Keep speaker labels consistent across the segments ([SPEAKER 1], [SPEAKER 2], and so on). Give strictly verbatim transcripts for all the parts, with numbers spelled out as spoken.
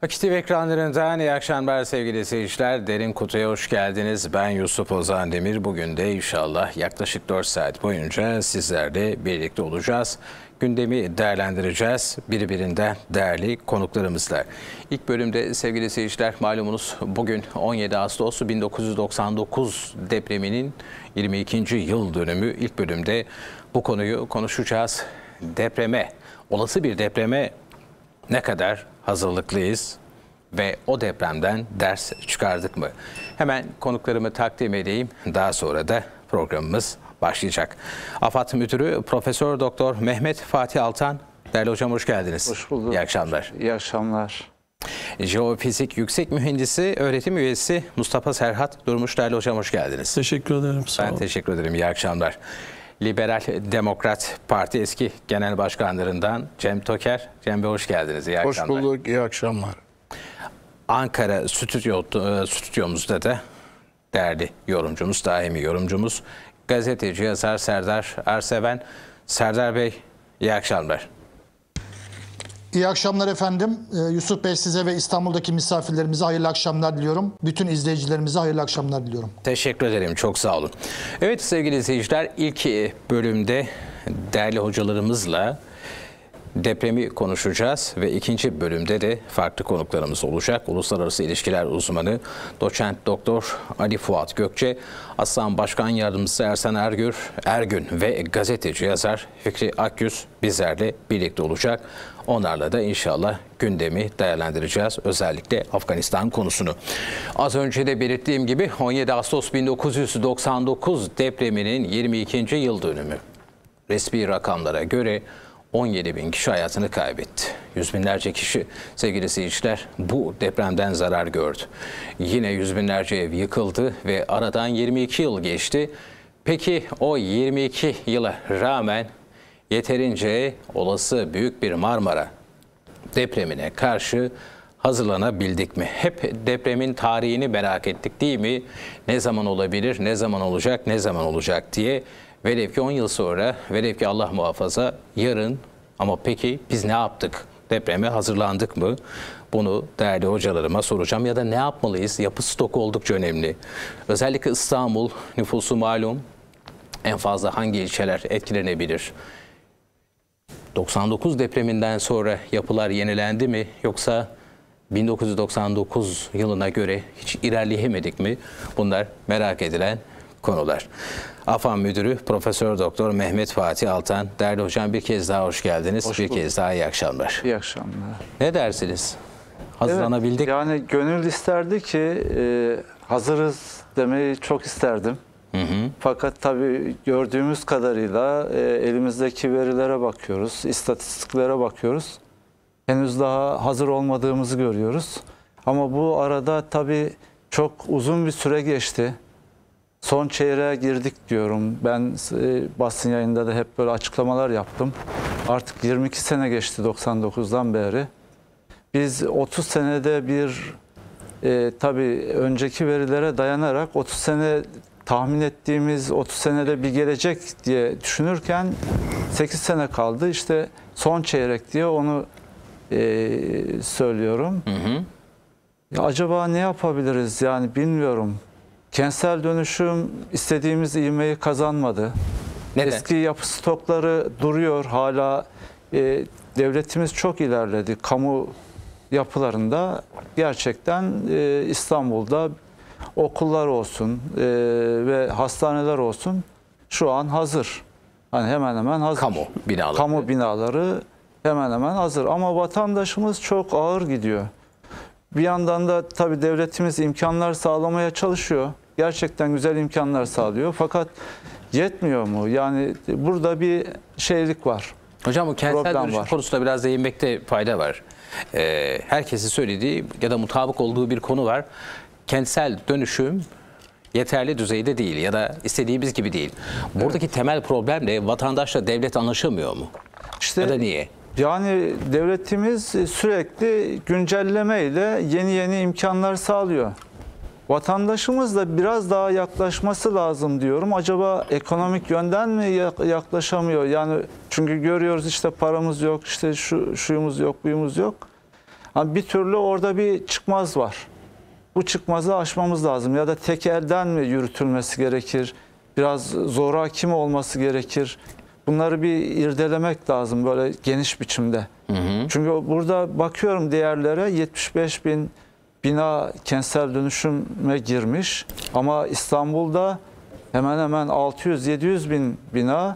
[SPEAKER 1] Akit T V ekranlarından iyi akşamlar sevgili seyirciler. Derin Kutu'ya hoş geldiniz. Ben Yusuf Ozan Demir. Bugün de inşallah yaklaşık dört saat boyunca sizlerle birlikte olacağız. Gündemi değerlendireceğiz birbirinden değerli konuklarımızla. İlk bölümde sevgili seyirciler malumunuz bugün on yedi Ağustos bin dokuz yüz doksan dokuz depreminin yirmi ikinci yıl dönümü. İlk bölümde bu konuyu konuşacağız. Depreme, olası bir depreme ne kadar hazırlıklıyız ve o depremden ders çıkardık mı? Hemen konuklarımı takdim edeyim. Daha sonra da programımız başlayacak. AFAD Müdürü Profesör Doktor Mehmet Fatih Altan. Değerli hocam hoş geldiniz.
[SPEAKER 2] Hoş bulduk.
[SPEAKER 1] İyi akşamlar.
[SPEAKER 2] İyi akşamlar.
[SPEAKER 1] Jeofizik Yüksek Mühendisi Öğretim Üyesi Mustafa Serhat Durmuş. Değerli hocam hoş geldiniz.
[SPEAKER 3] Teşekkür ederim. Sağ
[SPEAKER 1] ben
[SPEAKER 3] olun.
[SPEAKER 1] teşekkür ederim. İyi akşamlar. Liberal Demokrat Parti eski genel başkanlarından Cem Toker. Cem Bey hoş geldiniz. İyi
[SPEAKER 3] Hoş
[SPEAKER 1] akşamlar.
[SPEAKER 3] bulduk. İyi akşamlar.
[SPEAKER 1] Ankara stüdyo, stüdyomuzda da değerli yorumcumuz, daimi yorumcumuz, gazeteci, yazar Serdar Arseven. Serdar Bey, iyi akşamlar.
[SPEAKER 4] İyi akşamlar efendim. Ee, Yusuf Bey size ve İstanbul'daki misafirlerimize hayırlı akşamlar diliyorum. Bütün izleyicilerimize hayırlı akşamlar diliyorum.
[SPEAKER 1] Teşekkür ederim. Çok sağ olun. Evet sevgili izleyiciler, ilk bölümde değerli hocalarımızla depremi konuşacağız ve ikinci bölümde de farklı konuklarımız olacak. Uluslararası İlişkiler uzmanı Doçent Doktor Ali Fuat Gökçe, Aslan Başkan Yardımcısı Ersan Ergür, Ergün ve gazeteci yazar Fikri Akyüz bizlerle birlikte olacak. Onlarla da inşallah gündemi değerlendireceğiz. Özellikle Afganistan konusunu. Az önce de belirttiğim gibi on yedi Ağustos bin dokuz yüz doksan dokuz depreminin yirmi ikinci yıl dönümü. Resmi rakamlara göre on yedi bin kişi hayatını kaybetti. Yüz binlerce kişi sevgili seyirciler bu depremden zarar gördü. Yine yüz binlerce ev yıkıldı ve aradan yirmi iki yıl geçti. Peki o yirmi iki yıla rağmen yeterince olası büyük bir Marmara depremine karşı hazırlanabildik mi? Hep depremin tarihini merak ettik değil mi? Ne zaman olabilir, ne zaman olacak, ne zaman olacak diye. Velev ki on yıl sonra, velev ki Allah muhafaza yarın, ama peki biz ne yaptık? Depreme hazırlandık mı? Bunu değerli hocalarıma soracağım ya da ne yapmalıyız? Yapı stoku oldukça önemli. Özellikle İstanbul nüfusu malum. En fazla hangi ilçeler etkilenebilir? doksan dokuz depreminden sonra yapılar yenilendi mi? Yoksa bin dokuz yüz doksan dokuz yılına göre hiç ilerleyemedik mi? Bunlar merak edilen konular. AFAD Müdürü Profesör Doktor Mehmet Fatih Altan. Değerli hocam bir kez daha hoş geldiniz.
[SPEAKER 2] Hoş
[SPEAKER 1] bir
[SPEAKER 2] bulduk.
[SPEAKER 1] kez daha iyi akşamlar.
[SPEAKER 2] İyi akşamlar.
[SPEAKER 1] Ne dersiniz? Hazırlanabildik.
[SPEAKER 2] Evet, yani gönül isterdi ki e, hazırız demeyi çok isterdim.
[SPEAKER 1] Hı hı.
[SPEAKER 2] Fakat tabii gördüğümüz kadarıyla e, elimizdeki verilere bakıyoruz, istatistiklere bakıyoruz. Henüz daha hazır olmadığımızı görüyoruz. Ama bu arada tabii çok uzun bir süre geçti. Son çeyreğe girdik diyorum. Ben e, basın yayında da hep böyle açıklamalar yaptım. Artık yirmi iki sene geçti doksan dokuzdan beri. Biz otuz senede bir e, tabii önceki verilere dayanarak otuz sene tahmin ettiğimiz otuz senede bir gelecek diye düşünürken sekiz sene kaldı. İşte son çeyrek diye onu e, söylüyorum.
[SPEAKER 1] Hı hı.
[SPEAKER 2] Ya acaba ne yapabiliriz yani bilmiyorum. Kentsel dönüşüm istediğimiz ivmeyi kazanmadı.
[SPEAKER 1] Neden?
[SPEAKER 2] Eski yapı stokları duruyor hala. E, devletimiz çok ilerledi. Kamu yapılarında gerçekten e, İstanbul'da okullar olsun e, ve hastaneler olsun şu an hazır. Hani hemen hemen hazır.
[SPEAKER 1] Kamu binaları.
[SPEAKER 2] Kamu binaları hemen hemen hazır. Ama vatandaşımız çok ağır gidiyor. Bir yandan da tabii devletimiz imkanlar sağlamaya çalışıyor. Gerçekten güzel imkanlar sağlıyor. Fakat yetmiyor mu? Yani burada bir şeylik var.
[SPEAKER 1] Hocam bu kentsel
[SPEAKER 2] Problem
[SPEAKER 1] dönüşüm
[SPEAKER 2] var.
[SPEAKER 1] konusunda biraz değinmekte fayda var. Ee, herkesin söylediği ya da mutabık olduğu bir konu var. Kentsel dönüşüm yeterli düzeyde değil ya da istediğimiz gibi değil. Buradaki evet. temel problem de vatandaşla devlet anlaşamıyor mu?
[SPEAKER 2] İşte
[SPEAKER 1] ya da niye?
[SPEAKER 2] Yani devletimiz sürekli güncelleme ile yeni yeni imkanlar sağlıyor. Vatandaşımız da biraz daha yaklaşması lazım diyorum. Acaba ekonomik yönden mi yaklaşamıyor? Yani çünkü görüyoruz işte paramız yok, işte şu şuyumuz yok, buyumuz yok. Hani bir türlü orada bir çıkmaz var. Bu çıkmazı aşmamız lazım. Ya da tek elden mi yürütülmesi gerekir? Biraz zoraki mi olması gerekir? Bunları bir irdelemek lazım böyle geniş biçimde. Hı hı. Çünkü burada bakıyorum diğerlere yetmiş beş bin bina kentsel dönüşüme girmiş. Ama İstanbul'da hemen hemen altı yüz yedi yüz bin bina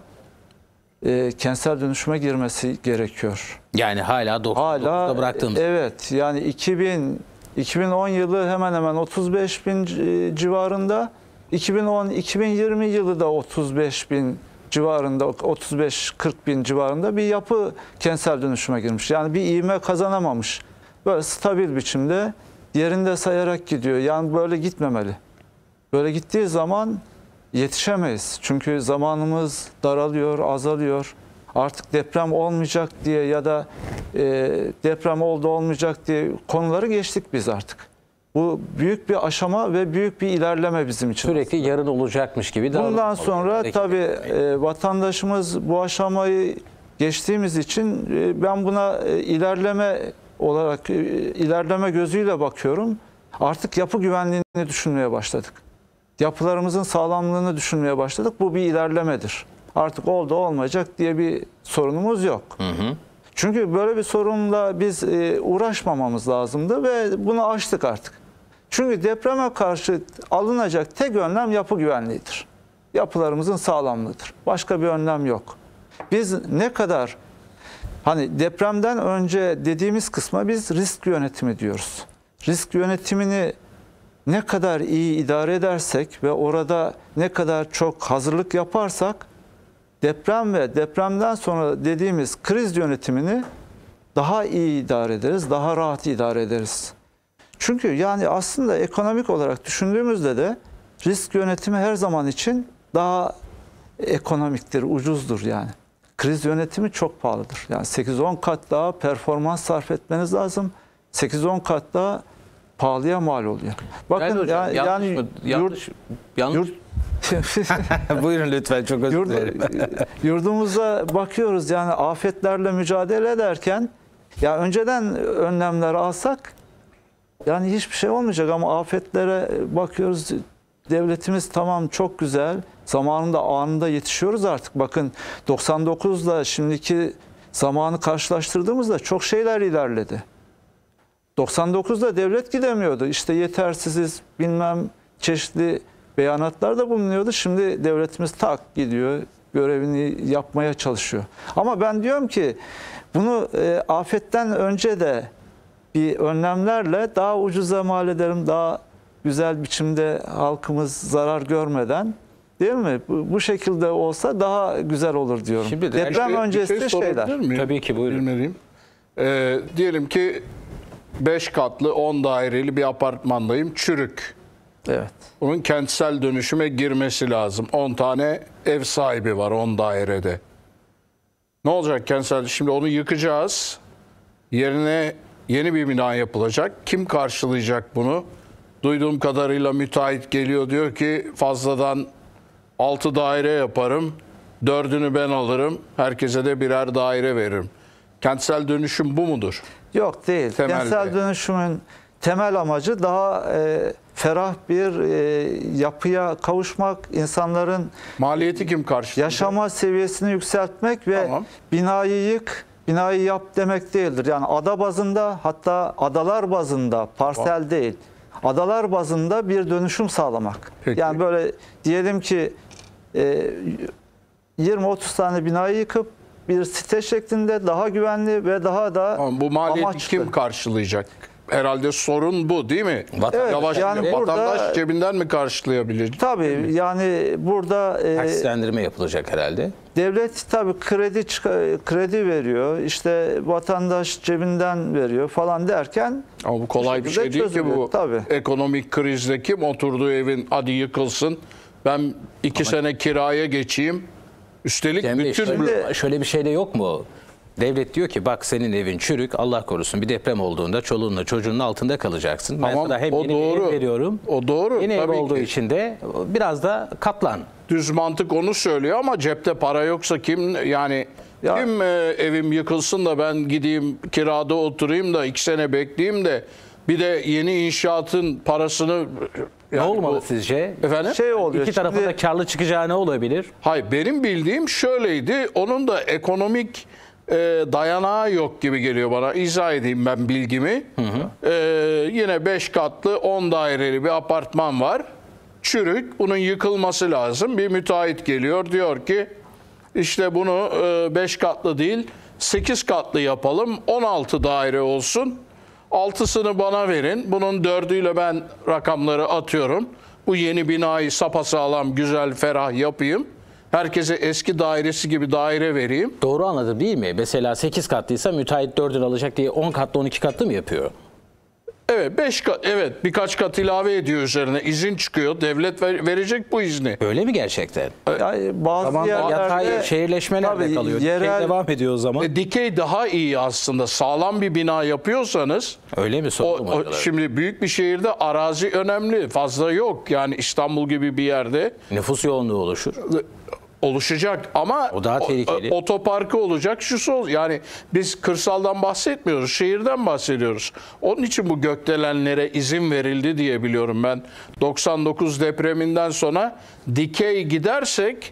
[SPEAKER 2] e, kentsel dönüşüme girmesi gerekiyor.
[SPEAKER 1] Yani hala doksan dokuzda bıraktığımız.
[SPEAKER 2] Evet, yani iki bin iki bin on yılı hemen hemen otuz beş bin civarında, iki bin on iki bin yirmi yılı da otuz beş bin civarında, otuz beş kırk bin civarında bir yapı kentsel dönüşüme girmiş. Yani bir ivme kazanamamış. Böyle stabil biçimde yerinde sayarak gidiyor. Yani böyle gitmemeli. Böyle gittiği zaman yetişemeyiz. Çünkü zamanımız daralıyor, azalıyor. Artık deprem olmayacak diye ya da e, deprem oldu olmayacak diye konuları geçtik biz artık. Bu büyük bir aşama ve büyük bir ilerleme bizim için.
[SPEAKER 1] Sürekli yarın olacakmış gibi.
[SPEAKER 2] Bundan sonra tabii e, vatandaşımız bu aşamayı geçtiğimiz için e, ben buna e, ilerleme olarak e, ilerleme gözüyle bakıyorum. Artık yapı güvenliğini düşünmeye başladık. Yapılarımızın sağlamlığını düşünmeye başladık. Bu bir ilerlemedir. Artık oldu olmayacak diye bir sorunumuz yok. Hı hı. Çünkü böyle bir sorunla biz e, uğraşmamamız lazımdı ve bunu aştık artık. Çünkü depreme karşı alınacak tek önlem yapı güvenliğidir. Yapılarımızın sağlamlığıdır. Başka bir önlem yok. Biz ne kadar hani depremden önce dediğimiz kısma biz risk yönetimi diyoruz. Risk yönetimini ne kadar iyi idare edersek ve orada ne kadar çok hazırlık yaparsak deprem ve depremden sonra dediğimiz kriz yönetimini daha iyi idare ederiz, daha rahat idare ederiz. Çünkü yani aslında ekonomik olarak düşündüğümüzde de risk yönetimi her zaman için daha ekonomiktir, ucuzdur yani. Kriz yönetimi çok pahalıdır. Yani sekiz on kat daha performans sarf etmeniz lazım. sekiz on kat daha pahalıya mal oluyor.
[SPEAKER 1] Bakın hocam, ya, yanlış yani mı? Yanlış, yurt, yanlış. Yurt, Buyurun lütfen, çok özür dilerim.
[SPEAKER 2] Yurdumuza bakıyoruz yani afetlerle mücadele ederken ya önceden önlemler alsak yani hiçbir şey olmayacak ama afetlere bakıyoruz. Devletimiz tamam çok güzel. Zamanında anında yetişiyoruz artık. Bakın doksan dokuzla şimdiki zamanı karşılaştırdığımızda çok şeyler ilerledi. doksan dokuzda devlet gidemiyordu. İşte yetersiziz bilmem çeşitli beyanatlar da bulunuyordu. Şimdi devletimiz tak gidiyor, görevini yapmaya çalışıyor. Ama ben diyorum ki bunu e, afetten önce de bir önlemlerle daha ucuza mal edelim, daha güzel biçimde halkımız zarar görmeden, değil mi? Bu, bu şekilde olsa daha güzel olur diyorum. Şimdi de deprem şey, öncesi şey şeyler.
[SPEAKER 3] Miyim?
[SPEAKER 1] Tabii ki buyurun.
[SPEAKER 3] Ee, diyelim ki beş katlı on daireli bir apartmandayım, çürük.
[SPEAKER 2] Evet.
[SPEAKER 3] Bunun kentsel dönüşüme girmesi lazım. on tane ev sahibi var on dairede. Ne olacak kentsel? Şimdi onu yıkacağız. Yerine yeni bir bina yapılacak. Kim karşılayacak bunu? Duyduğum kadarıyla müteahhit geliyor, diyor ki fazladan altı daire yaparım. dördünü ben alırım. Herkese de birer daire veririm. Kentsel dönüşüm bu mudur?
[SPEAKER 2] Yok değil.
[SPEAKER 3] Temelde.
[SPEAKER 2] Kentsel dönüşümün temel amacı daha e, ferah bir e, yapıya kavuşmak, insanların
[SPEAKER 3] maliyeti kim karşılıyor?
[SPEAKER 2] Yaşama seviyesini yükseltmek ve tamam. binayı yık, binayı yap demek değildir. Yani ada bazında, hatta adalar bazında, parsel tamam. değil, adalar bazında bir dönüşüm sağlamak. Peki. Yani böyle diyelim ki e, yirmi otuz tane binayı yıkıp bir site şeklinde daha güvenli ve daha da
[SPEAKER 3] tamam, bu maliyeti
[SPEAKER 2] amaçlı.
[SPEAKER 3] Kim karşılayacak? Herhalde sorun bu değil mi?
[SPEAKER 2] Evet,
[SPEAKER 3] Yavaş
[SPEAKER 2] yani
[SPEAKER 3] vatandaş
[SPEAKER 2] burada,
[SPEAKER 3] cebinden mi karşılayabilir?
[SPEAKER 2] Tabii yani burada e,
[SPEAKER 1] taksitlendirme yapılacak herhalde.
[SPEAKER 2] Devlet tabii kredi kredi veriyor. İşte vatandaş cebinden veriyor falan derken
[SPEAKER 3] ama bu kolay bir şey değil ki bu. Tabii. Ekonomik krizde kim oturduğu evin hadi yıkılsın, ben iki ama sene kiraya geçeyim. Üstelik
[SPEAKER 1] Cem Bey,
[SPEAKER 3] bütün
[SPEAKER 1] şöyle, şöyle bir şey de yok mu? Devlet diyor ki bak senin evin çürük, Allah korusun bir deprem olduğunda çoluğunla çocuğunun altında kalacaksın. Ben
[SPEAKER 3] tamam,
[SPEAKER 1] sana hem
[SPEAKER 3] o
[SPEAKER 1] yeni
[SPEAKER 3] doğru.
[SPEAKER 1] ev veriyorum.
[SPEAKER 3] O doğru.
[SPEAKER 1] Yeni ev olduğu
[SPEAKER 3] ki.
[SPEAKER 1] için de biraz da katlan.
[SPEAKER 3] Düz mantık onu söylüyor ama cepte para yoksa kim, yani
[SPEAKER 2] Ya-
[SPEAKER 3] Kim e, evim yıkılsın da ben gideyim kirada oturayım da iki sene bekleyeyim de bir de yeni inşaatın parasını...
[SPEAKER 1] Ne
[SPEAKER 3] yani
[SPEAKER 1] olmalı
[SPEAKER 3] bu-
[SPEAKER 1] sizce?
[SPEAKER 3] Efendim?
[SPEAKER 2] Şey oluyor.
[SPEAKER 1] İki tarafa
[SPEAKER 2] şimdi-
[SPEAKER 1] da karlı çıkacağı ne olabilir?
[SPEAKER 3] Hayır, benim bildiğim şöyleydi. Onun da ekonomik e, dayanağı yok gibi geliyor bana. İzah edeyim ben bilgimi. E, yine beş katlı on daireli bir apartman var. Çürük. Bunun yıkılması lazım. Bir müteahhit geliyor. Diyor ki işte bunu beş katlı değil sekiz katlı yapalım. on altı daire olsun. altısını bana verin. Bunun dördüyle ben rakamları atıyorum. Bu yeni binayı sapasağlam, güzel, ferah yapayım. Herkese eski dairesi gibi daire vereyim.
[SPEAKER 1] Doğru anladım değil mi? Mesela sekiz katlıysa müteahhit dördünü alacak diye on katlı on iki katlı mı yapıyor?
[SPEAKER 3] Evet, beş kat, evet birkaç kat ilave ediyor üzerine. İzin çıkıyor. Devlet ver- verecek bu izni.
[SPEAKER 1] Öyle mi gerçekten?
[SPEAKER 2] Yani bazı
[SPEAKER 1] Tamam,
[SPEAKER 2] yerlerde
[SPEAKER 1] yatay şehirleşme nerede
[SPEAKER 2] tabii
[SPEAKER 1] kalıyor? Dikey
[SPEAKER 2] yerel-
[SPEAKER 1] devam ediyor o zaman.
[SPEAKER 3] E, dikey daha iyi aslında. Sağlam bir bina yapıyorsanız
[SPEAKER 1] Öyle mi
[SPEAKER 3] o,
[SPEAKER 1] sordum
[SPEAKER 3] o-
[SPEAKER 1] hocalara?
[SPEAKER 3] şimdi büyük bir şehirde arazi önemli. Fazla yok. Yani İstanbul gibi bir yerde
[SPEAKER 1] Nüfus yoğunluğu oluşur.
[SPEAKER 3] oluşacak ama
[SPEAKER 1] O daha tehlikeli.
[SPEAKER 3] o- otoparkı olacak, şusu ol- yani biz kırsaldan bahsetmiyoruz, şehirden bahsediyoruz. Onun için bu gökdelenlere izin verildi diye biliyorum ben. doksan dokuz depreminden sonra dikey gidersek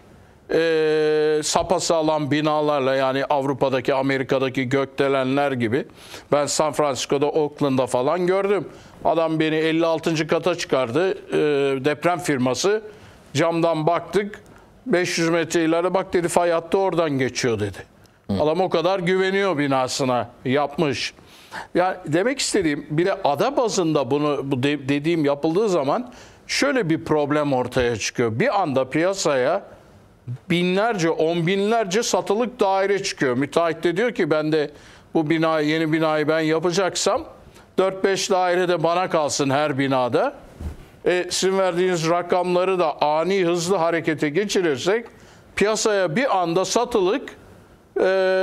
[SPEAKER 3] e, sapasağlam binalarla, yani Avrupa'daki, Amerika'daki gökdelenler gibi. Ben San Francisco'da, Oakland'da falan gördüm. Adam beni elli altıncı kata çıkardı, e, deprem firması. Camdan baktık, beş yüz metre ileride, bak dedi, fay hattı oradan geçiyor dedi. Adam o kadar güveniyor binasına, yapmış. Yani demek istediğim, bir de ada bazında bunu bu de- dediğim yapıldığı zaman şöyle bir problem ortaya çıkıyor. Bir anda piyasaya binlerce, on binlerce satılık daire çıkıyor. Müteahhit de diyor ki ben de bu binayı, yeni binayı ben yapacaksam dört beş daire de bana kalsın her binada. E, sizin verdiğiniz rakamları da ani hızlı harekete geçirirsek piyasaya bir anda satılık e,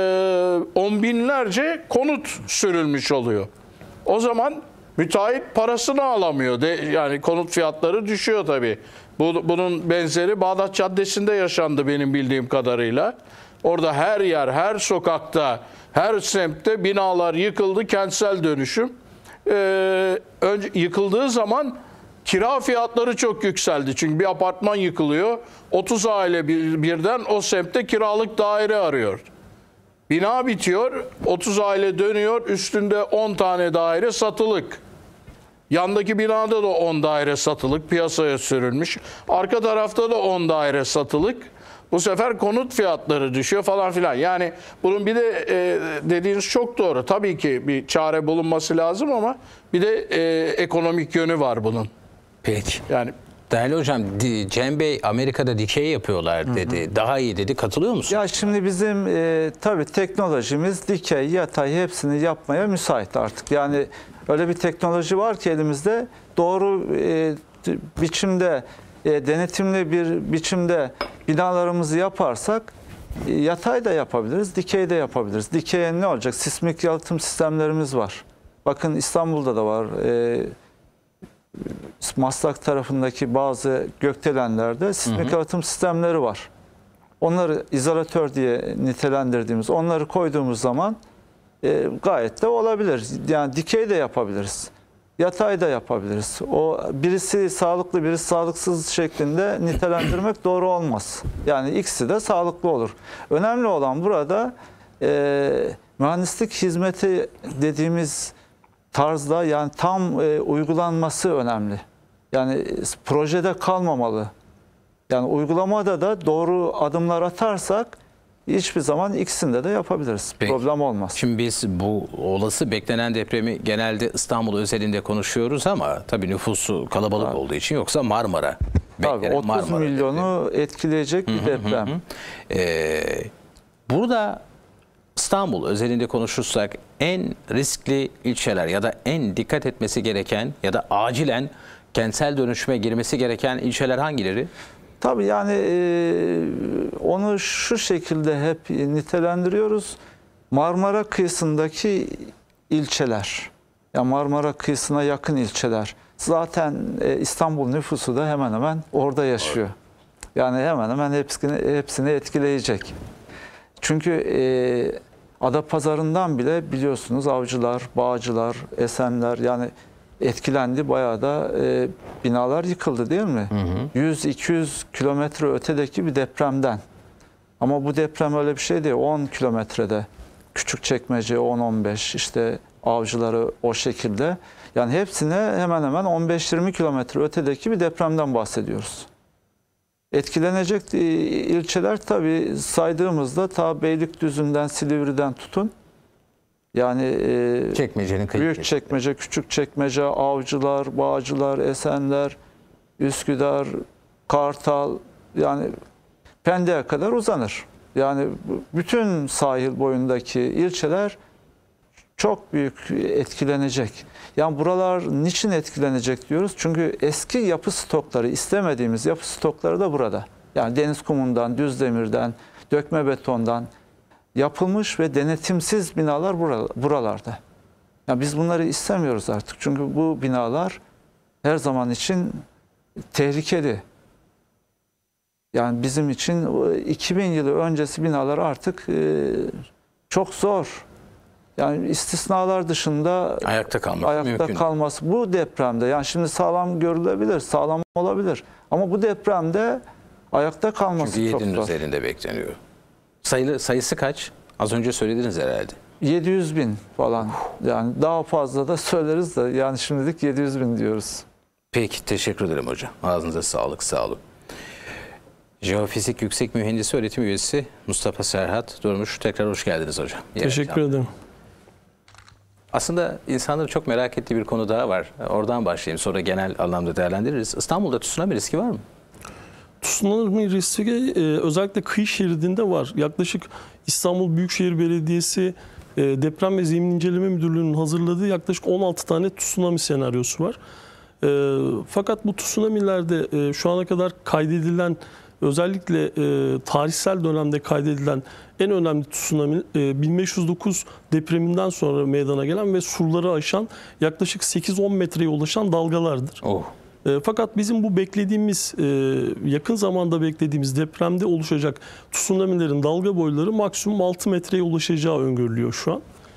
[SPEAKER 3] on binlerce konut sürülmüş oluyor. O zaman müteahhit parasını alamıyor. De, yani konut fiyatları düşüyor tabii. Bu, bunun benzeri Bağdat Caddesi'nde yaşandı benim bildiğim kadarıyla. Orada her yer, her sokakta, her semtte binalar yıkıldı, kentsel dönüşüm. Ee, önce yıkıldığı zaman kira fiyatları çok yükseldi. Çünkü bir apartman yıkılıyor, otuz aile bir, birden o semtte kiralık daire arıyor. Bina bitiyor, otuz aile dönüyor, üstünde on tane daire satılık. Yandaki binada da on daire satılık, piyasaya sürülmüş. Arka tarafta da on daire satılık. Bu sefer konut fiyatları düşüyor falan filan. Yani bunun bir de e, dediğiniz çok doğru. Tabii ki bir çare bulunması lazım ama bir de e, ekonomik yönü var bunun.
[SPEAKER 1] Peki.
[SPEAKER 3] Yani
[SPEAKER 1] Değerli hocam, Di- Cem Bey Amerika'da dikey yapıyorlar dedi. Daha iyi dedi. Katılıyor musun?
[SPEAKER 2] Ya şimdi bizim e, tabii teknolojimiz dikey, yatay hepsini yapmaya müsait artık. Yani öyle bir teknoloji var ki elimizde, doğru e, biçimde, e, denetimli bir biçimde binalarımızı yaparsak e, yatay da yapabiliriz, dikey de yapabiliriz. Dikey ne olacak? Sismik yalıtım sistemlerimiz var. Bakın İstanbul'da da var. E, Maslak tarafındaki bazı gökdelenlerde sismik yalıtım sistemleri var. Onları izolatör diye nitelendirdiğimiz, onları koyduğumuz zaman e, gayet de olabilir. Yani dikey de yapabiliriz. Yatay da yapabiliriz. O birisi sağlıklı, birisi sağlıksız şeklinde nitelendirmek doğru olmaz. Yani ikisi de sağlıklı olur. Önemli olan burada e, mühendislik hizmeti dediğimiz tarzda, yani tam e, uygulanması önemli. Yani projede kalmamalı. Yani uygulamada da doğru adımlar atarsak hiçbir zaman ikisinde de yapabiliriz.
[SPEAKER 1] Peki.
[SPEAKER 2] Problem olmaz.
[SPEAKER 1] Şimdi biz bu olası beklenen depremi genelde İstanbul özelinde konuşuyoruz ama tabii nüfusu kalabalık
[SPEAKER 2] Tabii.
[SPEAKER 1] olduğu için, yoksa Marmara.
[SPEAKER 2] Tabii
[SPEAKER 1] beklenen
[SPEAKER 2] otuz
[SPEAKER 1] Marmara
[SPEAKER 2] milyonu etkileyecek bir deprem.
[SPEAKER 1] Ee, burada İstanbul özelinde konuşursak en riskli ilçeler ya da en dikkat etmesi gereken ya da acilen kentsel dönüşüme girmesi gereken ilçeler hangileri?
[SPEAKER 2] Tabii yani e, onu şu şekilde hep nitelendiriyoruz. Marmara kıyısındaki ilçeler, ya Marmara kıyısına yakın ilçeler. Zaten e, İstanbul nüfusu da hemen hemen orada yaşıyor. Yani hemen hemen hepsini, hepsini etkileyecek. Çünkü e, Adapazarı'ndan bile biliyorsunuz Avcılar, Bağcılar, Esenler yani etkilendi. Bayağı da e, binalar yıkıldı değil mi? yüz iki yüz kilometre ötedeki bir depremden. Ama bu deprem öyle bir şey değil. on kilometrede. Küçükçekmece on on beş, işte Avcıları o şekilde. Yani hepsine hemen hemen on beş yirmi kilometre ötedeki bir depremden bahsediyoruz. Etkilenecek ilçeler tabii saydığımızda ta Beylikdüzü'nden, Silivri'den tutun. Yani e,
[SPEAKER 1] Çekmece'nin kayıp
[SPEAKER 2] Büyükçekmece, Küçükçekmece, Avcılar, Bağcılar, Esenler, Üsküdar, Kartal yani Pendik'e kadar uzanır. Yani bütün sahil boyundaki ilçeler çok büyük etkilenecek. Yani buralar niçin etkilenecek diyoruz? Çünkü eski yapı stokları, istemediğimiz yapı stokları da burada. Yani deniz kumundan, düz demirden, dökme betondan yapılmış ve denetimsiz binalar buralarda. Yani biz bunları istemiyoruz artık. Çünkü bu binalar her zaman için tehlikeli. Yani bizim için iki bin yılı öncesi binalar artık çok zor. Yani istisnalar dışında
[SPEAKER 1] ayakta kalmak
[SPEAKER 2] ayakta
[SPEAKER 1] mümkün.
[SPEAKER 2] kalması bu depremde yani şimdi sağlam görülebilir, sağlam olabilir ama bu depremde ayakta kalması
[SPEAKER 1] Çünkü
[SPEAKER 2] çok
[SPEAKER 1] yedinin
[SPEAKER 2] zor.
[SPEAKER 1] üzerinde bekleniyor. Sayılı, sayısı kaç? Az önce söylediniz herhalde.
[SPEAKER 2] yedi yüz bin falan. Yani daha fazla da söyleriz de yani şimdilik yedi yüz bin diyoruz.
[SPEAKER 1] Peki, teşekkür ederim hocam. Ağzınıza sağlık, sağ olun. Jeofizik Yüksek Mühendisi Öğretim Üyesi Mustafa Serhat Durmuş. Tekrar hoş geldiniz hocam. İyi
[SPEAKER 5] Teşekkür
[SPEAKER 1] akşamlar.
[SPEAKER 5] ederim.
[SPEAKER 1] Aslında insanların çok merak ettiği bir konu daha var. Oradan başlayayım, sonra genel anlamda değerlendiririz. İstanbul'da tsunami riski var mı?
[SPEAKER 5] Tsunami riski e, özellikle kıyı şeridinde var. Yaklaşık İstanbul Büyükşehir Belediyesi e, Deprem ve Zemin İnceleme Müdürlüğü'nün hazırladığı yaklaşık on altı tane tsunami senaryosu var. E, fakat bu tsunami'lerde e, şu ana kadar kaydedilen, özellikle e, tarihsel dönemde kaydedilen en önemli tsunami e, bin beş yüz dokuz depreminden sonra meydana gelen ve surları aşan yaklaşık sekiz on metreye ulaşan dalgalardır.
[SPEAKER 1] Oh.
[SPEAKER 5] E, fakat bizim bu beklediğimiz, e, yakın zamanda beklediğimiz depremde oluşacak tsunami'lerin dalga boyları maksimum altı metreye ulaşacağı öngörülüyor şu an.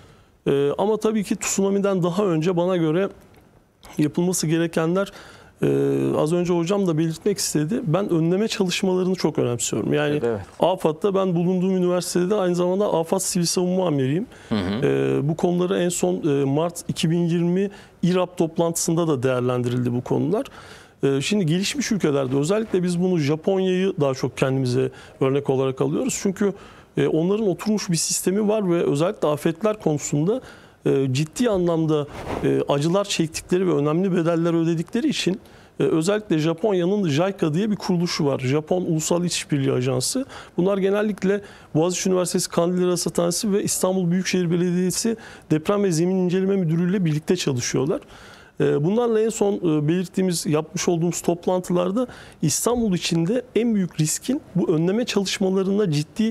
[SPEAKER 5] E, ama tabii ki tsunami'den daha önce bana göre yapılması gerekenler, Ee, az önce hocam da belirtmek istedi. Ben önleme çalışmalarını çok önemsiyorum. Yani
[SPEAKER 2] Evet.
[SPEAKER 5] AFAD'da ben bulunduğum üniversitede aynı zamanda AFAD Sivil Savunma Amiriyim. Hı hı. Ee, bu konuları en son e, Mart iki bin yirmi İRAP toplantısında da değerlendirildi bu konular. Ee, şimdi gelişmiş ülkelerde özellikle biz bunu Japonya'yı daha çok kendimize örnek olarak alıyoruz. Çünkü e, onların oturmuş bir sistemi var ve özellikle afetler konusunda ciddi anlamda acılar çektikleri ve önemli bedeller ödedikleri için özellikle Japonya'nın JICA diye bir kuruluşu var. Japon Ulusal İşbirliği Ajansı. Bunlar genellikle Boğaziçi Üniversitesi Kandilli Rasathanesi ve İstanbul Büyükşehir Belediyesi Deprem ve Zemin İnceleme Müdürlüğü ile birlikte çalışıyorlar. Bunlarla en son belirttiğimiz, yapmış olduğumuz toplantılarda İstanbul içinde en büyük riskin bu önleme çalışmalarında ciddi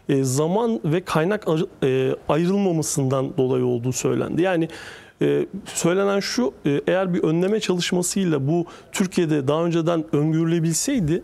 [SPEAKER 5] zaman ve kaynak ayrılmamasından dolayı olduğu söylendi. Yani söylenen şu, eğer bir önleme çalışmasıyla bu Türkiye'de daha önceden öngörülebilseydi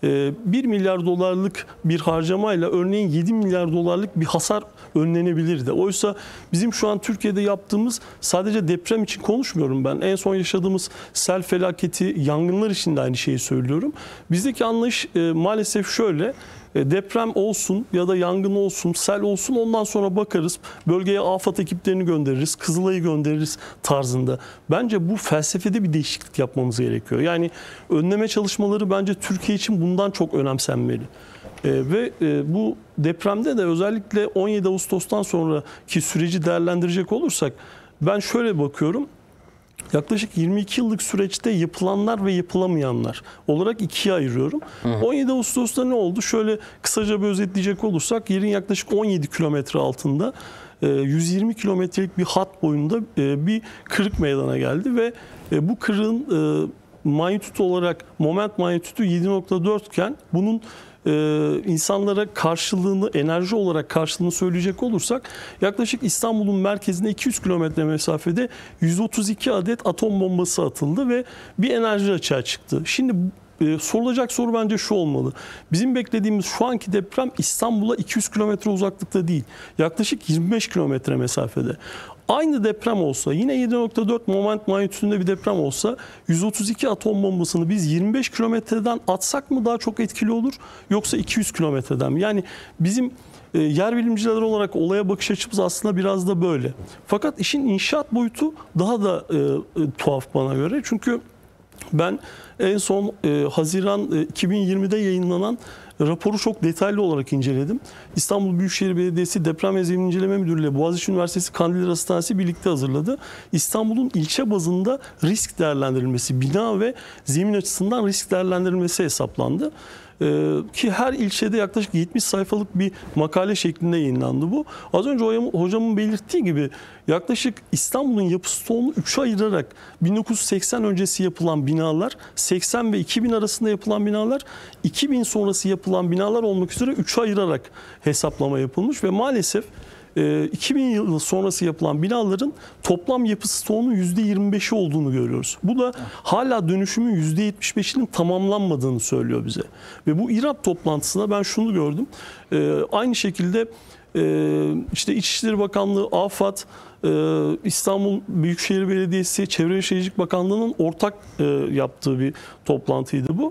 [SPEAKER 5] bir milyar dolarlık bir harcamayla örneğin yedi milyar dolarlık bir hasar önlenebilirdi. Oysa bizim şu an Türkiye'de yaptığımız, sadece deprem için konuşmuyorum ben. En son yaşadığımız sel felaketi, yangınlar için de aynı şeyi söylüyorum. Bizdeki anlayış maalesef şöyle: deprem olsun ya da yangın olsun, sel olsun, ondan sonra bakarız, bölgeye AFAD ekiplerini göndeririz, Kızılay'ı göndeririz tarzında. Bence bu felsefede bir değişiklik yapmamız gerekiyor. Yani önleme çalışmaları bence Türkiye için bundan çok önemsenmeli. Ee, ve e, bu depremde de özellikle on yedi Ağustos'tan sonraki süreci değerlendirecek olursak ben şöyle bakıyorum. Yaklaşık yirmi iki yıllık süreçte yapılanlar ve yapılamayanlar olarak ikiye ayırıyorum. Hı hı. on yedi Ağustos'ta ne oldu? Şöyle kısaca bir özetleyecek olursak, yerin yaklaşık on yedi kilometre altında yüz yirmi kilometrelik bir hat boyunda bir kırık meydana geldi ve bu kırığın manyetüt olarak, moment manyetütü yedi nokta dört iken bunun Ee, insanlara karşılığını, enerji olarak karşılığını söyleyecek olursak yaklaşık İstanbul'un merkezine iki yüz kilometre mesafede yüz otuz iki adet atom bombası atıldı ve bir enerji açığa çıktı. Şimdi e, sorulacak soru bence şu olmalı. Bizim beklediğimiz şu anki deprem İstanbul'a iki yüz kilometre uzaklıkta değil. Yaklaşık yirmi beş kilometre mesafede. Aynı deprem olsa, yine yedi nokta dört moment manyetüsünde bir deprem olsa yüz otuz iki atom bombasını biz yirmi beş kilometreden atsak mı daha çok etkili olur, yoksa iki yüz kilometreden mi? Yani bizim e, yer bilimciler olarak olaya bakış açımız aslında biraz da böyle. Fakat işin inşaat boyutu daha da e, e, tuhaf bana göre. Çünkü ben en son e, Haziran e, iki bin yirmide yayınlanan raporu çok detaylı olarak inceledim. İstanbul Büyükşehir Belediyesi Deprem ve Zemin İnceleme Müdürlüğü ile Boğaziçi Üniversitesi Kandilli Hastanesi birlikte hazırladı. İstanbul'un ilçe bazında risk değerlendirilmesi, bina ve zemin açısından risk değerlendirilmesi hesaplandı. Ee, ki her ilçede yaklaşık yetmiş sayfalık bir makale şeklinde yayınlandı bu. Az önce hocam, hocamın belirttiği gibi yaklaşık İstanbul'un yapı stoğunu üçe ayırarak bin dokuz yüz seksen öncesi yapılan binalar, seksen ve iki bin arasında yapılan binalar, iki bin sonrası yapılan binalar olmak üzere üçe ayırarak hesaplama yapılmış ve maalesef iki bin yıl sonrası yapılan binaların toplam yapı stoğunun yüzde yirmi beşi olduğunu görüyoruz. Bu da hala dönüşümün yüzde yetmiş beşinin tamamlanmadığını söylüyor bize. Ve bu İRAP toplantısında ben şunu gördüm. Aynı şekilde işte İçişleri Bakanlığı, AFAD, İstanbul Büyükşehir Belediyesi, Çevre ve Şehircilik Bakanlığı'nın ortak yaptığı bir toplantıydı bu.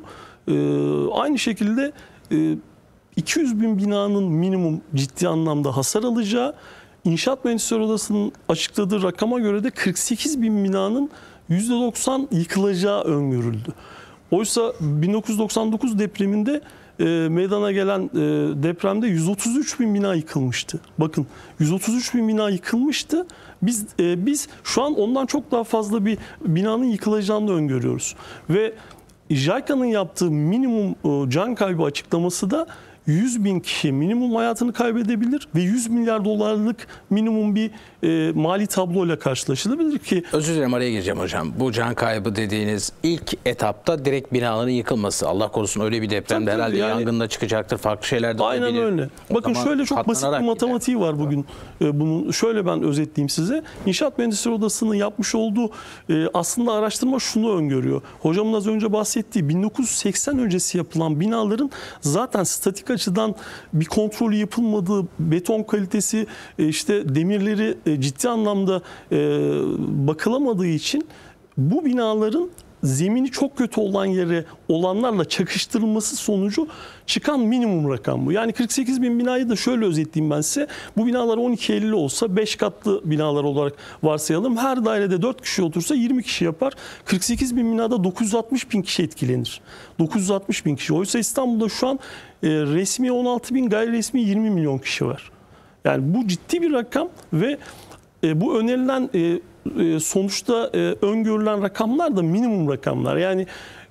[SPEAKER 5] Aynı şekilde iki yüz bin binanın minimum ciddi anlamda hasar alacağı, İnşaat Mühendisleri Odası'nın açıkladığı rakama göre de kırk sekiz bin binanın yüzde doksan yıkılacağı öngörüldü. Oysa bin dokuz yüz doksan dokuz depreminde e, meydana gelen e, depremde yüz otuz üç bin bina yıkılmıştı. Bakın yüz otuz üç bin bina yıkılmıştı. Biz e, biz şu an ondan çok daha fazla bir binanın yıkılacağını öngörüyoruz. Ve JICA'nın yaptığı minimum e, can kaybı açıklaması da yüz bin kişi minimum hayatını kaybedebilir ve yüz milyar dolarlık minimum bir e, mali tabloyla karşılaşılabilir ki...
[SPEAKER 1] Özür dilerim, araya gireceğim hocam. Bu can kaybı dediğiniz ilk etapta direkt binaların yıkılması. Allah korusun öyle bir depremde
[SPEAKER 5] tabii,
[SPEAKER 1] herhalde
[SPEAKER 5] yani,
[SPEAKER 1] yangında çıkacaktır, farklı şeyler de olabilir.
[SPEAKER 5] Aynen öyle.
[SPEAKER 1] O
[SPEAKER 5] Bakın şöyle çok basit bir matematiği gider. var bugün. E, bunun şöyle ben özetleyeyim size. İnşaat Mühendisleri Odası'nın yapmış olduğu e, aslında araştırma şunu öngörüyor. Hocamın az önce bahsettiği bin dokuz yüz seksen öncesi yapılan binaların zaten statik açıdan bir kontrolü yapılmadığı, beton kalitesi, işte demirleri ciddi anlamda bakılamadığı için bu binaların zemini çok kötü olan yere olanlarla çakıştırılması sonucu çıkan minimum rakam bu. Yani kırk sekiz bin binayı da şöyle özetleyeyim ben size. Bu binalar on iki elli olsa beş katlı binalar olarak varsayalım. Her dairede dört kişi otursa yirmi kişi yapar. kırk sekiz bin binada dokuz yüz altmış bin kişi etkilenir. dokuz yüz altmış bin kişi. Oysa İstanbul'da şu an e, resmi on altı bin, gayri resmi yirmi milyon kişi var. Yani bu ciddi bir rakam ve e, bu önerilen e, sonuçta e, öngörülen rakamlar da minimum rakamlar. Yani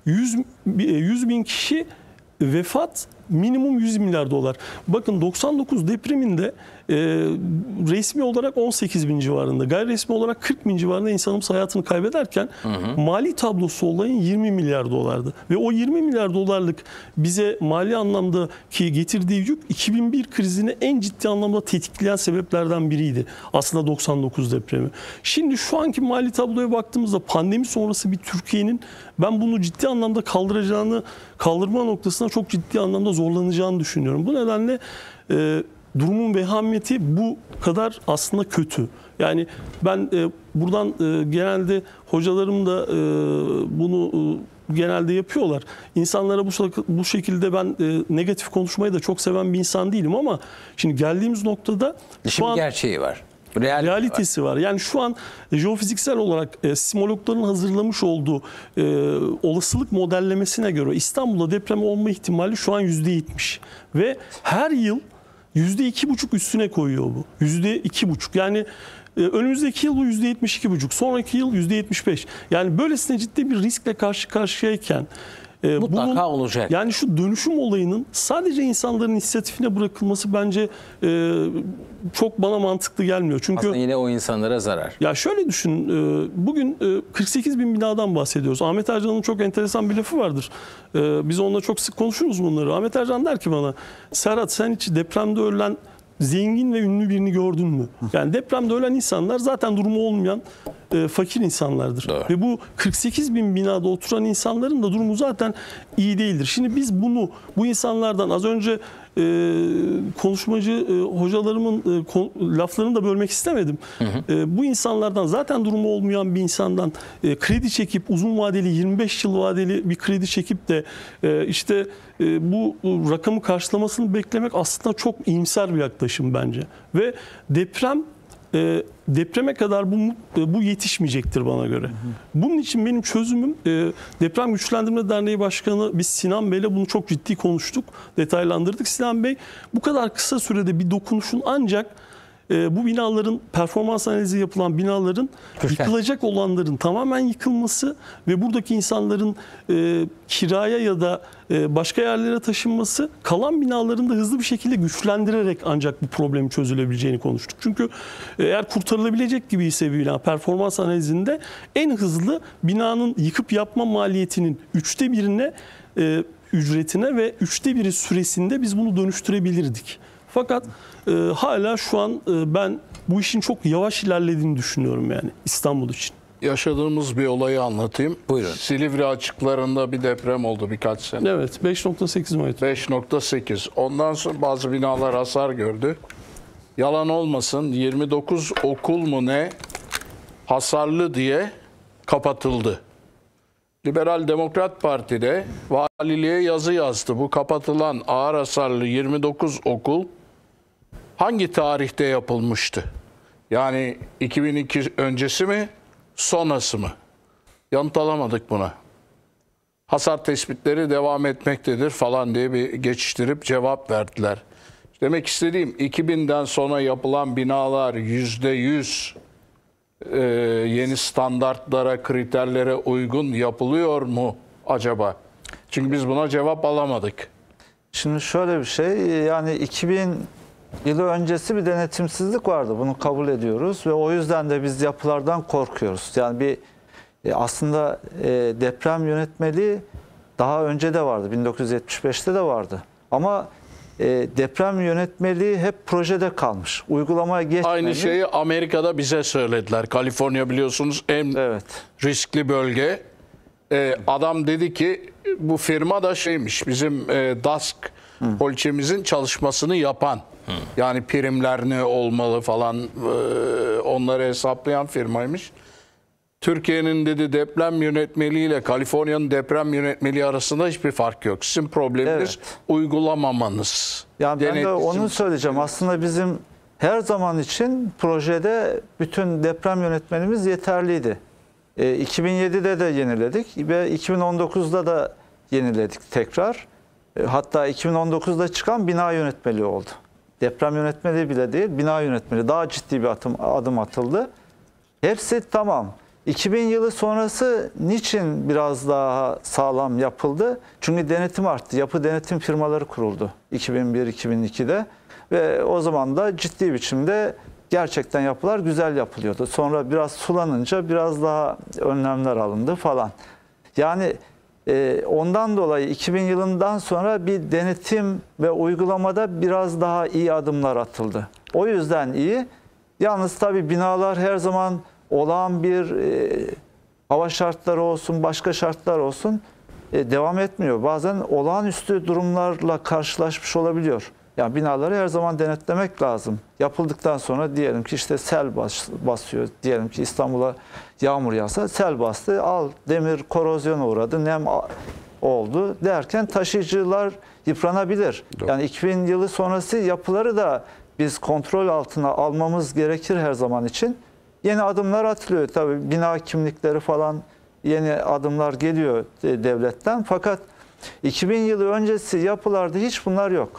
[SPEAKER 5] yüz bin kişi vefat, minimum yüz milyar dolar. Bakın doksan dokuz depreminde e, resmi olarak on sekiz bin civarında, gayri resmi olarak kırk bin civarında insanımız hayatını kaybederken hı hı. mali tablosu olayın yirmi milyar dolardı. Ve o yirmi milyar dolarlık bize mali anlamda ki getirdiği yük iki bin bir krizini en ciddi anlamda tetikleyen sebeplerden biriydi. Aslında doksan dokuz depremi. Şimdi şu anki mali tabloya baktığımızda pandemi sonrası bir Türkiye'nin ben bunu ciddi anlamda kaldıracağını, kaldırma noktasına çok ciddi anlamda zorlanacağını düşünüyorum. Bu nedenle e, durumun vehamiyeti bu kadar aslında kötü. Yani ben e, buradan e, genelde hocalarım da e, bunu e, genelde yapıyorlar. İnsanlara bu, bu şekilde ben e, negatif konuşmayı da çok seven bir insan değilim ama şimdi geldiğimiz noktada şu
[SPEAKER 1] şimdi
[SPEAKER 5] an
[SPEAKER 1] gerçeği var. Realite
[SPEAKER 5] realitesi var. var. Yani şu an jeofiziksel olarak e, sismologların hazırlamış olduğu e, olasılık modellemesine göre İstanbul'da deprem olma ihtimali şu an yüzde yetmiş. Ve her yıl yüzde iki buçuk üstüne koyuyor bu. yüzde iki buçuk. Yani e, önümüzdeki yıl bu yüzde yetmiş iki buçuk. Sonraki yıl yüzde yetmiş beş. Yani böylesine ciddi bir riskle karşı karşıyayken E,
[SPEAKER 1] mutlaka
[SPEAKER 5] bunun,
[SPEAKER 1] olacak.
[SPEAKER 5] Yani şu dönüşüm olayının sadece insanların inisiyatifine bırakılması bence e, çok bana mantıklı gelmiyor. Çünkü
[SPEAKER 1] aslında yine o insanlara zarar.
[SPEAKER 5] Ya şöyle düşünün, e, bugün e, kırk sekiz bin binadan bahsediyoruz. Ahmet Ercan'ın çok enteresan bir lafı vardır. E, biz onunla çok sık konuşuruz bunları. Ahmet Ercan der ki bana, Serhat sen hiç depremde ölen zengin ve ünlü birini gördün mü? Yani depremde ölen insanlar zaten durumu olmayan e, fakir insanlardır.
[SPEAKER 1] Doğru.
[SPEAKER 5] Ve bu kırk sekiz bin binada oturan insanların da durumu zaten iyi değildir. Şimdi biz bunu bu insanlardan az önce e, konuşmacı e, hocalarımın e, kon, laflarını da bölmek istemedim. Hı hı. E, bu insanlardan zaten durumu olmayan bir insandan e, kredi çekip uzun vadeli yirmi beş yıl vadeli bir kredi çekip de e, işte e, bu rakamı karşılamasını beklemek aslında çok iyimser bir yaklaşım bence. Ve deprem E, depreme kadar bu bu yetişmeyecektir bana göre. Hı hı. Bunun için benim çözümüm e, Deprem Güçlendirme Derneği Başkanı biz Sinan Bey'le bunu çok ciddi konuştuk, detaylandırdık. Sinan Bey bu kadar kısa sürede bir dokunuşun ancak e, bu binaların performans analizi yapılan binaların Güzel. yıkılacak olanların tamamen yıkılması ve buradaki insanların e, kiraya ya da e, başka yerlere taşınması, kalan binaların da hızlı bir şekilde güçlendirerek ancak bu problemin çözülebileceğini konuştuk. Çünkü eğer kurtarılabilecek gibi ise bir bina performans analizinde en hızlı binanın yıkıp yapma maliyetinin üçte birine e, ücretine ve üçte biri süresinde biz bunu dönüştürebilirdik. Fakat e, hala şu an e, ben bu işin çok yavaş ilerlediğini düşünüyorum yani İstanbul için.
[SPEAKER 3] Yaşadığımız bir olayı anlatayım.
[SPEAKER 1] Buyurun.
[SPEAKER 3] Silivri açıklarında bir deprem oldu birkaç sene.
[SPEAKER 5] Evet, beş nokta sekiz magnitudo.
[SPEAKER 3] beş nokta sekiz. Ondan sonra bazı binalar hasar gördü. Yalan olmasın yirmi dokuz okul mu ne hasarlı diye kapatıldı. Liberal Demokrat Parti'de valiliğe yazı yazdı. Bu kapatılan ağır hasarlı yirmi dokuz okul hangi tarihte yapılmıştı? Yani iki bin iki öncesi mi, sonrası mı? Yanıt alamadık buna. Hasar tespitleri devam etmektedir falan diye bir geçiştirip cevap verdiler. Demek istediğim iki binden sonra yapılan binalar yüzde yüz e, yeni standartlara, kriterlere uygun yapılıyor mu acaba? Çünkü biz buna cevap alamadık.
[SPEAKER 2] Şimdi şöyle bir şey, yani iki bin yılı öncesi bir denetimsizlik vardı. Bunu kabul ediyoruz ve o yüzden de biz yapılardan korkuyoruz. Yani bir aslında deprem yönetmeliği daha önce de vardı. bin dokuz yüz yetmiş beşte de vardı. Ama deprem yönetmeliği hep projede kalmış. Uygulamaya geçmedi.
[SPEAKER 3] Aynı şeyi Amerika'da bize söylediler. Kaliforniya biliyorsunuz en evet. riskli bölge. Adam dedi ki bu firma da şeymiş bizim D A S K poliçemizin çalışmasını yapan. Hı. Yani primler ne olmalı falan onları hesaplayan firmaymış. Türkiye'nin dedi deprem yönetmeliği ile Kaliforniya'nın deprem yönetmeliği arasında hiçbir fark yok. Sizin probleminiz evet. uygulamamanız.
[SPEAKER 2] Yani ben de onu söyleyeceğim. Aslında bizim her zaman için projede bütün deprem yönetmenimiz yeterliydi. E, iki bin yedide de yeniledik ve iki bin on dokuzda da yeniledik tekrar. E, hatta iki bin on dokuzda çıkan bina yönetmeliği oldu. Deprem yönetmeliği bile değil, bina yönetmeliği. Daha ciddi bir adım, adım atıldı. Hepsi tamam. iki bin yılı sonrası niçin biraz daha sağlam yapıldı? Çünkü denetim arttı. Yapı denetim firmaları kuruldu iki bin bir iki bin ikide ve o zaman da ciddi biçimde gerçekten yapılar güzel yapılıyordu. Sonra biraz sulanınca biraz daha önlemler alındı falan. Yani e, ondan dolayı iki bin yılından sonra bir denetim ve uygulamada biraz daha iyi adımlar atıldı. O yüzden iyi. Yalnız tabii binalar her zaman olağan bir e, hava şartları olsun, başka şartlar olsun e, devam etmiyor. Bazen olağanüstü durumlarla karşılaşmış olabiliyor. Yani binaları her zaman denetlemek lazım. Yapıldıktan sonra diyelim ki işte sel bas, basıyor. Diyelim ki İstanbul'a yağmur yağsa sel bastı. Al demir korozyona uğradı, nem oldu derken taşıyıcılar yıpranabilir. Doğru. Yani iki bin yılı sonrası yapıları da biz kontrol altına almamız gerekir her zaman için. Yeni adımlar atılıyor. Tabii bina kimlikleri falan yeni adımlar geliyor devletten. Fakat iki bin yılı öncesi yapılarda hiç bunlar yok.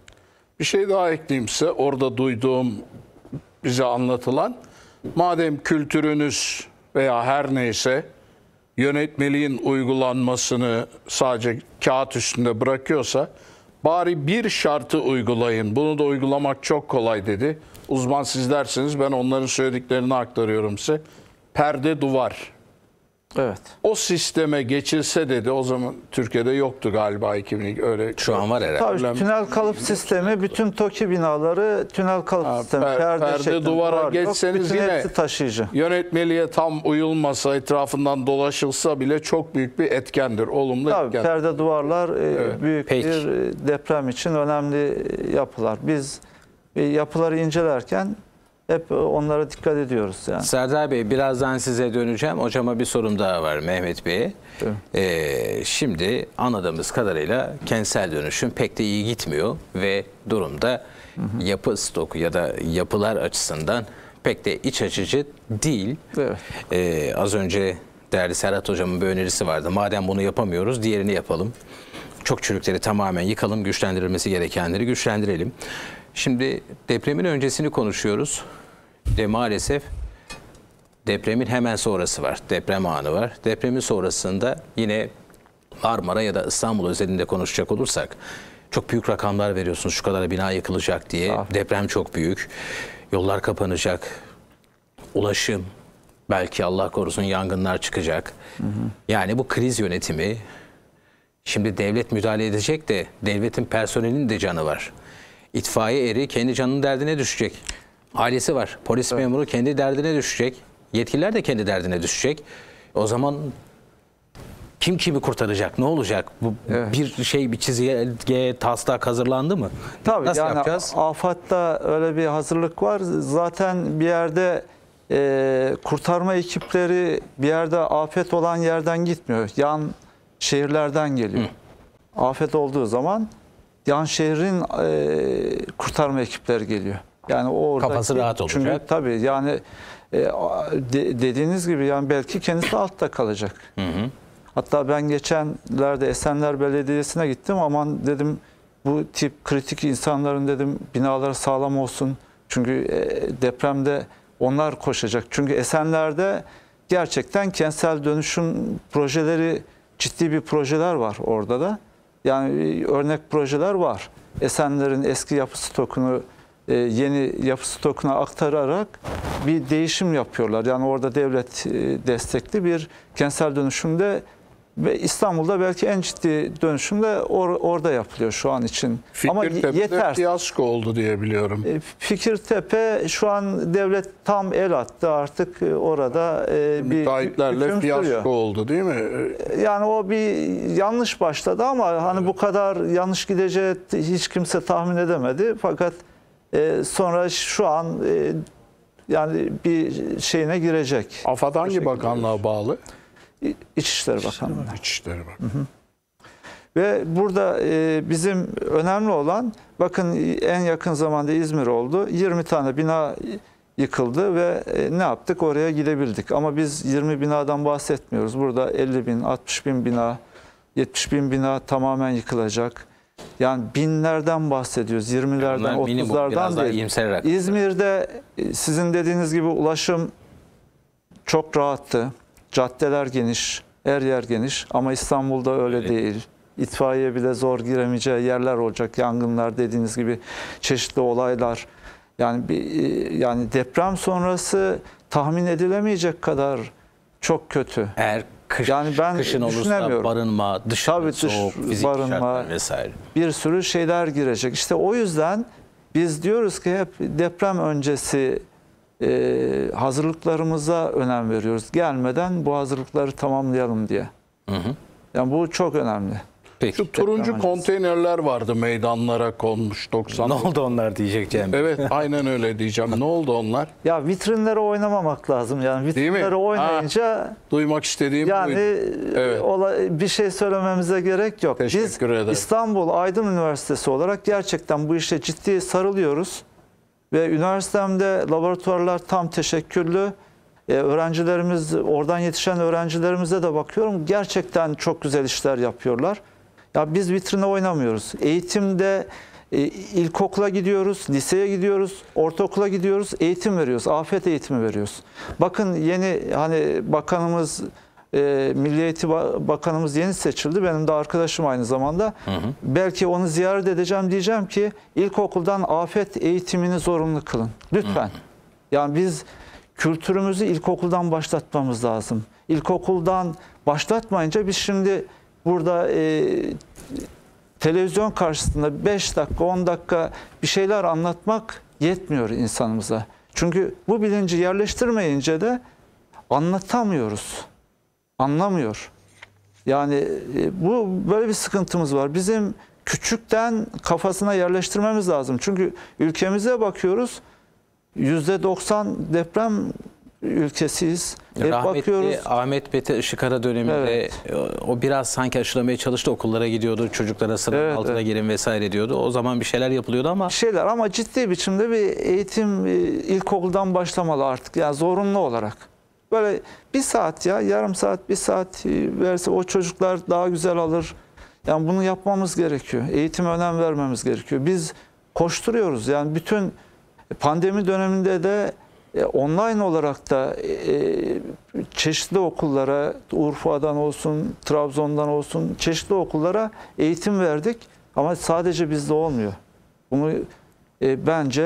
[SPEAKER 3] Bir şey daha ekleyeyim size. Orada duyduğum, bize anlatılan, madem kültürünüz veya her neyse yönetmeliğin uygulanmasını sadece kağıt üstünde bırakıyorsa bari bir şartı uygulayın. Bunu da uygulamak çok kolay dedi. Uzman siz dersiniz, ben onların söylediklerini aktarıyorum size. Perde duvar.
[SPEAKER 2] Evet.
[SPEAKER 3] O sisteme geçilse dedi, o zaman Türkiye'de yoktu galiba iki bin öyle.
[SPEAKER 1] Şu an var herhalde.
[SPEAKER 2] Tabii
[SPEAKER 3] Problem-
[SPEAKER 2] tünel kalıp sistemi, bütün TOKİ binaları tünel kalıp
[SPEAKER 3] Ha,
[SPEAKER 2] sistemi.
[SPEAKER 3] per-
[SPEAKER 2] Perde,
[SPEAKER 3] perde
[SPEAKER 2] şeklinde
[SPEAKER 3] duvara
[SPEAKER 2] duvar yok.
[SPEAKER 3] geçseniz
[SPEAKER 2] Bütün
[SPEAKER 3] yine-
[SPEAKER 2] hepsi taşıyıcı.
[SPEAKER 3] Yönetmeliğe tam uyulmasa, etrafından dolaşılsa bile çok büyük bir etkendir, olumlu
[SPEAKER 2] Tabii
[SPEAKER 3] etken.
[SPEAKER 2] perde duvarlar e, büyük
[SPEAKER 1] Peki.
[SPEAKER 2] bir e, deprem için önemli yapılar. Biz e, yapıları incelerken hep onlara dikkat ediyoruz yani.
[SPEAKER 1] Serdar Bey, birazdan size döneceğim. Hocama bir sorum daha var, Mehmet Bey'e.
[SPEAKER 2] Evet.
[SPEAKER 1] Ee, şimdi anladığımız kadarıyla kentsel dönüşüm pek de iyi gitmiyor ve durumda yapı stoku ya da yapılar açısından pek de iç açıcı değil.
[SPEAKER 2] Evet.
[SPEAKER 1] Ee, az önce değerli Serhat Hocam'ın bir önerisi vardı. Madem bunu yapamıyoruz, diğerini yapalım. Çok çürükleri tamamen yıkalım, güçlendirilmesi gerekenleri güçlendirelim. Şimdi depremin öncesini konuşuyoruz. De maalesef depremin hemen sonrası var. Deprem anı var. Depremin sonrasında yine Marmara ya da İstanbul özelinde konuşacak olursak çok büyük rakamlar veriyorsunuz. Şu kadar bina yıkılacak diye.
[SPEAKER 2] Ah.
[SPEAKER 1] Deprem çok büyük. Yollar kapanacak. Ulaşım, belki Allah korusun yangınlar çıkacak. Hı hı. Yani bu kriz yönetimi, şimdi devlet müdahale edecek de devletin personelinin de canı var. İtfaiye eri kendi canının derdine düşecek. Ailesi var. Polis evet. memuru kendi derdine düşecek. Yetkililer de kendi derdine düşecek. O zaman kim kimi kurtaracak? Ne olacak? Bu evet. bir şey, bir çizgiye taslak hazırlandı mı?
[SPEAKER 2] Tabii
[SPEAKER 1] nasıl
[SPEAKER 2] yani
[SPEAKER 1] yapacağız?
[SPEAKER 2] AFAD'da öyle bir hazırlık var. Zaten bir yerde e, kurtarma ekipleri bir yerde afet olan yerden gitmiyor. Yan şehirlerden geliyor. Hı. Afet olduğu zaman yan şehrin e, kurtarma ekipleri geliyor. Yani oradaki,
[SPEAKER 1] kafası rahat olacak.
[SPEAKER 2] Çünkü tabii yani e, de, dediğiniz gibi yani belki kendisi altta kalacak. Hı hı. Hatta ben geçenlerde Esenler Belediyesi'ne gittim. Aman dedim, bu tip kritik insanların dedim binaları sağlam olsun. Çünkü e, depremde onlar koşacak. Çünkü Esenler'de gerçekten kentsel dönüşüm projeleri, ciddi bir projeler var orada da. Yani örnek projeler var. Esenler'in eski yapı stokunu e, yeni yapı stokuna aktararak bir değişim yapıyorlar. Yani orada devlet e, destekli bir kentsel dönüşümde ve İstanbul'da belki en ciddi dönüşüm de or, orada yapılıyor şu an için. Ama yeter.
[SPEAKER 3] Fiyasko oldu diye biliyorum.
[SPEAKER 2] E, Fikirtepe şu an devlet tam el attı artık orada e, bir
[SPEAKER 3] müteahhitlerle fiyasko oldu değil mi?
[SPEAKER 2] Yani o bir yanlış başladı ama hani evet. bu kadar yanlış gideceği hiç kimse tahmin edemedi. Fakat e, sonra şu an e, yani bir şeyine girecek.
[SPEAKER 3] AFAD hangi bakanlığa bağlı?
[SPEAKER 2] İçişleri Bakanlığı.
[SPEAKER 3] İçişleri Bakanlığı.
[SPEAKER 2] Hı hı. Ve burada e, bizim önemli olan, bakın en yakın zamanda İzmir oldu. yirmi tane bina yıkıldı ve e, ne yaptık? Oraya gidebildik. Ama biz yirmi binadan bahsetmiyoruz. Burada elli bin, altmış bin bina, yetmiş bin bina tamamen yıkılacak. Yani binlerden bahsediyoruz. yirmilerden, otuzlardan değil. İzmir'de sizin dediğiniz gibi ulaşım çok rahattı. Caddeler geniş, her yer geniş ama İstanbul'da öyle evet. değil. İtfaiye bile zor giremeyeceği yerler olacak. Yangınlar, dediğiniz gibi çeşitli olaylar. Yani bir, yani deprem sonrası tahmin edilemeyecek kadar çok kötü.
[SPEAKER 1] Eğer kış,
[SPEAKER 2] yani ben
[SPEAKER 1] kışın olursa barınma, dışarı soğuk, fizik barınma vesaire.
[SPEAKER 2] Bir sürü şeyler girecek. İşte o yüzden biz diyoruz ki hep deprem öncesi Ee, hazırlıklarımıza önem veriyoruz. Gelmeden bu hazırlıkları tamamlayalım diye. Hı hı. Yani bu çok önemli.
[SPEAKER 3] Peki. Şu turuncu konteynerler vardı, meydanlara konmuş doksan.
[SPEAKER 1] Ne oldu onlar diyecektim.
[SPEAKER 3] Evet, aynen öyle diyeceğim. Ne oldu onlar?
[SPEAKER 2] Ya vitrinlere oynamamak lazım. Yani vitrinlere oynayınca
[SPEAKER 3] ha, duymak istediğim
[SPEAKER 2] yani
[SPEAKER 3] buydu. Evet.
[SPEAKER 2] Olay, bir şey söylememize gerek yok.
[SPEAKER 3] Teşekkür
[SPEAKER 2] Biz
[SPEAKER 3] ederim.
[SPEAKER 2] İstanbul Aydın Üniversitesi olarak gerçekten bu işe ciddi sarılıyoruz. Ve üniversitemde laboratuvarlar tam teşekküllü. Ee, öğrencilerimiz, oradan yetişen öğrencilerimize de bakıyorum. Gerçekten çok güzel işler yapıyorlar. Ya biz vitrine oynamıyoruz. Eğitimde e, ilkokula gidiyoruz, liseye gidiyoruz, ortaokula gidiyoruz, eğitim veriyoruz, afet eğitimi veriyoruz. Bakın yeni hani bakanımız, e, Milli Eğitim Bakanımız yeni seçildi. Benim de arkadaşım aynı zamanda. Hı hı. Belki onu ziyaret edeceğim, diyeceğim ki ilkokuldan afet eğitimini zorunlu kılın. Lütfen. Hı hı. Yani biz kültürümüzü ilkokuldan başlatmamız lazım. ilkokuldan başlatmayınca biz şimdi burada e, televizyon karşısında beş dakika on dakika bir şeyler anlatmak yetmiyor insanımıza. Çünkü bu bilinci yerleştirmeyince de anlatamıyoruz. Anlamıyor. Yani e, bu böyle bir sıkıntımız var. Bizim küçükten kafasına yerleştirmemiz lazım. Çünkü ülkemize bakıyoruz. yüzde doksan deprem ülkesiyiz. Hep
[SPEAKER 1] Rahmetli
[SPEAKER 2] bakıyoruz.
[SPEAKER 1] Ahmet Bete Işıkara döneminde
[SPEAKER 2] Evet.
[SPEAKER 1] o biraz sanki aşılamaya çalıştı. Okullara gidiyordu. Çocuklara sıranın
[SPEAKER 2] Evet,
[SPEAKER 1] altına
[SPEAKER 2] evet.
[SPEAKER 1] girin vesaire diyordu. O zaman bir şeyler yapılıyordu ama
[SPEAKER 2] Şeyler ama ciddi biçimde bir eğitim e, ilkokuldan başlamalı artık. Yani zorunlu olarak. Böyle bir saat ya yarım saat bir saat e, verse o çocuklar daha güzel alır. Yani bunu yapmamız gerekiyor. Eğitime önem vermemiz gerekiyor. Biz koşturuyoruz. Yani bütün pandemi döneminde de e, online olarak da e, çeşitli okullara, Urfa'dan olsun, Trabzon'dan olsun çeşitli okullara eğitim verdik. Ama sadece bizde olmuyor. Bunu e, bence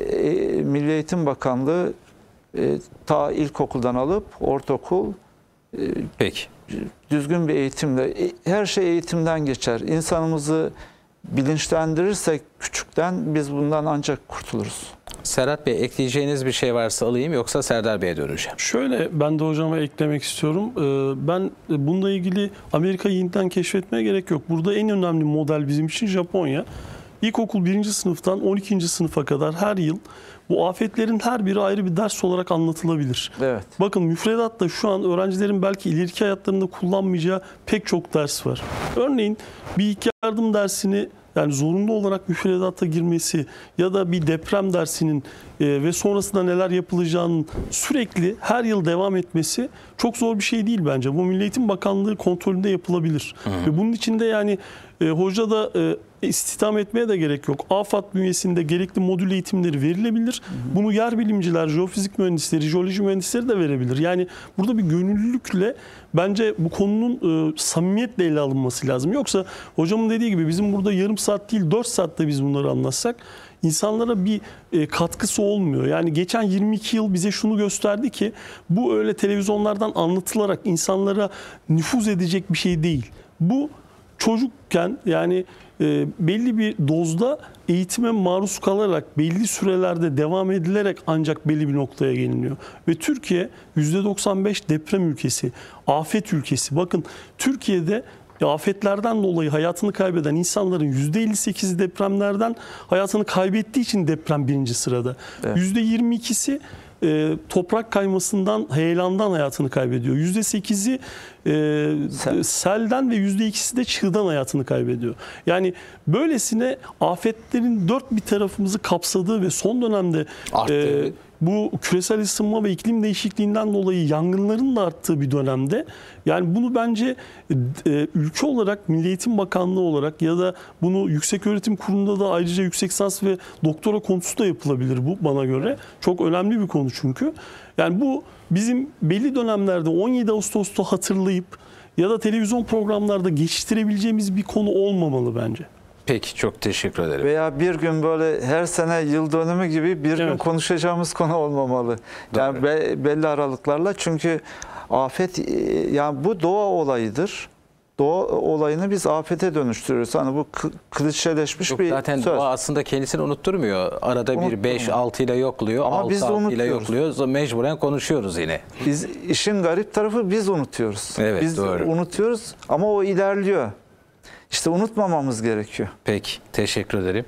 [SPEAKER 2] e, Milli Eğitim Bakanlığı e, ta ilkokuldan alıp ortaokul e,
[SPEAKER 1] peki.
[SPEAKER 2] düzgün bir eğitimle, e, her şey eğitimden geçer. İnsanımızı bilinçlendirirsek küçükten biz bundan ancak kurtuluruz.
[SPEAKER 1] Serhat Bey, ekleyeceğiniz bir şey varsa alayım, yoksa Serdar Bey'e döneceğim.
[SPEAKER 5] Şöyle, ben de hocama eklemek istiyorum. Ee, Ben bununla ilgili Amerika'yı yeniden keşfetmeye gerek yok. Burada en önemli model bizim için Japonya. İlkokul birinci sınıftan on ikinci sınıfa kadar her yıl bu afetlerin her biri ayrı bir ders olarak anlatılabilir.
[SPEAKER 2] Evet.
[SPEAKER 5] Bakın, müfredatta şu an öğrencilerin belki ileriki hayatlarında kullanmayacağı pek çok ders var. Örneğin bir ilk yardım dersini, yani zorunlu olarak müfredata girmesi ya da bir deprem dersinin e, ve sonrasında neler yapılacağının sürekli her yıl devam etmesi çok zor bir şey değil bence. Bu Milli Eğitim Bakanlığı kontrolünde yapılabilir. Hı. Ve bunun içinde yani e, hoca da e, istihdam etmeye de gerek yok. AFAD bünyesinde gerekli modül eğitimleri verilebilir. Hı hı. Bunu yer bilimciler, jeofizik mühendisleri, jeoloji mühendisleri de verebilir. Yani burada bir gönüllülükle bence bu konunun e, samimiyetle ele alınması lazım. Yoksa hocamın dediği gibi bizim burada yarım saat değil dört saatte biz bunları anlatsak insanlara bir e, katkısı olmuyor. Yani geçen yirmi iki yıl bize şunu gösterdi ki bu öyle televizyonlardan anlatılarak insanlara nüfuz edecek bir şey değil. Bu çocukken yani e, belli bir dozda eğitime maruz kalarak belli sürelerde devam edilerek ancak belli bir noktaya geliniyor. Ve Türkiye yüzde doksan beş deprem ülkesi, afet ülkesi. Bakın, Türkiye'de afetlerden dolayı hayatını kaybeden insanların yüzde elli sekizi depremlerden hayatını kaybettiği için deprem birinci sırada. Evet. yüzde yirmi ikisi e, toprak kaymasından, heyelandan hayatını kaybediyor. yüzde sekizi e, Sel. selden ve yüzde ikisi de çığdan hayatını kaybediyor. Yani böylesine afetlerin dört bir tarafımızı kapsadığı ve son dönemde e, bu küresel ısınma ve iklim değişikliğinden dolayı yangınların da arttığı bir dönemde, yani bunu bence e, ülke olarak, Milli Eğitim Bakanlığı olarak ya da bunu Yükseköğretim Kurumu'nda da ayrıca yüksek lisans ve doktora konusu da yapılabilir bu bana göre. Çok önemli bir konu çünkü. Yani bu bizim belli dönemlerde on yedi Ağustos'ta hatırlayıp ya da televizyon programlarda geçiştirebileceğimiz bir konu olmamalı bence.
[SPEAKER 1] Peki, çok teşekkür ederim.
[SPEAKER 2] Veya bir gün böyle her sene yıl dönümü gibi bir evet. gün konuşacağımız konu olmamalı. Yani be, belli aralıklarla, çünkü afet, yani bu doğa olayıdır. Doğa olayını biz afete dönüştürüyoruz. Hani bu klişeleşmiş
[SPEAKER 1] Yok,
[SPEAKER 2] bir
[SPEAKER 1] zaten
[SPEAKER 2] söz.
[SPEAKER 1] doğa aslında kendisini unutturmuyor. Arada bir beş altı ile yokluyor.
[SPEAKER 2] Ama biz de
[SPEAKER 1] altı ile
[SPEAKER 2] unutuyoruz.
[SPEAKER 1] yokluyor. Mecburen konuşuyoruz yine.
[SPEAKER 2] Biz, işin garip tarafı biz unutuyoruz.
[SPEAKER 1] Evet,
[SPEAKER 2] biz
[SPEAKER 1] doğru.
[SPEAKER 2] unutuyoruz ama o ilerliyor. İşte unutmamamız gerekiyor.
[SPEAKER 1] Peki, teşekkür ederim.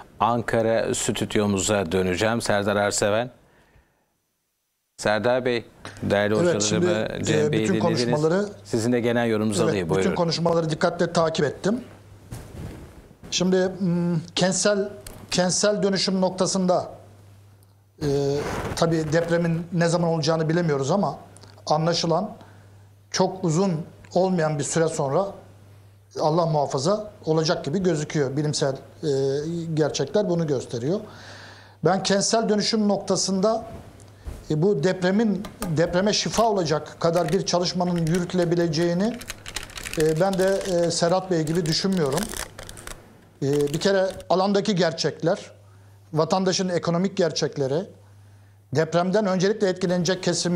[SPEAKER 1] Ankara stüdyomuza döneceğim. Serdar Erseven. Serdar Bey, değerli
[SPEAKER 4] Evet,
[SPEAKER 1] hocalarımı,
[SPEAKER 4] şimdi,
[SPEAKER 1] Cem
[SPEAKER 4] e,
[SPEAKER 1] Bey'i
[SPEAKER 4] bütün
[SPEAKER 1] dinlediniz.
[SPEAKER 4] konuşmaları-
[SPEAKER 1] Sizin de genel yorumunuzu
[SPEAKER 4] Evet,
[SPEAKER 1] alayım.
[SPEAKER 4] bütün
[SPEAKER 1] Buyurun.
[SPEAKER 4] konuşmaları dikkatle takip ettim. Şimdi m, kentsel kentsel dönüşüm noktasında e, tabii depremin ne zaman olacağını bilemiyoruz ama anlaşılan çok uzun olmayan bir süre sonra, Allah muhafaza, olacak gibi gözüküyor. Bilimsel e, gerçekler bunu gösteriyor. Ben kentsel dönüşüm noktasında e, bu depremin depreme şifa olacak kadar bir çalışmanın yürütülebileceğini e, ben de e, Serhat Bey gibi düşünmüyorum. E, bir kere alandaki gerçekler, vatandaşın ekonomik gerçekleri, depremden öncelikle etkilenecek kesimin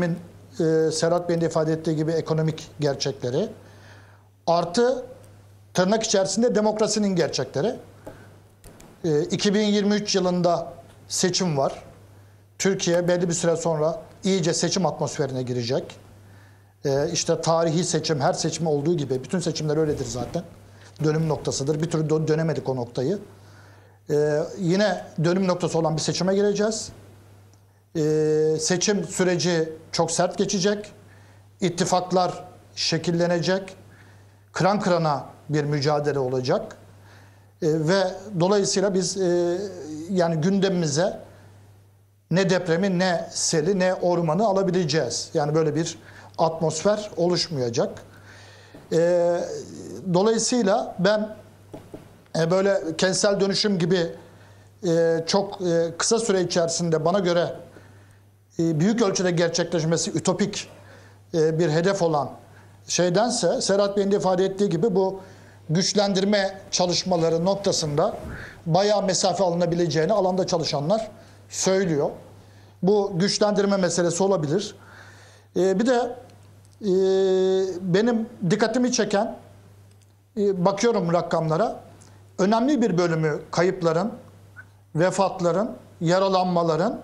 [SPEAKER 4] e, Serhat Bey'in de ifade ettiği gibi ekonomik gerçekleri, artı tırnak içerisinde demokrasinin gerçekleri. E, iki bin yirmi üç yılında seçim var. Türkiye belli bir süre sonra iyice seçim atmosferine girecek. E, işte tarihi seçim, her seçim olduğu gibi, bütün seçimler öyledir zaten. Dönüm noktasıdır. Bir türlü dönemedik o noktayı. E, yine dönüm noktası olan bir seçime gireceğiz. Ee, seçim süreci çok sert geçecek. İttifaklar şekillenecek. Kıran kırana bir mücadele olacak. Ee, ve dolayısıyla biz e, yani gündemimize ne depremi, ne seli, ne ormanı alabileceğiz. Yani böyle bir atmosfer oluşmayacak. Ee, dolayısıyla ben e, böyle kentsel dönüşüm gibi e, çok e, kısa süre içerisinde bana göre büyük ölçüde gerçekleşmesi ütopik bir hedef olan şeydense, Serhat Bey'in de ifade ettiği gibi bu güçlendirme çalışmaları noktasında bayağı mesafe alınabileceğini alanda çalışanlar söylüyor. Bu güçlendirme meselesi olabilir. Bir de benim dikkatimi çeken, bakıyorum rakamlara, önemli bir bölümü kayıpların, vefatların, yaralanmaların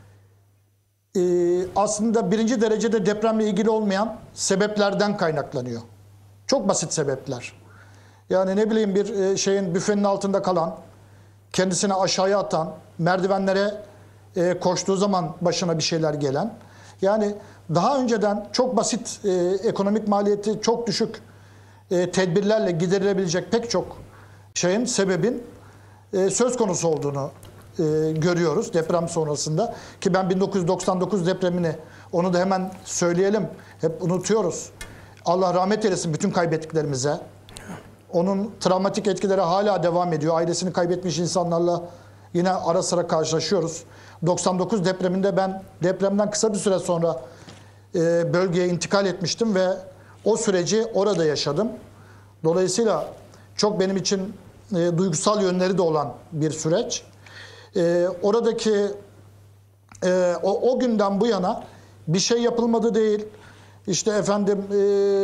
[SPEAKER 4] aslında birinci derecede depremle ilgili olmayan sebeplerden kaynaklanıyor. Çok basit sebepler. Yani ne bileyim bir şeyin büfenin altında kalan, kendisini aşağıya atan, merdivenlere koştuğu zaman başına bir şeyler gelen. Yani daha önceden çok basit ekonomik maliyeti çok düşük tedbirlerle giderilebilecek pek çok şeyin, sebebin söz konusu olduğunu E, görüyoruz deprem sonrasında. Ki ben bin dokuz yüz doksan dokuz depremini, onu da hemen söyleyelim, hep unutuyoruz. Allah rahmet eylesin bütün kaybettiklerimize. Onun travmatik etkileri hala devam ediyor. Ailesini kaybetmiş insanlarla yine ara sıra karşılaşıyoruz. doksan dokuz depreminde ben depremden kısa bir süre sonra e, bölgeye intikal etmiştim ve o süreci orada yaşadım. Dolayısıyla çok benim için e, duygusal yönleri de olan bir süreç. Ee, oradaki e, o, o günden bu yana bir şey yapılmadı değil. İşte efendim e,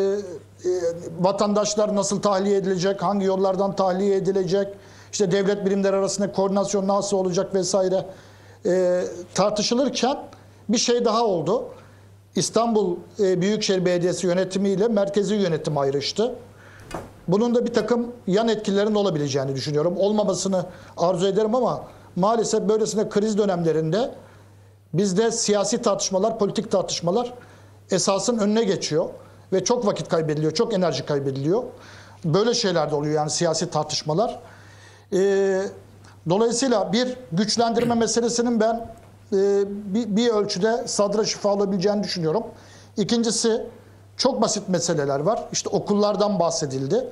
[SPEAKER 4] e, vatandaşlar nasıl tahliye edilecek, hangi yollardan tahliye edilecek, işte devlet birimleri arasında koordinasyon nasıl olacak vesaire e, tartışılırken bir şey daha oldu. İstanbul e, Büyükşehir Belediyesi yönetimiyle merkezi yönetim ayrıştı. Bunun da bir takım yan etkilerin olabileceğini düşünüyorum. Olmamasını arzu ederim ama maalesef böylesine kriz dönemlerinde bizde siyasi tartışmalar, politik tartışmalar esasın önüne geçiyor ve çok vakit kaybediliyor, çok enerji kaybediliyor. Böyle şeyler de oluyor yani siyasi tartışmalar. Ee, dolayısıyla bir güçlendirme meselesinin ben e, bir, bir ölçüde sadra şifa olabileceğini düşünüyorum. İkincisi çok basit meseleler var. İşte okullardan bahsedildi.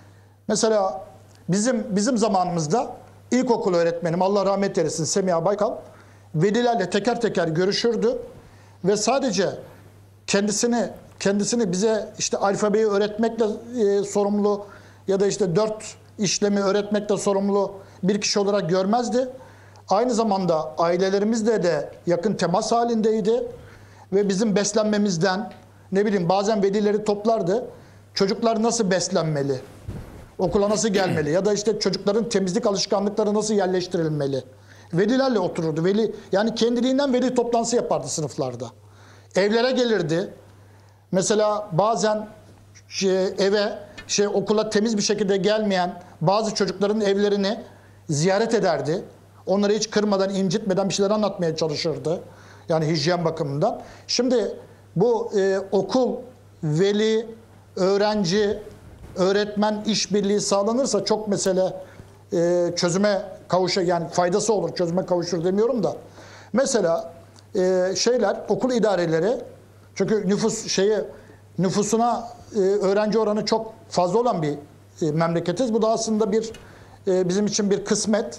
[SPEAKER 4] Mesela bizim bizim zamanımızda İlkokul öğretmenim, Allah rahmet eylesin, Semiha Baykal, velilerle teker teker görüşürdü ve sadece kendisini kendisini bize işte alfabeyi öğretmekle e, sorumlu ya da işte dört işlemi öğretmekle sorumlu bir kişi olarak görmezdi. Aynı zamanda ailelerimizle de yakın temas halindeydi ve bizim beslenmemizden, ne bileyim bazen velileri toplardı. Çocuklar nasıl beslenmeli? Okula nasıl gelmeli? Ya da işte çocukların temizlik alışkanlıkları nasıl yerleştirilmeli? Velilerle otururdu. Veli, yani kendiliğinden veli toplantısı yapardı sınıflarda. Evlere gelirdi. Mesela bazen şey, eve, şey okula temiz bir şekilde gelmeyen bazı çocukların evlerini ziyaret ederdi. Onları hiç kırmadan, incitmeden bir şeyler anlatmaya çalışırdı. Yani hijyen bakımından. Şimdi bu e, okul, veli, öğrenci, öğretmen işbirliği sağlanırsa çok mesele e, çözüme kavuşur, yani faydası olur, çözüme kavuşur demiyorum da. Mesela e, şeyler, okul idareleri, çünkü nüfus şeyi nüfusuna e, öğrenci oranı çok fazla olan bir e, memleketiz. Bu da aslında bir e, bizim için bir kısmet.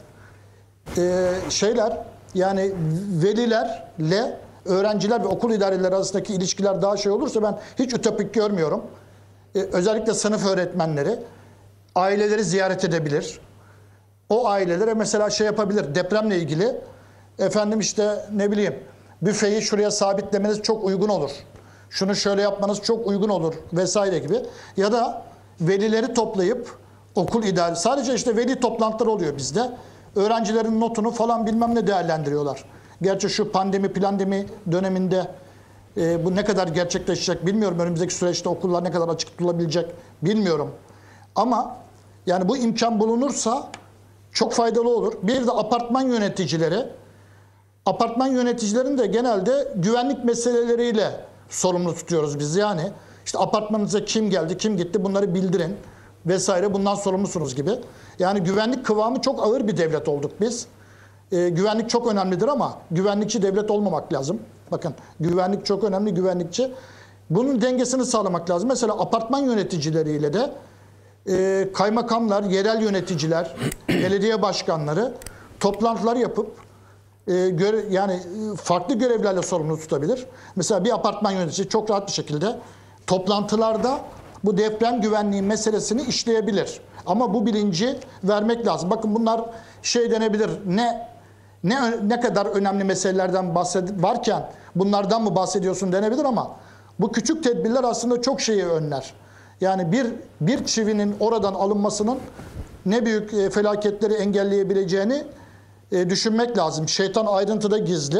[SPEAKER 4] E, şeyler yani velilerle öğrenciler ve okul idareleri arasındaki ilişkiler daha şey olursa ben hiç ütopik görmüyorum. Ee, özellikle sınıf öğretmenleri aileleri ziyaret edebilir. O ailelere mesela şey yapabilir, depremle ilgili efendim işte ne bileyim büfeyi şuraya sabitlemeniz çok uygun olur. şunu şöyle yapmanız çok uygun olur vesaire gibi. Ya da velileri toplayıp okul idare, sadece işte veli toplantıları oluyor bizde. Öğrencilerin notunu falan bilmem ne değerlendiriyorlar. Gerçi şu pandemi, plandemi döneminde e, bu ne kadar gerçekleşecek bilmiyorum. Önümüzdeki süreçte okullar ne kadar açık tutulabilecek bilmiyorum. Ama yani bu imkan bulunursa çok faydalı olur. Bir de apartman yöneticileri, apartman yöneticilerini de genelde güvenlik meseleleriyle sorumlu tutuyoruz biz. Yani işte apartmanınıza kim geldi, kim gitti bunları bildirin vesaire, bundan sorumlusunuz gibi. Yani güvenlik kıvamı çok ağır bir devlet olduk biz. Ee, güvenlik çok önemlidir ama güvenlikçi devlet olmamak lazım. Bakın, güvenlik çok önemli, güvenlikçi. Bunun dengesini sağlamak lazım. Mesela apartman yöneticileriyle de e, kaymakamlar, yerel yöneticiler, belediye başkanları toplantılar yapıp e, göre, yani farklı görevlerle sorumlu tutabilir. Mesela bir apartman yöneticisi çok rahat bir şekilde toplantılarda bu deprem güvenliği meselesini işleyebilir. Ama bu bilinci vermek lazım. Bakın bunlar şey denebilir. Ne ne ne kadar önemli meselelerden bahsed varken bunlardan mı bahsediyorsun denebilir ama bu küçük tedbirler aslında çok şeyi önler. Yani bir bir çivinin oradan alınmasının ne büyük e, felaketleri engelleyebileceğini e, düşünmek lazım. Şeytan ayrıntıda gizli.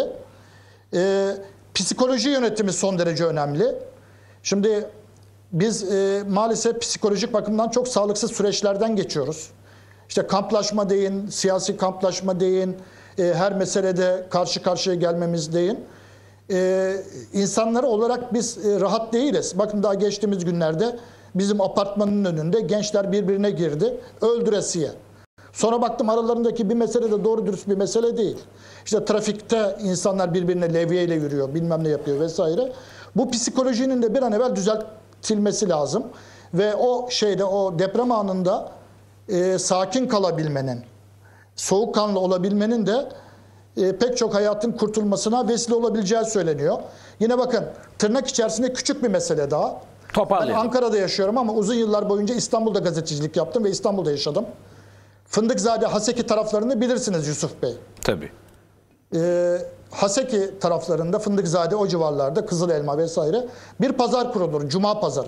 [SPEAKER 4] E, psikoloji yönetimi son derece önemli. Şimdi biz e, maalesef psikolojik bakımdan çok sağlıksız süreçlerden geçiyoruz. İşte kamplaşma deyin, siyasi kamplaşma deyin, e, her meselede karşı karşıya gelmemiz deyin. E, insanları olarak biz e, rahat değiliz. Bakın daha geçtiğimiz günlerde bizim apartmanın önünde gençler birbirine girdi, öldüresiye. Sonra baktım aralarındaki bir mesele de doğru dürüst bir mesele değil. İşte trafikte insanlar birbirine levyeyle yürüyor, bilmem ne yapıyor vesaire. Bu psikolojinin de bir an evvel düzeltilmesi lazım. Ve o şeyde, o deprem anında e, sakin kalabilmenin, soğukkanlı olabilmenin de e, pek çok hayatın kurtulmasına vesile olabileceği söyleniyor. Yine bakın, tırnak içerisinde küçük bir mesele daha. Ben Ankara'da yaşıyorum ama uzun yıllar boyunca İstanbul'da gazetecilik yaptım ve İstanbul'da yaşadım. Fındıkzade, Haseki taraflarını bilirsiniz Yusuf Bey.
[SPEAKER 1] Tabii.
[SPEAKER 4] Ee, Haseki taraflarında, Fındıkzade o civarlarda, Kızılelma vesaire bir pazar kurulur. Cuma pazarı.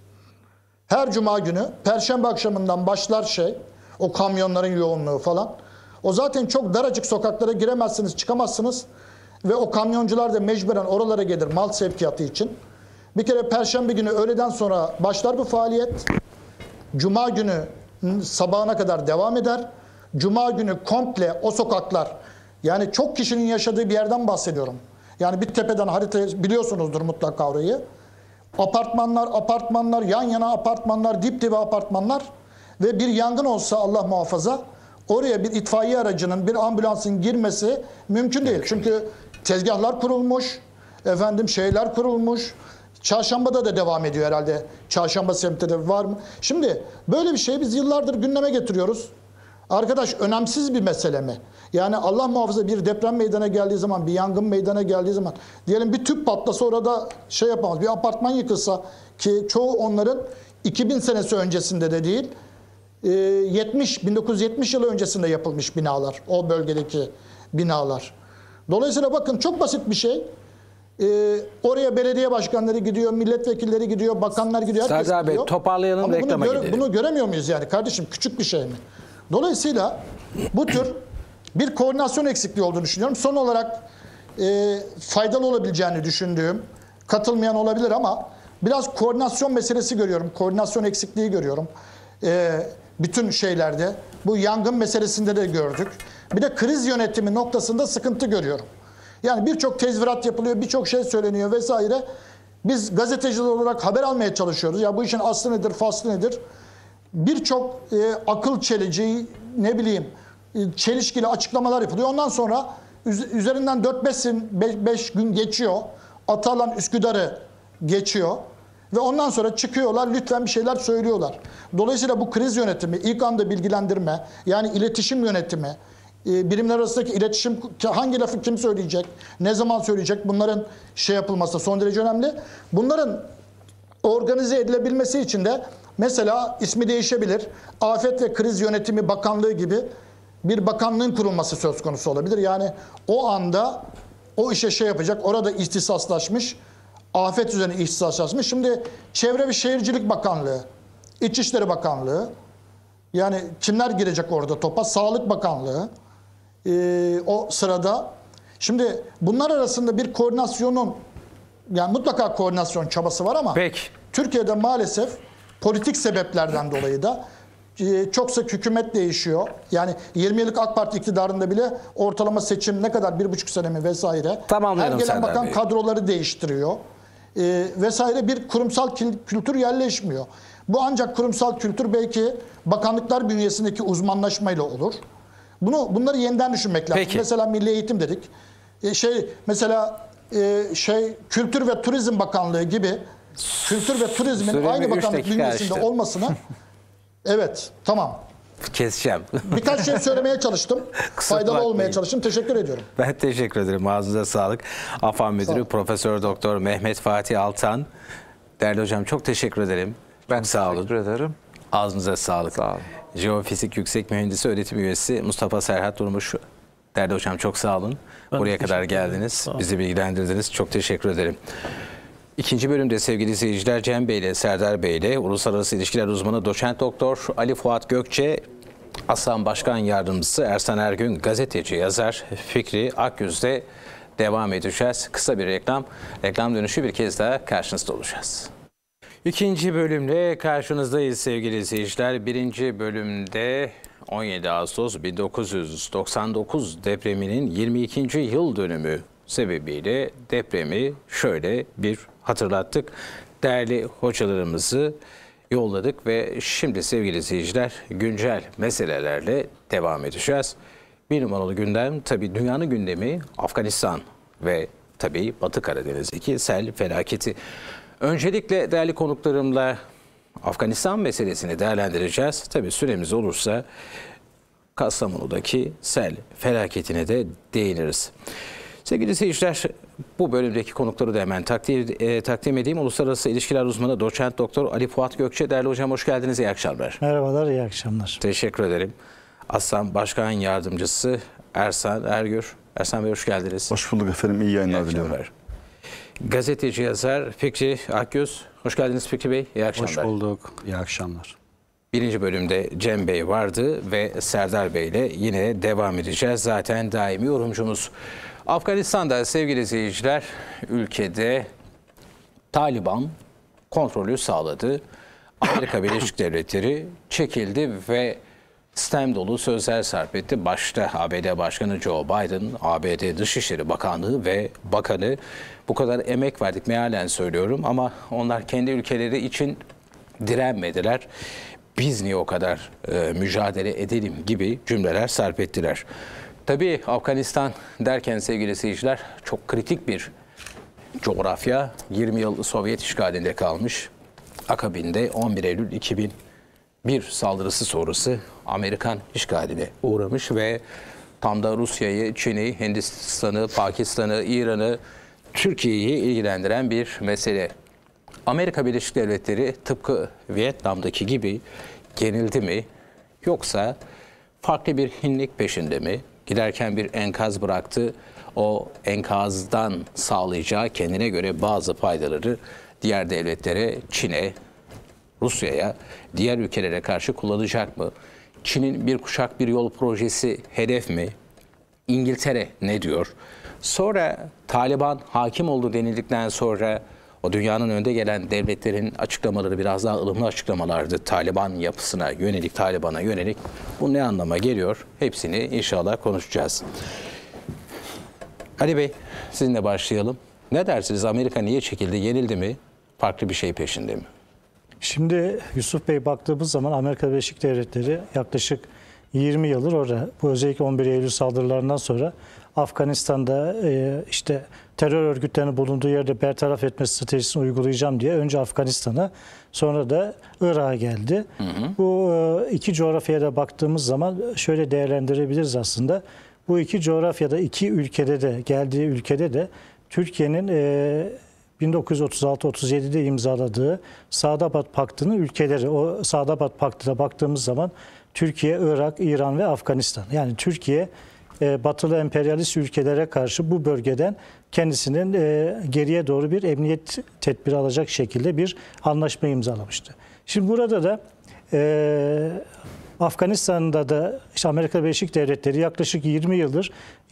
[SPEAKER 4] Her cuma günü perşembe akşamından başlar şey, o kamyonların yoğunluğu falan. O zaten çok daracık sokaklara giremezsiniz, çıkamazsınız. Ve o kamyoncular da mecburen oralara gelir mal sevkiyatı için. Bir kere perşembe günü öğleden sonra başlar bu faaliyet. Cuma günü sabahına kadar devam eder. Cuma günü komple o sokaklar, yani çok kişinin yaşadığı bir yerden bahsediyorum. Yani bir tepeden haritayı biliyorsunuzdur mutlaka orayı. Apartmanlar, apartmanlar, yan yana apartmanlar, dip dibe apartmanlar ve bir yangın olsa Allah muhafaza oraya bir itfaiye aracının, bir ambulansın girmesi mümkün değil. Çünkü tezgahlar kurulmuş, efendim şeyler kurulmuş. Çarşamba'da da devam ediyor herhalde. Çarşamba semtinde var mı? Şimdi böyle bir şeyi biz yıllardır gündeme getiriyoruz. Arkadaş, önemsiz bir mesele mi? Yani Allah muhafaza bir deprem meydana geldiği zaman, bir yangın meydana geldiği zaman, diyelim bir tüp patlasa orada şey yapamaz. Bir apartman yıkılsa, ki çoğu onların iki bin senesi öncesinde de değil, yetmiş bin dokuz yüz yetmiş yılı öncesinde yapılmış binalar. O bölgedeki binalar. Dolayısıyla bakın, çok basit bir şey. Ee, oraya belediye başkanları gidiyor, milletvekilleri gidiyor, bakanlar gidiyor, herkes
[SPEAKER 1] Serdar Bey,
[SPEAKER 4] gidiyor.
[SPEAKER 1] toparlayalım,
[SPEAKER 4] Ama
[SPEAKER 1] reklama
[SPEAKER 4] bunu, göre,
[SPEAKER 1] gidelim.
[SPEAKER 4] bunu göremiyor muyuz yani kardeşim, küçük bir şey mi? Dolayısıyla bu tür bir koordinasyon eksikliği olduğunu düşünüyorum. Son olarak e, faydalı olabileceğini düşündüğüm, katılmayan olabilir ama biraz koordinasyon meselesi görüyorum, koordinasyon eksikliği görüyorum. E, bütün şeylerde, bu yangın meselesinde de gördük. Bir de kriz yönetimi noktasında sıkıntı görüyorum. Yani birçok tezvirat yapılıyor, birçok şey söyleniyor vesaire. Biz gazeteciler olarak haber almaya çalışıyoruz. Ya bu işin aslı nedir, faslı nedir? Birçok e, akıl çelici, ne bileyim, e, çelişkili açıklamalar yapılıyor. Ondan sonra üzerinden dört beş gün geçiyor. Atalan Üsküdar'ı geçiyor. Ve ondan sonra çıkıyorlar, lütfen bir şeyler söylüyorlar. Dolayısıyla bu kriz yönetimi, ilk anda bilgilendirme, yani iletişim yönetimi, birimler arasındaki iletişim, hangi lafı kim söyleyecek, ne zaman söyleyecek, bunların şey yapılması son derece önemli. Bunların organize edilebilmesi için de mesela ismi değişebilir. Afet ve Kriz Yönetimi Bakanlığı gibi bir bakanlığın kurulması söz konusu olabilir. Yani o anda o işe şey yapacak, orada ihtisaslaşmış afet üzerine ihtisas açmış. Şimdi Çevre ve Şehircilik Bakanlığı, İçişleri Bakanlığı, yani kimler girecek orada topa? Sağlık Bakanlığı e, o sırada. Şimdi bunlar arasında bir koordinasyonun, yani mutlaka koordinasyon çabası var ama
[SPEAKER 1] Peki.
[SPEAKER 4] Türkiye'de maalesef politik sebeplerden dolayı da e, çok sık hükümet değişiyor. Yani yirmi yıllık AK Parti iktidarında bile ortalama seçim ne kadar bir buçuk sene mi vesaire.
[SPEAKER 1] Tamamlayalım
[SPEAKER 4] Her gelen
[SPEAKER 1] Serdar
[SPEAKER 4] bakan
[SPEAKER 1] Bey.
[SPEAKER 4] kadroları değiştiriyor. E, vesaire, bir kurumsal kültür yerleşmiyor. Bu ancak kurumsal kültür belki bakanlıklar bünyesindeki uzmanlaşmayla olur. Bunu bunları yeniden düşünmek lazım.
[SPEAKER 1] Peki.
[SPEAKER 4] Mesela Milli Eğitim dedik. E, şey mesela e, şey Kültür ve Turizm Bakanlığı gibi Kültür ve Turizm'in
[SPEAKER 1] Süremi
[SPEAKER 4] aynı
[SPEAKER 1] üç
[SPEAKER 4] bakanlık
[SPEAKER 1] dakika
[SPEAKER 4] bünyesinde
[SPEAKER 1] açtı.
[SPEAKER 4] olmasına evet, tamam.
[SPEAKER 1] Keseceğim.
[SPEAKER 4] Birkaç şey söylemeye çalıştım.
[SPEAKER 1] Kusura
[SPEAKER 4] Faydalı
[SPEAKER 1] bakmayın.
[SPEAKER 4] olmaya çalıştım. Teşekkür ediyorum.
[SPEAKER 1] Ben teşekkür ederim. Ağzınıza sağlık. AFAD Müdürü Profesör Doktor Mehmet Fatih Altan. Değerli hocam çok teşekkür ederim.
[SPEAKER 2] Ben
[SPEAKER 1] Çok sağ olun.
[SPEAKER 2] teşekkür ederim.
[SPEAKER 1] Ağzınıza sağlık.
[SPEAKER 2] Sağ olun.
[SPEAKER 1] Jeofizik Yüksek Mühendisi Öğretim Üyesi Mustafa Serhat Durmuş. Değerli hocam çok sağ olun.
[SPEAKER 5] Ben
[SPEAKER 1] Buraya
[SPEAKER 5] teşekkür
[SPEAKER 1] kadar
[SPEAKER 5] ederim.
[SPEAKER 1] geldiniz.
[SPEAKER 5] Sağ olun.
[SPEAKER 1] Bizi bilgilendirdiniz. Çok teşekkür ederim. İkinci bölümde sevgili izleyiciler Cem Bey ile Serdar Bey ile Uluslararası İlişkiler Uzmanı Doçent Doktor Ali Fuat Gökçe, Aslan Başkan Yardımcısı Ersan Ergün, gazeteci, yazar Fikri Akgüz'de devam edeceğiz. Kısa bir reklam. Reklam dönüşü bir kez daha karşınızda olacağız. İkinci bölümle karşınızdayız sevgili izleyiciler. Birinci bölümde on yedi Ağustos bin dokuz yüz doksan dokuz depreminin yirmi ikinci yıl dönümü sebebiyle depremi şöyle bir hatırlattık. Değerli hocalarımızı yolladık ve şimdi sevgili izleyiciler güncel meselelerle devam edeceğiz. Bir numaralı gündem tabii dünyanın gündemi Afganistan ve tabii Batı Karadeniz'deki sel felaketi. Öncelikle değerli konuklarımla Afganistan meselesini değerlendireceğiz. Tabii süremiz olursa Kastamonu'daki sel felaketine de değiniriz. Sevgili seyirciler, bu bölümdeki konukları da hemen takdim, e, takdim edeyim. Uluslararası İlişkiler Uzmanı Doçent Doktor Ali Fuat Gökçe. Değerli hocam hoş geldiniz. İyi akşamlar.
[SPEAKER 6] Merhabalar, iyi akşamlar.
[SPEAKER 1] Teşekkür ederim. Aslan Başkan Yardımcısı Ersan Ergür. Ersan Bey hoş geldiniz.
[SPEAKER 7] Hoş bulduk efendim. İyi yayınlar
[SPEAKER 1] İyi
[SPEAKER 7] diliyorum.
[SPEAKER 1] akşamlar. Gazeteci yazar Fikri Akgöz. Hoş geldiniz Fikri Bey. İyi akşamlar.
[SPEAKER 8] Hoş bulduk. İyi akşamlar.
[SPEAKER 1] Birinci bölümde Cem Bey vardı ve Serdar Bey ile yine devam edeceğiz. Zaten daimi yorumcumuz. Afganistan'da sevgili izleyiciler ülkede Taliban kontrolü sağladı. Amerika Birleşik Devletleri çekildi ve sistem dolu sözler sarf etti. Başta A B D Başkanı Joe Biden, A B D Dışişleri Bakanlığı ve Bakanı bu kadar emek verdik mealen söylüyorum ama onlar kendi ülkeleri için direnmediler. Biz niye o kadar e, mücadele edelim gibi cümleler sarf ettiler. Tabii Afganistan derken sevgili seyirciler çok kritik bir coğrafya. yirmi yıl Sovyet işgalinde kalmış. Akabinde on bir Eylül iki bin bir saldırısı sonrası Amerikan işgaline uğramış ve tam da Rusya'yı, Çin'i, Hindistan'ı, Pakistan'ı, İran'ı, Türkiye'yi ilgilendiren bir mesele. Amerika Birleşik Devletleri tıpkı Vietnam'daki gibi yenildi mi yoksa farklı bir hinlik peşinde mi? Giderken bir enkaz bıraktı. O enkazdan sağlayacağı kendine göre bazı faydaları diğer devletlere, Çin'e, Rusya'ya, diğer ülkelere karşı kullanacak mı? Çin'in bir kuşak bir yol projesi hedef mi? İngiltere ne diyor? Sonra Taliban hakim oldu denildikten sonra o dünyanın önde gelen devletlerin açıklamaları biraz daha ılımlı açıklamalardı. Taliban yapısına yönelik, Taliban'a yönelik. Bu ne anlama geliyor? Hepsini inşallah konuşacağız. Ali Bey, sizinle başlayalım. Ne dersiniz? Amerika niye çekildi? Yenildi mi? Farklı bir şey peşinde mi?
[SPEAKER 6] Şimdi Yusuf Bey baktığımız zaman Amerika Birleşik Devletleri yaklaşık yirmi yıldır orada. Bu özellikle on bir Eylül saldırılarından sonra Afganistan'da e, işte terör örgütlerinin bulunduğu yerde bertaraf etme stratejisini uygulayacağım diye önce Afganistan'a sonra da Irak'a geldi. Hı hı. Bu e, iki coğrafyaya da baktığımız zaman şöyle değerlendirebiliriz aslında. Bu iki coğrafyada iki ülkede de geldiği ülkede de Türkiye'nin e, bin dokuz yüz otuz altı otuz yedi'de imzaladığı Sadabat Paktı'nın ülkeleri. O Sadabat Paktı'na baktığımız zaman Türkiye, Irak, İran ve Afganistan. Yani Türkiye e, batılı emperyalist ülkelere karşı bu bölgeden kendisinin e, geriye doğru bir emniyet tedbiri alacak şekilde bir anlaşma imzalamıştı. Şimdi burada da e, Afganistan'da da işte Amerika Birleşik Devletleri yaklaşık yirmi yıldır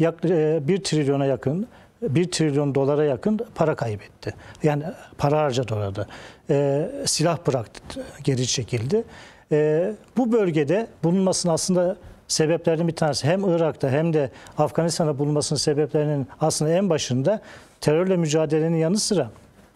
[SPEAKER 6] bir trilyona yakın, bir trilyon dolara yakın para kaybetti. Yani para harcadı orada. E, silah bıraktı, geri çekildi. E, bu bölgede bulunmasının aslında sebeplerinin bir tanesi hem Irak'ta hem de Afganistan'da bulunmasının sebeplerinin aslında en başında terörle mücadelenin yanı sıra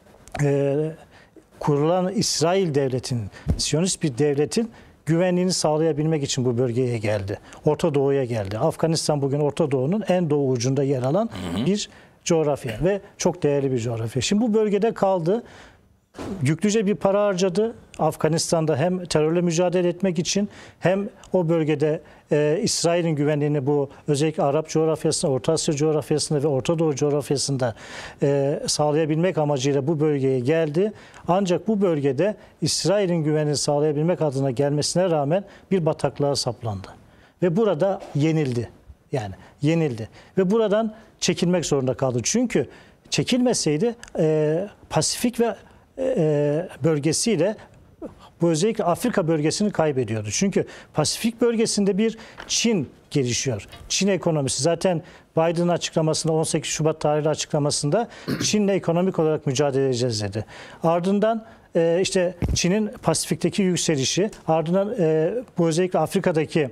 [SPEAKER 6] e, kurulan İsrail devletinin, Siyonist bir devletin güvenliğini sağlayabilmek için bu bölgeye geldi. Orta Doğu'ya geldi. Afganistan bugün Orta Doğu'nun en doğu ucunda yer alan hı hı. bir coğrafya ve çok değerli bir coğrafya. Şimdi bu bölgede kaldı. Yüklüce bir para harcadı. Afganistan'da hem terörle mücadele etmek için hem o bölgede e, İsrail'in güvenliğini bu özellikle Arap coğrafyasında, Orta Asya coğrafyasında ve Orta Doğu coğrafyasında e, sağlayabilmek amacıyla bu bölgeye geldi. Ancak bu bölgede İsrail'in güvenliğini sağlayabilmek adına gelmesine rağmen bir bataklığa saplandı. Ve burada yenildi. Yani yenildi. Ve buradan çekilmek zorunda kaldı. Çünkü çekilmeseydi e, Pasifik ve e, bölgesiyle bu özellikle Afrika bölgesini kaybediyordu. Çünkü Pasifik bölgesinde bir Çin gelişiyor. Çin ekonomisi zaten Biden'ın açıklamasında on sekiz Şubat tarihli açıklamasında Çin'le ekonomik olarak mücadele edeceğiz dedi. Ardından e, işte Çin'in Pasifik'teki yükselişi, ardından e, bu özellikle Afrika'daki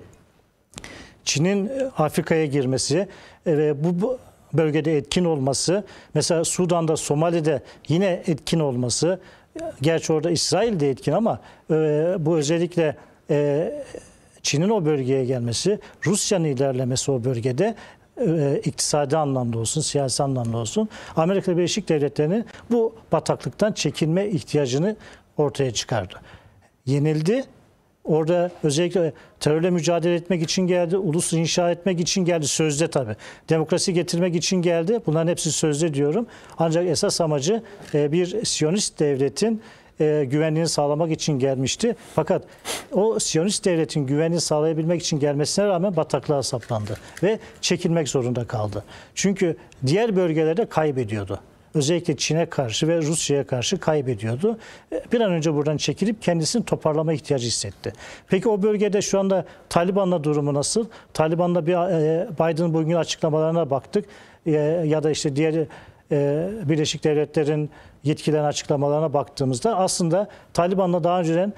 [SPEAKER 6] Çin'in Afrika'ya girmesi ve bu, bu bölgede etkin olması, mesela Sudan'da, Somali'de yine etkin olması, gerçi orada İsrail de etkin ama e, bu özellikle e, Çin'in o bölgeye gelmesi, Rusya'nın ilerlemesi o bölgede e, iktisadi anlamda olsun, siyasi anlamda olsun, Amerika Birleşik Devletleri'nin bu bataklıktan çekilme ihtiyacını ortaya çıkardı. Yenildi. Orada özellikle terörle mücadele etmek için geldi, ulus inşa etmek için geldi, sözde tabii. Demokrasi getirmek için geldi. Bunların hepsi sözde diyorum. Ancak esas amacı bir Siyonist devletin güvenliğini sağlamak için gelmişti. Fakat o Siyonist devletin güvenliğini sağlayabilmek için gelmesine rağmen bataklığa saplandı ve çekilmek zorunda kaldı. Çünkü diğer bölgelerde kaybediyordu. Özellikle Çin'e karşı ve Rusya'ya karşı kaybediyordu. Bir an önce buradan çekilip kendisini toparlama ihtiyacı hissetti. Peki o bölgede şu anda Taliban'la durumu nasıl? Taliban'la bir Biden'ın bugün açıklamalarına baktık. Ya da işte diğer Birleşik Devletler'in yetkililerin açıklamalarına baktığımızda aslında Taliban'la daha önceden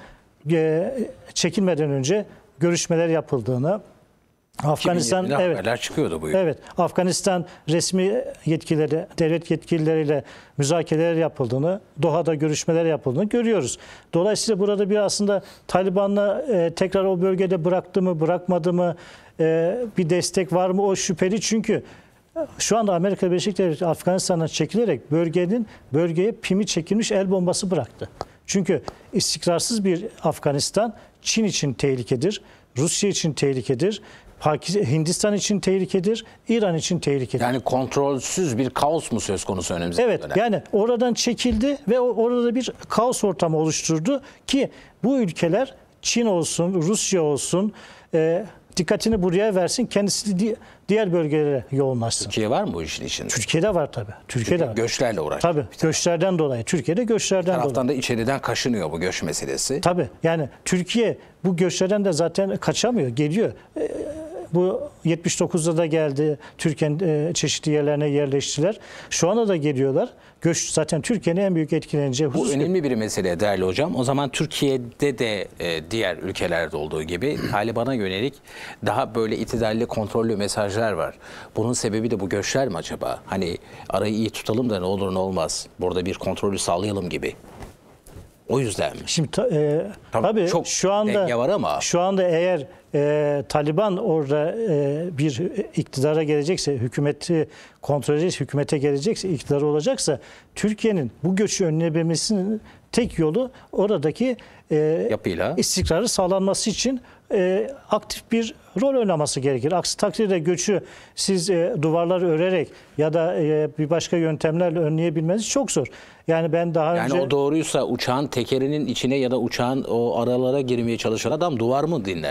[SPEAKER 6] çekilmeden önce görüşmeler yapıldığını, Afganistan evet
[SPEAKER 1] çıkıyordu bu.
[SPEAKER 6] Evet, Afganistan resmi yetkileri, devlet yetkilileriyle müzakereler yapıldığını, Doha'da görüşmeler yapıldığını görüyoruz. Dolayısıyla burada bir aslında Taliban'la e, tekrar o bölgede bıraktı mı, bırakmadı mı, e, bir destek var mı o şüpheli. Çünkü şu anda Amerika Birleşik Devletleri Afganistan'dan çekilerek bölgenin bölgeye pimi çekilmiş el bombası bıraktı. Çünkü istikrarsız bir Afganistan Çin için tehlikedir, Rusya için tehlikedir. Hindistan için tehlikedir, İran için tehlikedir.
[SPEAKER 1] Yani kontrolsüz bir kaos mu söz konusu önümüzde?
[SPEAKER 6] Evet, dönem? Yani oradan çekildi ve orada bir kaos ortamı oluşturdu ki bu ülkeler Çin olsun, Rusya olsun e, dikkatini buraya versin, kendisi di diğer bölgelere yoğunlaşsın.
[SPEAKER 1] Türkiye var mı bu işin içinde?
[SPEAKER 6] Türkiye'de var tabii. Türkiye'de
[SPEAKER 1] Türkiye
[SPEAKER 6] var.
[SPEAKER 1] Göçlerle uğraşıyor.
[SPEAKER 6] Tabii, göçlerden dolayı. Türkiye'de göçlerden dolayı.
[SPEAKER 1] Bir taraftan da içeriden kaşınıyor bu göç meselesi.
[SPEAKER 6] Tabii, yani Türkiye bu göçlerden de zaten kaçamıyor, geliyor. E, Bu yetmiş dokuzda da geldi. Türkiye'nin çeşitli yerlerine yerleştiler. Şu anda da geliyorlar. Göç zaten Türkiye'nin en büyük etkileneceği husus.
[SPEAKER 1] Bu önemli bir mesele değerli hocam. O zaman Türkiye'de de diğer ülkelerde olduğu gibi Taliban'a yönelik daha böyle itidalli, kontrollü mesajlar var. Bunun sebebi de bu göçler mi acaba? Hani arayı iyi tutalım da ne olur ne olmaz. Burada bir kontrolü sağlayalım gibi. O yüzden mi?
[SPEAKER 6] Şimdi e, tabii, tabii
[SPEAKER 1] çok
[SPEAKER 6] şu anda
[SPEAKER 1] var ama
[SPEAKER 6] şu anda eğer e, Taliban orada e, bir iktidara gelecekse, hükümeti kontrol edecekse, hükümete gelecekse, iktidar olacaksa Türkiye'nin bu göçü önleyebilmesinin tek yolu oradaki e,
[SPEAKER 1] yapıyla
[SPEAKER 6] istikrarı sağlanması için e, aktif bir rol oynaması gerekir. Aksi takdirde göçü siz e, duvarları örerek ya da e, bir başka yöntemlerle önleyebilmeniz çok zor. Yani ben daha
[SPEAKER 1] yani
[SPEAKER 6] önce...
[SPEAKER 1] Yani o doğruysa uçağın tekerinin içine ya da uçağın o aralara girmeye çalışan adam duvar mı dinler?
[SPEAKER 6] Tabii tabii.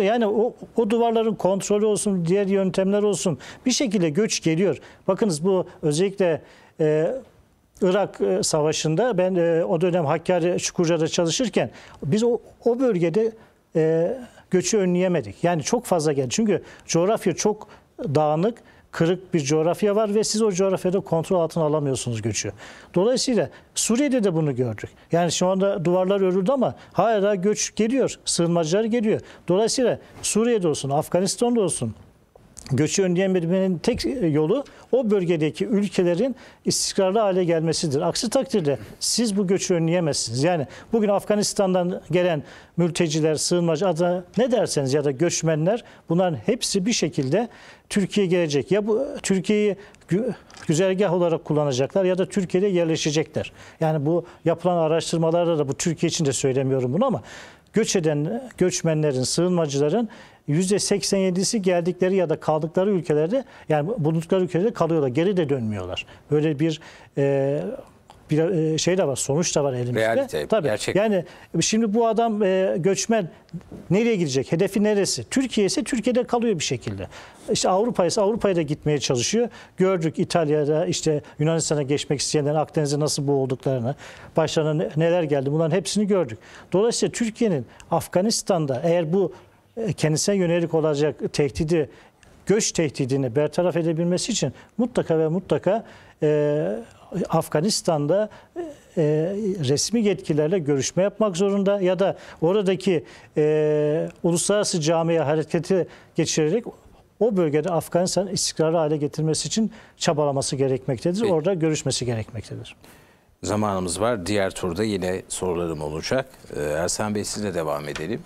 [SPEAKER 6] yani o, o duvarların kontrolü olsun, diğer yöntemler olsun, bir şekilde göç geliyor. Bakınız bu özellikle e, Irak e, Savaşı'nda ben e, o dönem Hakkari Çukurca'da çalışırken biz o, o bölgede e, göçü önleyemedik. Yani çok fazla geldi. Çünkü coğrafya çok dağınık, kırık bir coğrafya var ve siz o coğrafyada kontrol altına alamıyorsunuz göçü. Dolayısıyla Suriye'de de bunu gördük. Yani şu anda duvarlar örüldü ama hala göç geliyor, sığınmacılar geliyor. Dolayısıyla Suriye'de olsun, Afganistan'da olsun göçü önleyememenin tek yolu o bölgedeki ülkelerin istikrarlı hale gelmesidir. Aksi takdirde siz bu göçü önleyemezsiniz. Yani bugün Afganistan'dan gelen mülteciler, sığınmacı adına ne derseniz ya da göçmenler, bunların hepsi bir şekilde Türkiye'ye gelecek. Ya bu Türkiye'yi güzergah olarak kullanacaklar ya da Türkiye'de yerleşecekler. Yani bu yapılan araştırmalarda da, bu Türkiye için de söylemiyorum bunu ama göç eden göçmenlerin, sığınmacıların yüzde seksen yedisi geldikleri ya da kaldıkları ülkelerde, yani bulundukları ülkelerde kalıyorlar. Geri de dönmüyorlar. Böyle bir e, bir şey de var, sonuç da var elimizde.
[SPEAKER 1] Realite,
[SPEAKER 6] tabii.
[SPEAKER 1] Gerçek.
[SPEAKER 6] Yani şimdi bu adam e, göçmen nereye gidecek? Hedefi neresi? Türkiye ise Türkiye'de kalıyor bir şekilde. İşte Avrupa ise Avrupa'ya da gitmeye çalışıyor. Gördük İtalya'da, işte Yunanistan'a geçmek isteyenlerin Akdeniz'e nasıl boğulduklarını, başlarına neler geldi, bunların hepsini gördük. Dolayısıyla Türkiye'nin Afganistan'da eğer bu kendisine yönelik olacak tehdidi, göç tehdidini bertaraf edebilmesi için mutlaka ve mutlaka e, Afganistan'da e, resmi yetkililerle görüşme yapmak zorunda ya da oradaki e, uluslararası camiye hareketi geçirerek o bölgede Afganistan'ı istikrarlı hale getirmesi için çabalaması gerekmektedir.
[SPEAKER 1] Peki.
[SPEAKER 6] Orada görüşmesi gerekmektedir.
[SPEAKER 1] Zamanımız var. Diğer turda yine sorularım olacak. Ee, Ersan Bey, sizle devam edelim.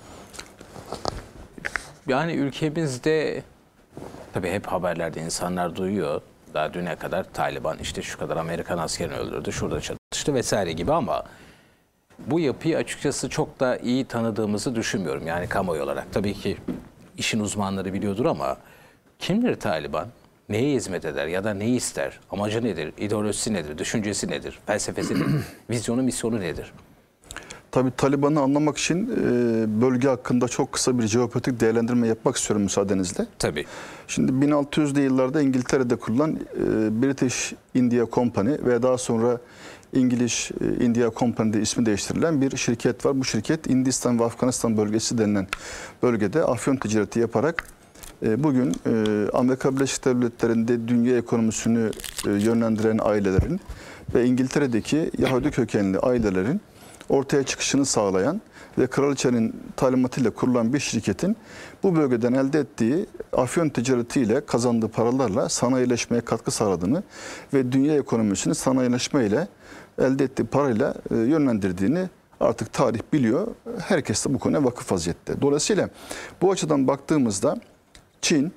[SPEAKER 1] Yani ülkemizde tabii hep haberlerde insanlar duyuyor. Daha düne kadar Taliban işte şu kadar Amerikan askerini öldürdü, şurada çatıştı vesaire gibi ama bu yapıyı açıkçası çok da iyi tanıdığımızı düşünmüyorum. Yani kamuoyu olarak tabii ki işin uzmanları biliyordur ama kimdir Taliban? Neye hizmet eder ya da neyi ister? Amacı nedir? İdeolojisi nedir? Düşüncesi nedir? Felsefesi nedir? Vizyonu, misyonu nedir?
[SPEAKER 7] Tabii Taliban'ı anlamak için bölge hakkında çok kısa bir jeopolitik değerlendirme yapmak istiyorum müsaadenizle.
[SPEAKER 1] Tabii.
[SPEAKER 7] Şimdi bin altı yüzlü yıllarda İngiltere'de kurulan British India Company ve daha sonra İngiliz India Company'de ismi değiştirilen bir şirket var. Bu şirket Hindistan ve Afganistan bölgesi denilen bölgede afyon ticareti yaparak bugün Amerika Birleşik Devletleri'nde dünya ekonomisini yönlendiren ailelerin ve İngiltere'deki Yahudi kökenli ailelerin ortaya çıkışını sağlayan ve kraliçenin talimatıyla kurulan bir şirketin bu bölgeden elde ettiği afyon ticaretiyle kazandığı paralarla sanayileşmeye katkı sağladığını ve dünya ekonomisini sanayileşmeyle elde ettiği parayla yönlendirdiğini artık tarih biliyor. Herkes de bu konuya vakıf vaziyette. Dolayısıyla bu açıdan baktığımızda Çin,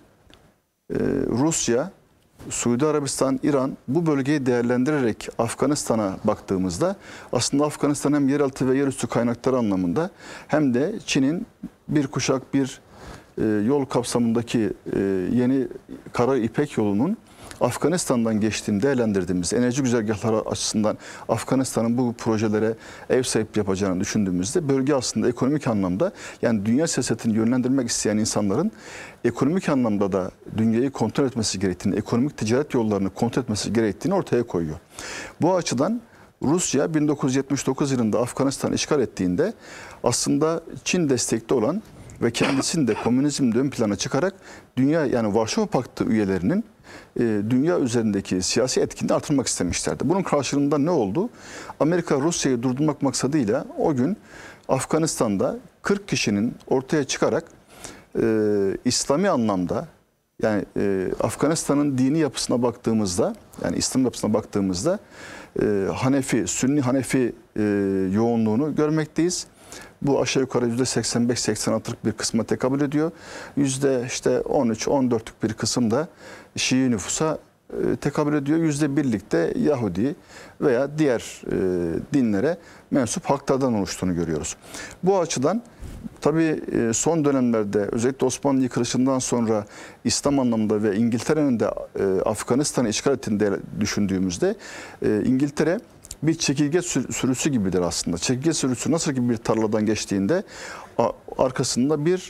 [SPEAKER 7] Rusya, Suudi Arabistan, İran bu bölgeyi değerlendirerek Afganistan'a baktığımızda aslında Afganistan hem yeraltı ve yerüstü kaynakları anlamında hem de Çin'in bir kuşak bir yol kapsamındaki yeni Kara İpek yolunun Afganistan'dan geçtiğini değerlendirdiğimiz enerji güzergahları açısından Afganistan'ın bu projelere ev sahipliği yapacağını düşündüğümüzde bölge aslında ekonomik anlamda, yani dünya siyasetini yönlendirmek isteyen insanların ekonomik anlamda da dünyayı kontrol etmesi gerektiğini, ekonomik ticaret yollarını kontrol etmesi gerektiğini ortaya koyuyor. Bu açıdan Rusya bin dokuz yüz yetmiş dokuz yılında Afganistan'ı işgal ettiğinde aslında Çin destekli olan ve kendisini de komünizmde ön plana çıkarak dünya, yani Varşova Paktı üyelerinin e, dünya üzerindeki siyasi etkinliğini artırmak istemişlerdi. Bunun karşılığında ne oldu? Amerika Rusya'yı durdurmak maksadıyla o gün Afganistan'da kırk kişinin ortaya çıkarak e, İslami anlamda, yani e, Afganistan'ın dini yapısına baktığımızda, yani İslam yapısına baktığımızda e, Hanefi, Sünni Hanefi e, yoğunluğunu görmekteyiz. Bu aşağı yukarı yüzde seksen beş seksen altılık bir kısma tekabül ediyor. Yüzde işte on üç on dörtlük bir kısım da Şii nüfusa e, tekabül ediyor. Yüzde birlik de Yahudi veya diğer e, dinlere mensup halklardan oluştuğunu görüyoruz. Bu açıdan tabii e, son dönemlerde özellikle Osmanlı yıkılışından sonra İslam anlamında ve İngiltere'nin de e, Afganistan'ı işgal ettiğini düşündüğümüzde e, İngiltere bir çekirge sürüsü gibidir aslında. Çekirge sürüsü nasıl ki bir tarladan geçtiğinde arkasında bir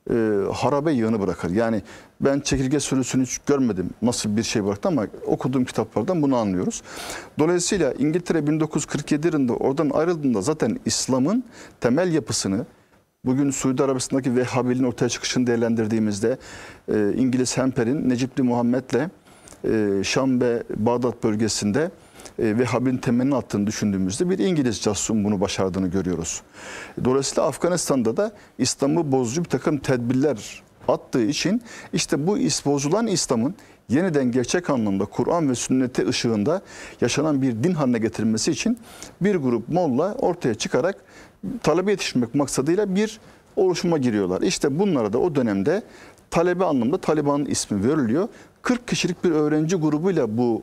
[SPEAKER 7] e, harabe yığını bırakır. Yani ben çekirge sürüsünü hiç görmedim nasıl bir şey bıraktı ama okuduğum kitaplardan bunu anlıyoruz. Dolayısıyla İngiltere bin dokuz yüz kırk yedi yılında oradan ayrıldığında zaten İslam'ın temel yapısını, bugün Suudi Arabistan'daki Vehhabiliğin ortaya çıkışını değerlendirdiğimizde e, İngiliz Hemper'in Necipli Muhammed'le e, Şam ve Bağdat bölgesinde e, Vehhabiliğin temelini attığını düşündüğümüzde bir İngiliz casusun bunu başardığını görüyoruz. Dolayısıyla Afganistan'da da İslam'ı bozucu bir takım tedbirler attığı için işte bu bozulan İslam'ın yeniden gerçek anlamda Kur'an ve sünneti ışığında yaşanan bir din haline getirilmesi için bir grup molla ortaya çıkarak talebe yetiştirmek maksadıyla bir oluşuma giriyorlar. İşte bunlara da o dönemde talebe anlamda Taliban'ın ismi veriliyor. kırk kişilik bir öğrenci grubuyla bu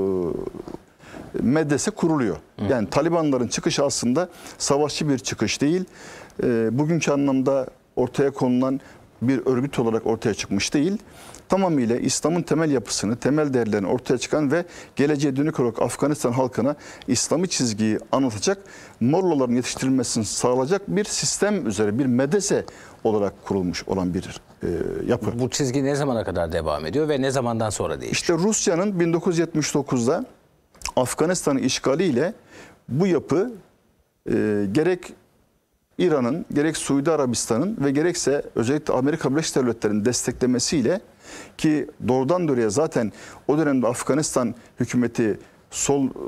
[SPEAKER 7] e, medrese kuruluyor. Yani Talibanların çıkışı aslında savaşçı bir çıkış değil. E, bugünkü anlamda ortaya konulan bir örgüt olarak ortaya çıkmış değil. Tamamıyla İslam'ın temel yapısını, temel değerlerini ortaya çıkan ve geleceğe dönük olarak Afganistan halkına İslami çizgiyi anlatacak, mollaların yetiştirilmesini sağlayacak bir sistem üzere, bir medrese olarak kurulmuş olan bir e, yapı.
[SPEAKER 1] Bu çizgi ne zamana kadar devam ediyor ve ne zamandan sonra değişiyor?
[SPEAKER 7] İşte Rusya'nın bin dokuz yüz yetmiş dokuzda Afganistan'ın işgaliyle bu yapı e, gerek İran'ın, gerek Suudi Arabistan'ın ve gerekse özellikle Amerika Birleşik Devletleri'nin desteklemesiyle, ki doğrudan doğruya zaten o dönemde Afganistan hükümeti sol e,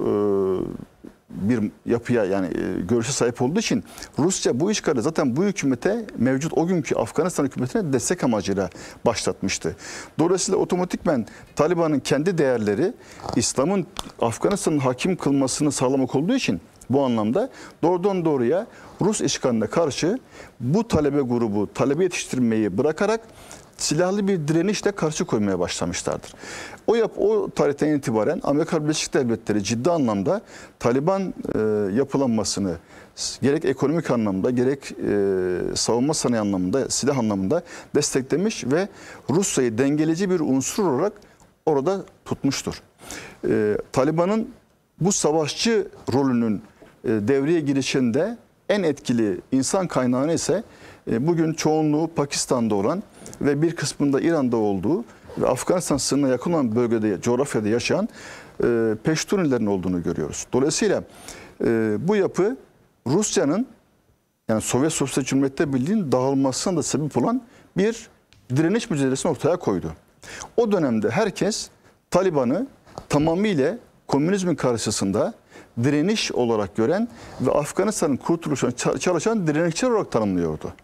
[SPEAKER 7] bir yapıya yani e, görüşe sahip olduğu için Rusya bu işgali zaten bu hükümete, mevcut o günkü Afganistan hükümetine destek amacıyla başlatmıştı. Dolayısıyla otomatikmen Taliban'ın kendi değerleri İslam'ın Afganistan'ın hakim kılmasını sağlamak olduğu için bu anlamda doğrudan doğruya Rus işgaline karşı bu talebe grubu, talebe yetiştirmeyi bırakarak silahlı bir direnişle karşı koymaya başlamışlardır. O yap o tarihten itibaren Amerika Birleşik Devletleri ciddi anlamda Taliban e, yapılanmasını gerek ekonomik anlamda gerek e, savunma sanayi anlamında, silah anlamında desteklemiş ve Rusya'yı dengeleyici bir unsur olarak orada tutmuştur. E, Taliban'ın bu savaşçı rolünün e, devreye girişinde en etkili insan kaynağını ise e, bugün çoğunluğu Pakistan'da olan ve bir kısmında İran'da olduğu ve Afganistan sınırına yakın olan bölgede, coğrafyada yaşayan e, Peştunilerin olduğunu görüyoruz. Dolayısıyla e, bu yapı Rusya'nın, yani Sovyet Sosyalist Cumhuriyetler Birliği'nin dağılmasına da sebep olan bir direniş mücadelesini ortaya koydu. O dönemde herkes Taliban'ı tamamıyla komünizmin karşısında direniş olarak gören ve Afganistan'ın kurtuluşuna çalışan direnişçiler olarak tanımlıyordu.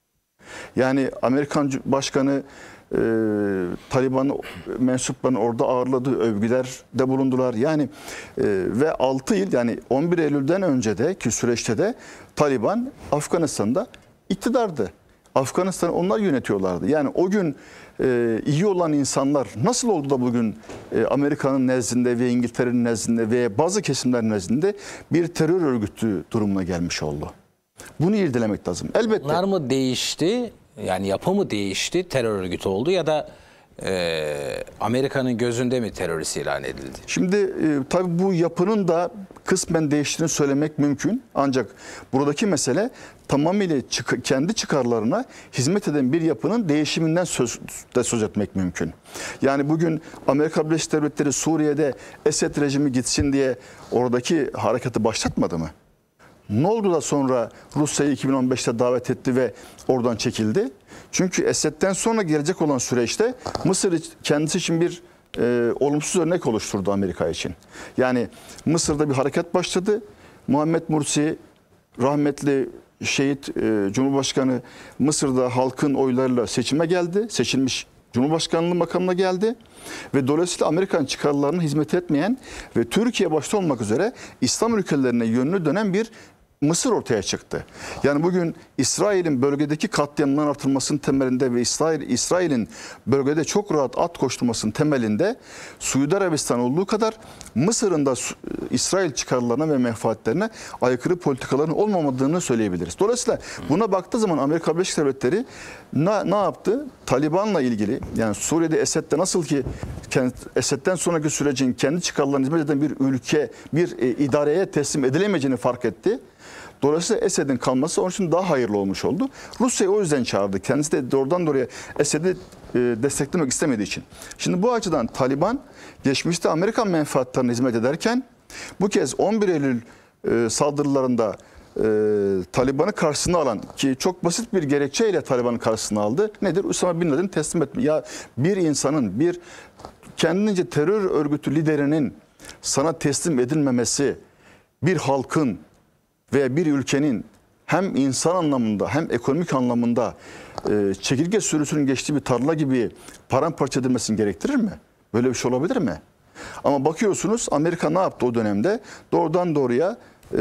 [SPEAKER 7] Yani Amerikan Başkanı e, Taliban mensuplarının orada ağırladığı övgülerde bulundular. Yani e, ve altı yıl, yani on bir Eylül'den önce de ki süreçte de Taliban Afganistan'da iktidardı. Afganistan'ı onlar yönetiyorlardı. Yani o gün e, iyi olan insanlar nasıl oldu da bugün e, Amerika'nın nezdinde ve İngiltere'nin nezdinde ve bazı kesimlerin nezdinde bir terör örgütü durumuna gelmiş oldu? Bunu irdelemek lazım. Elbette.
[SPEAKER 1] Bunlar mı değişti? Yani yapı mı değişti? Terör örgütü oldu ya da e, Amerika'nın gözünde mi terörist ilan edildi?
[SPEAKER 7] Şimdi e, tabii bu yapının da kısmen değiştiğini söylemek mümkün. Ancak buradaki mesele tamamıyla çık kendi çıkarlarına hizmet eden bir yapının değişiminden söz, de söz etmek mümkün. Yani bugün Amerika Birleşik Devletleri Suriye'de Esed rejimi gitsin diye oradaki hareketi başlatmadı mı? Ne oldu da sonra Rusya'yı iki bin on beşte davet etti ve oradan çekildi? Çünkü Esed'den sonra gelecek olan süreçte Mısır kendisi için bir e, olumsuz örnek oluşturdu Amerika için. Yani Mısır'da bir hareket başladı. Muhammed Mursi, rahmetli şehit e, Cumhurbaşkanı, Mısır'da halkın oylarıyla seçime geldi. Seçilmiş Cumhurbaşkanlığı makamına geldi. Ve dolayısıyla Amerikan çıkarlarına hizmet etmeyen ve Türkiye başta olmak üzere İslam ülkelerine yönlü dönen bir Mısır ortaya çıktı. Yani bugün İsrail'in bölgedeki katliamların artırılmasının temelinde ve İsrail İsrail'in bölgede çok rahat at koşturmasının temelinde Suudi Arabistan olduğu kadar Mısır'ın da İsrail çıkarlarına ve menfaatlerine aykırı politikaların olmamadığını söyleyebiliriz. Dolayısıyla buna baktığı zaman Amerika Birleşik Devletleri ne, ne yaptı? Taliban'la ilgili, yani Suriye'de Esed'de nasıl ki Esed'den sonraki sürecin kendi çıkarlarına hizmet eden bir ülke, bir e, idareye teslim edilemeyeceğini fark etti. Dolayısıyla Esed'in kalması onun için daha hayırlı olmuş oldu. Rusya'yı o yüzden çağırdı. Kendisi de doğrudan doğruya Esed'i e, desteklemek istemediği için. Şimdi bu açıdan Taliban geçmişte Amerikan menfaatlerine hizmet ederken bu kez on bir Eylül e, saldırılarında e, Taliban'ı karşısına alan, ki çok basit bir gerekçeyle Taliban'ı karşısına aldı. Nedir? Usama Bin Laden'i teslim etme. Ya bir insanın, bir kendince terör örgütü liderinin sana teslim edilmemesi, bir halkın veya bir ülkenin hem insan anlamında hem ekonomik anlamında e, çekirge sürüsünün geçtiği bir tarla gibi paramparça edilmesini gerektirir mi? Böyle bir şey olabilir mi? Ama bakıyorsunuz Amerika ne yaptı o dönemde? Doğrudan doğruya e,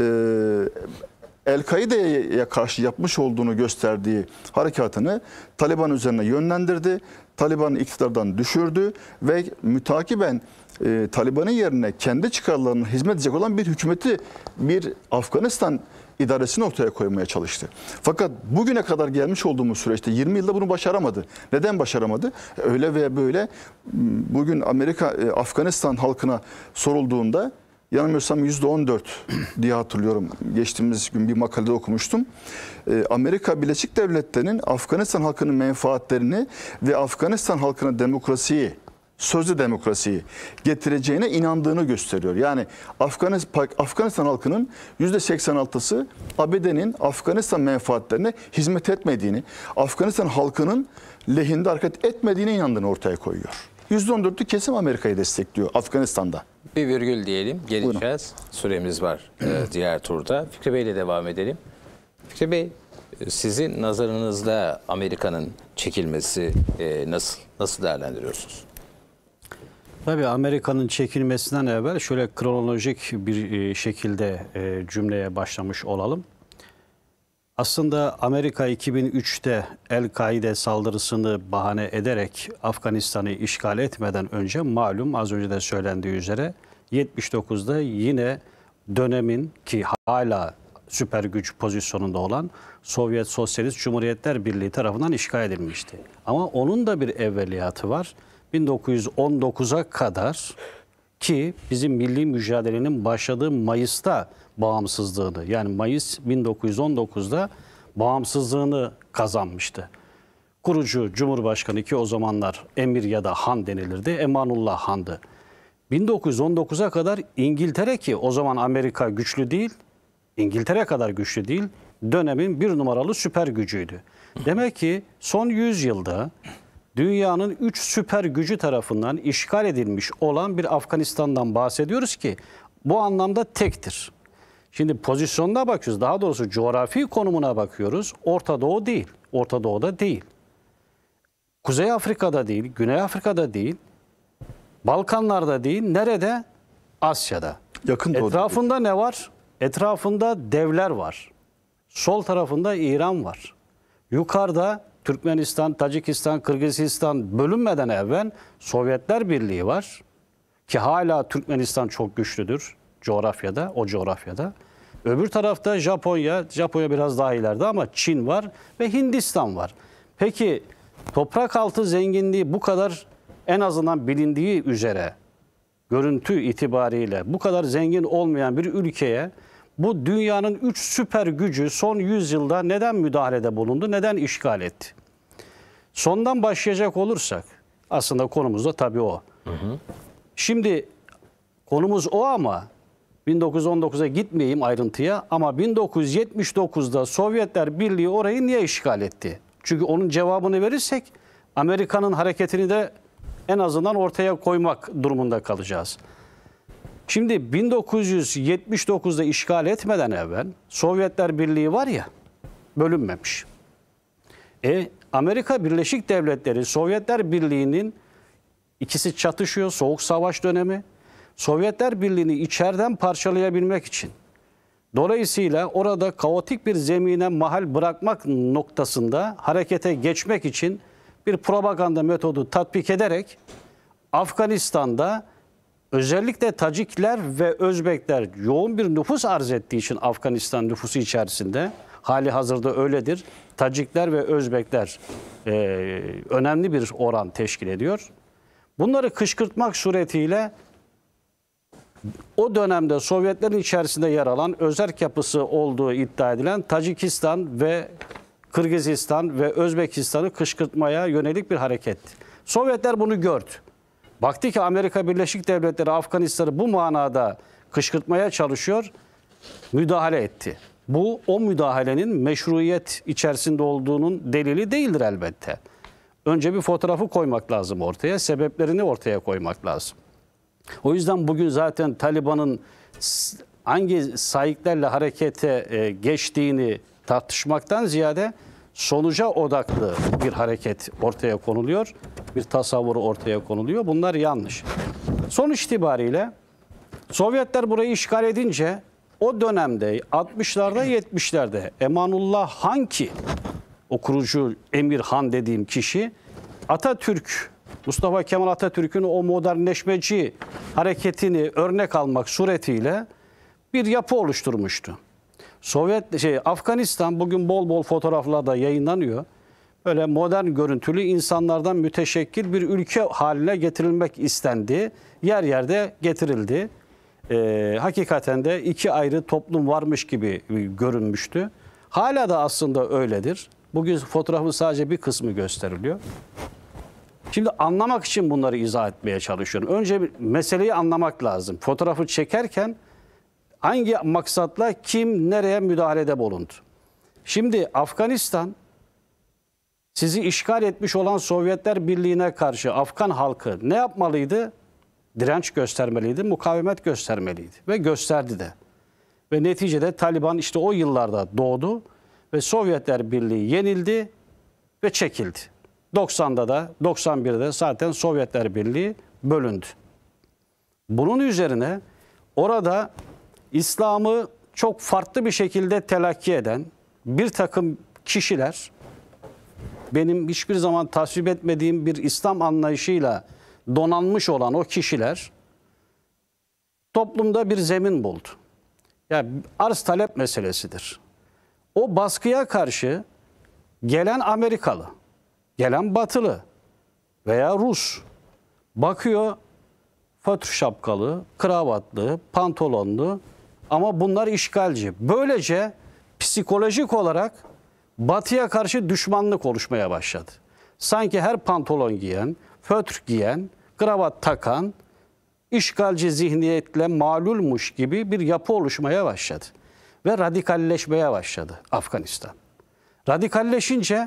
[SPEAKER 7] El-Kaide'ye karşı yapmış olduğunu gösterdiği harekatını Taliban üzerine yönlendirdi. Taliban'ı iktidardan düşürdü ve mütakiben e, Taliban'ın yerine kendi çıkarlarına hizmet edecek olan bir hükümeti, bir Afganistan idaresini ortaya koymaya çalıştı. Fakat bugüne kadar gelmiş olduğumuz süreçte yirmi yılda bunu başaramadı. Neden başaramadı? Öyle veya böyle bugün Amerika e, Afganistan halkına sorulduğunda yanılmıyorsam yüzde on dört diye hatırlıyorum. Geçtiğimiz gün bir makalede okumuştum. Ee, Amerika Birleşik Devletleri'nin Afganistan halkının menfaatlerini ve Afganistan halkına demokrasiyi, sözlü demokrasiyi getireceğine inandığını gösteriyor. Yani Afganistan, Afganistan halkının yüzde seksen altısı A B D'nin Afganistan menfaatlerine hizmet etmediğini, Afganistan halkının lehinde hareket etmediğine inandığını ortaya koyuyor. yüzde on dörtlük kesim Amerika'yı destekliyor Afganistan'da.
[SPEAKER 1] Bir virgül diyelim, geleceğiz. Süremiz var e, diğer turda. Fikri Bey ile devam edelim. Fikri Bey, sizin nazarınızda Amerika'nın çekilmesi e, nasıl? Nasıl değerlendiriyorsunuz?
[SPEAKER 8] Tabii Amerika'nın çekilmesinden evvel şöyle kronolojik bir şekilde cümleye başlamış olalım. Aslında Amerika iki bin üçte El-Kaide saldırısını bahane ederek Afganistan'ı işgal etmeden önce malum az önce de söylendiği üzere yetmiş dokuzda yine dönemin ki hala süper güç pozisyonunda olan Sovyet Sosyalist Cumhuriyetler Birliği tarafından işgal edilmişti. Ama onun da bir evveliyatı var. bin dokuz yüz on dokuza kadar ki bizim milli mücadelenin başladığı Mayıs'ta bağımsızlığını yani Mayıs bin dokuz yüz on dokuzda bağımsızlığını kazanmıştı. Kurucu Cumhurbaşkanı ki o zamanlar Emir ya da Han denilirdi. Emanullah Han'dı. bin dokuz yüz on dokuza kadar İngiltere ki o zaman Amerika güçlü değil, İngiltere kadar güçlü değil, dönemin bir numaralı süper gücüydü. Demek ki son yüz yılda dünyanın üç süper gücü tarafından işgal edilmiş olan bir Afganistan'dan bahsediyoruz ki bu anlamda tektir. Şimdi pozisyonuna bakıyoruz, daha doğrusu coğrafi konumuna bakıyoruz. Orta Doğu değil, Orta Doğu'da değil. Kuzey Afrika'da değil, Güney Afrika'da değil, Balkanlar'da değil, nerede? Asya'da.
[SPEAKER 7] Yakın Doğu'da.
[SPEAKER 8] Etrafında ne var? Etrafında devler var. Sol tarafında İran var. Yukarıda Türkmenistan, Tacikistan, Kırgızistan bölünmeden evvel Sovyetler Birliği var. Ki hala Türkmenistan çok güçlüdür coğrafyada, o coğrafyada. Öbür tarafta Japonya, Japonya biraz daha ileride ama Çin var ve Hindistan var. Peki toprak altı zenginliği bu kadar en azından bilindiği üzere görüntü itibariyle bu kadar zengin olmayan bir ülkeye bu dünyanın üç süper gücü son yüz yılda neden müdahalede bulundu, neden işgal etti? Sondan başlayacak olursak aslında konumuz da tabii o. Hı hı. Şimdi konumuz o ama bin dokuz yüz on dokuza gitmeyeyim ayrıntıya ama bin dokuz yüz yetmiş dokuzda Sovyetler Birliği orayı niye işgal etti? Çünkü onun cevabını verirsek Amerika'nın hareketini de en azından ortaya koymak durumunda kalacağız. Şimdi bin dokuz yüz yetmiş dokuzda işgal etmeden evvel Sovyetler Birliği var ya bölünmemiş. E Amerika Birleşik Devletleri Sovyetler Birliği'nin ikisi çatışıyor, Soğuk Savaş dönemi. Sovyetler Birliği'ni içeriden parçalayabilmek için. Dolayısıyla orada kaotik bir zemine mahal bırakmak noktasında harekete geçmek için bir propaganda metodu tatbik ederek Afganistan'da özellikle Tacikler ve Özbekler yoğun bir nüfus arz ettiği için Afganistan nüfusu içerisinde hali hazırda öyledir. Tacikler ve Özbekler e, önemli bir oran teşkil ediyor. Bunları kışkırtmak suretiyle o dönemde Sovyetlerin içerisinde yer alan özerk yapısı olduğu iddia edilen Tacikistan ve Kırgızistan ve Özbekistan'ı kışkırtmaya yönelik bir hareketti. Sovyetler bunu gördü. Baktı ki Amerika Birleşik Devletleri Afganistan'ı bu manada kışkırtmaya çalışıyor, müdahale etti. Bu o müdahalenin meşruiyet içerisinde olduğunun delili değildir elbette. Önce bir fotoğrafı koymak lazım ortaya, sebeplerini ortaya koymak lazım. O yüzden bugün zaten Taliban'ın hangi sahiplerle harekete geçtiğini tartışmaktan ziyade sonuca odaklı bir hareket ortaya konuluyor. Bir tasavvuru ortaya konuluyor. Bunlar yanlış. Sonuç itibariyle Sovyetler burayı işgal edince o dönemde altmışlarda yetmişlerde Emanullah Han ki o kurucu Emir Han dediğim kişi Atatürk, Mustafa Kemal Atatürk'ün o modernleşmeci hareketini örnek almak suretiyle bir yapı oluşturmuştu. Sovyet şey Afganistan bugün bol bol fotoğraflarda yayınlanıyor. Böyle modern görüntülü insanlardan müteşekkil bir ülke haline getirilmek istendi. Yer yerde getirildi. Ee, hakikaten de iki ayrı toplum varmış gibi görünmüştü. Hala da aslında öyledir. Bugün fotoğrafın sadece bir kısmı gösteriliyor. Şimdi anlamak için bunları izah etmeye çalışıyorum. Önce meseleyi anlamak lazım. Fotoğrafı çekerken hangi maksatla kim nereye müdahalede bulundu? Şimdi Afganistan sizi işgal etmiş olan Sovyetler Birliği'ne karşı Afgan halkı ne yapmalıydı? Direnç göstermeliydi, mukavemet göstermeliydi ve gösterdi de. Ve neticede Taliban işte o yıllarda doğdu ve Sovyetler Birliği yenildi ve çekildi. doksanda da doksan birde zaten Sovyetler Birliği bölündü. Bunun üzerine orada İslam'ı çok farklı bir şekilde telakki eden bir takım kişiler, benim hiçbir zaman tasvip etmediğim bir İslam anlayışıyla donanmış olan o kişiler toplumda bir zemin buldu. Yani arz talep meselesidir. O baskıya karşı gelen Amerikalı, gelen Batılı veya Rus bakıyor, fötr şapkalı, kravatlı, pantolonlu ama bunlar işgalci. Böylece psikolojik olarak Batı'ya karşı düşmanlık oluşmaya başladı. Sanki her pantolon giyen, fötr giyen, kravat takan, işgalci zihniyetle malulmuş gibi bir yapı oluşmaya başladı. Ve radikalleşmeye başladı Afganistan. Radikalleşince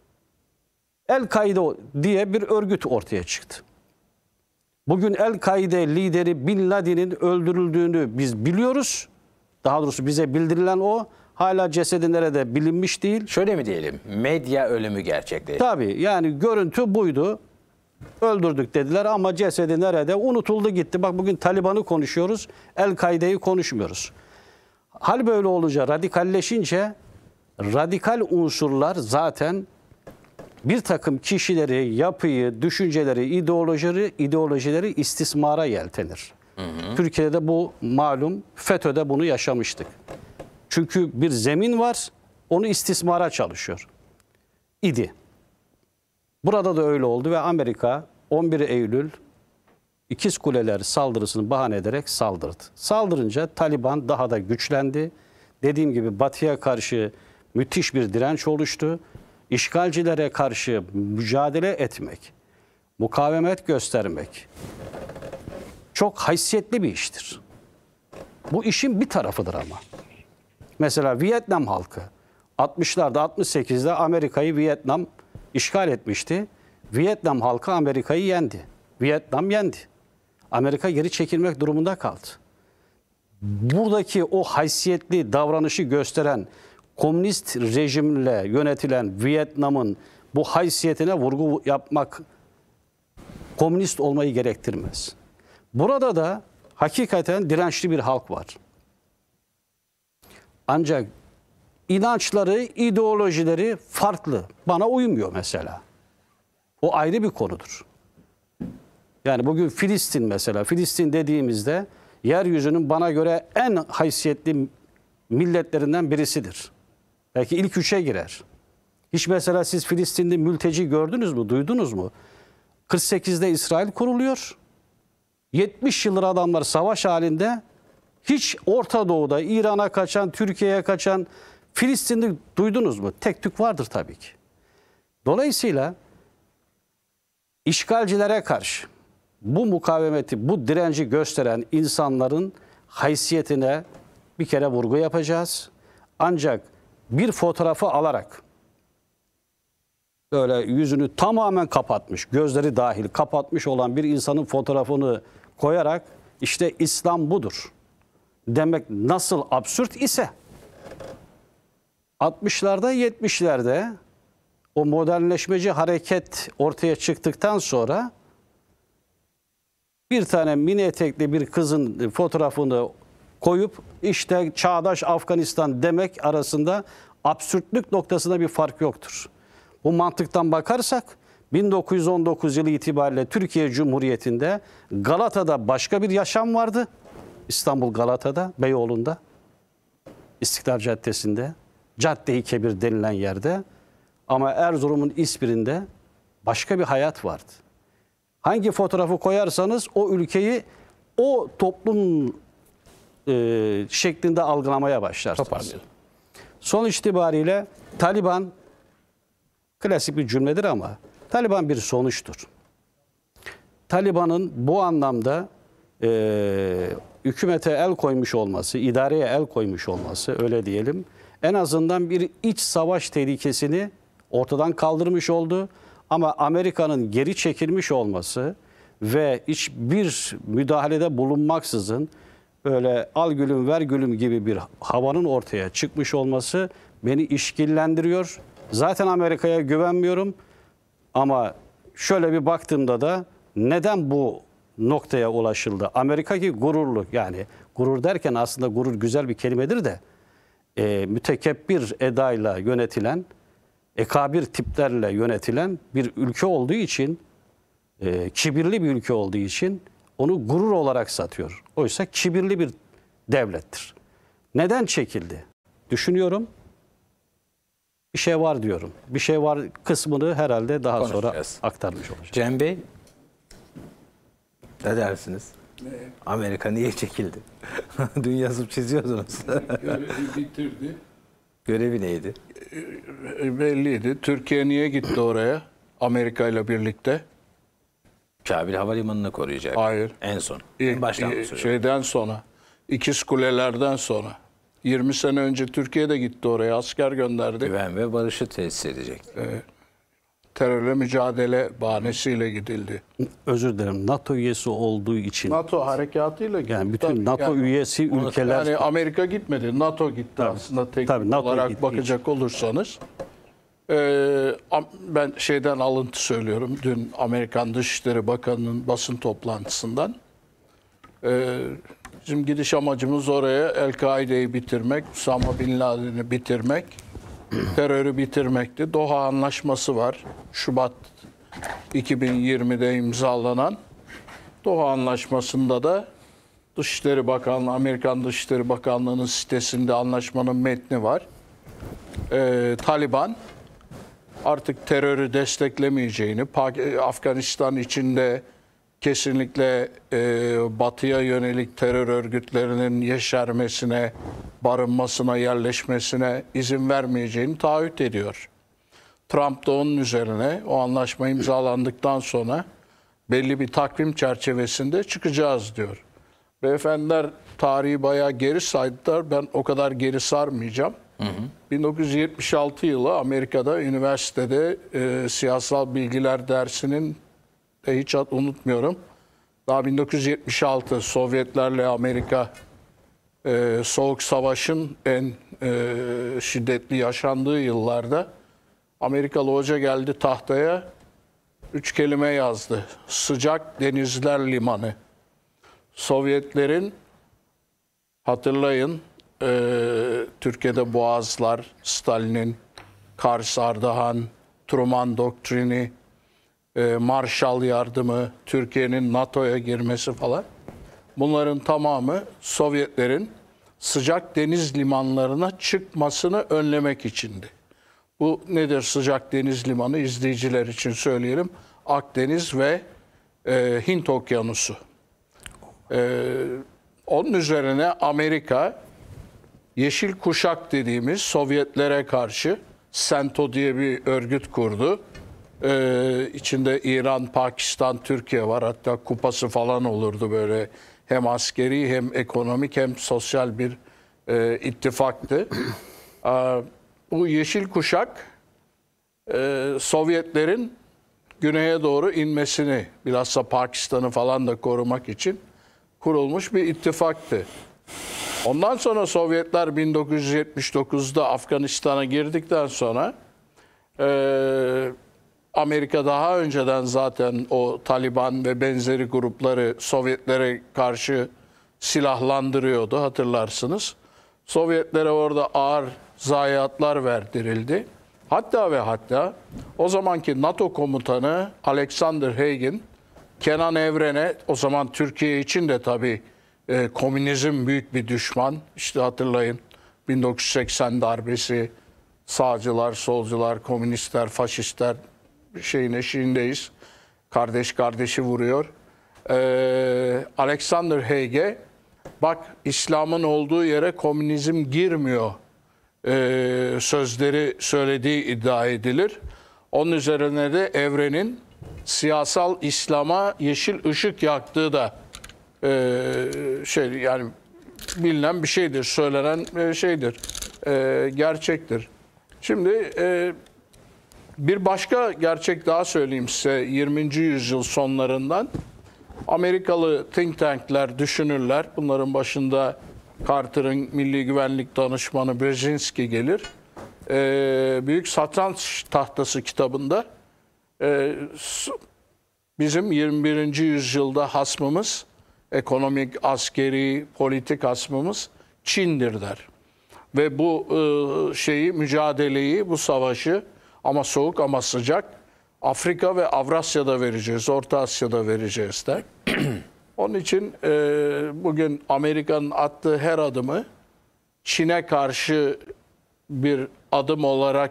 [SPEAKER 8] El-Kaide diye bir örgüt ortaya çıktı. Bugün El-Kaide lideri Bin Laden'in öldürüldüğünü biz biliyoruz. Daha doğrusu bize bildirilen o. Hala cesedi nerede bilinmiş değil.
[SPEAKER 1] Şöyle mi diyelim? Medya ölümü gerçekleşti.
[SPEAKER 8] Tabii yani görüntü buydu. Öldürdük dediler ama cesedi nerede? Unutuldu gitti. Bak bugün Taliban'ı konuşuyoruz. El-Kaide'yi konuşmuyoruz. Hal böyle olunca, radikalleşince radikal unsurlar zaten bir takım kişileri, yapıyı, düşünceleri, ideolojileri, ideolojileri istismara yeltenir. Hı hı. Türkiye'de bu malum, FETÖ'de bunu yaşamıştık. Çünkü bir zemin var, onu istismara çalışıyor. İdi. Burada da öyle oldu ve Amerika on bir Eylül İkiz Kuleler saldırısını bahane ederek saldırdı. Saldırınca Taliban daha da güçlendi. Dediğim gibi Batı'ya karşı müthiş bir direnç oluştu. İşgalcilere karşı mücadele etmek, mukavemet göstermek çok haysiyetli bir iştir. Bu işin bir tarafıdır ama. Mesela Vietnam halkı altmışlarda altmış sekizde Amerika'yı Vietnam işgal etmişti. Vietnam halkı Amerika'yı yendi. Vietnam yendi. Amerika geri çekilmek durumunda kaldı. Buradaki o haysiyetli davranışı gösteren komünist rejimle yönetilen Vietnam'ın bu haysiyetine vurgu yapmak komünist olmayı gerektirmez. Burada da hakikaten dirençli bir halk var. Ancak inançları, ideolojileri farklı. Bana uymuyor mesela. O ayrı bir konudur. Yani bugün Filistin mesela, Filistin dediğimizde yeryüzünün bana göre en haysiyetli milletlerinden birisidir. Belki ilk üçe girer. Hiç mesela siz Filistinli mülteci gördünüz mü, duydunuz mu? kırk sekizde İsrail kuruluyor. yetmiş yıldır adamlar savaş halinde, hiç Orta Doğu'da İran'a kaçan, Türkiye'ye kaçan, Filistin'de duydunuz mu? Tek tük vardır tabii ki. Dolayısıyla işgalcilere karşı bu mukavemeti, bu direnci gösteren insanların haysiyetine bir kere vurgu yapacağız. Ancak bir fotoğrafı alarak, böyle yüzünü tamamen kapatmış, gözleri dahil kapatmış olan bir insanın fotoğrafını koyarak işte İslam budur demek nasıl absürt ise, altmışlarda yetmişlerde o modernleşmeci hareket ortaya çıktıktan sonra bir tane mini etekli bir kızın fotoğrafını koyup işte çağdaş Afganistan demek arasında absürtlük noktasında bir fark yoktur. Bu mantıktan bakarsak bin dokuz yüz on dokuz yılı itibariyle Türkiye Cumhuriyeti'nde Galata'da başka bir yaşam vardı. İstanbul Galata'da, Beyoğlu'nda, İstiklal Caddesi'nde, Cadde-i Kebir denilen yerde, ama Erzurum'un İspir'inde başka bir hayat vardı. Hangi fotoğrafı koyarsanız o ülkeyi o toplum e, şeklinde algılamaya başlarsınız. Sonuç itibariyle Taliban, klasik bir cümledir ama Taliban bir sonuçtur. Taliban'ın bu anlamda e, hükümete el koymuş olması, idareye el koymuş olması, öyle diyelim, en azından bir iç savaş tehlikesini ortadan kaldırmış oldu. Ama Amerika'nın geri çekilmiş olması ve hiçbir müdahalede bulunmaksızın böyle al gülüm ver gülüm gibi bir havanın ortaya çıkmış olması beni işkillendiriyor. Zaten Amerika'ya güvenmiyorum ama şöyle bir baktığımda da neden bu noktaya ulaşıldı? Amerika ki gururlu, yani gurur derken aslında gurur güzel bir kelimedir de e, mütekebbir edayla yönetilen, ekabir tiplerle yönetilen bir ülke olduğu için, e, kibirli bir ülke olduğu için onu gurur olarak satıyor. Oysa kibirli bir devlettir. Neden çekildi? Düşünüyorum. Bir şey var diyorum. Bir şey var kısmını herhalde daha sonra aktarmış olacağım.
[SPEAKER 1] Cem Bey, ne dersiniz? Ne? Amerika niye çekildi? Dün yazıp çiziyordunuz.
[SPEAKER 3] Görevi bitirdi.
[SPEAKER 1] Görevi neydi?
[SPEAKER 3] E, belliydi. Türkiye niye gitti oraya? Amerika ile birlikte.
[SPEAKER 1] Kabil Havalimanı'nı koruyacak.
[SPEAKER 3] Hayır.
[SPEAKER 1] En son.
[SPEAKER 3] İlk,
[SPEAKER 1] en baştan
[SPEAKER 3] e, şeyden sonra. İkiz Kuleler'den sonra. yirmi sene önce Türkiye de gitti oraya. Asker gönderdi.
[SPEAKER 1] Güven ve barışı tesis edecek.
[SPEAKER 3] E, terörle mücadele bahanesiyle gidildi.
[SPEAKER 8] Özür dilerim. NATO üyesi olduğu için.
[SPEAKER 3] NATO harekatıyla gitti.
[SPEAKER 8] Yani bütün
[SPEAKER 3] Tabii,
[SPEAKER 8] NATO
[SPEAKER 3] yani,
[SPEAKER 8] üyesi ülkeler.
[SPEAKER 3] Yani Amerika gitmedi. NATO gitti tabii, aslında teknik
[SPEAKER 8] tabii, NATO
[SPEAKER 3] olarak bakacak için. olursanız. Ee, ben şeyden alıntı söylüyorum. Dün Amerikan Dışişleri Bakanı'nın basın toplantısından. Ee, bizim gidiş amacımız oraya El-Kaide'yi bitirmek, Osama Bin Laden'i bitirmek, terörü bitirmekti. Doha Anlaşması var. Şubat iki bin yirmide imzalanan. Doha Anlaşması'nda da Dışişleri Bakanlığı, Amerikan Dışişleri Bakanlığı'nın sitesinde anlaşmanın metni var. Ee, Taliban artık terörü desteklemeyeceğini, Afganistan içinde kesinlikle e, batıya yönelik terör örgütlerinin yeşermesine, barınmasına, yerleşmesine izin vermeyeceğini taahhüt ediyor. Trump da onun üzerine o anlaşma imzalandıktan sonra belli bir takvim çerçevesinde çıkacağız diyor. Beyefendiler tarihi bayağı geri saydılar. Ben o kadar geri sarmayacağım. Hı hı. bin dokuz yüz yetmiş altı yılı Amerika'da üniversitede e, siyasal bilgiler dersinin de hiç unutmuyorum. Daha bin dokuz yüz yetmiş altı Sovyetlerle Amerika e, Soğuk Savaş'ın en e, şiddetli yaşandığı yıllarda Amerikalı hoca geldi tahtaya, üç kelime yazdı. Sıcak denizler limanı. Sovyetlerin, hatırlayın, e, Türkiye'de Boğazlar, Stalin'in Kars Ardahan, Truman doktrini, e, Marshall yardımı, Türkiye'nin NATO'ya girmesi falan. Bunların tamamı Sovyetlerin sıcak deniz limanlarına çıkmasını önlemek içindi. Bu nedir sıcak deniz limanı? İzleyiciler için söyleyelim. Akdeniz ve e, Hint Okyanusu. Ee, onun üzerine Amerika Yeşil Kuşak dediğimiz Sovyetlere karşı SENTO diye bir örgüt kurdu. Ee, içinde İran, Pakistan, Türkiye var. Hatta kupası falan olurdu böyle. Hem askeri hem ekonomik hem sosyal bir e, ittifaktı. Ee, bu Yeşil Kuşak e, Sovyetlerin güneye doğru inmesini, bilhassa Pakistan'ı falan da korumak için kurulmuş bir ittifaktı. Ondan sonra Sovyetler bin dokuz yüz yetmiş dokuzda Afganistan'a girdikten sonra e, Amerika daha önceden zaten o Taliban ve benzeri grupları Sovyetlere karşı silahlandırıyordu, hatırlarsınız. Sovyetlere orada ağır zayiatlar verdirildi. Hatta ve hatta o zamanki NATO komutanı Alexander Haig, Kenan Evren'e, o zaman Türkiye için de tabii e, komünizm büyük bir düşman. İşte hatırlayın bin dokuz yüz seksen darbesi, sağcılar, solcular, komünistler, faşistler şeyin eşiğindeyiz. Kardeş kardeşi vuruyor. Ee, Alexander Haig'e bak İslam'ın olduğu yere komünizm girmiyor ee, sözleri söylediği iddia edilir. Onun üzerine de Evren'in siyasal İslam'a yeşil ışık yaktığı da e, şey yani bilinen bir şeydir, söylenen şeydir, e, gerçektir. Şimdi e, bir başka gerçek daha söyleyeyim size. yirminci yüzyıl sonlarından Amerikalı think tankler, düşünürler, bunların başında Carter'ın Milli Güvenlik Danışmanı Brzezinski gelir. Ee, Büyük Satranç Tahtası kitabında e, bizim yirmi birinci yüzyılda hasmımız, ekonomik, askeri, politik hasmımız Çin'dir der. Ve bu e, şeyi, mücadeleyi, bu savaşı ama soğuk ama sıcak Afrika ve Avrasya'da vereceğiz, Orta Asya'da vereceğiz der. Onun için e, bugün Amerika'nın attığı her adımı Çin'e karşı bir adım olarak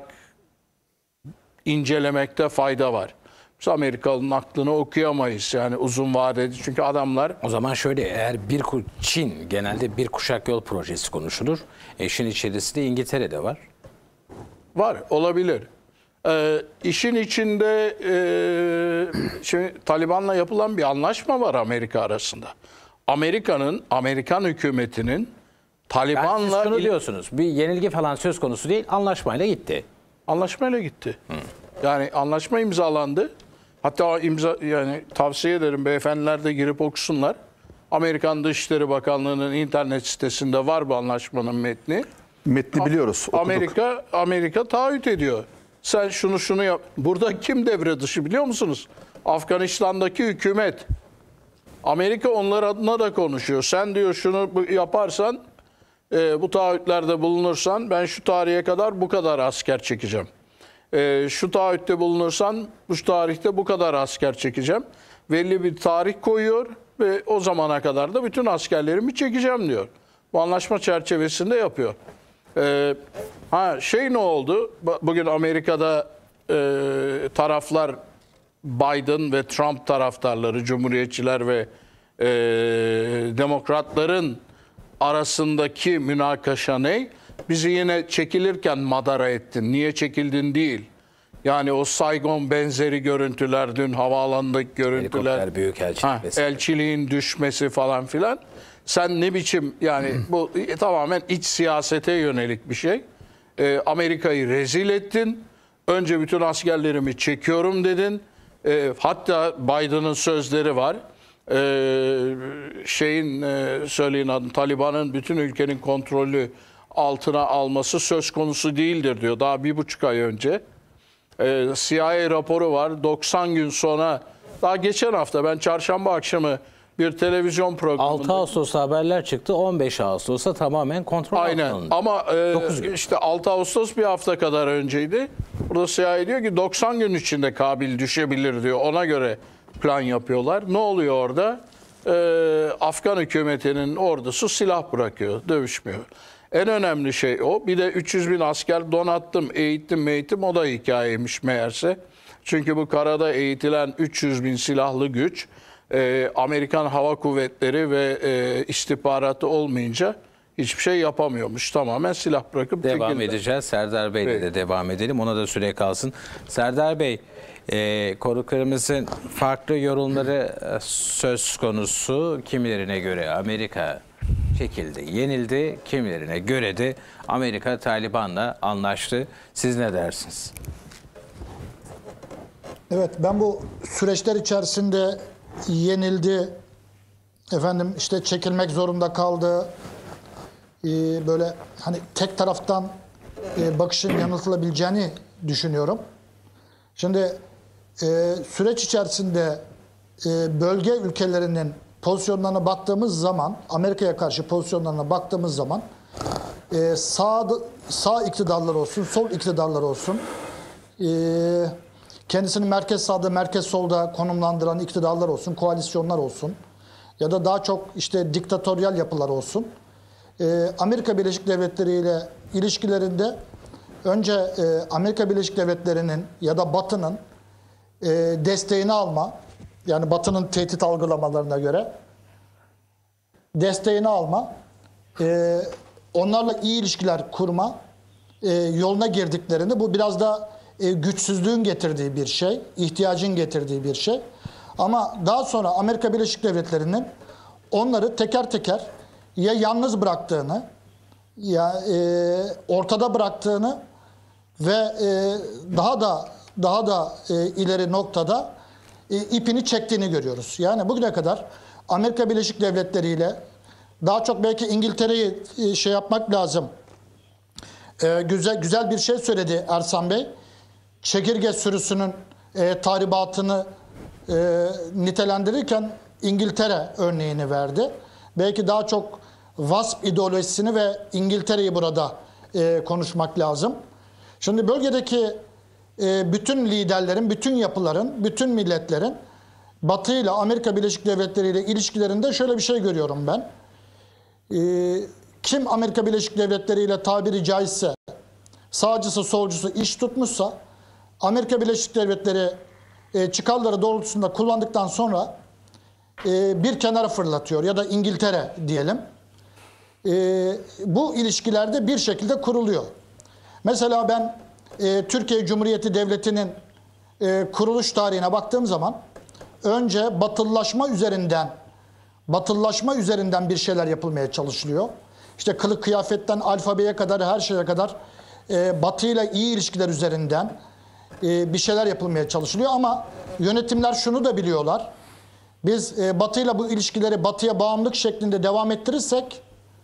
[SPEAKER 3] incelemekte fayda var. Biz Amerikalı'nın aklını okuyamayız yani uzun vadede. Çünkü adamlar...
[SPEAKER 1] O zaman şöyle, eğer bir Çin genelde bir kuşak yol projesi konuşulur. İşin içerisinde İngiltere'de var.
[SPEAKER 3] Var, olabilir. Ee, işin içinde e, şimdi Taliban'la yapılan bir anlaşma var Amerika arasında. Amerika'nın, Amerikan hükümetinin Taliban'la...
[SPEAKER 1] Yani diyorsunuz, bir yenilgi falan söz konusu değil, anlaşmayla gitti.
[SPEAKER 3] Anlaşmayla gitti. Hı. Yani anlaşma imzalandı. Hatta imza yani tavsiye ederim beyefendiler de girip okusunlar. Amerikan Dışişleri Bakanlığı'nın internet sitesinde var bu anlaşmanın metni.
[SPEAKER 7] Metni biliyoruz. Okuduk.
[SPEAKER 3] Amerika Amerika taahhüt ediyor. Sen şunu şunu yap. Burada kim devre dışı biliyor musunuz? Afganistan'daki hükümet. Amerika onlar adına da konuşuyor. Sen diyor şunu yaparsan, e, bu taahhütlerde bulunursan ben şu tarihe kadar bu kadar asker çekeceğim. E, şu taahhütte bulunursan bu tarihte bu kadar asker çekeceğim. Belli bir tarih koyuyor ve o zamana kadar da bütün askerlerimi çekeceğim diyor. Bu anlaşma çerçevesinde yapıyor. Ee, ha şey ne oldu? Bugün Amerika'da e, taraflar Biden ve Trump taraftarları, Cumhuriyetçiler ve e, Demokratların arasındaki münakaşa ne? Bizi yine çekilirken madara ettin. Niye çekildin değil. Yani o Saigon benzeri görüntüler, dün havaalanındaki görüntüler,
[SPEAKER 1] büyükelçilik
[SPEAKER 3] ha, elçiliğin düşmesi falan filan. Sen ne biçim yani bu tamamen iç siyasete yönelik bir şey. Ee, Amerika'yı rezil ettin. Önce bütün askerlerimi çekiyorum dedin. Ee, hatta Biden'ın sözleri var. Ee, şeyin e, söyleyin adını, Taliban'ın bütün ülkenin kontrolü altına alması söz konusu değildir diyor. Daha bir buçuk ay önce. Ee, C I A raporu var. doksan gün sonra, daha geçen hafta ben çarşamba akşamı bir televizyon programında...
[SPEAKER 1] altı Ağustos'ta haberler çıktı. on beş Ağustos'ta tamamen kontrol altına
[SPEAKER 3] Aynen.
[SPEAKER 1] alındı.
[SPEAKER 3] Ama e, işte altı Ağustos bir hafta kadar önceydi. Burada C I A diyor ki doksan gün içinde Kabil düşebilir diyor. Ona göre plan yapıyorlar. Ne oluyor orada? E, Afgan hükümetinin ordusu silah bırakıyor. Dövüşmüyor. En önemli şey o. Bir de üç yüz bin asker donattım, eğittim, eğitim. O da hikayeymiş meğerse. Çünkü bu karada eğitilen üç yüz bin silahlı güç e, Amerikan Hava Kuvvetleri ve e, istihbaratı olmayınca hiçbir şey yapamıyormuş. Tamamen silah bırakıp
[SPEAKER 1] Devam
[SPEAKER 3] çekildi.
[SPEAKER 1] edeceğiz. Serdar Bey'le
[SPEAKER 3] Peki.
[SPEAKER 1] de devam edelim. Ona da süre kalsın. Serdar Bey, e, konuklarımızın farklı yorumları e, söz konusu. Kimilerine göre Amerika çekildi, yenildi. Kimilerine göre de Amerika Taliban'la anlaştı. Siz ne dersiniz?
[SPEAKER 4] Evet, ben bu süreçler içerisinde yenildi, efendim işte çekilmek zorunda kaldı, ee, böyle hani tek taraftan e, bakışın yanıltılabileceğini düşünüyorum. Şimdi e, süreç içerisinde e, bölge ülkelerinin pozisyonlarına baktığımız zaman, Amerika'ya karşı pozisyonlarına baktığımız zaman e, sağ, sağ iktidarlar olsun, sol iktidarlar olsun, e, kendisini merkez sağda, merkez solda konumlandıran iktidarlar olsun, koalisyonlar olsun ya da daha çok işte diktatöryal yapılar olsun. Ee, Amerika Birleşik Devletleri ile ilişkilerinde önce e, Amerika Birleşik Devletleri'nin ya da Batı'nın e, desteğini alma, yani Batı'nın tehdit algılamalarına göre desteğini alma, e, onlarla iyi ilişkiler kurma e, yoluna girdiklerini, bu biraz da e, güçsüzlüğün getirdiği bir şey, ihtiyacın getirdiği bir şey. Ama daha sonra Amerika Birleşik Devletleri'nin onları teker teker ya yalnız bıraktığını, ya e, ortada bıraktığını ve e, daha da daha da e, ileri noktada e, ipini çektiğini görüyoruz. Yani bugüne kadar Amerika Birleşik Devletleri ile daha çok belki İngiltere'yi e, şey yapmak lazım. E, güzel güzel bir şey söyledi Ersan Bey. Çekirge sürüsünün e, tahribatını e, nitelendirirken İngiltere örneğini verdi. Belki daha çok Wasp ideolojisini ve İngiltere'yi burada e, konuşmak lazım. Şimdi bölgedeki e, bütün liderlerin, bütün yapıların, bütün milletlerin Batı ile Amerika Birleşik Devletleri ile ilişkilerinde şöyle bir şey görüyorum ben. E, kim Amerika Birleşik Devletleri ile tabiri caizse sağcısı solcusu iş tutmuşsa Amerika Birleşik Devletleri e, çıkarları doğrultusunda kullandıktan sonra e, bir kenara fırlatıyor ya da İngiltere diyelim. E, bu ilişkilerde bir şekilde kuruluyor. Mesela ben e, Türkiye Cumhuriyeti Devleti'nin e, kuruluş tarihine baktığım zaman önce batılılaşma üzerinden batılılaşma üzerinden bir şeyler yapılmaya çalışılıyor. İşte kılık kıyafetten alfabeye kadar, her şeye kadar e, Batı ile iyi ilişkiler üzerinden e, bir şeyler yapılmaya çalışılıyor ama yönetimler şunu da biliyorlar. Biz e, Batı ile bu ilişkileri Batı'ya bağımlılık şeklinde devam ettirirsek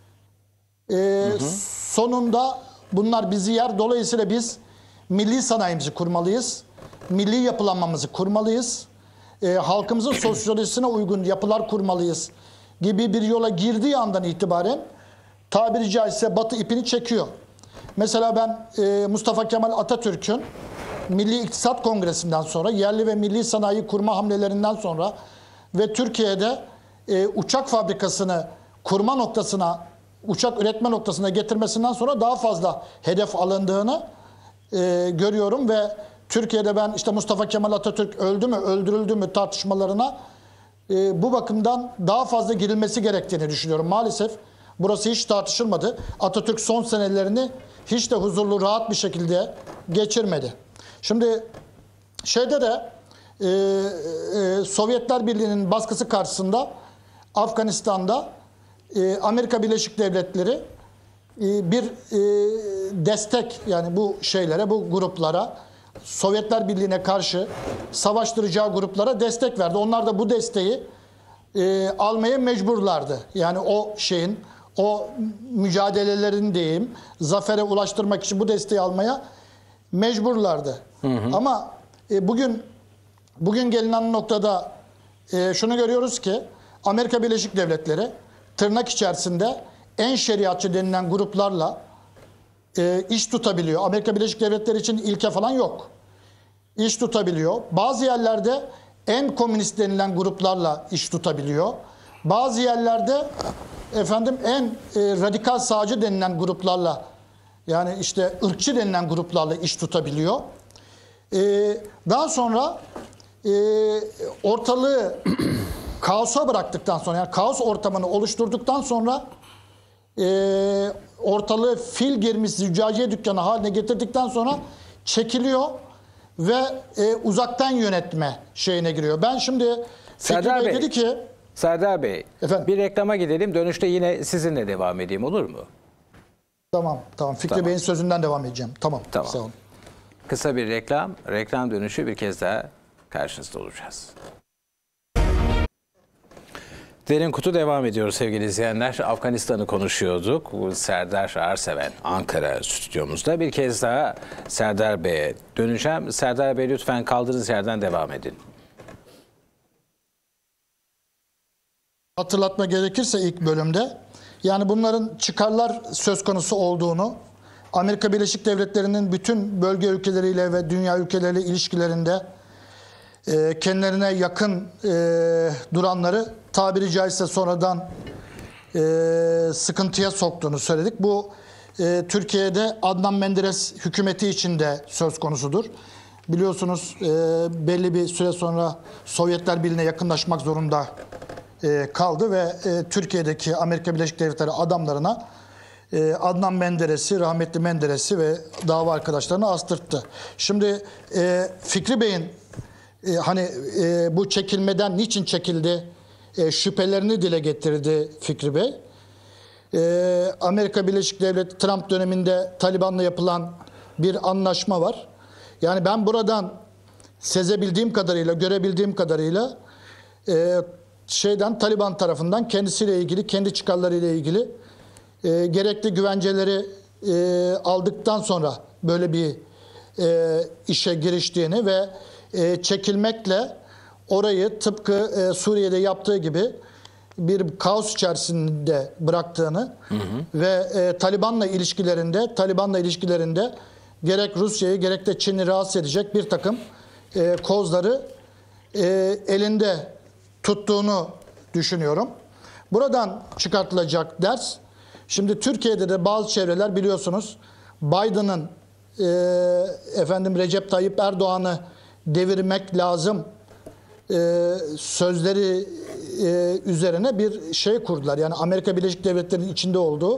[SPEAKER 4] e, hı hı. sonunda bunlar bizi yer. Dolayısıyla biz milli sanayimizi kurmalıyız. Milli yapılanmamızı kurmalıyız. E, halkımızın sosyolojisine uygun yapılar kurmalıyız gibi bir yola girdiği andan itibaren tabiri caizse Batı ipini çekiyor. Mesela ben e, Mustafa Kemal Atatürk'ün Milli İktisat Kongresi'nden sonra, yerli ve milli sanayi kurma hamlelerinden sonra ve Türkiye'de e, uçak fabrikasını kurma noktasına, uçak üretme noktasına getirmesinden sonra daha fazla hedef alındığını e, görüyorum ve Türkiye'de ben işte Mustafa Kemal Atatürk öldü mü, öldürüldü mü tartışmalarına e, bu bakımdan daha fazla girilmesi gerektiğini düşünüyorum. Maalesef burası hiç tartışılmadı. Atatürk son senelerini hiç de huzurlu, rahat bir şekilde geçirmedi. Şimdi şeyde de e, e, Sovyetler Birliği'nin baskısı karşısında Afganistan'da e, Amerika Birleşik Devletleri e, bir e, destek, yani bu şeylere, bu gruplara, Sovyetler Birliği'ne karşı savaştıracağı gruplara destek verdi. Onlar da bu desteği e, almaya mecburlardı. Yani o şeyin, o mücadelelerin diyeyim, zafere ulaştırmak için bu desteği almaya mecburlardı. Hı hı. Ama e, bugün bugün gelinen noktada e, şunu görüyoruz ki Amerika Birleşik Devletleri tırnak içerisinde en şeriatçı denilen gruplarla e, iş tutabiliyor. Amerika Birleşik Devletleri için ilke falan yok. İş tutabiliyor. Bazı yerlerde en komünist denilen gruplarla iş tutabiliyor. Bazı yerlerde efendim en e, radikal sağcı denilen gruplarla, yani işte ırkçı denilen gruplarla iş tutabiliyor. Ee, daha sonra e, ortalığı kaosa bıraktıktan sonra, yani kaos ortamını oluşturduktan sonra e, ortalığı fil girmiş züccaciye dükkanı haline getirdikten sonra çekiliyor ve e, uzaktan yönetme şeyine giriyor. Ben şimdi
[SPEAKER 1] Serdar
[SPEAKER 4] Fikri Bey
[SPEAKER 1] Bey,
[SPEAKER 4] dedi ki
[SPEAKER 1] Serdar Bey,
[SPEAKER 4] Efendim?
[SPEAKER 1] bir reklama gidelim. Dönüşte yine sizinle devam edeyim, olur mu?
[SPEAKER 4] tamam tamam Fikri
[SPEAKER 1] Tamam.
[SPEAKER 4] Bey'in sözünden devam edeceğim. Tamam.
[SPEAKER 1] Tamam.
[SPEAKER 4] Sağ olun.
[SPEAKER 1] Kısa bir reklam. Reklam dönüşü bir kez daha karşınızda olacağız. Derin Kutu devam ediyor sevgili izleyenler. Afganistan'ı konuşuyorduk. Bu Serdar Arseven Ankara stüdyomuzda. Bir kez daha Serdar Bey'e döneceğim. Serdar Bey lütfen kaldığınız yerden devam edin.
[SPEAKER 4] Hatırlatma gerekirse ilk bölümde, yani bunların çıkarlar söz konusu olduğunu, Amerika Birleşik Devletleri'nin bütün bölge ülkeleriyle ve dünya ülkeleriyle ilişkilerinde e, kendilerine yakın e, duranları tabiri caizse sonradan e, sıkıntıya soktuğunu söyledik. Bu e, Türkiye'de Adnan Menderes hükümeti içinde söz konusudur. Biliyorsunuz e, belli bir süre sonra Sovyetler Birliği'ne yakınlaşmak zorunda e, kaldı ve e, Türkiye'deki Amerika Birleşik Devletleri adamlarına e, Adnan Menderes'i, rahmetli Menderes'i ve dava arkadaşlarını astırttı. Şimdi e, Fikri Bey'in e, hani e, bu çekilmeden niçin çekildi e, şüphelerini dile getirdi Fikri Bey. E, Amerika Birleşik Devletleri Trump döneminde Taliban'la yapılan bir anlaşma var. Yani ben buradan sezebildiğim kadarıyla, görebildiğim kadarıyla e, şeyden Taliban tarafından kendisiyle ilgili, kendi çıkarlarıyla ilgili e, gerekli güvenceleri e, aldıktan sonra böyle bir e, işe giriştiğini ve e, çekilmekle orayı tıpkı e, Suriye'de yaptığı gibi bir kaos içerisinde bıraktığını hı hı. ve e, Taliban'la ilişkilerinde Taliban'la ilişkilerinde gerek Rusya'yı gerek de Çin'i rahatsız edecek bir takım e, kozları e, elinde tuttuğunu düşünüyorum. Buradan çıkartılacak ders, şimdi Türkiye'de de bazı çevreler biliyorsunuz Biden'ın e, efendim Recep Tayyip Erdoğan'ı devirmek lazım e, sözleri e, üzerine bir şey kurdular. Yani Amerika Birleşik Devletleri'nin içinde olduğu,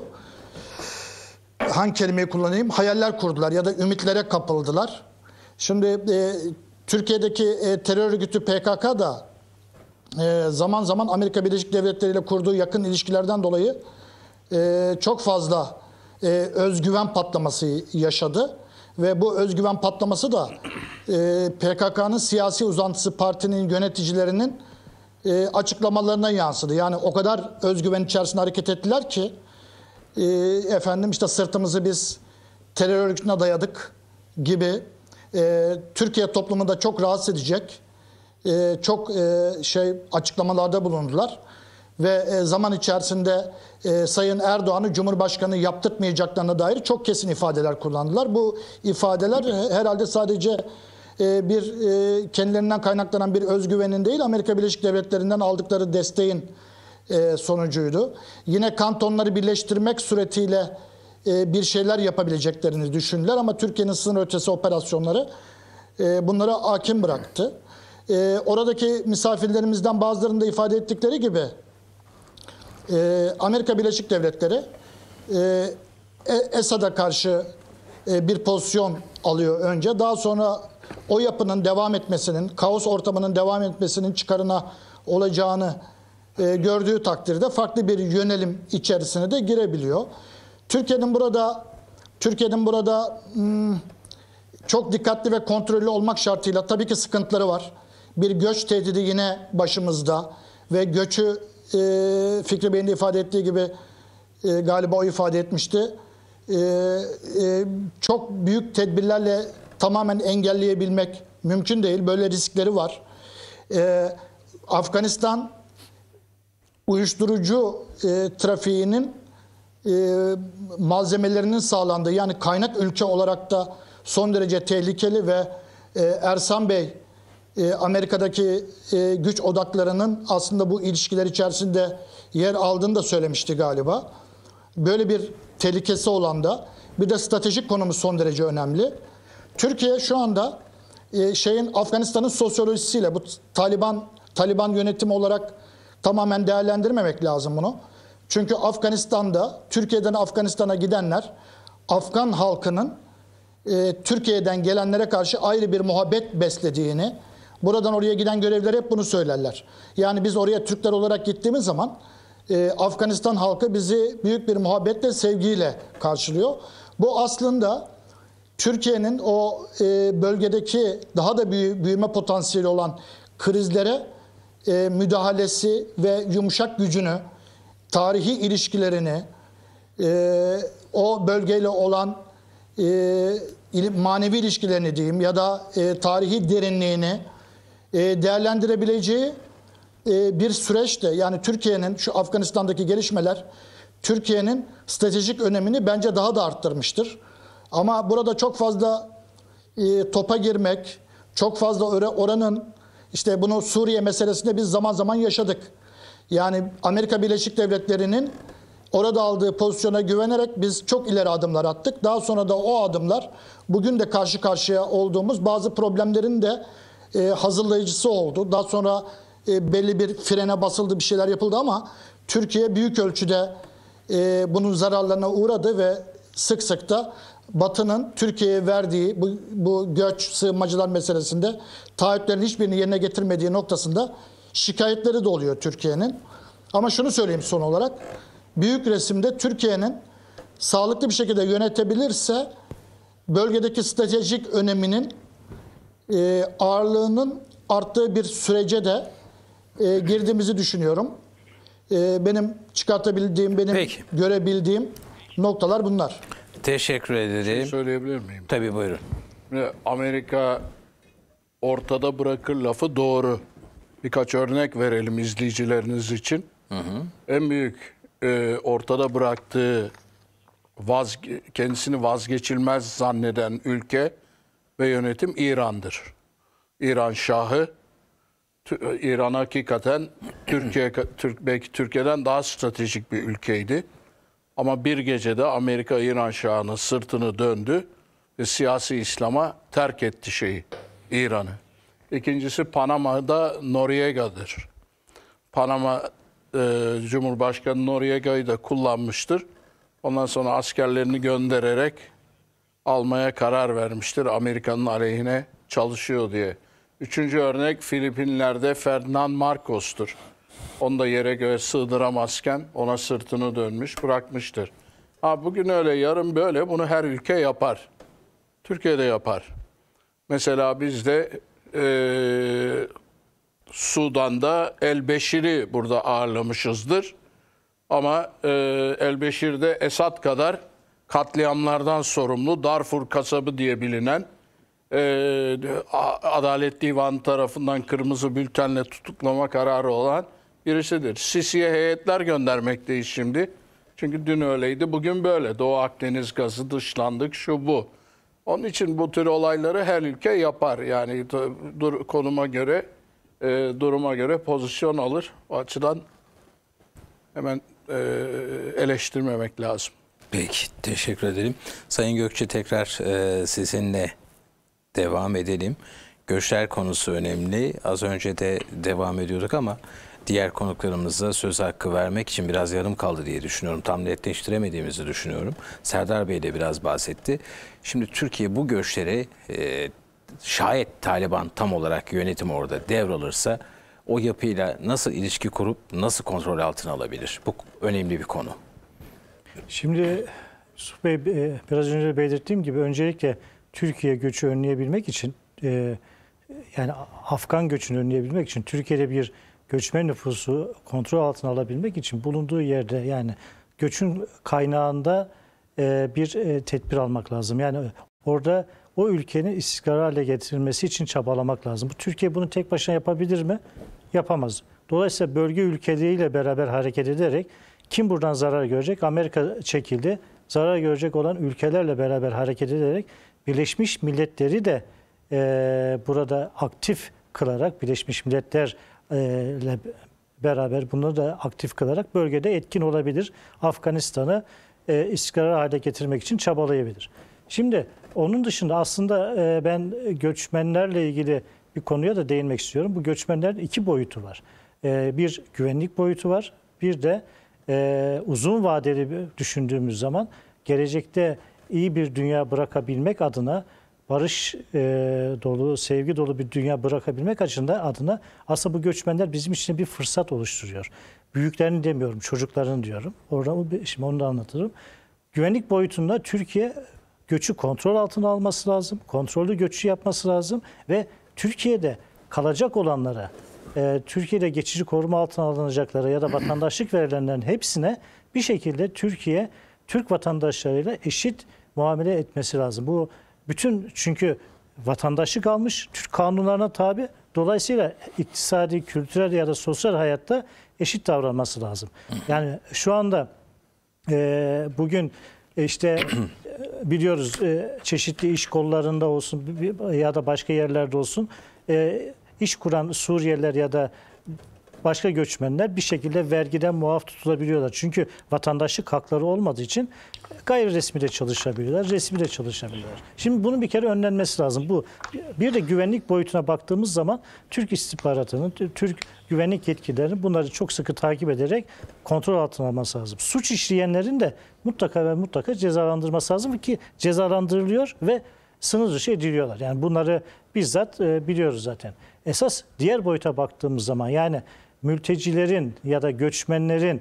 [SPEAKER 4] hangi kelimeyi kullanayım, hayaller kurdular ya da ümitlere kapıldılar. Şimdi e, Türkiye'deki e, terör örgütü P K K da e, zaman zaman Amerika Birleşik Devletleri ile kurduğu yakın ilişkilerden dolayı e, çok fazla e, özgüven patlaması yaşadı. Ve bu özgüven patlaması da e, P K K'nın siyasi uzantısı partinin yöneticilerinin e, açıklamalarına yansıdı. Yani o kadar özgüven içerisinde hareket ettiler ki e, efendim işte sırtımızı biz terör örgütüne dayadık gibi e, Türkiye toplumunu da çok rahatsız edecek e, çok e, şey açıklamalarda bulundular. Ve e, zaman içerisinde e, Sayın Erdoğan'ı Cumhurbaşkanı yaptırtmayacaklarına dair çok kesin ifadeler kullandılar. Bu ifadeler e, herhalde sadece e, bir e, kendilerinden kaynaklanan bir özgüvenin değil, Amerika Birleşik Devletleri'nden aldıkları desteğin e, sonucuydu. Yine kantonları birleştirmek suretiyle e, bir şeyler yapabileceklerini düşündüler ama Türkiye'nin sınır ötesi operasyonları e, bunları hakim bıraktı. E, oradaki misafirlerimizden bazılarının da ifade ettikleri gibi Ee, Amerika Birleşik Devletleri e, Esad'a karşı e, bir pozisyon alıyor önce. Daha sonra o yapının devam etmesinin, kaos ortamının devam etmesinin çıkarına olacağını e, gördüğü takdirde farklı bir yönelim içerisine de girebiliyor. Türkiye'nin burada Türkiye'nin burada hmm, çok dikkatli ve kontrollü olmak şartıyla tabii ki sıkıntıları var. Bir göç tehdidi yine başımızda ve göçü E, Fikri Bey'in de ifade ettiği gibi e, galiba o ifade etmişti. E, e, çok büyük tedbirlerle tamamen engelleyebilmek mümkün değil. Böyle riskleri var. E, Afganistan uyuşturucu e, trafiğinin e, malzemelerinin sağlandığı, yani kaynak ülke olarak da son derece tehlikeli ve e, Ersan Bey Amerika'daki güç odaklarının aslında bu ilişkiler içerisinde yer aldığını da söylemişti galiba. Böyle bir tehlikesi olan da, bir de stratejik konumu son derece önemli. Türkiye şu anda şeyin Afganistan'ın sosyolojisiyle, bu Taliban Taliban yönetimi olarak tamamen değerlendirmemek lazım bunu. Çünkü Afganistan'da, Türkiye'den Afganistan'a gidenler, Afgan halkının e, Türkiye'den gelenlere karşı ayrı bir muhabbet beslediğini, buradan oraya giden görevliler hep bunu söylerler. Yani biz oraya Türkler olarak gittiğimiz zaman e, Afganistan halkı bizi büyük bir muhabbetle, sevgiyle karşılıyor. Bu aslında Türkiye'nin o e, bölgedeki daha da büyü, büyüme potansiyeli olan krizlere e, müdahalesi ve yumuşak gücünü, tarihi ilişkilerini, e, o bölgeyle olan e, manevi ilişkilerini diyeyim ya da e, tarihi derinliğini e, değerlendirebileceği e, bir süreçte, yani Türkiye'nin şu Afganistan'daki gelişmeler Türkiye'nin stratejik önemini bence daha da arttırmıştır. Ama burada çok fazla e, topa girmek, çok fazla oranın, işte bunu Suriye meselesinde biz zaman zaman yaşadık. Yani Amerika Birleşik Devletleri'nin orada aldığı pozisyona güvenerek biz çok ileri adımlar attık. Daha sonra da o adımlar bugün de karşı karşıya olduğumuz bazı problemlerin de e, hazırlayıcısı oldu. Daha sonra e, belli bir frene basıldı, bir şeyler yapıldı ama Türkiye büyük ölçüde e, bunun zararlarına uğradı ve sık sık da Batı'nın Türkiye'ye verdiği bu, bu göç, sığınmacılar meselesinde taahhütlerin hiçbirini yerine getirmediği noktasında şikayetleri de oluyor Türkiye'nin. Ama şunu söyleyeyim son olarak, büyük resimde Türkiye'nin sağlıklı bir şekilde yönetebilirse bölgedeki stratejik öneminin e, ağırlığının arttığı bir sürece de e, girdiğimizi düşünüyorum. E, benim çıkartabildiğim, benim
[SPEAKER 1] Peki.
[SPEAKER 4] görebildiğim noktalar bunlar.
[SPEAKER 1] Teşekkür ederim.
[SPEAKER 3] Şey söyleyebilir miyim?
[SPEAKER 1] Tabii, buyurun.
[SPEAKER 3] Amerika ortada bırakır lafı doğru. Birkaç örnek verelim izleyicileriniz için. Hı hı. En büyük e, ortada bıraktığı vazge kendisini vazgeçilmez zanneden ülke ve yönetim İran'dır. İran Şahı, İran hakikaten Türkiye Türk belki Türkiye'den daha stratejik bir ülkeydi. Ama bir gecede Amerika İran Şahı'nın sırtını döndü ve siyasi İslam'a terk etti şeyi, İran'ı. İkincisi Panama'da Noriega'dır. Panama e, Cumhurbaşkanı Noriega'yı da kullanmıştır. Ondan sonra askerlerini göndererek almaya karar vermiştir. Amerika'nın aleyhine çalışıyor diye. Üçüncü örnek Filipinler'de Ferdinand Marcos'tur. Onu da yere göğe sığdıramazken ona sırtını dönmüş, bırakmıştır. Ha, bugün öyle, yarın böyle, bunu her ülke yapar. Türkiye'de yapar. Mesela biz de e, Sudan'da El-Beşir'i burada ağırlamışızdır. Ama e, El-Beşir'de Esad kadar katliamlardan sorumlu, Darfur kasabı diye bilinen, e, Adalet Divanı tarafından kırmızı bültenle tutuklama kararı olan birisidir. Sisi'ye heyetler göndermekteyiz şimdi. Çünkü dün öyleydi, bugün böyle. Doğu Akdeniz gazı, dışlandık, şu bu. Onun için bu tür olayları her ülke yapar. Yani dur, konuma göre, e, duruma göre pozisyon alır. O açıdan hemen e, eleştirmemek lazım.
[SPEAKER 1] Peki, teşekkür ederim. Sayın Gökçe, tekrar e, sizinle devam edelim. Göçler konusu önemli. Az önce de devam ediyorduk ama diğer konuklarımıza söz hakkı vermek için biraz yarım kaldı diye düşünüyorum. Tam netleştiremediğimizi düşünüyorum. Serdar Bey de biraz bahsetti. Şimdi Türkiye bu göçleri e, şayet Taliban tam olarak yönetim orada devralırsa o yapıyla nasıl ilişki kurup nasıl kontrol altına alabilir? Bu önemli bir konu.
[SPEAKER 6] Şimdi Yusuf Bey, biraz önce belirttiğim gibi öncelikle Türkiye göçü önleyebilmek için, yani Afgan göçünü önleyebilmek için, Türkiye'de bir göçmen nüfusu kontrol altına alabilmek için bulunduğu yerde, yani göçün kaynağında bir tedbir almak lazım. Yani orada o ülkenin istikrar hale getirilmesi için çabalamak lazım. Türkiye bunu tek başına yapabilir mi? Yapamaz. Dolayısıyla bölge ülkeleriyle beraber hareket ederek kim buradan zarar görecek? Amerika çekildi. Zarar görecek olan ülkelerle beraber hareket ederek Birleşmiş Milletleri de e, burada aktif kılarak, Birleşmiş Milletler ile beraber bunu da aktif kılarak bölgede etkin olabilir. Afganistan'ı e, istikrar hale getirmek için çabalayabilir. Şimdi onun dışında aslında e, ben göçmenlerle ilgili bir konuya da değinmek istiyorum. Bu göçmenlerin iki boyutu var. e, bir güvenlik boyutu var. Bir de e, uzun vadeli düşündüğümüz zaman gelecekte iyi bir dünya bırakabilmek adına, barış e, dolu, sevgi dolu bir dünya bırakabilmek açısından adına aslında bu göçmenler bizim için bir fırsat oluşturuyor. Büyüklerini demiyorum, çocuklarını diyorum. Orada şimdi onu da anlatırım. Güvenlik boyutunda Türkiye göçü kontrol altına alması lazım. Kontrollü göçü yapması lazım ve Türkiye'de kalacak olanlara, e, Türkiye'de geçici koruma altına alınacaklara ya da vatandaşlık verilenlerin hepsine bir şekilde Türkiye, Türk vatandaşlarıyla eşit muamele etmesi lazım. Bu bütün, çünkü vatandaşlık almış, Türk kanunlarına tabi. Dolayısıyla iktisadi, kültürel ya da sosyal hayatta eşit davranması lazım. Yani şu anda e, bugün işte biliyoruz e, çeşitli iş kollarında olsun ya da başka yerlerde olsun e, iş kuran Suriyeliler ya da başka göçmenler bir şekilde vergiden muaf tutulabiliyorlar. Çünkü vatandaşlık hakları olmadığı için gayri resmi de çalışabiliyorlar, resmi de çalışabiliyorlar. Şimdi bunun bir kere önlenmesi lazım. Bu bir de güvenlik boyutuna baktığımız zaman Türk istihbaratının, Türk güvenlik yetkililerinin bunları çok sıkı takip ederek kontrol altına alması lazım. Suç işleyenlerin de mutlaka ve mutlaka cezalandırması lazım ki cezalandırılıyor ve sınır dışı ediliyorlar. Yani bunları bizzat e, biliyoruz zaten. Esas diğer boyuta baktığımız zaman, yani mültecilerin ya da göçmenlerin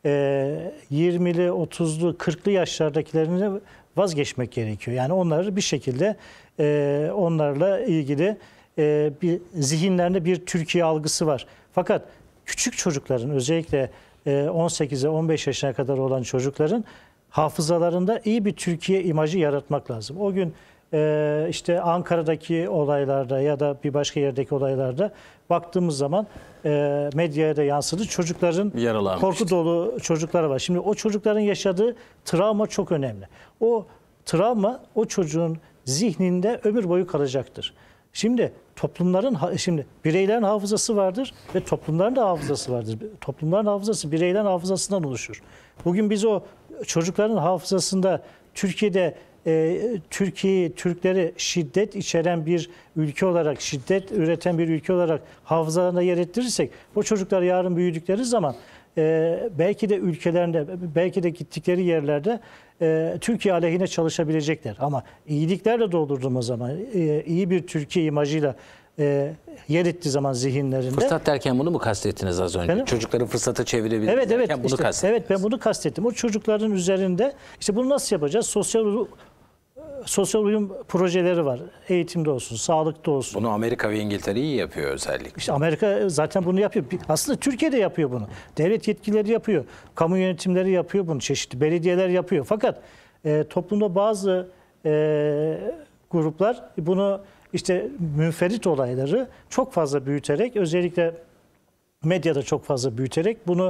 [SPEAKER 6] e, yirmili, otuzlu, kırklı yaşlardakilerini vazgeçmek gerekiyor. Yani onları bir şekilde e, onlarla ilgili e, bir zihinlerinde bir Türkiye algısı var. Fakat küçük çocukların, özellikle e, on sekize on beş yaşına kadar olan çocukların hafızalarında iyi bir Türkiye imajı yaratmak lazım. O gün e, işte Ankara'daki olaylarda ya da bir başka yerdeki olaylarda baktığımız zaman e, medyaya da yansıdı. Çocukların korku dolu çocukları var. Şimdi o çocukların yaşadığı travma çok önemli. O travma o çocuğun zihninde ömür boyu kalacaktır. Şimdi toplumların, şimdi bireylerin hafızası vardır ve toplumların da hafızası vardır. Toplumların hafızası bireylerin hafızasından oluşur. Bugün biz o çocukların hafızasında Türkiye'de e, Türkiye'yi, Türkleri şiddet içeren bir ülke olarak, şiddet üreten bir ülke olarak hafızalarına yer ettirirsek, o çocuklar yarın büyüdükleri zaman e, belki de ülkelerinde, belki de gittikleri yerlerde e, Türkiye aleyhine çalışabilecekler. Ama iyiliklerle doldurduğumuz zaman, e, iyi bir Türkiye imajıyla e, yer ettiği zaman zihinlerinde.
[SPEAKER 1] Fırsat derken bunu mu kastettiniz az önce?
[SPEAKER 6] Benim,
[SPEAKER 1] Çocukları fırsata çevirebilir.
[SPEAKER 6] Evet, evet.
[SPEAKER 1] Bunu
[SPEAKER 6] işte, evet, ben bunu kastettim. O çocukların üzerinde işte bunu nasıl yapacağız? Sosyal sosyal uyum projeleri var. Eğitimde olsun, sağlıkta olsun.
[SPEAKER 1] Bunu Amerika ve İngiltere iyi yapıyor özellikle.
[SPEAKER 6] İşte Amerika zaten bunu yapıyor. Aslında Türkiye de yapıyor bunu. Devlet yetkilileri yapıyor. Kamu yönetimleri yapıyor bunu. Çeşitli belediyeler yapıyor. Fakat e, toplumda bazı e, gruplar bunu işte münferit olayları çok fazla büyüterek, özellikle medyada çok fazla büyüterek bunu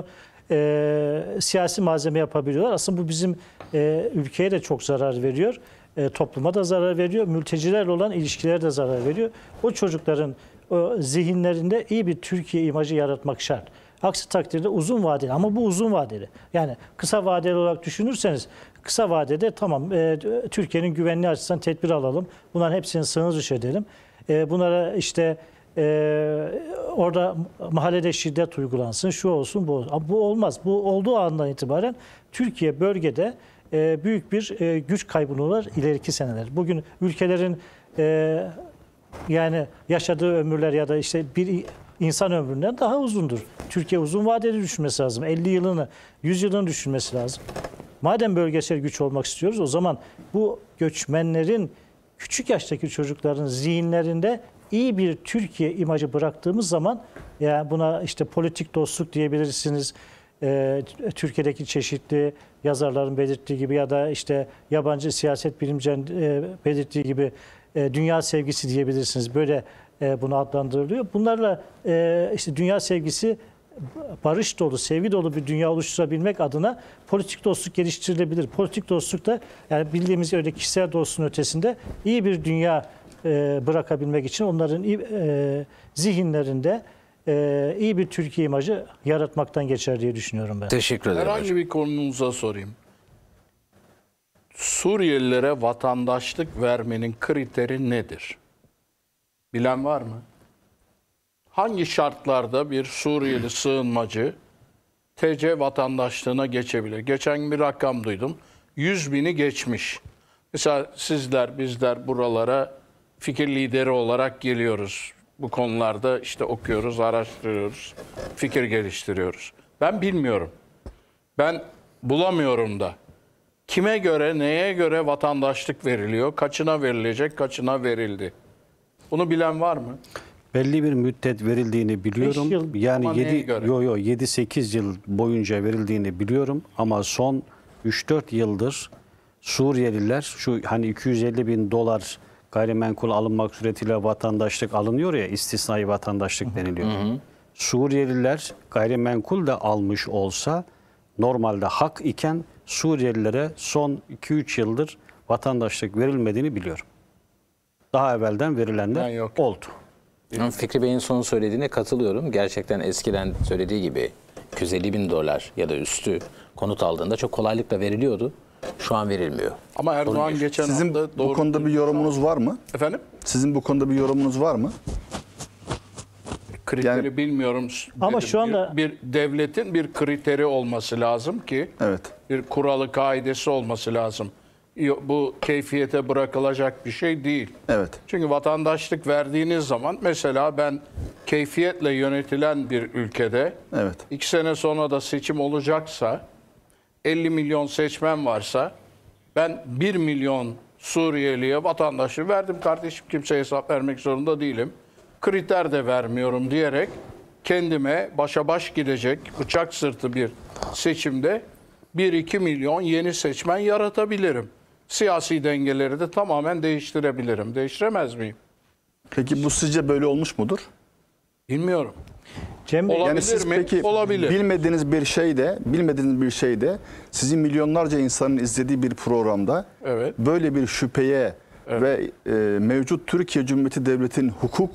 [SPEAKER 6] e, siyasi malzeme yapabiliyorlar. Aslında bu bizim e, ülkeye de çok zarar veriyor. E, topluma da zarar veriyor. Mültecilerle olan ilişkilere de zarar veriyor. O çocukların o zihinlerinde iyi bir Türkiye imajı yaratmak şart. Aksi takdirde uzun vadeli, ama bu uzun vadeli. Yani kısa vadeli olarak düşünürseniz, kısa vadede tamam e, Türkiye'nin güvenliği açısından tedbir alalım. Bunların hepsini sınır dışı edelim. E, bunlara işte e, orada mahallede şiddet uygulansın, şu olsun, bu olsun. Ama bu olmaz. Bu olduğu andan itibaren Türkiye bölgede e, büyük bir e, güç kaybını uğrar ileriki seneler. Bugün ülkelerin e, yani yaşadığı ömürler ya da işte bir insan ömründen daha uzundur. Türkiye uzun vadeli düşünmesi lazım. elli yılını, yüz yılını düşünmesi lazım. Madem bölgesel güç olmak istiyoruz, o zaman bu göçmenlerin, küçük yaştaki çocukların zihinlerinde iyi bir Türkiye imajı bıraktığımız zaman, yani buna işte politik dostluk diyebilirsiniz. Ee, Türkiye'deki çeşitli yazarların belirttiği gibi ya da işte yabancı siyaset bilimcilerin e, belirttiği gibi e, dünya sevgisi diyebilirsiniz. Böyle e, bunu adlandırılıyor. Bunlarla e, işte dünya sevgisi, barış dolu, sevgi dolu bir dünya oluşturabilmek adına politik dostluk geliştirilebilir. Politik dostluk da yani bildiğimiz öyle kişisel dostluğun ötesinde iyi bir dünya e, bırakabilmek için onların e, zihinlerinde e, iyi bir Türkiye imajı yaratmaktan geçer diye düşünüyorum ben.
[SPEAKER 1] Teşekkür ederim
[SPEAKER 3] Herhangi
[SPEAKER 1] hocam.
[SPEAKER 3] bir konunuza sorayım. Suriyelilere vatandaşlık vermenin kriteri nedir? Bilen var mı? hangi şartlarda bir Suriyeli sığınmacı T C vatandaşlığına geçebilir? Geçen gün bir rakam duydum. yüz bini geçmiş. Mesela sizler, bizler buralara fikir lideri olarak geliyoruz. Bu konularda işte okuyoruz, araştırıyoruz, fikir geliştiriyoruz. Ben bilmiyorum. Ben bulamıyorum da. Kime göre, neye göre vatandaşlık veriliyor? Kaçına verilecek, kaçına verildi? Bunu bilen var mı?
[SPEAKER 8] Belli bir müddet verildiğini biliyorum.
[SPEAKER 6] Beş yıl.
[SPEAKER 8] Yani
[SPEAKER 3] Ama neye
[SPEAKER 8] yedi
[SPEAKER 3] göre?
[SPEAKER 8] yo yo yedi sekiz yıl boyunca verildiğini biliyorum ama son üç dört yıldır Suriyeliler şu hani iki yüz elli bin dolar gayrimenkul alınmak suretiyle vatandaşlık alınıyor ya, istisnai vatandaşlık deniliyor. Hı hı. Suriyeliler gayrimenkul de almış olsa normalde hak iken Suriyelilere son iki üç yıldır vatandaşlık verilmediğini biliyorum. Daha evvelden verilenler oldu.
[SPEAKER 1] Fikri Bey'in son söylediğine katılıyorum. Gerçekten eskiden söylediği gibi iki yüz elli bin dolar ya da üstü konut aldığında çok kolaylıkla veriliyordu. Şu an verilmiyor.
[SPEAKER 3] Ama Erdoğan geçen
[SPEAKER 7] Sizin
[SPEAKER 3] hafta
[SPEAKER 7] bu konuda bir yorumunuz var mı?
[SPEAKER 3] Efendim?
[SPEAKER 7] Sizin bu konuda bir yorumunuz var mı?
[SPEAKER 3] Kriteri
[SPEAKER 7] Yani-
[SPEAKER 3] bilmiyorum.
[SPEAKER 6] Ama
[SPEAKER 3] dedim.
[SPEAKER 6] şu anda-
[SPEAKER 3] bir, bir devletin bir kriteri olması lazım ki
[SPEAKER 7] Evet.
[SPEAKER 3] bir kuralı, kaidesi olması lazım. Yo- Bu keyfiyete bırakılacak bir şey değil.
[SPEAKER 7] Evet.
[SPEAKER 3] Çünkü vatandaşlık verdiğiniz zaman mesela ben keyfiyetle yönetilen bir ülkede
[SPEAKER 7] Evet.
[SPEAKER 3] iki sene sonra da seçim olacaksa elli milyon seçmen varsa ben bir milyon Suriyeliye vatandaşlığı verdim kardeşim, kimseye hesap vermek zorunda değilim. Kriter de vermiyorum diyerek kendime başa baş gidecek bıçak sırtı bir seçimde bir iki milyon yeni seçmen yaratabilirim. Siyasi dengeleri de tamamen değiştirebilirim. Değiştiremez miyim?
[SPEAKER 7] Peki bu sizce böyle olmuş mudur?
[SPEAKER 3] Bilmiyorum.
[SPEAKER 6] Cem Bey,
[SPEAKER 3] Olabilir
[SPEAKER 7] Yani siz
[SPEAKER 3] mi?
[SPEAKER 7] peki
[SPEAKER 3] Olabilir.
[SPEAKER 7] bilmediğiniz bir şeyde, bilmediğiniz bir şeyde sizin milyonlarca insanın izlediği bir programda
[SPEAKER 3] Evet.
[SPEAKER 7] böyle bir şüpheye ve e, mevcut Türkiye Cumhuriyeti Devleti'nin hukuk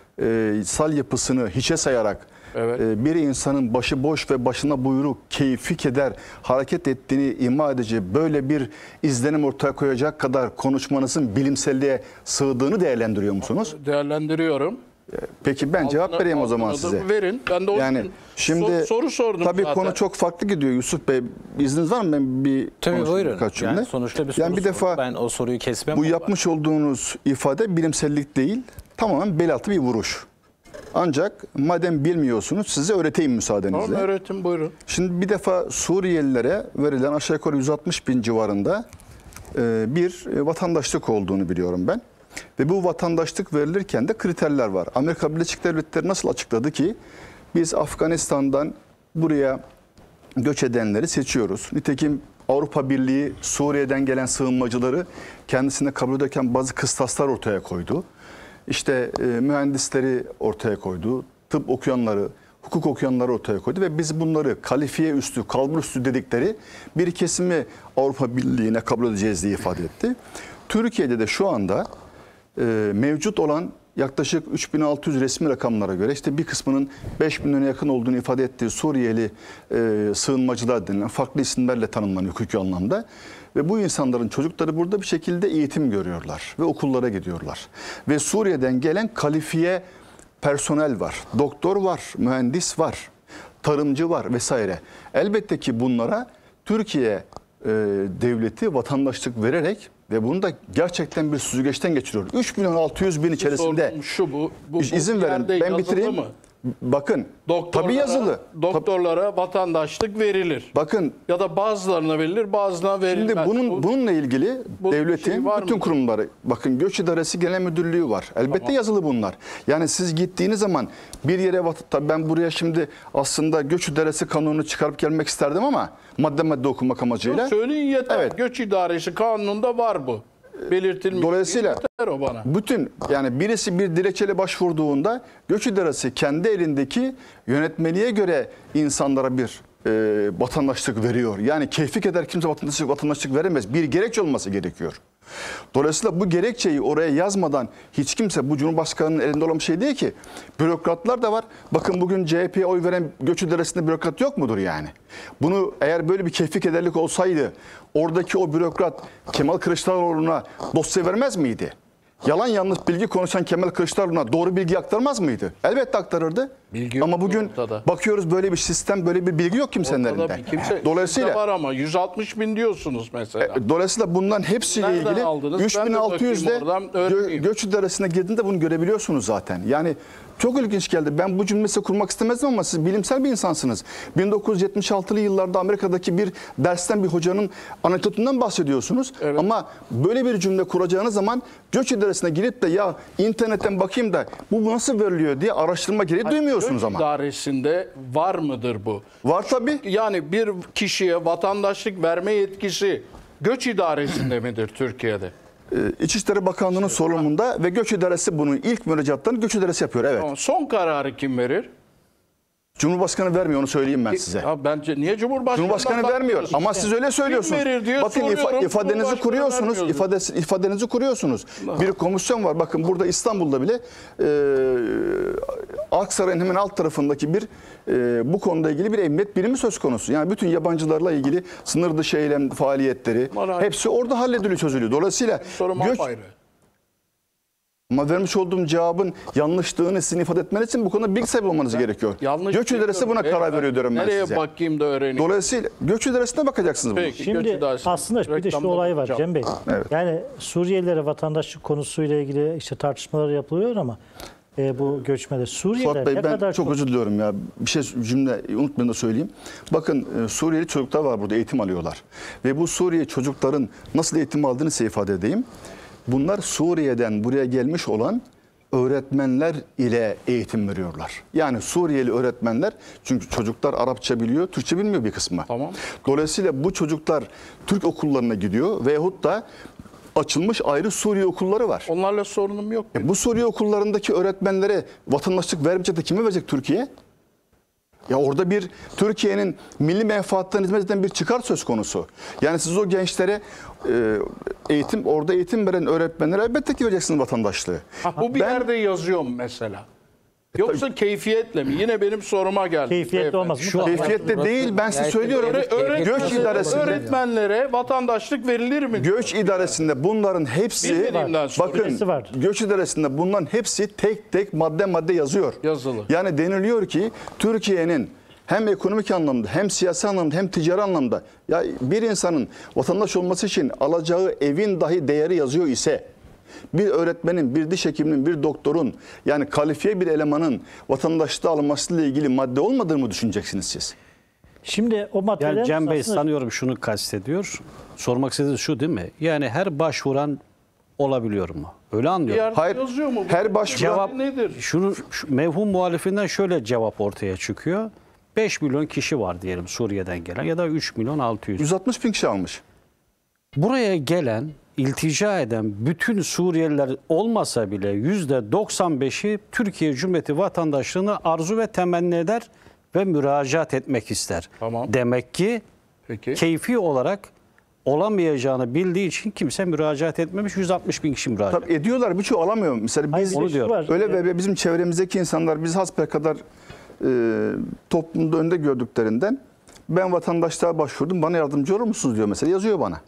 [SPEAKER 7] e, sal yapısını hiçe sayarak
[SPEAKER 3] Evet.
[SPEAKER 7] e, bir insanın başıboş ve başına buyruk, keyfi keder hareket ettiğini ima edici böyle bir izlenim ortaya koyacak kadar konuşmanızın bilimselliğe sığdığını değerlendiriyor musunuz?
[SPEAKER 3] Değerlendiriyorum.
[SPEAKER 7] Peki ben cevap
[SPEAKER 3] Altına-
[SPEAKER 7] vereyim o zaman
[SPEAKER 3] altına da
[SPEAKER 7] size.
[SPEAKER 3] Verin. Ben de o
[SPEAKER 7] Yani
[SPEAKER 3] yüzden
[SPEAKER 7] şimdi
[SPEAKER 3] sor- soru sordum
[SPEAKER 7] tabii
[SPEAKER 3] zaten.
[SPEAKER 7] konu çok farklı gidiyor Yusuf Bey. İzniniz var mı, ben bir
[SPEAKER 1] Tabii
[SPEAKER 7] konuşayım
[SPEAKER 1] buyurun.
[SPEAKER 7] birkaç
[SPEAKER 1] Yani
[SPEAKER 7] cümle?
[SPEAKER 1] sonuçta bir soru
[SPEAKER 7] Yani bir
[SPEAKER 1] sorun.
[SPEAKER 7] defa
[SPEAKER 1] Ben o soruyu kesmem.
[SPEAKER 7] bu
[SPEAKER 1] ama-
[SPEAKER 7] yapmış olduğunuz ifade bilimsellik değil, tamamen bel altı bir vuruş. Ancak madem bilmiyorsunuz size öğreteyim müsaadenizle.
[SPEAKER 3] Tamam, öğretim buyurun.
[SPEAKER 7] Şimdi bir defa Suriyelilere verilen aşağı yukarı yüz altmış bin civarında e, bir e, vatandaşlık olduğunu biliyorum ben. Ve bu vatandaşlık verilirken de kriterler var. Amerika Birleşik Devletleri nasıl açıkladı ki biz Afganistan'dan buraya göç edenleri seçiyoruz. Nitekim Avrupa Birliği Suriye'den gelen sığınmacıları kendisine kabul ederken bazı kıstaslar ortaya koydu. İşte e, mühendisleri ortaya koydu, tıp okuyanları, hukuk okuyanları ortaya koydu ve biz bunları kalifiye üstü, kalbur üstü dedikleri bir kesimi Avrupa Birliği'ne kabul edeceğiz diye ifade etti. Türkiye'de de şu anda e, mevcut olan yaklaşık üç bin altı yüz resmi rakamlara göre işte bir kısmının beş milyona yakın olduğunu ifade ettiği Suriyeli e, sığınmacılar denilen farklı isimlerle tanımlanıyor hukuki anlamda. Ve bu insanların çocukları burada bir şekilde eğitim görüyorlar ve okullara gidiyorlar. Ve Suriye'den gelen kalifiye personel var, doktor var, mühendis var, tarımcı var vesaire. Elbette ki bunlara Türkiye e, devleti vatandaşlık vererek ve bunu da gerçekten bir süzgeçten geçiriyor. üç milyon altı yüz bin içerisinde
[SPEAKER 3] Sorduğum şu bu. bu bu
[SPEAKER 7] izin verin
[SPEAKER 3] yerde
[SPEAKER 7] ben
[SPEAKER 3] yazılı
[SPEAKER 7] bitireyim.
[SPEAKER 3] mı?
[SPEAKER 7] Bakın
[SPEAKER 3] Doktorlara,
[SPEAKER 7] tabii yazılı.
[SPEAKER 3] Doktorlara vatandaşlık verilir.
[SPEAKER 7] Bakın
[SPEAKER 3] Ya da bazılarına verilir, bazılarına verilmez.
[SPEAKER 7] şimdi bunun
[SPEAKER 3] Bu-
[SPEAKER 7] bununla ilgili
[SPEAKER 3] bu
[SPEAKER 7] devletin
[SPEAKER 3] şey var
[SPEAKER 7] bütün
[SPEAKER 3] mı?
[SPEAKER 7] kurumları, bakın Göç İdaresi Genel Müdürlüğü var. Elbette
[SPEAKER 3] Tamam.
[SPEAKER 7] yazılı bunlar. Yani siz gittiğiniz zaman bir yere vat- tabii ben buraya şimdi aslında Göç İdaresi kanununu çıkarıp gelmek isterdim ama madde madde okumak amacıyla.
[SPEAKER 3] Söyleyin yeter.
[SPEAKER 7] Evet.
[SPEAKER 3] Göç İdaresi Kanunu'nda var bu. Belirtilmiş.
[SPEAKER 7] Dolayısıyla
[SPEAKER 3] yeter o bana.
[SPEAKER 7] bütün yani birisi bir dilekçeyle başvurduğunda Göç İdaresi kendi elindeki yönetmeliğe göre insanlara bir e, vatandaşlık veriyor. Yani keyfi keder kimse vatandaşlık, vatandaşlık veremez. Bir gerekçe olması gerekiyor. Dolayısıyla bu gerekçeyi oraya yazmadan hiç kimse, bu Cumhurbaşkanı'nın elinde olan bir şey değil ki. Bürokratlar da var. Bakın bugün C H P'ye oy veren Göç İdaresi'nde bürokrat yok mudur yani? Bunu eğer böyle bir keyfi kederlik olsaydı oradaki o bürokrat Kemal Kılıçdaroğlu'na dosya vermez miydi? yalan yanlış bilgi konuşan Kemal Kılıçdaroğlu'na doğru bilgi aktarmaz mıydı? Elbette aktarırdı.
[SPEAKER 3] Bilgi
[SPEAKER 7] ama
[SPEAKER 3] yok
[SPEAKER 7] bugün
[SPEAKER 3] ortada.
[SPEAKER 7] bakıyoruz böyle bir sistem, böyle bir bilgi yok kimsenin
[SPEAKER 3] Ortada
[SPEAKER 7] elinde.
[SPEAKER 3] bir kimse,
[SPEAKER 7] Dolayısıyla
[SPEAKER 3] var ama yüz altmış bin diyorsunuz mesela.
[SPEAKER 7] Dolayısıyla bundan hepsiyle
[SPEAKER 3] Nereden
[SPEAKER 7] ilgili
[SPEAKER 3] aldınız?
[SPEAKER 7] üç bin altı yüz'de
[SPEAKER 3] Ben de bakayım oradan,
[SPEAKER 7] gö
[SPEAKER 3] öğreneyim.
[SPEAKER 7] göç idaresine girdiğinde bunu görebiliyorsunuz zaten. Yani çok ilginç geldi. Ben bu cümlesi kurmak istemezdim ama siz bilimsel bir insansınız. bin dokuz yüz yetmiş altı'lı yıllarda Amerika'daki bir dersten bir hocanın anekdotundan bahsediyorsunuz.
[SPEAKER 3] Evet.
[SPEAKER 7] Ama böyle bir cümle kuracağınız zaman göç idaresine girip de ya internetten bakayım da bu nasıl veriliyor diye araştırma gereği duymuyorsunuz
[SPEAKER 3] Göç
[SPEAKER 7] ama.
[SPEAKER 3] idaresinde var mıdır bu?
[SPEAKER 7] Var tabii.
[SPEAKER 3] Yani bir kişiye vatandaşlık verme yetkisi göç idaresinde midir Türkiye'de?
[SPEAKER 7] Ee, İçişleri Bakanlığı'nın sorumluluğunda ve göç idaresi bunun ilk müracaatlarını göç idaresi yapıyor. Evet.
[SPEAKER 3] Ama son kararı kim verir?
[SPEAKER 7] Cumhurbaşkanı vermiyor, onu söyleyeyim ben size.
[SPEAKER 3] Ya bence niye Cumhurbaşkanı?
[SPEAKER 7] Cumhurbaşkanı vermiyor ama siz öyle söylüyorsunuz.
[SPEAKER 3] verir diye
[SPEAKER 7] Bakın ifa-
[SPEAKER 3] soruyorum,
[SPEAKER 7] ifadenizi
[SPEAKER 3] Cumhurbaşkanı
[SPEAKER 7] kuruyorsunuz.
[SPEAKER 3] vermiyor.
[SPEAKER 7] ifadesi, ifadenizi kuruyorsunuz. Bir komisyon var. Bakın burada İstanbul'da bile e, Aksaray'ın hemen alt tarafındaki bir e, bu konuda ilgili bir emniyet birimi söz konusu. Yani bütün yabancılarla ilgili sınır dışı eylem faaliyetleri
[SPEAKER 3] Bana-
[SPEAKER 7] hepsi orada hallediliyor, çözülüyor. Dolayısıyla
[SPEAKER 3] Sorum
[SPEAKER 7] göç,
[SPEAKER 3] apayrı.
[SPEAKER 7] ama vermiş olduğum cevabın yanlışlığını sizin ifade etmeniz için bu konuda bilgi sahibi olmanız gerekiyor.
[SPEAKER 3] Yanlış
[SPEAKER 7] Göç idaresi buna
[SPEAKER 3] bilmiyorum.
[SPEAKER 7] karar veriyor diyorum ben
[SPEAKER 3] Nereye
[SPEAKER 7] size.
[SPEAKER 3] bakayım da öğreneyim.
[SPEAKER 7] Dolayısıyla göç idaresine bakacaksınız bunu.
[SPEAKER 3] Peki, göç
[SPEAKER 6] Şimdi
[SPEAKER 3] idaresi.
[SPEAKER 6] aslında bir de şu
[SPEAKER 3] Reklamda
[SPEAKER 6] olay var
[SPEAKER 3] bakacağım.
[SPEAKER 6] Cem Bey.
[SPEAKER 7] Evet.
[SPEAKER 6] Yani Suriyelilere vatandaşlık konusuyla ilgili işte tartışmalar yapılıyor ama e, bu göçmede Suriyeliler
[SPEAKER 7] Suat Bey
[SPEAKER 6] ne
[SPEAKER 7] ben
[SPEAKER 6] kadar
[SPEAKER 7] çok özür diliyorum ya. Bir şey cümle unutmayın da söyleyeyim. Bakın e, Suriyeli çocuklar var burada, eğitim alıyorlar. Ve bu Suriye çocukların nasıl eğitim aldığını size ifade edeyim. Bunlar Suriye'den buraya gelmiş olan öğretmenler ile eğitim veriyorlar. Yani Suriyeli öğretmenler, çünkü çocuklar Arapça biliyor, Türkçe bilmiyor bir kısmı.
[SPEAKER 3] Tamam.
[SPEAKER 7] Dolayısıyla bu çocuklar Türk okullarına gidiyor veyahut da açılmış ayrı Suriye okulları var.
[SPEAKER 3] Onlarla sorunum yok.
[SPEAKER 7] E bu Suriye okullarındaki öğretmenlere vatandaşlık vermeyecek de kime verecek Türkiye? Ya orada bir Türkiye'nin milli menfaatlerine hizmet eden bir çıkar söz konusu. Yani siz o gençlere e, eğitim, orada eğitim veren öğretmenlere elbette ki vereceksiniz vatandaşlığı.
[SPEAKER 3] Ha, bu bir
[SPEAKER 7] Ben-
[SPEAKER 3] yerde yazıyor mu mesela? Yoksa keyfiyetle mi? Yine benim soruma geldi.
[SPEAKER 6] keyfiyetli
[SPEAKER 3] beyefendi.
[SPEAKER 6] olmaz.
[SPEAKER 8] Şu
[SPEAKER 7] Keyfiyette değil, ben size söylüyorum.
[SPEAKER 3] Öğre- öğretmenlere-
[SPEAKER 7] Göç idaresinde,
[SPEAKER 3] öğretmenlere vatandaşlık verilir mi?
[SPEAKER 7] göç idaresinde bunların hepsi,
[SPEAKER 3] Bilmediğimden soruyorum.
[SPEAKER 7] bakın
[SPEAKER 6] Birisi var.
[SPEAKER 7] göç idaresinde bunların hepsi tek tek madde madde yazıyor.
[SPEAKER 3] Yazılı.
[SPEAKER 7] Yani deniliyor ki Türkiye'nin hem ekonomik anlamda hem siyasi anlamda hem ticari anlamda ya bir insanın vatandaş olması için alacağı evin dahi değeri yazıyor ise bir öğretmenin, bir diş hekiminin, bir doktorun yani kalifiye bir elemanın vatandaşlığı alınmasıyla ilgili madde olmadığını mı düşüneceksiniz siz?
[SPEAKER 6] Şimdi o maddeler
[SPEAKER 8] Yani Cem Bey
[SPEAKER 6] aslında-
[SPEAKER 8] sanıyorum şunu kastediyor. Sormak istediği şu değil mi? Yani her başvuran olabiliyor mu? Öyle
[SPEAKER 3] Bir
[SPEAKER 8] anlıyorum.
[SPEAKER 3] yerde
[SPEAKER 7] Hayır,
[SPEAKER 3] yazıyor mu? bu?
[SPEAKER 7] her başvuran-
[SPEAKER 8] Cevap
[SPEAKER 3] nedir?
[SPEAKER 8] şunun şu, mevhum muhalifinden şöyle cevap ortaya çıkıyor. beş milyon kişi var diyelim Suriye'den gelen ya da üç milyon altı yüz.
[SPEAKER 7] yüz altmış bin kişi almış.
[SPEAKER 8] Buraya gelen, iltica eden bütün Suriyeliler olmasa bile yüzde doksan beşi Türkiye Cumhuriyeti vatandaşlığını arzu ve temenni eder ve müracaat etmek ister.
[SPEAKER 3] Tamam.
[SPEAKER 8] Demek ki
[SPEAKER 3] Peki.
[SPEAKER 8] keyfi olarak olamayacağını bildiği için kimse müracaat etmemiş. yüz altmış bin kişi müracaat.
[SPEAKER 7] Tabii ediyorlar, birçoğu alamıyor. Mesela
[SPEAKER 6] Hayır,
[SPEAKER 7] biz
[SPEAKER 6] bir de şu
[SPEAKER 8] diyorum.
[SPEAKER 6] var.
[SPEAKER 7] öyle
[SPEAKER 6] Ee,
[SPEAKER 7] ve bizim çevremizdeki insanlar biz hasbelkader e, toplumda önde gördüklerinden ben vatandaşlığa başvurdum, bana yardımcı olur musunuz diyor mesela, yazıyor bana.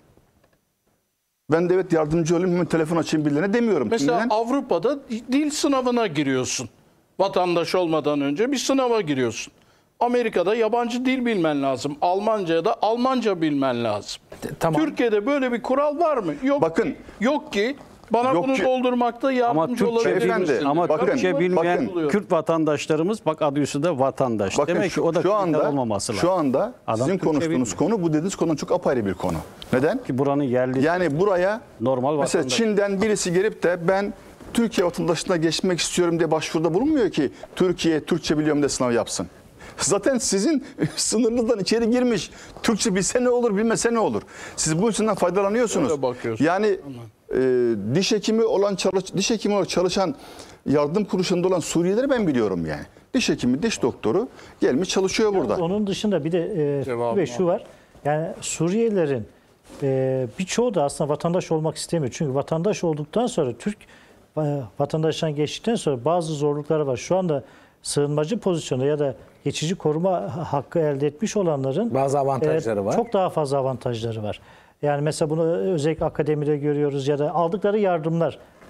[SPEAKER 7] Ben de evet yardımcı olayım, hemen telefon açayım birilerine demiyorum.
[SPEAKER 3] Mesela
[SPEAKER 7] Neden?
[SPEAKER 3] Avrupa'da dil sınavına giriyorsun. Vatandaş olmadan önce bir sınava giriyorsun. Amerika'da yabancı dil bilmen lazım. Almanca'ya da Almanca bilmen lazım.
[SPEAKER 1] Tamam.
[SPEAKER 3] Türkiye'de böyle bir kural var mı? Yok.
[SPEAKER 7] Bakın.
[SPEAKER 3] Yok ki. Bana
[SPEAKER 7] Yok
[SPEAKER 3] bunu
[SPEAKER 7] ki.
[SPEAKER 3] doldurmakta
[SPEAKER 8] Ama
[SPEAKER 3] yardımcı
[SPEAKER 8] Türkçe,
[SPEAKER 3] olabilir
[SPEAKER 7] Beyefendi,
[SPEAKER 3] misin?
[SPEAKER 8] ama
[SPEAKER 7] bakın,
[SPEAKER 8] Türkçe bilmeyen
[SPEAKER 7] bakın.
[SPEAKER 8] Kürt vatandaşlarımız bak adı üstünde vatandaş.
[SPEAKER 7] Bakın
[SPEAKER 8] Demek ki
[SPEAKER 7] şu,
[SPEAKER 8] o da
[SPEAKER 7] şu
[SPEAKER 8] kriter
[SPEAKER 7] anda
[SPEAKER 8] olmaması lazım.
[SPEAKER 7] şu anda
[SPEAKER 8] Adam
[SPEAKER 7] sizin
[SPEAKER 8] Türkçe
[SPEAKER 7] konuştuğunuz
[SPEAKER 8] bilmiyor.
[SPEAKER 7] konu bu dediğiniz konudan çok apayrı bir konu. Neden?
[SPEAKER 8] Ki buranın yerli
[SPEAKER 7] Yani buraya
[SPEAKER 8] normal
[SPEAKER 7] mesela
[SPEAKER 8] vatandaş.
[SPEAKER 7] Çin'den birisi gelip de ben Türkiye vatandaşlığına geçmek istiyorum diye başvuruda bulunmuyor ki Türkiye Türkçe biliyorum diye sınav yapsın. Zaten sizin sınırınızdan içeri girmiş. Türkçe bilse ne olur, bilmese ne olur? Siz bu yüzden faydalanıyorsunuz.
[SPEAKER 3] Öyle bakıyorsun.
[SPEAKER 7] Yani e, diş hekimi olan çalış, diş hekimi olarak çalışan yardım kuruluşunda olan Suriyelileri ben biliyorum yani. Diş hekimi, diş doktoru gelmiş çalışıyor burada.
[SPEAKER 6] Onun dışında bir de e,
[SPEAKER 3] Cevabı
[SPEAKER 6] ve şu var. Yani Suriyelilerin e, birçoğu da aslında vatandaş olmak istemiyor. Çünkü vatandaş olduktan sonra Türk e, vatandaştan geçtikten sonra bazı zorlukları var. Şu anda sığınmacı pozisyonda ya da geçici koruma hakkı elde etmiş olanların
[SPEAKER 1] Bazı avantajları var.
[SPEAKER 6] Çok daha fazla avantajları var. Yani mesela bunu özellikle akademide görüyoruz ya da aldıkları yardımlar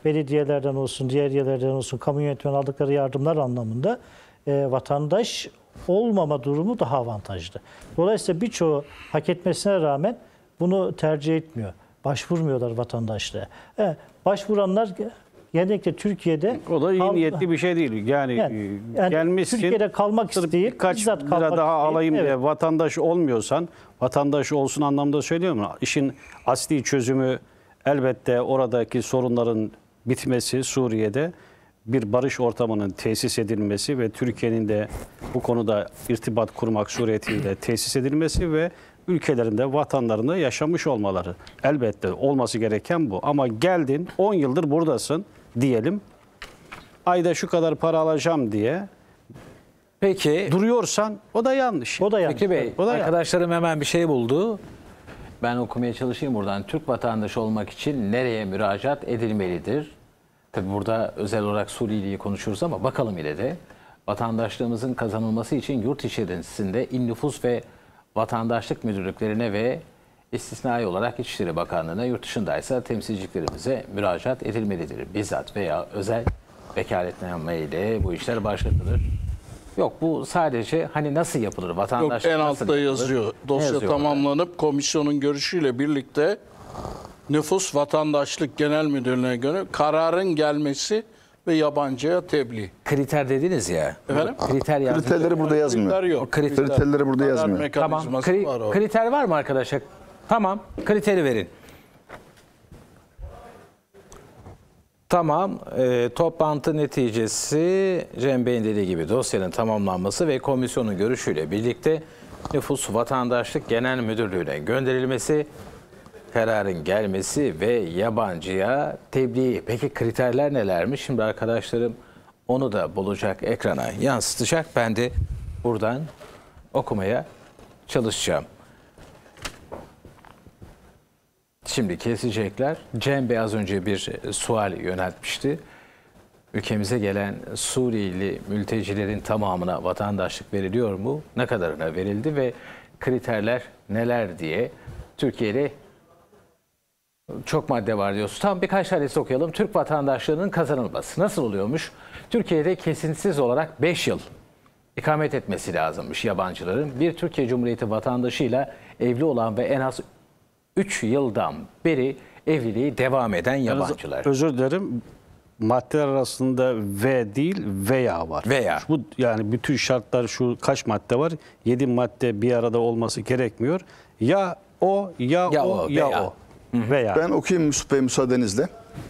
[SPEAKER 6] belediyelerden olsun, diğer yerlerden olsun, kamu yönetmen aldıkları yardımlar anlamında e, vatandaş olmama durumu daha avantajlı. Dolayısıyla birçoğu hak etmesine rağmen bunu tercih etmiyor. Başvurmuyorlar vatandaşlığa. E, başvuranlar genellikle Türkiye'de...
[SPEAKER 8] O da iyi
[SPEAKER 6] kal-
[SPEAKER 8] niyetli bir şey değil. Yani,
[SPEAKER 6] Yani- yani
[SPEAKER 8] gelmişsin,
[SPEAKER 6] Türkiye'de kalmak
[SPEAKER 8] sırf
[SPEAKER 6] isteyip,
[SPEAKER 8] birkaç
[SPEAKER 6] bizzat
[SPEAKER 8] lira
[SPEAKER 6] kalmak
[SPEAKER 8] daha
[SPEAKER 6] isteyip,
[SPEAKER 8] alayım
[SPEAKER 6] evet.
[SPEAKER 8] diye vatandaş olmuyorsan, vatandaş olsun anlamda söylüyorum. İşin asli çözümü elbette oradaki sorunların bitmesi, Suriye'de bir barış ortamının tesis edilmesi ve Türkiye'nin de bu konuda irtibat kurmak suretiyle tesis edilmesi ve ülkelerinde, vatanlarında yaşamış olmaları. Elbette olması gereken bu. Ama geldin, on yıldır buradasın diyelim. Ayda şu kadar para alacağım diye
[SPEAKER 1] Peki
[SPEAKER 8] duruyorsan o da yanlış.
[SPEAKER 6] O da yanlış.
[SPEAKER 1] Fikri Bey,
[SPEAKER 8] O da
[SPEAKER 1] arkadaşlarım hemen bir şey buldu. Ben okumaya çalışayım buradan. Türk vatandaşı olmak için nereye müracaat edilmelidir? Tabi burada özel olarak Suriyeli'yi konuşuyoruz ama bakalım yine de. Vatandaşlığımızın kazanılması için yurt içerisinde İl Nüfus ve Vatandaşlık Müdürlüklerine ve istisnai olarak İçişleri Bakanlığı'na, yurt dışındaysa temsilciliklerimize müracaat edilmelidir. Bizzat veya özel vekaletname ile bu işler başlatılır. Yok, bu sadece hani nasıl yapılır?
[SPEAKER 3] Yok,
[SPEAKER 1] Vatandaşlık
[SPEAKER 3] en
[SPEAKER 1] nasıl
[SPEAKER 3] altta
[SPEAKER 1] yapılır?
[SPEAKER 3] yazıyor.
[SPEAKER 1] Ne
[SPEAKER 3] Dosya
[SPEAKER 1] yazıyor orada?
[SPEAKER 3] tamamlanıp komisyonun görüşüyle birlikte Nüfus Vatandaşlık Genel Müdürlüğü'ne göre kararın gelmesi ve yabancıya tebliğ.
[SPEAKER 1] Kriter dediniz ya.
[SPEAKER 3] Efendim?
[SPEAKER 1] Kriter yazmış.
[SPEAKER 7] Kriterleri burada
[SPEAKER 3] Kriter
[SPEAKER 7] yazmıyor.
[SPEAKER 3] yok.
[SPEAKER 1] Kriter-
[SPEAKER 7] Kriterleri burada
[SPEAKER 3] Karar
[SPEAKER 7] yazmıyor.
[SPEAKER 1] Tamam.
[SPEAKER 3] mekanizması
[SPEAKER 1] Kri-
[SPEAKER 3] var o.
[SPEAKER 1] kriter var mı arkadaşlar? Tamam. Kriteri verin. Tamam. E, toplantı neticesi Cem Bey'in dediği gibi dosyanın tamamlanması ve komisyonun görüşüyle birlikte Nüfus Vatandaşlık Genel Müdürlüğü'ne gönderilmesi, kararın gelmesi ve yabancıya tebliğ. Peki kriterler nelermiş? Şimdi arkadaşlarım onu da bulacak, ekrana yansıtacak. Ben de buradan okumaya çalışacağım. Şimdi kesecekler. Cem Bey az önce bir sual yöneltmişti. Ülkemize gelen Suriyeli mültecilerin tamamına vatandaşlık veriliyor mu? Ne kadarına verildi ve kriterler neler diye Türkiye'de çok madde var diyorsun. Tam birkaç tanesi okuyalım. Türk vatandaşlığının kazanılması nasıl oluyormuş? Türkiye'de kesintisiz olarak beş yıl ikamet etmesi lazımmış yabancıların. Bir Türkiye Cumhuriyeti vatandaşıyla evli olan ve en az üç yıldan beri evliliği devam eden yabancılar.
[SPEAKER 8] Özür dilerim. Maddeler arasında ve değil veya var.
[SPEAKER 1] Veya.
[SPEAKER 8] Bu yani bütün şartlar şu kaç madde var? yedi madde bir arada olması gerekmiyor. Ya o ya,
[SPEAKER 1] Ya
[SPEAKER 8] o,
[SPEAKER 1] o,
[SPEAKER 8] ya
[SPEAKER 1] veya.
[SPEAKER 8] o. Veya.
[SPEAKER 7] Ben okuyayım Yusuf Bey müsaadenizle.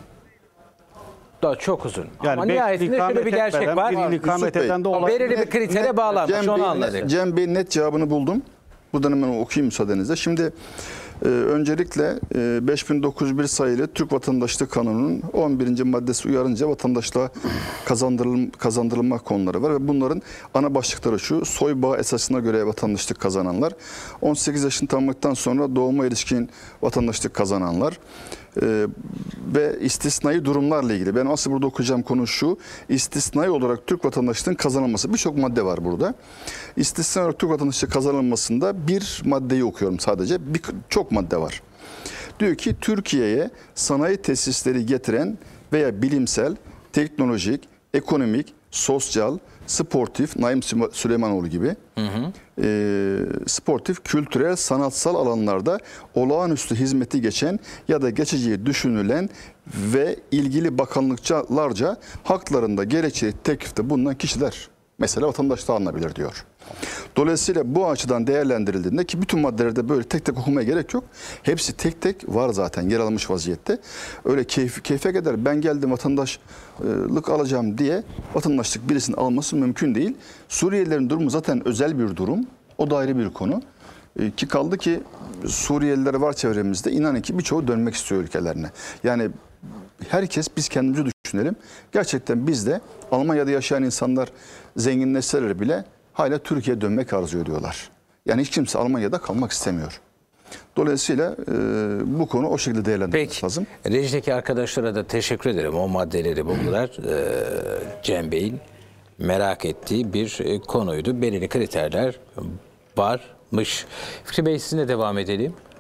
[SPEAKER 1] Daha çok uzun.
[SPEAKER 8] Yani
[SPEAKER 1] Ama
[SPEAKER 8] belki
[SPEAKER 1] nihayetinde şöyle
[SPEAKER 8] ikamet
[SPEAKER 1] bir gerçek
[SPEAKER 8] etmeden
[SPEAKER 1] var.
[SPEAKER 8] bir ikamet
[SPEAKER 7] Yusuf Bey,
[SPEAKER 8] eden de olabilir.
[SPEAKER 1] Belirli bir kritere
[SPEAKER 7] Net-
[SPEAKER 1] bağlanmış.
[SPEAKER 7] Cem
[SPEAKER 1] Onu
[SPEAKER 7] Bey-
[SPEAKER 1] anladık.
[SPEAKER 7] Cem Bey'in net cevabını buldum. Buradan hemen okuyayım müsaadenizle. Şimdi e, öncelikle e, beş bin dokuz yüz bir sayılı Türk Vatandaşlık Kanunu'nun on birinci maddesi uyarınca vatandaşlığa kazandırıl, kazandırılma konuları var. Ve bunların ana başlıkları şu: soy bağı esasına göre vatandaşlık kazananlar, on sekiz yaşını tamamladıktan sonra doğuma ilişkin vatandaşlık kazananlar, Ee, ve istisnai durumlarla ilgili. Ben asıl burada okuyacağım konu şu: istisnai olarak Türk vatandaşlığının kazanılması. Birçok madde var burada. İstisnai olarak Türk vatandaşlığı kazanılmasında bir maddeyi okuyorum sadece. Bir, çok madde var. Diyor ki Türkiye'ye sanayi tesisleri getiren veya bilimsel, teknolojik, ekonomik, sosyal, sportif, Naim Süleymanoğlu gibi hı hı. E, sportif, kültürel, sanatsal alanlarda olağanüstü hizmeti geçen ya da geçeceği düşünülen ve ilgili bakanlıklarca haklarında gerekçeli teklifte bulunan kişiler mesela vatandaşlığa alınabilir diyor. Dolayısıyla bu açıdan değerlendirildiğinde, ki bütün maddelerde böyle tek tek okumaya gerek yok. Hepsi tek tek var zaten, yer almış vaziyette. Öyle keyif, keyfe kadar ben geldim vatandaşlık alacağım diye vatandaşlık birisinin alması mümkün değil. Suriyelilerin durumu zaten özel bir durum. O da ayrı bir konu. Ki kaldı ki Suriyeliler var çevremizde. İnanın ki birçoğu dönmek istiyor ülkelerine. Yani herkes, biz kendimizi düşünelim. Gerçekten bizde Almanya'da yaşayan insanlar zenginleşseler bile hala Türkiye'ye dönmek arzu ediyorlar. Yani hiç kimse Almanya'da kalmak istemiyor. Dolayısıyla e, bu konu o şekilde değerlendirilmesi lazım.
[SPEAKER 1] Rejideki arkadaşlara da teşekkür ederim. O maddeleri buldular. Ee, Cem Bey'in merak ettiği bir konuydu. Belirli kriterler varmış. Fikri Bey, sizinle devam edelim.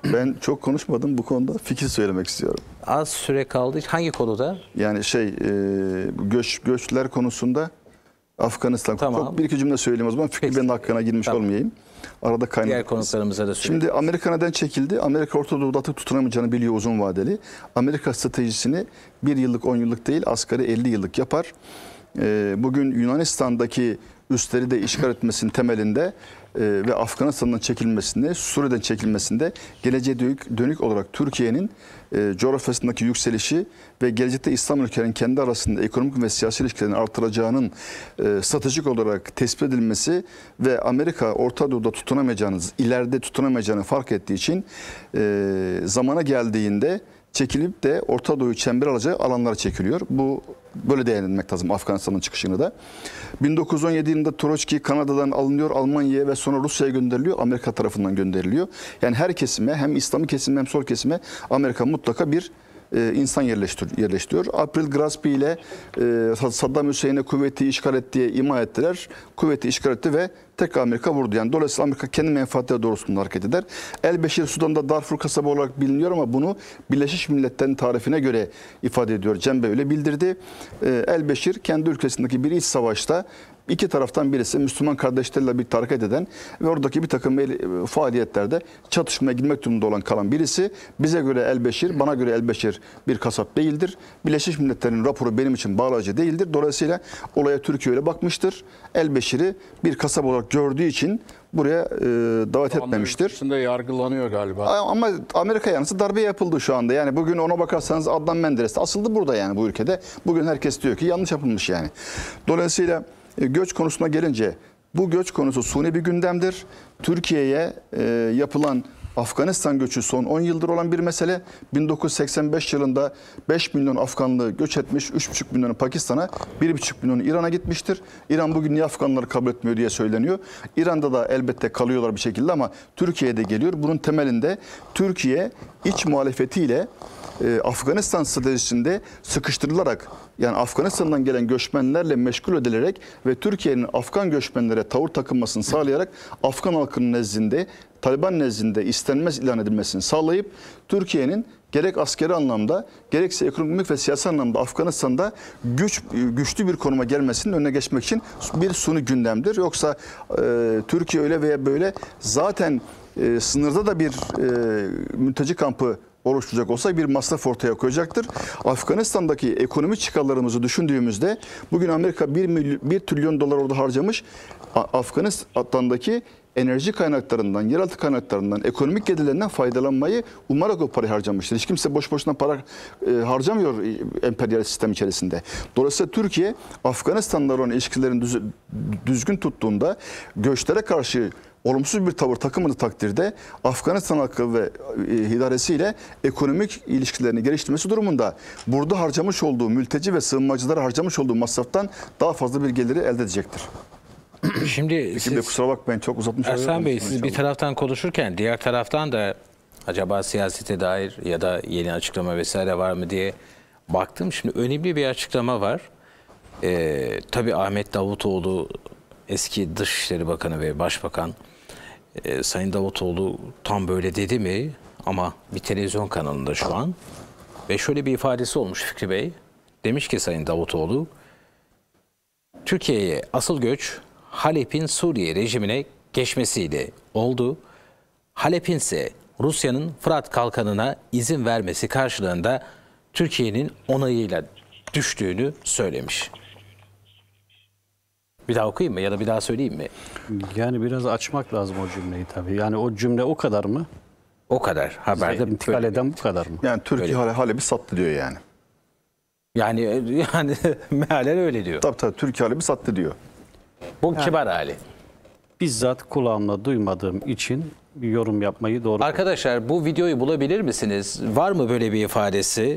[SPEAKER 7] Ben çok konuşmadım bu konuda. Fikir söylemek istiyorum.
[SPEAKER 1] Az süre kaldı. Hangi konuda?
[SPEAKER 7] Yani şey e, göç göçler konusunda Afganistan.
[SPEAKER 1] Tamam.
[SPEAKER 7] Çok bir iki cümle söyleyeyim o zaman. Fikri
[SPEAKER 1] Peki.
[SPEAKER 7] benim hakkına girmiş
[SPEAKER 1] Tamam.
[SPEAKER 7] olmayayım. Arada kaynak.
[SPEAKER 1] Diğer konuklarımıza da söyleyeyim.
[SPEAKER 7] Şimdi Amerika neden çekildi? Amerika Orta Doğu'da atıp tutunamayacağını biliyor uzun vadeli. Amerika stratejisini bir yıllık, on yıllık değil, asgari elli yıllık yapar. Ee, bugün Yunanistan'daki üsleri de işgal etmesinin temelinde e, ve Afganistan'dan çekilmesinde, Suriye'den çekilmesinde geleceğe dönük, dönük olarak Türkiye'nin e, coğrafyasındaki yükselişi ve gelecekte İslam ülkelerinin kendi arasında ekonomik ve siyasi ilişkilerini artıracağının e, stratejik olarak tespit edilmesi ve Amerika Orta Doğu'da tutunamayacağını, ileride tutunamayacağını fark ettiği için e, zamana geldiğinde çekilip de Orta Doğu'yu çember alacağı alanlara çekiliyor. Bu böyle değerlendirmek lazım Afganistan'ın çıkışını da. bin dokuz yüz on yedi yılında Troçki Kanada'dan alınıyor, Almanya'ya ve sonra Rusya'ya gönderiliyor, Amerika tarafından gönderiliyor. Yani her kesime, hem İslami kesime hem sol kesime Amerika mutlaka bir e, insan yerleştir, yerleştiriyor. April Graspi ile e, Saddam Hüseyin'e kuvveti işgal et diye ima ettiler. Kuvveti işgal etti ve tekrar Amerika vurdu. Yani dolayısıyla Amerika kendi menfaatleri doğrultusunda hareket eder. El-Beşir Sudan'da Darfur kasaba olarak biliniyor ama bunu Birleşmiş Milletler'in tarifine göre ifade ediyor. Cembe öyle bildirdi. E, El-Beşir kendi ülkesindeki bir iç savaşta İki taraftan birisi Müslüman kardeşlerle bir hareket eden ve oradaki bir takım faaliyetlerde çatışmaya girmek durumunda olan kalan birisi. Bize göre El-Beşir, bana göre El-Beşir bir kasap değildir. Birleşmiş Milletler'in raporu benim için bağlayıcı değildir. Dolayısıyla olaya Türkiye öyle bakmıştır. El-Beşir'i bir kasap olarak gördüğü için buraya e, davet etmemiştir.
[SPEAKER 3] Üstünde yargılanıyor galiba.
[SPEAKER 7] Ama Amerika yanlısı darbe yapıldı şu anda. Yani bugün ona bakarsanız Adnan Menderes asıldı burada yani bu ülkede. Bugün herkes diyor ki yanlış yapılmış yani. Dolayısıyla göç konusuna gelince bu göç konusu suni bir gündemdir. Türkiye'ye e, yapılan Afganistan göçü son on yıldır olan bir mesele. bin dokuz yüz seksen beş yılında beş milyon Afganlı göç etmiş, üç buçuk milyonu Pakistan'a, bir buçuk milyonu İran'a gitmiştir. İran bugün niye Afganları kabul etmiyor diye söyleniyor. İran'da da elbette kalıyorlar bir şekilde ama Türkiye'de geliyor. Bunun temelinde Türkiye iç muhalefetiyle e, Afganistan stratejisinde sıkıştırılarak, yani Afganistan'dan gelen göçmenlerle meşgul edilerek ve Türkiye'nin Afgan göçmenlere tavır takınmasını sağlayarak Afgan halkının nezdinde, Taliban nezdinde istenmez ilan edilmesini sağlayıp Türkiye'nin gerek askeri anlamda gerekse ekonomik ve siyasi anlamda Afganistan'da güç güçlü bir konuma gelmesinin önüne geçmek için bir suni gündemdir. Yoksa e, Türkiye öyle veya böyle zaten e, sınırda da bir e, mülteci kampı oluşturacak olsa bir masraf ortaya koyacaktır. Afganistan'daki ekonomi çıkarlarımızı düşündüğümüzde bugün Amerika bir trilyon dolar orada harcamış. Afganistan'daki enerji kaynaklarından, yeraltı kaynaklarından, ekonomik gelirlerinden faydalanmayı umarak o parayı harcamıştır. Hiç kimse boş boşuna para e, harcamıyor emperyal sistem içerisinde. Dolayısıyla Türkiye Afganistan'la olan ilişkilerini düz, düzgün tuttuğunda göçlere karşı olumsuz bir tavır takımını takdirde Afganistan halkı ve e, idaresiyle ekonomik ilişkilerini geliştirmesi durumunda burada harcamış olduğu mülteci ve sığınmacılara harcamış olduğu masraftan daha fazla bir geliri elde edecektir.
[SPEAKER 1] Şimdi
[SPEAKER 7] Şimdi
[SPEAKER 1] siz,
[SPEAKER 7] kusura bakmayın çok uzatmış.
[SPEAKER 1] Ersan Bey, siz bir taraftan konuşurken diğer taraftan da acaba siyasete dair ya da yeni açıklama vesaire var mı diye baktım. Şimdi önemli bir açıklama var. Ee, tabii Ahmet Davutoğlu, eski Dışişleri Bakanı ve Başbakan, e, Sayın Davutoğlu tam böyle dedi mi? Ama bir televizyon kanalında şu an ve şöyle bir ifadesi olmuş Fikri Bey. Demiş ki Sayın Davutoğlu, Türkiye'ye asıl göç Halep'in Suriye rejimine geçmesiyle oldu. Halep'in ise Rusya'nın Fırat Kalkanı'na izin vermesi karşılığında Türkiye'nin onayıyla düştüğünü söylemiş. Bir daha okuyayım mı ya da bir daha söyleyeyim mi?
[SPEAKER 8] Yani biraz açmak lazım o cümleyi tabii. Yani o cümle o kadar mı?
[SPEAKER 1] O kadar. Haberde
[SPEAKER 8] İntikal eden bu kadar mı?
[SPEAKER 7] Yani Türkiye Hale, Halep'i sattı diyor yani.
[SPEAKER 1] Yani yani mealen öyle diyor.
[SPEAKER 7] Tabii tabii Türkiye Halep'i sattı diyor.
[SPEAKER 1] Bu kibar hali.
[SPEAKER 8] Bizzat kulağımla duymadığım için bir yorum yapmayı doğru.
[SPEAKER 1] Arkadaşlar bu videoyu bulabilir misiniz? Var mı böyle bir ifadesi?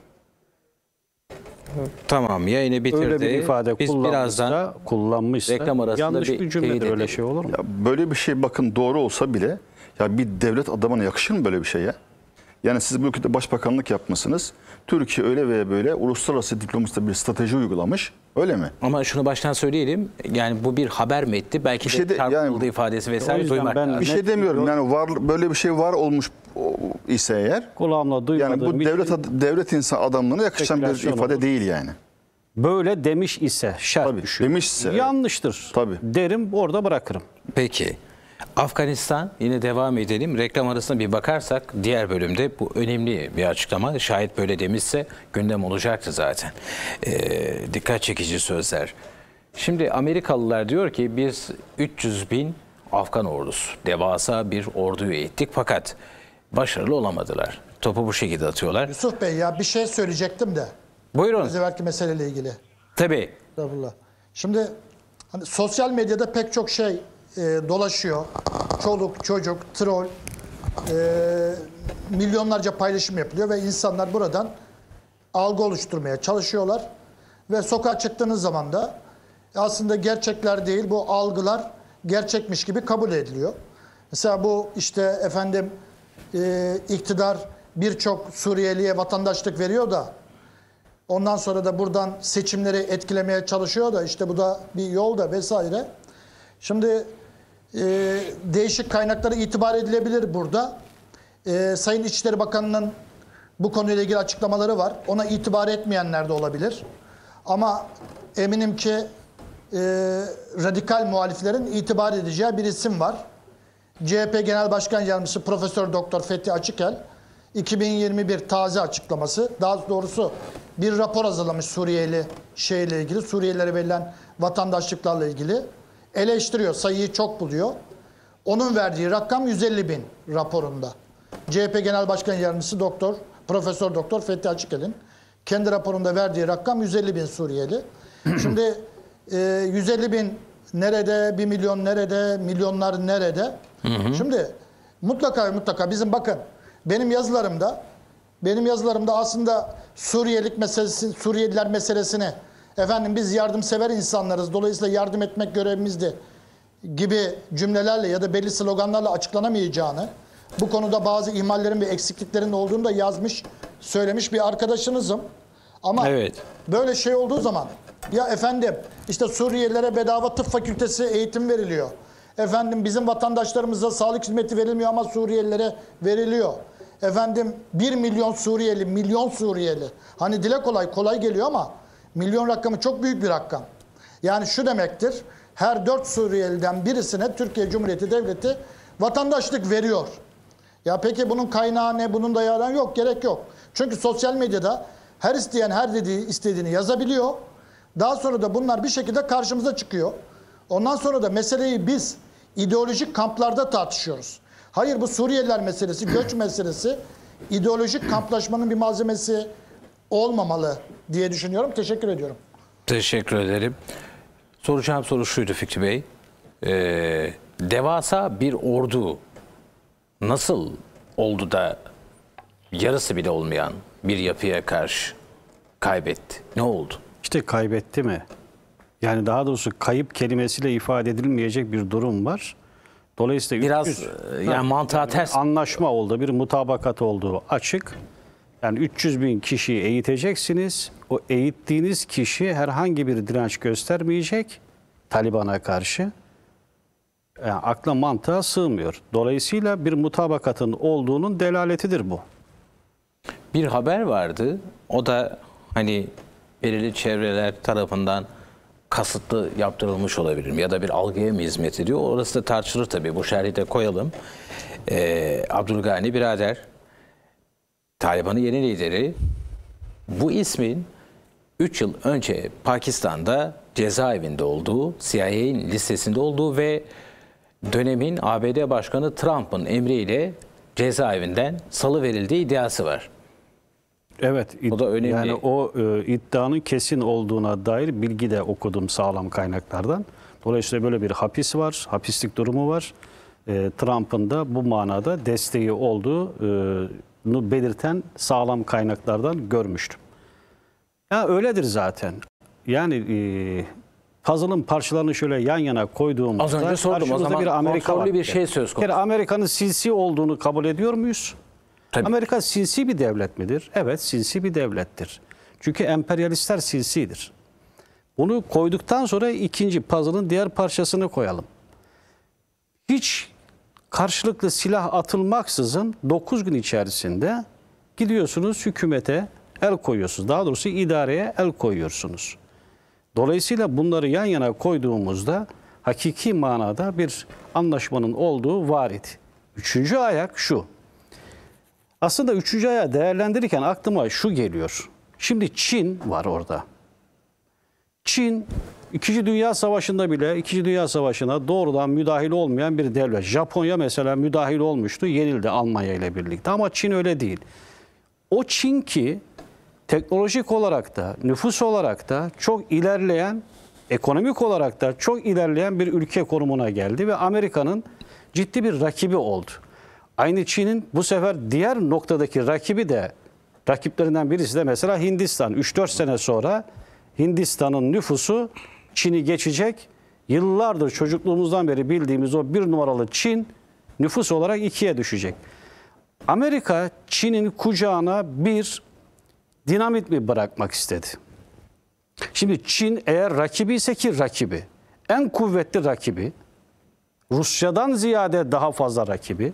[SPEAKER 1] Tamam, yayını bitirdi.
[SPEAKER 8] Öyle bir ifade
[SPEAKER 1] Biz
[SPEAKER 8] kullanmışsa,
[SPEAKER 1] birazdan
[SPEAKER 8] kullanmışsa
[SPEAKER 1] reklam arasında
[SPEAKER 8] yanlış
[SPEAKER 1] bir
[SPEAKER 8] bir cümledir,
[SPEAKER 1] teyit
[SPEAKER 8] öyle
[SPEAKER 1] edelim.
[SPEAKER 8] şey olur mu?
[SPEAKER 7] Ya böyle bir şey bakın doğru olsa bile ya bir devlet adamına yakışır mı böyle bir şey ya? Yani siz bu ülkede başbakanlık yapmışsınız. Türkiye öyle veya böyle uluslararası diplomaside bir strateji uygulamış. Öyle mi?
[SPEAKER 1] Ama şunu baştan söyleyelim. Yani bu bir haber metni. Belki
[SPEAKER 7] Bir şey
[SPEAKER 1] de
[SPEAKER 7] de-
[SPEAKER 1] çarpıtıldığı
[SPEAKER 7] yani-
[SPEAKER 1] ifadesi
[SPEAKER 8] O
[SPEAKER 1] vesaire
[SPEAKER 8] yüzden
[SPEAKER 1] duymak
[SPEAKER 8] ben-
[SPEAKER 1] lazım.
[SPEAKER 7] Bir şey
[SPEAKER 8] Net
[SPEAKER 7] demiyorum.
[SPEAKER 8] bir-
[SPEAKER 7] Yani var böyle bir şey var olmuş o ise eğer,
[SPEAKER 8] Kulağımla duymadığım
[SPEAKER 7] yani bu
[SPEAKER 8] bir
[SPEAKER 7] devlet
[SPEAKER 8] şey,
[SPEAKER 7] ad- devlet insan adamlığına yakışan bir
[SPEAKER 8] spekülasyon
[SPEAKER 7] ifade
[SPEAKER 8] olur.
[SPEAKER 7] değil yani.
[SPEAKER 8] böyle demiş ise şart
[SPEAKER 7] Tabii,
[SPEAKER 8] düşüyor.
[SPEAKER 7] demişse, evet.
[SPEAKER 8] Yanlıştır.
[SPEAKER 7] Tabii.
[SPEAKER 8] Derim, orada bırakırım.
[SPEAKER 1] Peki. Afganistan, yine devam edelim. Reklam arasına bir bakarsak diğer bölümde bu önemli bir açıklama. Şayet böyle demişse gündem olacaktı zaten. Ee, dikkat çekici sözler. Şimdi Amerikalılar diyor ki biz üç yüz bin Afgan ordusu, devasa bir orduyu eğittik fakat başarılı olamadılar. Topu bu şekilde atıyorlar.
[SPEAKER 4] Yusuf Bey ya bir şey söyleyecektim de.
[SPEAKER 1] Buyurun.
[SPEAKER 4] Az evvelki meseleyle ilgili.
[SPEAKER 1] Tabii.
[SPEAKER 4] Estağfurullah. Şimdi hani sosyal medyada pek çok şey e, dolaşıyor. Çoluk, çocuk, troll, e, milyonlarca paylaşım yapılıyor ve insanlar buradan algı oluşturmaya çalışıyorlar. Ve sokağa çıktığınız zaman da aslında gerçekler değil, bu algılar gerçekmiş gibi kabul ediliyor. Mesela bu işte efendim e, iktidar birçok Suriyeliye vatandaşlık veriyor da ondan sonra da buradan seçimleri etkilemeye çalışıyor da işte bu da bir yol da vesaire. Şimdi e, değişik kaynaklara itibar edilebilir burada. E, Sayın İçişleri Bakanı'nın bu konuyla ilgili açıklamaları var. Ona itibar etmeyenler de olabilir. Ama eminim ki e, radikal muhaliflerin itibar edeceği bir isim var. C H P Genel Başkan Yardımcısı Profesör Doktor Fethi Açıkel iki bin yirmi bir taze açıklaması, daha doğrusu bir rapor hazırlamış Suriyeli şeyle ilgili, Suriyelilere verilen vatandaşlıklarla ilgili eleştiriyor, sayıyı çok buluyor. Onun verdiği rakam yüz elli bin raporunda. C H P Genel Başkan Yardımcısı Doktor Profesör Doktor Fethi Açıkel'in kendi raporunda verdiği rakam yüz elli bin Suriyeli. Şimdi e, yüz elli bin nerede, bir milyon nerede, milyonlar nerede? Hı hı. Şimdi mutlaka mutlaka bizim bakın benim yazılarımda benim yazılarımda aslında Suriyelik meselesi, Suriyeliler meselesini efendim biz yardımsever insanlarız, dolayısıyla yardım etmek görevimizdi gibi cümlelerle ya da belli sloganlarla açıklanamayacağını, bu konuda bazı ihmallerin ve eksikliklerin olduğunu da yazmış, söylemiş bir arkadaşınızım. Ama
[SPEAKER 1] evet,
[SPEAKER 4] böyle şey olduğu zaman ya efendim işte Suriyelilere bedava tıp fakültesi eğitim veriliyor. Efendim bizim vatandaşlarımıza sağlık hizmeti verilmiyor ama Suriyelilere veriliyor. Efendim bir milyon Suriyeli, milyon Suriyeli. Hani dile kolay, kolay geliyor ama milyon rakamı çok büyük bir rakam. Yani şu demektir, her dört Suriyeliden birisine Türkiye Cumhuriyeti Devleti vatandaşlık veriyor. Ya peki bunun kaynağı ne, bunun dayağı yok, gerek yok. Çünkü sosyal medyada her isteyen her dediği istediğini yazabiliyor. Daha sonra da bunlar bir şekilde karşımıza çıkıyor. Ondan sonra da meseleyi biz ideolojik kamplarda tartışıyoruz. Hayır, bu Suriyeliler meselesi, göç meselesi ideolojik kamplaşmanın bir malzemesi olmamalı diye düşünüyorum. Teşekkür ediyorum.
[SPEAKER 1] teşekkür ederim. Soracağım soru şuydu Fikri Bey. Ee, devasa bir ordu nasıl oldu da yarısı bile olmayan bir yapıya karşı kaybetti? Ne oldu?
[SPEAKER 8] İşte kaybetti mi? Yani daha doğrusu kayıp kelimesiyle ifade edilmeyecek bir durum var. Dolayısıyla
[SPEAKER 1] Biraz
[SPEAKER 8] üç yüz
[SPEAKER 1] yani mantığa ters.
[SPEAKER 8] anlaşma oldu, bir mutabakat olduğu açık. Yani üç yüz bin kişiyi eğiteceksiniz. O eğittiğiniz kişi herhangi bir direnç göstermeyecek Taliban'a karşı. Yani akla mantığa sığmıyor. Dolayısıyla bir mutabakatın olduğunun delaletidir bu.
[SPEAKER 1] Bir haber vardı. O da hani belirli çevreler tarafından kasıtlı yaptırılmış olabilir mi? Ya da bir algıya mı hizmet ediyor? Orası da tartışılır tabii. Bu şerhi de koyalım. Ee, Abdülgani Birader, Taliban'ın yeni lideri, bu ismin üç yıl önce Pakistan'da cezaevinde olduğu, C I A'nin listesinde olduğu ve dönemin A B D Başkanı Trump'ın emriyle cezaevinden salıverildiği iddiası var.
[SPEAKER 8] Evet,
[SPEAKER 1] O da önemli.
[SPEAKER 8] Yani o e, iddianın kesin olduğuna dair bilgi de okudum sağlam kaynaklardan. Dolayısıyla böyle bir hapis var, hapislik durumu var. E, Trump'ın da bu manada desteği olduğunu belirten sağlam kaynaklardan görmüştüm. Ya öyledir zaten. Yani e, puzzle'ın parçalarını şöyle yan yana koyduğumuzda
[SPEAKER 1] Az önce sordum, o
[SPEAKER 8] karşımızda
[SPEAKER 1] zaman
[SPEAKER 8] bir Amerika
[SPEAKER 1] kontrollü
[SPEAKER 8] var.
[SPEAKER 1] bir şey söz konusu.
[SPEAKER 8] Bir kere Amerika'nın sinsi olduğunu kabul ediyor muyuz?
[SPEAKER 1] Tabii.
[SPEAKER 8] Amerika sinsi bir devlet midir? Evet, sinsi bir devlettir. Çünkü emperyalistler sinsidir. Bunu koyduktan sonra ikinci puzzle'ın diğer parçasını koyalım. Hiç karşılıklı silah atılmaksızın dokuz gün içerisinde gidiyorsunuz hükümete el koyuyorsunuz. Daha doğrusu idareye el koyuyorsunuz. Dolayısıyla bunları yan yana koyduğumuzda hakiki manada bir anlaşmanın olduğu varit. Üçüncü ayak şu. Aslında üçüncü ayağı değerlendirirken aklıma şu geliyor. Şimdi Çin var orada. Çin İkinci Dünya Savaşı'nda bile İkinci Dünya Savaşı'na doğrudan müdahil olmayan bir devlet. Japonya mesela müdahil olmuştu, yenildi Almanya ile birlikte. Ama Çin öyle değil. O Çin ki teknolojik olarak da, nüfus olarak da çok ilerleyen, ekonomik olarak da çok ilerleyen bir ülke konumuna geldi ve Amerika'nın ciddi bir rakibi oldu. Aynı Çin'in bu sefer diğer noktadaki rakibi de, rakiplerinden birisi de mesela Hindistan. üç dört sene sonra Hindistan'ın nüfusu Çin'i geçecek. Yıllardır çocukluğumuzdan beri bildiğimiz o bir numaralı Çin nüfus olarak ikiye düşecek. Amerika Çin'in kucağına bir dinamit mi bırakmak istedi? Şimdi Çin eğer rakibi ise ki rakibi, en kuvvetli rakibi, Rusya'dan ziyade daha fazla rakibi,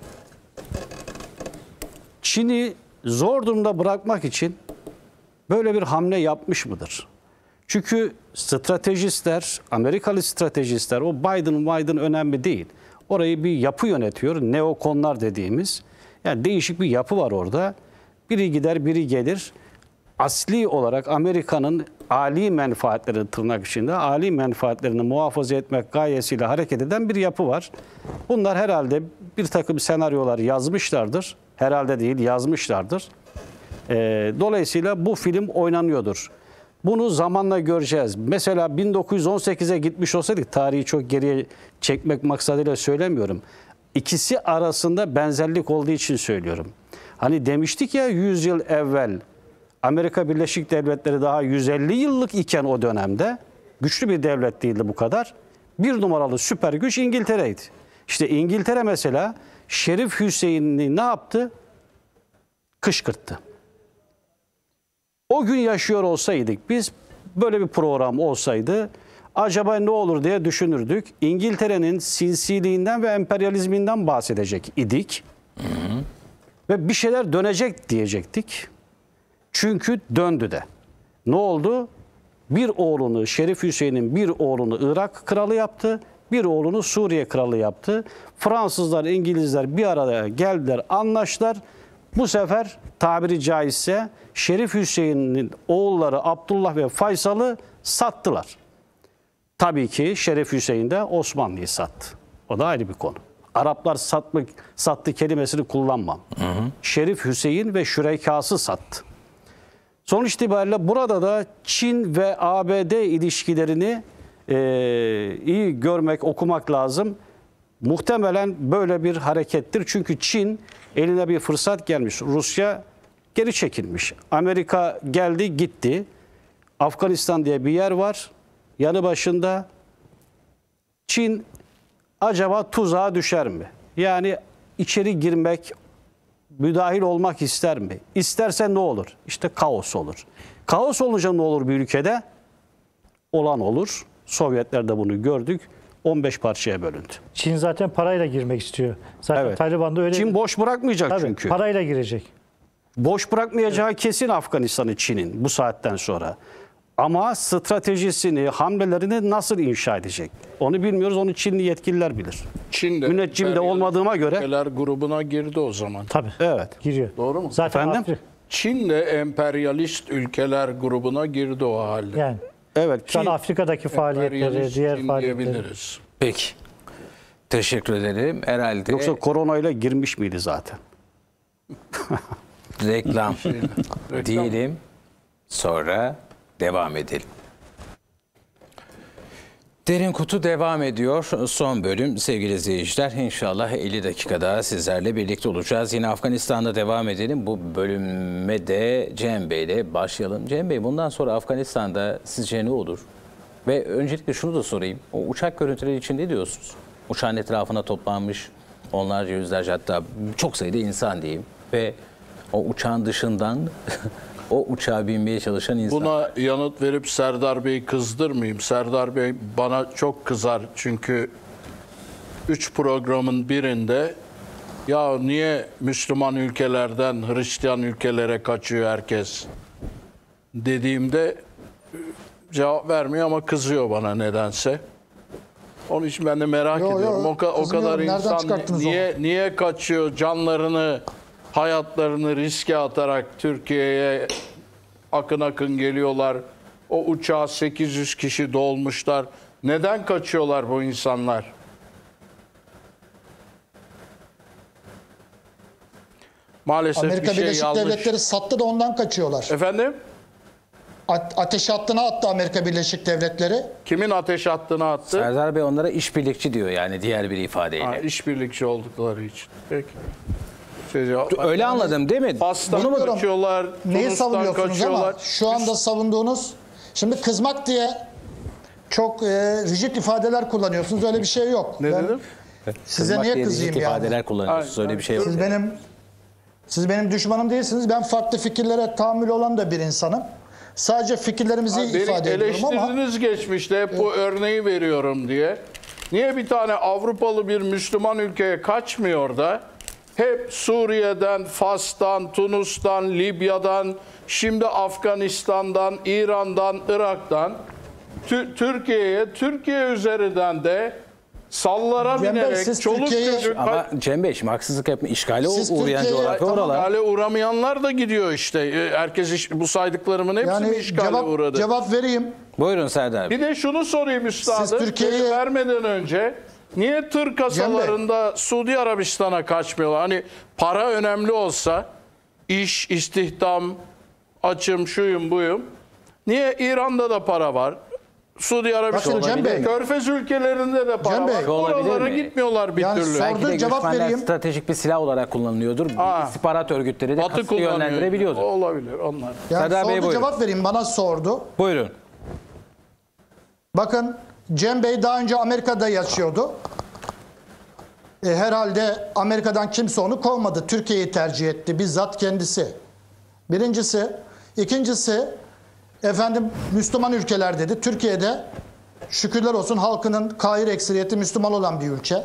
[SPEAKER 8] Çin'i zor durumda bırakmak için böyle bir hamle yapmış mıdır? Çünkü stratejistler, Amerikalı stratejistler, o Biden, Biden önemli değil. Orayı bir yapı yönetiyor, neokonlar dediğimiz. Yani değişik bir yapı var orada. Biri gider, biri gelir. Asli olarak Amerika'nın âli menfaatleri, tırnak içinde âli menfaatlerini muhafaza etmek gayesiyle hareket eden bir yapı var. Bunlar herhalde bir takım senaryolar yazmışlardır. Herhalde değil, yazmışlardır. Ee, dolayısıyla bu film oynanıyordur. Bunu zamanla göreceğiz. Mesela bin dokuz yüz on sekize gitmiş olsaydık, tarihi çok geriye çekmek maksadıyla söylemiyorum. İkisi arasında benzerlik olduğu için söylüyorum. Hani demiştik ya yüz yıl evvel Amerika Birleşik Devletleri daha yüz elli yıllık iken o dönemde güçlü bir devlet değildi bu kadar. Bir numaralı süper güç İngiltere'ydi. İşte İngiltere mesela Şerif Hüseyin'i ne yaptı? Kışkırttı. O gün yaşıyor olsaydık biz, böyle bir program olsaydı acaba ne olur diye düşünürdük. İngiltere'nin sinsiliğinden ve emperyalizminden bahsedecek idik. Hı hı. Ve bir şeyler dönecek diyecektik. Çünkü döndü de. Ne oldu? Bir oğlunu, Şerif Hüseyin'in bir oğlunu Irak kralı yaptı. Bir oğlunu Suriye kralı yaptı. Fransızlar, İngilizler bir araya geldiler, anlaştılar. Bu sefer tabiri caizse Şerif Hüseyin'in oğulları Abdullah ve Faysal'ı sattılar. Tabii ki Şerif Hüseyin de Osmanlı'yı sattı. O da ayrı bir konu. Araplar satmak, sattı kelimesini kullanmam. Hı hı. Şerif Hüseyin ve şürekası sattı. Sonuç itibariyle burada da Çin ve A B D ilişkilerini e, iyi görmek, okumak lazım. Muhtemelen böyle bir harekettir. Çünkü Çin eline bir fırsat gelmiş. Rusya geri çekilmiş. Amerika geldi gitti. Afganistan diye bir yer var. Yanı başında Çin acaba tuzağa düşer mi? Yani içeri girmek, müdahil olmak ister mi? İsterse ne olur? İşte kaos olur. Kaos olunca ne olur bir ülkede? Olan olur. Sovyetler'de bunu gördük. on beş parçaya bölündü.
[SPEAKER 6] Çin zaten parayla girmek istiyor. Zaten
[SPEAKER 8] Evet.
[SPEAKER 6] Taliban'da öyle.
[SPEAKER 8] Çin boş bırakmayacak
[SPEAKER 6] Tabii,
[SPEAKER 8] çünkü.
[SPEAKER 6] parayla girecek.
[SPEAKER 8] Boş bırakmayacağı kesin Afganistan'ı Çin'in bu saatten sonra. Ama stratejisini, hamlelerini nasıl inşa edecek? Onu bilmiyoruz. Onu Çinli yetkililer bilir.
[SPEAKER 3] Çin de
[SPEAKER 8] Müneccim de olmadığıma göre.
[SPEAKER 3] ülkeler grubuna girdi o zaman.
[SPEAKER 6] Tabii.
[SPEAKER 8] Evet.
[SPEAKER 6] Giriyor.
[SPEAKER 3] Doğru mu?
[SPEAKER 6] Zaten
[SPEAKER 8] Efendim?
[SPEAKER 6] Afri-
[SPEAKER 3] Çin de emperyalist ülkeler grubuna girdi o halde.
[SPEAKER 6] yani
[SPEAKER 8] Evet.
[SPEAKER 6] şu an
[SPEAKER 8] Çin,
[SPEAKER 6] Afrika'daki faaliyetleri,
[SPEAKER 3] Emperyalist
[SPEAKER 6] diğer
[SPEAKER 3] Çin
[SPEAKER 6] faaliyetleri.
[SPEAKER 3] diyebiliriz.
[SPEAKER 1] Peki. Teşekkür ederim. Herhalde
[SPEAKER 8] yoksa koronayla girmiş miydi zaten?
[SPEAKER 1] reklam diyelim. Sonra devam edelim. Derin Kutu devam ediyor. Son bölüm sevgili izleyiciler. İnşallah elli dakika daha sizlerle birlikte olacağız. Yine Afganistan'da devam edelim. Bu bölüme de Cem Bey ile başlayalım. Cem Bey, bundan sonra Afganistan'da sizce ne olur? Ve öncelikle şunu da sorayım. O uçak görüntüleri için ne diyorsunuz? Uçağın etrafına toplanmış onlarca, yüzlerce, hatta çok sayıda insan diyeyim. Ve o uçağın dışından o uçağa binmeye çalışan insan.
[SPEAKER 3] Buna yanıt verip Serdar Bey'i kızdırmayayım. Serdar Bey bana çok kızar çünkü üç programın birinde Ya niye Müslüman ülkelerden Hristiyan ülkelere kaçıyor herkes dediğimde cevap vermiyor ama kızıyor bana nedense. Onun için ben de merak
[SPEAKER 4] Yo, yo,
[SPEAKER 3] ediyorum. O, ka- o
[SPEAKER 4] kızmıyorum.
[SPEAKER 3] kadar
[SPEAKER 4] Nereden
[SPEAKER 3] insan
[SPEAKER 4] çıkarttınız
[SPEAKER 3] niye niye kaçıyor, canlarını, hayatlarını riske atarak Türkiye'ye akın akın geliyorlar. O uçağa sekiz yüz kişi dolmuşlar. Neden kaçıyorlar bu insanlar? Maalesef
[SPEAKER 4] Amerika
[SPEAKER 3] bir şey
[SPEAKER 4] Birleşik
[SPEAKER 3] yanlış.
[SPEAKER 4] Devletleri sattı da ondan kaçıyorlar.
[SPEAKER 3] Efendim?
[SPEAKER 4] A- ateş hattına attı Amerika Birleşik Devletleri.
[SPEAKER 3] Kimin ateş hattını attı?
[SPEAKER 1] Serdar Bey onlara işbirlikçi diyor yani diğer bir ifadeyle.
[SPEAKER 3] Ha, işbirlikçi oldukları için. Peki. Şey,
[SPEAKER 1] Öyle anladım değil mi?
[SPEAKER 3] Fas'tan
[SPEAKER 4] Bunu mu-
[SPEAKER 3] kaçıyorlar,
[SPEAKER 4] Neyi
[SPEAKER 3] Tunus'tan
[SPEAKER 4] savunuyorsunuz
[SPEAKER 3] kaçıyorlar.
[SPEAKER 4] ama şu anda savunduğunuz, şimdi kızmak diye çok e, rigid ifadeler kullanıyorsunuz. Öyle bir şey yok.
[SPEAKER 3] Ne
[SPEAKER 4] Ben
[SPEAKER 3] dedim?
[SPEAKER 4] Size
[SPEAKER 1] Kızmak
[SPEAKER 4] niye
[SPEAKER 1] diye
[SPEAKER 4] kızayım
[SPEAKER 1] ciddi
[SPEAKER 4] yani?
[SPEAKER 1] ifadeler kullanıyorsunuz.
[SPEAKER 3] Hayır,
[SPEAKER 1] Öyle bir şey yok.
[SPEAKER 4] Siz benim siz benim düşmanım değilsiniz. Ben farklı fikirlere tahammül olan da bir insanım. Sadece fikirlerimizi
[SPEAKER 3] Beni
[SPEAKER 4] ifade ediyorum ama
[SPEAKER 3] eleştirdiniz geçmişte hep bu örneği veriyorum diye. Niye bir tane Avrupalı bir Müslüman ülkeye kaçmıyor da hep Suriye'den, Fas'tan, Tunus'tan, Libya'dan, şimdi Afganistan'dan, İran'dan, Irak'tan Tü- Türkiye'ye, Türkiye üzerinden de sallara
[SPEAKER 4] Cem Bey,
[SPEAKER 3] binerek
[SPEAKER 4] siz
[SPEAKER 3] çoluk
[SPEAKER 4] Türkiye'ye-
[SPEAKER 3] çocuk
[SPEAKER 1] Ama Cem Bey şimdi haksızlık yapma. İşgale
[SPEAKER 4] Siz
[SPEAKER 1] uğrayan
[SPEAKER 4] Türkiye'ye-
[SPEAKER 1] coğrafya
[SPEAKER 3] Tamam,
[SPEAKER 1] oralar.
[SPEAKER 3] işgale uğramayanlar da gidiyor işte. Ee, Herkes iş- bu saydıklarımın hepsi mi
[SPEAKER 4] yani
[SPEAKER 3] işgale
[SPEAKER 4] cevap,
[SPEAKER 3] uğradı?
[SPEAKER 4] cevap vereyim.
[SPEAKER 1] Buyurun Serdar Bey.
[SPEAKER 3] Bir de şunu sorayım üstadım.
[SPEAKER 4] Siz Türkiye'ye-
[SPEAKER 3] Seni vermeden önce niye tır kasalarında Suudi Arabistan'a kaçmıyorlar? Hani para önemli olsa iş, istihdam, açım, şuyum, buyum. Niye İran'da da para var? Suudi Arabistan,
[SPEAKER 4] Bakın Cem Bey.
[SPEAKER 3] Körfez ülkelerinde de para
[SPEAKER 4] Cem Bey.
[SPEAKER 3] var.
[SPEAKER 1] Olabilir
[SPEAKER 3] Oralara
[SPEAKER 1] mi?
[SPEAKER 3] gitmiyorlar bir
[SPEAKER 4] Yani
[SPEAKER 3] türlü.
[SPEAKER 4] sor-
[SPEAKER 1] Belki de
[SPEAKER 4] cevap
[SPEAKER 1] göçmenler
[SPEAKER 4] vereyim.
[SPEAKER 1] stratejik bir silah olarak kullanılıyordur.
[SPEAKER 3] Aa.
[SPEAKER 1] İstihbarat örgütleri de
[SPEAKER 3] Batı
[SPEAKER 1] kastı
[SPEAKER 3] kullanıyor.
[SPEAKER 1] yönlendirebiliyordur.
[SPEAKER 3] Olabilir onlar.
[SPEAKER 4] Yani
[SPEAKER 1] Serdar Bey,
[SPEAKER 4] sordu,
[SPEAKER 1] buyurun.
[SPEAKER 4] cevap vereyim. Bana sordu.
[SPEAKER 1] Buyurun.
[SPEAKER 4] Bakın Cem Bey daha önce Amerika'da yaşıyordu. E, herhalde Amerika'dan kimse onu kovmadı. Türkiye'yi tercih etti. Bizzat kendisi. Birincisi. İkincisi efendim Müslüman ülkeler dedi. Türkiye'de şükürler olsun halkının kahir ekseriyeti Müslüman olan bir ülke.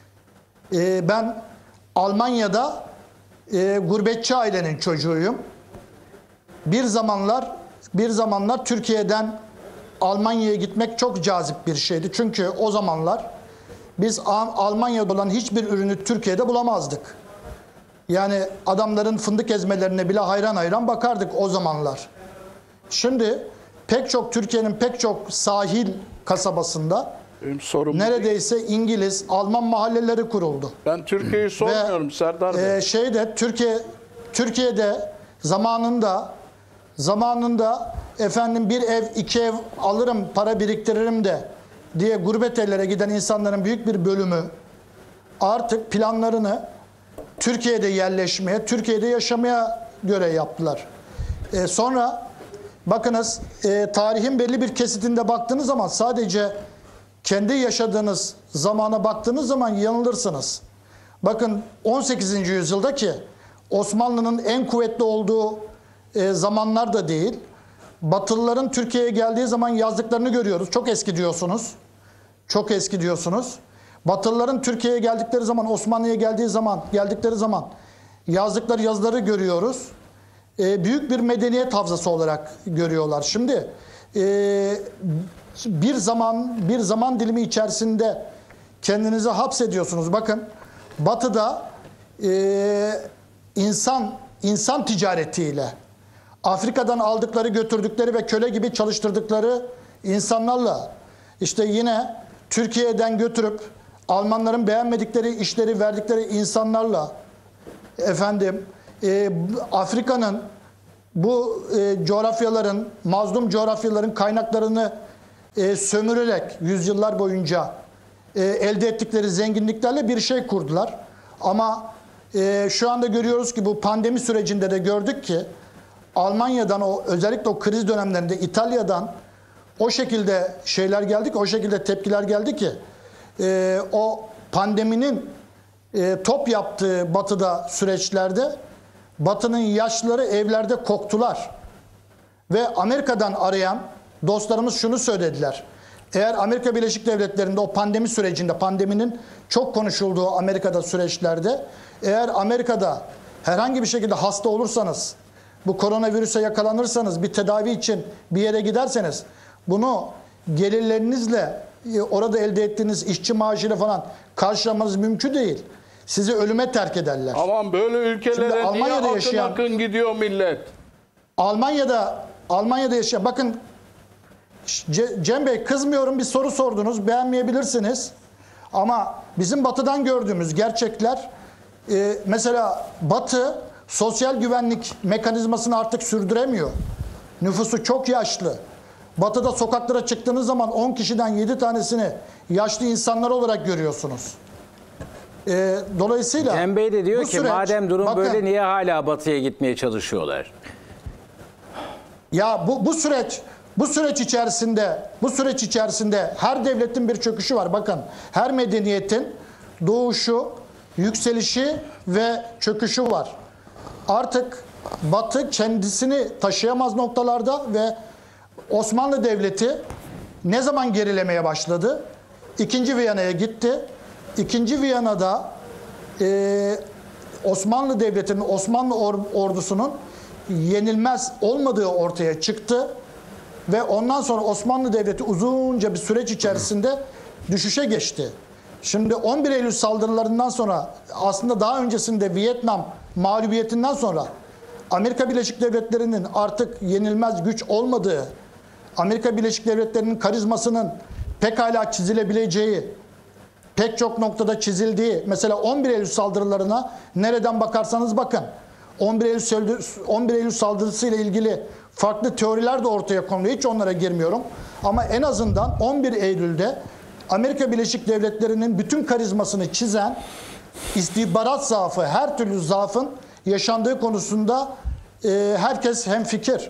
[SPEAKER 4] E, ben Almanya'da e, gurbetçi ailenin çocuğuyum. Bir zamanlar bir zamanlar Türkiye'den Almanya'ya gitmek çok cazip bir şeydi. Çünkü o zamanlar biz Al- Almanya'da olan hiçbir ürünü Türkiye'de bulamazdık. Yani adamların fındık ezmelerine bile hayran hayran bakardık o zamanlar. Şimdi pek çok Türkiye'nin pek çok sahil kasabasında
[SPEAKER 3] Benim sorum
[SPEAKER 4] neredeyse İngiliz, Alman mahalleleri kuruldu.
[SPEAKER 3] Ben Türkiye'yi sormuyorum Serdar Bey.
[SPEAKER 4] Ee, şeyde Türkiye Türkiye'de zamanında zamanında efendim bir ev iki ev alırım para biriktiririm de diye gurbet ellere giden insanların büyük bir bölümü artık planlarını Türkiye'de yerleşmeye, Türkiye'de yaşamaya göre yaptılar. Ee, sonra bakınız e, tarihin belli bir kesitinde baktığınız zaman sadece kendi yaşadığınız zamana baktığınız zaman yanılırsınız. Bakın on sekizinci yüzyılda ki Osmanlı'nın en kuvvetli olduğu e, zamanlar da değil. Batılıların Türkiye'ye geldiği zaman yazdıklarını görüyoruz. Çok eski diyorsunuz. Çok eski diyorsunuz. Batılıların Türkiye'ye geldikleri zaman, Osmanlı'ya geldiği zaman, geldikleri zaman yazdıkları yazıları görüyoruz. E, büyük bir medeniyet havzası olarak görüyorlar. Şimdi e, bir zaman bir zaman dilimi içerisinde kendinizi hapsediyorsunuz. Bakın Batı'da e, insan insan ticaretiyle Afrika'dan aldıkları, götürdükleri ve köle gibi çalıştırdıkları insanlarla işte yine Türkiye'den götürüp Almanların beğenmedikleri işleri verdikleri insanlarla efendim e, Afrika'nın bu e, coğrafyaların, mazlum coğrafyaların kaynaklarını e, sömürerek yüzyıllar boyunca e, elde ettikleri zenginliklerle bir şey kurdular. Ama e, şu anda görüyoruz ki bu pandemi sürecinde de gördük ki Almanya'dan o özellikle o kriz dönemlerinde İtalya'dan o şekilde şeyler geldi ki, o şekilde tepkiler geldi ki e, o pandeminin e, top yaptığı Batı'da süreçlerde Batı'nın yaşlıları evlerde koktular. Ve Amerika'dan arayan dostlarımız şunu söylediler. Eğer Amerika Birleşik Devletleri'nde o pandemi sürecinde, pandeminin çok konuşulduğu Amerika'da süreçlerde, eğer Amerika'da herhangi bir şekilde hasta olursanız, bu koronavirüse yakalanırsanız, bir tedavi için bir yere giderseniz, bunu gelirlerinizle, orada elde ettiğiniz işçi maaşıyla falan karşılamanız mümkün değil. Sizi ölüme terk ederler.
[SPEAKER 3] Aman böyle ülkelere niye
[SPEAKER 4] Almanya'da
[SPEAKER 3] akın
[SPEAKER 4] yaşayan-
[SPEAKER 3] akın gidiyor millet?
[SPEAKER 4] Almanya'da Almanya'da yaşayan, bakın Ce- Cem Bey, kızmıyorum, bir soru sordunuz, beğenmeyebilirsiniz. Ama bizim batıdan gördüğümüz gerçekler, e, mesela Batı sosyal güvenlik mekanizmasını artık sürdüremiyor. Nüfusu çok yaşlı. Batı'da sokaklara çıktığınız zaman on kişiden yedi tanesini yaşlı insanlar olarak görüyorsunuz. E, dolayısıyla
[SPEAKER 1] Cem Bey de diyor
[SPEAKER 4] bu
[SPEAKER 1] ki
[SPEAKER 4] süreç-
[SPEAKER 1] madem durum
[SPEAKER 4] bakın,
[SPEAKER 1] böyle niye hala batıya gitmeye çalışıyorlar?
[SPEAKER 4] Ya bu bu süreç bu süreç içerisinde bu süreç içerisinde her devletin bir çöküşü var. Bakın, her medeniyetin doğuşu, yükselişi ve çöküşü var. Artık Batı kendisini taşıyamaz noktalarda ve Osmanlı Devleti ne zaman gerilemeye başladı? İkinci Viyana'ya gitti. İkinci Viyana'da e, Osmanlı Devleti'nin, Osmanlı or- ordusunun yenilmez olmadığı ortaya çıktı. Ve ondan sonra Osmanlı Devleti uzunca bir süreç içerisinde düşüşe geçti. Şimdi on bir Eylül saldırılarından sonra, aslında daha öncesinde Vietnam mağlubiyetinden sonra Amerika Birleşik Devletleri'nin artık yenilmez güç olmadığı, Amerika Birleşik Devletleri'nin karizmasının pekala çizilebileceği, pek çok noktada çizildiği, mesela on bir Eylül saldırılarına nereden bakarsanız bakın, on bir Eylül, on bir Eylül saldırısı ile ilgili farklı teoriler de ortaya konuluyor. Hiç onlara girmiyorum. Ama en azından on bir Eylül'de Amerika Birleşik Devletleri'nin bütün karizmasını çizen istihbarat zaafı, her türlü zaafın yaşandığı konusunda e, herkes hemfikir.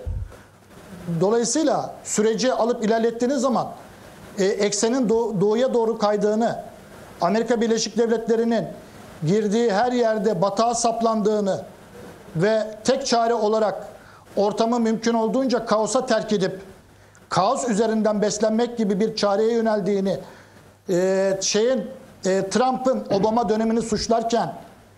[SPEAKER 4] Dolayısıyla süreci alıp ilerlettiğiniz zaman e, eksenin doğ, doğuya doğru kaydığını, Amerika Birleşik Devletleri'nin girdiği her yerde batağa saplandığını ve tek çare olarak ortamı mümkün olduğunca kaosa terk edip kaos üzerinden beslenmek gibi bir çareye yöneldiğini, e, şeyin e, Trump'ın Obama dönemini suçlarken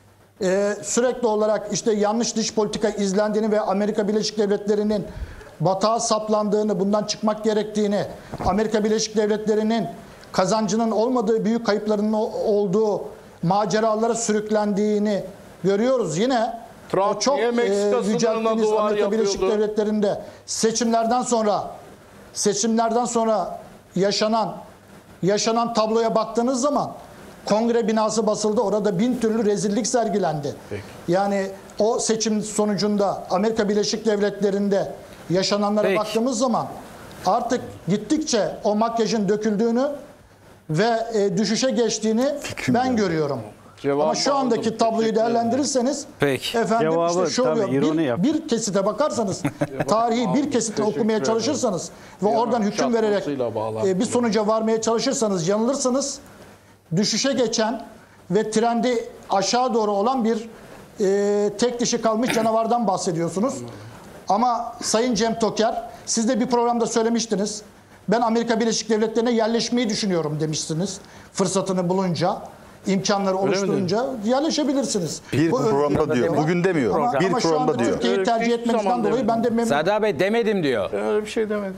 [SPEAKER 4] e, sürekli olarak işte yanlış dış politika izlendiğini ve Amerika Birleşik Devletleri'nin batağa saplandığını, bundan çıkmak gerektiğini, Amerika Birleşik Devletleri'nin kazancının olmadığı, büyük kayıplarının olduğu maceralara sürüklendiğini görüyoruz. Yine
[SPEAKER 3] Trump
[SPEAKER 4] o çok
[SPEAKER 3] niye Meksika
[SPEAKER 4] e,
[SPEAKER 3] sınırına
[SPEAKER 4] yücelttiğiniz
[SPEAKER 3] duvar
[SPEAKER 4] Amerika Birleşik
[SPEAKER 3] yapıyordu?
[SPEAKER 4] Devletleri'nde seçimlerden sonra seçimlerden sonra yaşanan yaşanan tabloya baktığınız zaman kongre binası basıldı. Orada bin türlü rezillik sergilendi.
[SPEAKER 3] Peki.
[SPEAKER 4] Yani o seçim sonucunda Amerika Birleşik Devletleri'nde yaşananlara
[SPEAKER 1] Peki.
[SPEAKER 4] baktığımız zaman artık gittikçe o makyajın döküldüğünü ve e, düşüşe geçtiğini ben görüyorum.
[SPEAKER 3] Cevabı
[SPEAKER 4] Ama şu andaki
[SPEAKER 3] aldım.
[SPEAKER 4] tabloyu
[SPEAKER 3] Teşekkür ederim.
[SPEAKER 4] değerlendirirseniz
[SPEAKER 1] Peki.
[SPEAKER 4] efendim
[SPEAKER 8] Cevabı
[SPEAKER 4] işte şu
[SPEAKER 8] tabii
[SPEAKER 4] oluyor.
[SPEAKER 8] ironi
[SPEAKER 4] Bir,
[SPEAKER 8] yap.
[SPEAKER 4] bir kesite bakarsanız, tarihi bir kesitini
[SPEAKER 3] Teşekkür
[SPEAKER 4] okumaya
[SPEAKER 3] ederim.
[SPEAKER 4] çalışırsanız ve
[SPEAKER 3] Bir
[SPEAKER 4] oradan
[SPEAKER 3] an
[SPEAKER 4] hüküm vererek
[SPEAKER 3] şartmasıyla bağlantılı.
[SPEAKER 4] e, bir sonuca varmaya çalışırsanız yanılırsınız. Düşüşe geçen ve trendi aşağı doğru olan bir e, tek dişi kalmış canavardan bahsediyorsunuz. Ama Sayın Cem Toker, siz de bir programda söylemiştiniz. Ben Amerika Birleşik Devletleri'ne yerleşmeyi düşünüyorum demiştiniz. Fırsatını bulunca, imkanları oluşturunca yerleşebilirsiniz.
[SPEAKER 7] Bir
[SPEAKER 4] Bu
[SPEAKER 7] programda
[SPEAKER 4] özgürlük
[SPEAKER 7] diyor.
[SPEAKER 4] var.
[SPEAKER 7] Bugün demiyor.
[SPEAKER 4] Ama,
[SPEAKER 7] Bir
[SPEAKER 4] ama şu
[SPEAKER 7] programda
[SPEAKER 4] anda
[SPEAKER 7] diyor.
[SPEAKER 4] Türkiye'yi tercih
[SPEAKER 3] Hiçbir zaman
[SPEAKER 4] etmenizden dolayı ben de memnun.
[SPEAKER 1] Serdar Bey demedim diyor.
[SPEAKER 3] Ben öyle bir şey demedim.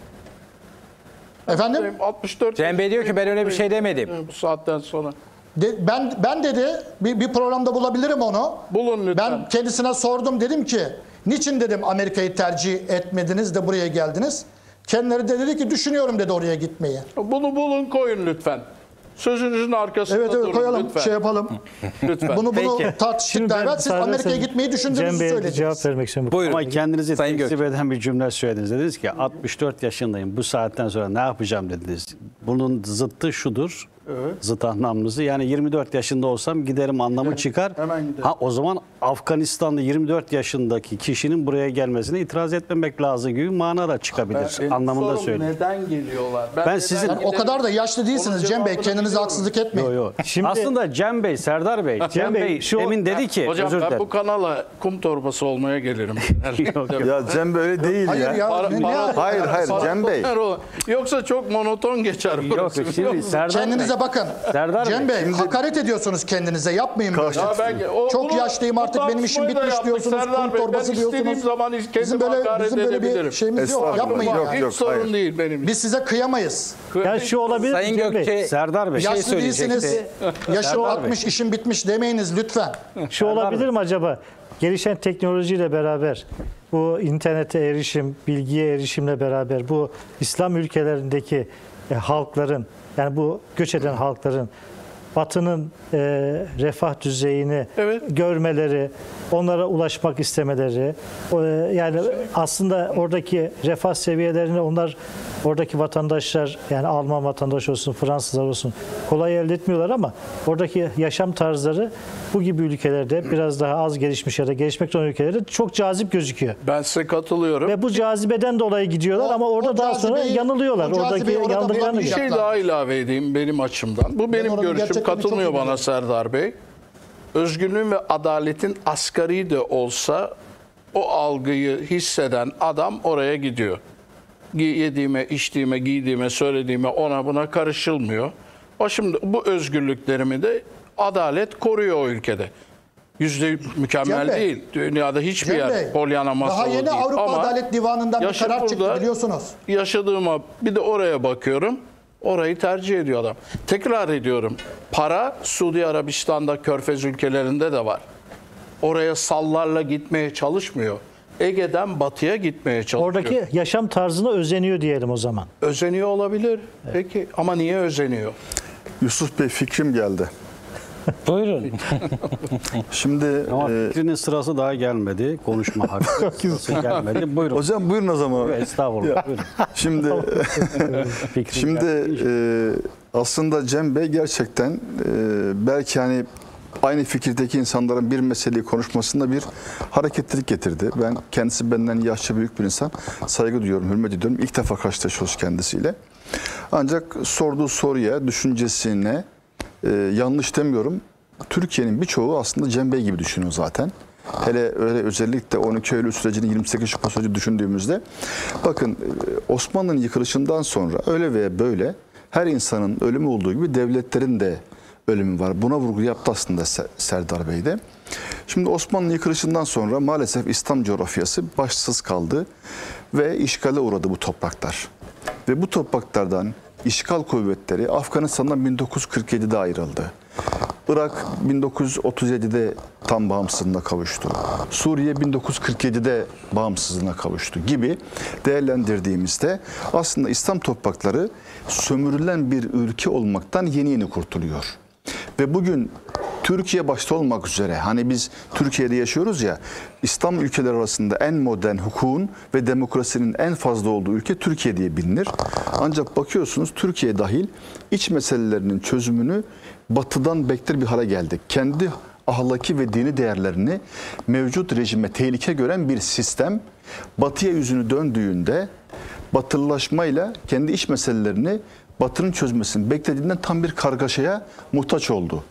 [SPEAKER 4] Efendim?
[SPEAKER 3] altmış dört
[SPEAKER 1] Cem Bey diyor ki ben öyle bir şey demedim.
[SPEAKER 3] Bu saatten sonra.
[SPEAKER 4] De, ben ben dedi bir, bir programda bulabilirim onu.
[SPEAKER 3] Bulun lütfen.
[SPEAKER 4] Ben kendisine sordum, dedim ki niçin dedim Amerika'yı tercih etmediniz de buraya geldiniz? Kendileri de dedi ki düşünüyorum dedi oraya gitmeyi.
[SPEAKER 3] Bunu bulun koyun lütfen. Sözünüzün arkasında
[SPEAKER 4] Evet evet
[SPEAKER 3] durun
[SPEAKER 4] koyalım
[SPEAKER 3] lütfen.
[SPEAKER 4] şey yapalım.
[SPEAKER 3] Lütfen.
[SPEAKER 4] Bunu bunu
[SPEAKER 1] Peki.
[SPEAKER 4] tartıştık da evet, siz
[SPEAKER 6] müsaade
[SPEAKER 4] Amerika'ya
[SPEAKER 6] etseniz
[SPEAKER 4] gitmeyi düşündüğünüzü
[SPEAKER 6] Cem Bey'e bir
[SPEAKER 4] söylediniz.
[SPEAKER 6] cevap vermek istiyorum.
[SPEAKER 1] Buyurun.
[SPEAKER 8] Ama kendinizi
[SPEAKER 1] Sayın
[SPEAKER 8] tekzip
[SPEAKER 1] Gök.
[SPEAKER 8] eden bir cümle söylediniz. Dediniz ki altmış dört yaşındayım, bu saatten sonra ne yapacağım dediniz. Bunun zıttı şudur. Zıt anlamlısı. Yani yirmi dört yaşında olsam giderim anlamı çıkar.
[SPEAKER 3] Hemen giderim.
[SPEAKER 8] Ha, o zaman Afganistan'da yirmi dört yaşındaki kişinin buraya gelmesine itiraz etmemek lazım gibi mana da çıkabilir
[SPEAKER 3] Benim
[SPEAKER 8] anlamında
[SPEAKER 3] sorum
[SPEAKER 8] söylüyorum.
[SPEAKER 3] neden geliyorlar?
[SPEAKER 8] Ben
[SPEAKER 3] neden
[SPEAKER 8] sizin-
[SPEAKER 4] Yani o kadar da yaşlı değilsiniz
[SPEAKER 3] Onun
[SPEAKER 4] Cem Bey.
[SPEAKER 3] cevabını
[SPEAKER 4] Kendinize
[SPEAKER 3] biliyorum.
[SPEAKER 4] haksızlık etmeyin.
[SPEAKER 8] Yo, yo.
[SPEAKER 6] Şimdi-
[SPEAKER 8] Aslında Cem Bey, Serdar Bey, Cem
[SPEAKER 6] Bey,
[SPEAKER 8] Bey
[SPEAKER 6] şu-
[SPEAKER 8] demin dedi ki,
[SPEAKER 3] Hocam
[SPEAKER 8] özür
[SPEAKER 3] ben
[SPEAKER 8] dilerim.
[SPEAKER 3] bu kanala kum torbası olmaya gelirim.
[SPEAKER 8] Yok, yok.
[SPEAKER 7] Ya Cem böyle değil
[SPEAKER 4] Hayır
[SPEAKER 7] ya.
[SPEAKER 4] ya.
[SPEAKER 3] Para-
[SPEAKER 4] ne-
[SPEAKER 3] para-
[SPEAKER 4] ne-
[SPEAKER 7] Hayır hayır Cem Bey.
[SPEAKER 3] Yoksa çok monoton geçer
[SPEAKER 8] Yok,
[SPEAKER 3] burası. biliyor
[SPEAKER 8] şimdi
[SPEAKER 3] musun?
[SPEAKER 8] Serdar Bey,
[SPEAKER 4] Kendinize bakın.
[SPEAKER 8] Serdar
[SPEAKER 4] Cem
[SPEAKER 8] Bey,
[SPEAKER 4] Bey hakaret ediyorsunuz kendinize. Yapmayın böyle.
[SPEAKER 3] Ya ben- o-
[SPEAKER 4] Çok
[SPEAKER 3] bunu-
[SPEAKER 4] yaşlıyım
[SPEAKER 3] bu
[SPEAKER 4] artık benim işim
[SPEAKER 3] tartışmayı da
[SPEAKER 4] bitmiş
[SPEAKER 3] yaptık
[SPEAKER 4] diyorsunuz.
[SPEAKER 3] Serdar
[SPEAKER 4] Kum
[SPEAKER 3] Bey.
[SPEAKER 4] torbası
[SPEAKER 3] Ben istediğim
[SPEAKER 4] diyorsunuz.
[SPEAKER 3] zaman kendime
[SPEAKER 4] Bizim böyle,
[SPEAKER 3] hakaret
[SPEAKER 4] bizim böyle bir
[SPEAKER 3] edebilirim.
[SPEAKER 4] şeyimiz yok.
[SPEAKER 7] Estağfurullah.
[SPEAKER 4] Yapmayın
[SPEAKER 7] Yok,
[SPEAKER 4] yani.
[SPEAKER 3] Hiç
[SPEAKER 7] yok,
[SPEAKER 3] sorun
[SPEAKER 7] hayır.
[SPEAKER 3] değil benim için.
[SPEAKER 4] Biz size kıyamayız.
[SPEAKER 6] Yani şu olabilir
[SPEAKER 1] Sayın
[SPEAKER 6] Cem Bey.
[SPEAKER 1] Gökçe
[SPEAKER 8] Serdar Bey.
[SPEAKER 1] şey
[SPEAKER 4] Yaşlı değilsiniz.
[SPEAKER 1] söyleyecekti.
[SPEAKER 4] Yaşı
[SPEAKER 8] Serdar Bey.
[SPEAKER 4] altmış, işim bitmiş demeyiniz lütfen.
[SPEAKER 6] Şu olabilir mi acaba? Gelişen teknolojiyle beraber bu internete erişim, bilgiye erişimle beraber bu İslam ülkelerindeki e, halkların, yani bu göç eden halkların Batı'nın e, refah düzeyini
[SPEAKER 3] Evet.
[SPEAKER 6] görmeleri, onlara ulaşmak istemeleri, o, e, yani aslında oradaki refah seviyelerini onlar, oradaki vatandaşlar, yani Alman vatandaş olsun, Fransızlar olsun kolay elde etmiyorlar ama oradaki yaşam tarzları bu gibi ülkelerde biraz daha az gelişmiş ya da gelişmekte olan ülkelerde çok cazip gözüküyor.
[SPEAKER 3] Ben size katılıyorum.
[SPEAKER 6] Ve bu cazibeden dolayı gidiyorlar
[SPEAKER 4] O-
[SPEAKER 6] ama orada
[SPEAKER 4] o
[SPEAKER 6] daha sonra
[SPEAKER 4] cazibeyi-
[SPEAKER 6] yanılıyorlar.
[SPEAKER 4] o
[SPEAKER 6] Oradaki
[SPEAKER 4] cazibeyi orada
[SPEAKER 6] yanılgılarını
[SPEAKER 3] Bir
[SPEAKER 4] bulamayacak.
[SPEAKER 3] şey daha ilave edeyim benim açımdan. Bu benim
[SPEAKER 4] oranın
[SPEAKER 3] görüşüm.
[SPEAKER 4] gerçekliğini çok
[SPEAKER 3] Katılmıyor
[SPEAKER 4] iyi
[SPEAKER 3] bana
[SPEAKER 4] biliyorum.
[SPEAKER 3] Serdar Bey. Özgürlüğün ve adaletin asgari de olsa o algıyı hisseden adam oraya gidiyor. Gi- Yediğime, içtiğime, giydiğime, söylediğime ona buna karışılmıyor. O şimdi bu özgürlüklerimi de adalet koruyor o ülkede. Yüzde mükemmel
[SPEAKER 4] Cem Bey,
[SPEAKER 3] değil. Dünyada hiçbir
[SPEAKER 4] Cem
[SPEAKER 3] yer
[SPEAKER 4] Bey,
[SPEAKER 3] Pollyanna masalı
[SPEAKER 4] daha yeni
[SPEAKER 3] değil.
[SPEAKER 4] Avrupa
[SPEAKER 3] Ama
[SPEAKER 4] Adalet Divanı'ndan bir
[SPEAKER 3] yaşı
[SPEAKER 4] karar çıktı
[SPEAKER 3] burada-
[SPEAKER 4] biliyorsunuz.
[SPEAKER 3] yaşadığıma bir de oraya bakıyorum. Orayı tercih ediyor adam. Tekrar ediyorum. Para Suudi Arabistan'da, Körfez ülkelerinde de var. Oraya sallarla gitmeye çalışmıyor. Ege'den batıya gitmeye çalışıyor.
[SPEAKER 6] Oradaki yaşam tarzına özeniyor diyelim o zaman.
[SPEAKER 3] Özeniyor olabilir. Peki ama niye özeniyor?
[SPEAKER 7] Yusuf Bey fikrim geldi.
[SPEAKER 1] Buyurun.
[SPEAKER 7] Şimdi
[SPEAKER 8] Ama
[SPEAKER 7] e,
[SPEAKER 8] fikrinin sırası daha gelmedi. Konuşma hakkı sırası gelmedi. Buyurun.
[SPEAKER 7] hocam buyurun o zaman.
[SPEAKER 8] Estağfurullah. Buyurun.
[SPEAKER 7] Şimdi
[SPEAKER 8] Fikrin
[SPEAKER 7] Şimdi
[SPEAKER 8] geldi.
[SPEAKER 7] e, aslında Cem Bey gerçekten e, belki hani aynı fikirdeki insanların bir meseleyi konuşmasında bir hareketlilik getirdi. Ben kendisi benden yaşça büyük bir insan. Saygı duyuyorum, hürmet ediyorum. İlk defa karşılaşıyoruz kendisiyle. Ancak sorduğu soruya, düşüncesine e, yanlış demiyorum. Türkiye'nin birçoğu aslında Cem Bey gibi düşünüyor zaten. Hele öyle özellikle on iki Eylül sürecini, yirmi sekiz Şubat süreci düşündüğümüzde bakın Osmanlı'nın yıkılışından sonra öyle veya böyle her insanın ölümü olduğu gibi devletlerin de ölümü var. Buna vurgu yaptı aslında Serdar Bey de. Şimdi Osmanlı yıkılışından sonra maalesef İslam coğrafyası başsız kaldı ve işgale uğradı bu topraklar. Ve bu topraklardan işgal kuvvetleri Afganistan'dan bin dokuz yüz kırk yedide ayrıldı. Irak bin dokuz yüz otuz yedide tam bağımsızlığına kavuştu. Suriye bin dokuz yüz kırk yedide bağımsızlığına kavuştu gibi değerlendirdiğimizde aslında İslam toprakları sömürülen bir ülke olmaktan yeni yeni kurtuluyor. Ve bugün Türkiye başta olmak üzere hani biz Türkiye'de yaşıyoruz ya, İslam ülkeleri arasında en modern hukukun ve demokrasinin en fazla olduğu ülke Türkiye diye bilinir. Ancak bakıyorsunuz Türkiye dahil iç meselelerinin çözümünü batıdan bekler bir hale geldik. Kendi ahlaki ve dini değerlerini mevcut rejime tehlike gören bir sistem batıya yüzünü döndüğünde batılılaşmayla kendi iç meselelerini Batı'nın çözmesini beklediğinden tam bir kargaşaya muhtaç oldu.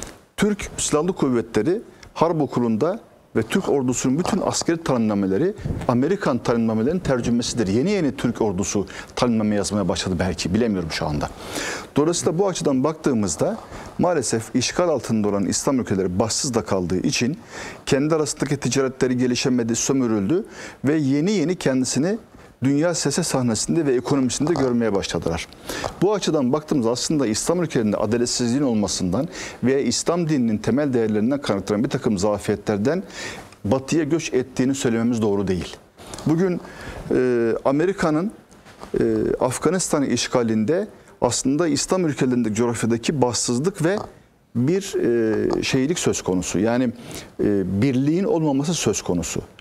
[SPEAKER 7] Türk Silahlı Kuvvetleri Harp Okulu'nda ve Türk ordusunun bütün askeri tanımnameleri Amerikan tanımnamelerinin tercümesidir. Yeni yeni Türk ordusu tanımname yazmaya başladı belki, bilemiyorum şu anda. Dolayısıyla bu açıdan baktığımızda maalesef işgal altında olan İslam ülkeleri başsız da kaldığı için kendi arasındaki ticaretleri gelişemedi, sömürüldü ve yeni yeni kendisini dünya siyasi sahnesinde ve ekonomisinde görmeye başladılar. Bu açıdan baktığımızda aslında İslam ülkelerinde adaletsizliğin olmasından ve İslam dininin temel değerlerinden kaynaklanan bir takım zafiyetlerden batıya göç ettiğini söylememiz doğru değil. Bugün e, Amerika'nın e, Afganistan işgalinde aslında İslam ülkelerindeki coğrafyadaki bahtsızlık ve bir e, şeylik söz konusu. Yani e, birliğin olmaması söz konusu.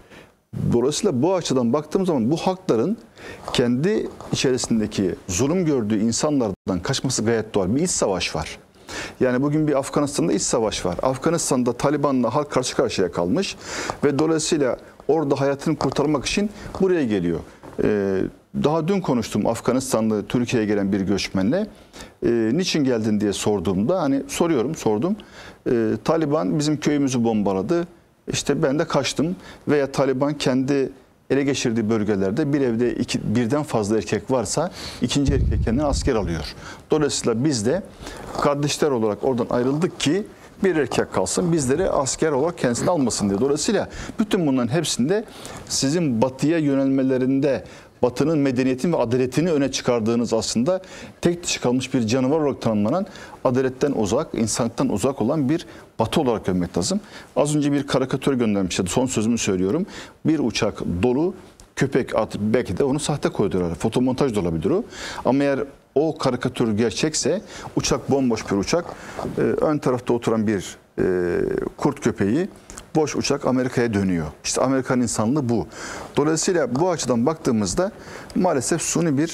[SPEAKER 7] Dolayısıyla bu açıdan baktığım zaman bu hakların kendi içerisindeki zulüm gördüğü insanlardan kaçması gayet doğal. Bir iç savaş var. Yani bugün bir Afganistan'da iç savaş var. Afganistan'da Taliban'la halk karşı karşıya kalmış ve dolayısıyla orada hayatını kurtarmak için buraya geliyor. Ee, daha dün konuştum Afganistanlı Türkiye'ye gelen bir göçmenle. Ee, niçin geldin diye sorduğumda, hani soruyorum, sordum. Ee, Taliban bizim köyümüzü bombaladı. İşte ben de kaçtım veya Taliban kendi ele geçirdiği bölgelerde bir evde iki, birden fazla erkek varsa ikinci erkek kendine asker alıyor. Dolayısıyla biz de kardeşler olarak oradan ayrıldık ki bir erkek kalsın, bizleri asker olarak kendisini almasın diye. Dolayısıyla bütün bunların hepsinde sizin batıya yönelmelerinde Batı'nın medeniyetin ve adaletini öne çıkardığınız aslında tek dişi kalmış bir canavar olarak tanımlanan, adaletten uzak, insanlıktan uzak olan bir Batı olarak görmek lazım. Az önce bir karikatür göndermişti. Son sözümü söylüyorum. Bir uçak dolu köpek atıp belki de onu sahte koydular. Fotomontaj da olabilir o. Ama eğer o karikatür gerçekse uçak bomboş bir uçak. Ee, ön tarafta oturan bir e, kurt köpeği, boş uçak Amerika'ya dönüyor. İşte Amerikan insanlığı bu. Dolayısıyla bu açıdan baktığımızda maalesef suni bir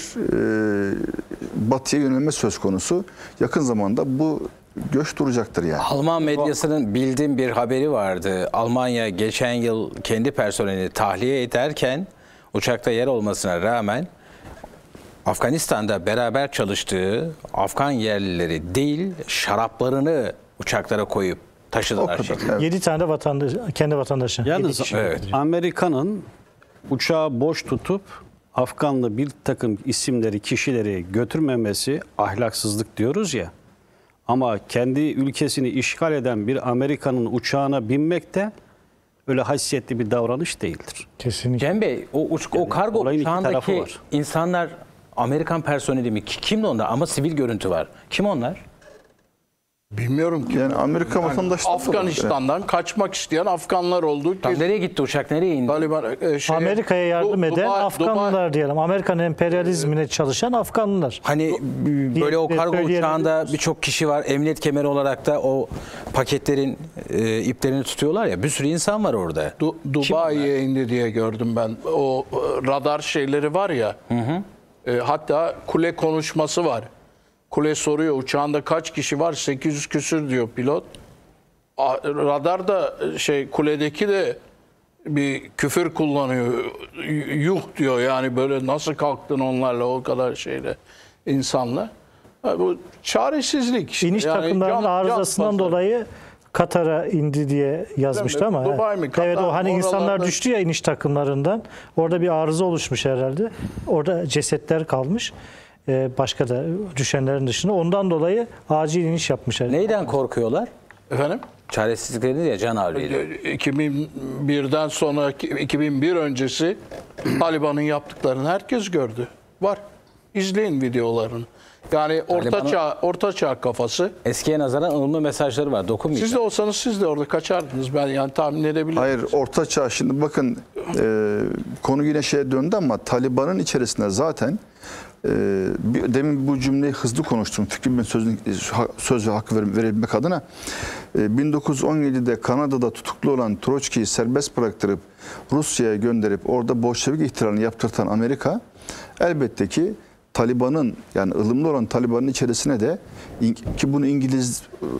[SPEAKER 7] e, batıya yönelme söz konusu. Yakın zamanda bu göç duracaktır yani.
[SPEAKER 1] Alman medyasının bildiğim bir haberi vardı. Almanya geçen yıl kendi personelini tahliye ederken uçakta yer olmasına rağmen Afganistan'da beraber çalıştığı Afgan yerlileri değil, şaraplarını uçaklara koyup taşıdılar.
[SPEAKER 7] Evet.
[SPEAKER 6] yedi tane de vatandaş, kendi vatandaşı.
[SPEAKER 8] Yalnız
[SPEAKER 1] Evet.
[SPEAKER 8] Amerika'nın uçağı boş tutup Afganlı bir takım isimleri, kişileri götürmemesi ahlaksızlık diyoruz ya. Ama kendi ülkesini işgal eden bir Amerika'nın uçağına binmek de öyle haysiyetli bir davranış değildir.
[SPEAKER 6] Kesinlikle.
[SPEAKER 1] Cem Bey, o, uç, o kargo
[SPEAKER 8] olayın iki tarafı
[SPEAKER 1] uçağındaki
[SPEAKER 8] var.
[SPEAKER 1] insanlar Amerikan personeli mi? Ki- Kimdi onlar? Ama sivil görüntü var. Kim onlar?
[SPEAKER 3] Bilmiyorum ki.
[SPEAKER 7] Yani Amerika vatandaşları da var.
[SPEAKER 3] Afganistan'dan kaçmak isteyen Afganlar olduğu
[SPEAKER 1] Tam
[SPEAKER 3] kesin.
[SPEAKER 1] nereye gitti uçak? Nereye indi?
[SPEAKER 3] Taliban e, şey,
[SPEAKER 6] Amerika'ya yardım
[SPEAKER 3] Du-
[SPEAKER 6] eden
[SPEAKER 3] Dubai-
[SPEAKER 6] Afganlılar diyelim. Amerikan emperyalizmine çalışan Afganlılar.
[SPEAKER 1] Hani böyle o
[SPEAKER 6] diye
[SPEAKER 1] kargo
[SPEAKER 6] söyleyebiliriz.
[SPEAKER 1] uçağında birçok kişi var. Emniyet kemeri olarak da o paketlerin e, iplerini tutuyorlar ya. Bir sürü insan var orada.
[SPEAKER 3] Du- Dubai'ye indi diye gördüm ben. O e, radar şeyleri var ya. Hı hı. E, hatta kule konuşması var. Kule soruyor uçağında kaç kişi var? sekiz yüz küsür diyor pilot. A- Radarda şey kuledeki de bir küfür kullanıyor. Y- Yuh diyor yani, böyle nasıl kalktın onlarla o kadar şeyle insanla. Ha, bu çaresizlik işte.
[SPEAKER 6] İniş
[SPEAKER 3] Yani
[SPEAKER 6] takımlarının
[SPEAKER 3] can-
[SPEAKER 6] arızasından
[SPEAKER 3] can
[SPEAKER 6] dolayı Katar'a indi diye yazmıştı
[SPEAKER 3] Değil mi?
[SPEAKER 6] ama.
[SPEAKER 3] Dubai mi, Katar
[SPEAKER 6] evet, o hani
[SPEAKER 3] mı?
[SPEAKER 6] insanlar
[SPEAKER 3] Oralarda-
[SPEAKER 6] düştü ya iniş takımlarından. Orada bir arıza oluşmuş herhalde. Orada cesetler kalmış. Ee, başka da düşenlerin dışında. Ondan dolayı acil iniş yapmışlar.
[SPEAKER 1] Neyden korkuyorlar?
[SPEAKER 3] Efendim?
[SPEAKER 1] Çaresizlikleri ya can ağrıyla.
[SPEAKER 3] iki bin birden sonra iki bin bir öncesi Taliban'ın yaptıklarını herkes gördü. Var. İzleyin videolarını. Yani orta
[SPEAKER 1] Taliban'ın-
[SPEAKER 3] çağ orta çağ kafası.
[SPEAKER 1] Eskiye nazaran ılımlı mesajları var. Dokunmayacağım.
[SPEAKER 3] Siz de olsanız siz de orada kaçardınız. Ben yani tahmin edebilirim.
[SPEAKER 7] Hayır, Orta Çağ, şimdi bakın e, konu yine şeye döndü ama Taliban'ın içerisinde zaten e, bir- demin bu cümleyi hızlı konuştum. Fikrimin sözün, söz ve hakkı ver- verebilmek adına. E, bin dokuz yüz on yedide Kanada'da tutuklu olan Troçki'yi serbest bıraktırıp Rusya'ya gönderip orada Bolşevik ihtilalini yaptırtan Amerika elbette ki Taliban'ın, yani ılımlı olan Taliban'ın içerisine de, ki bunu İngiliz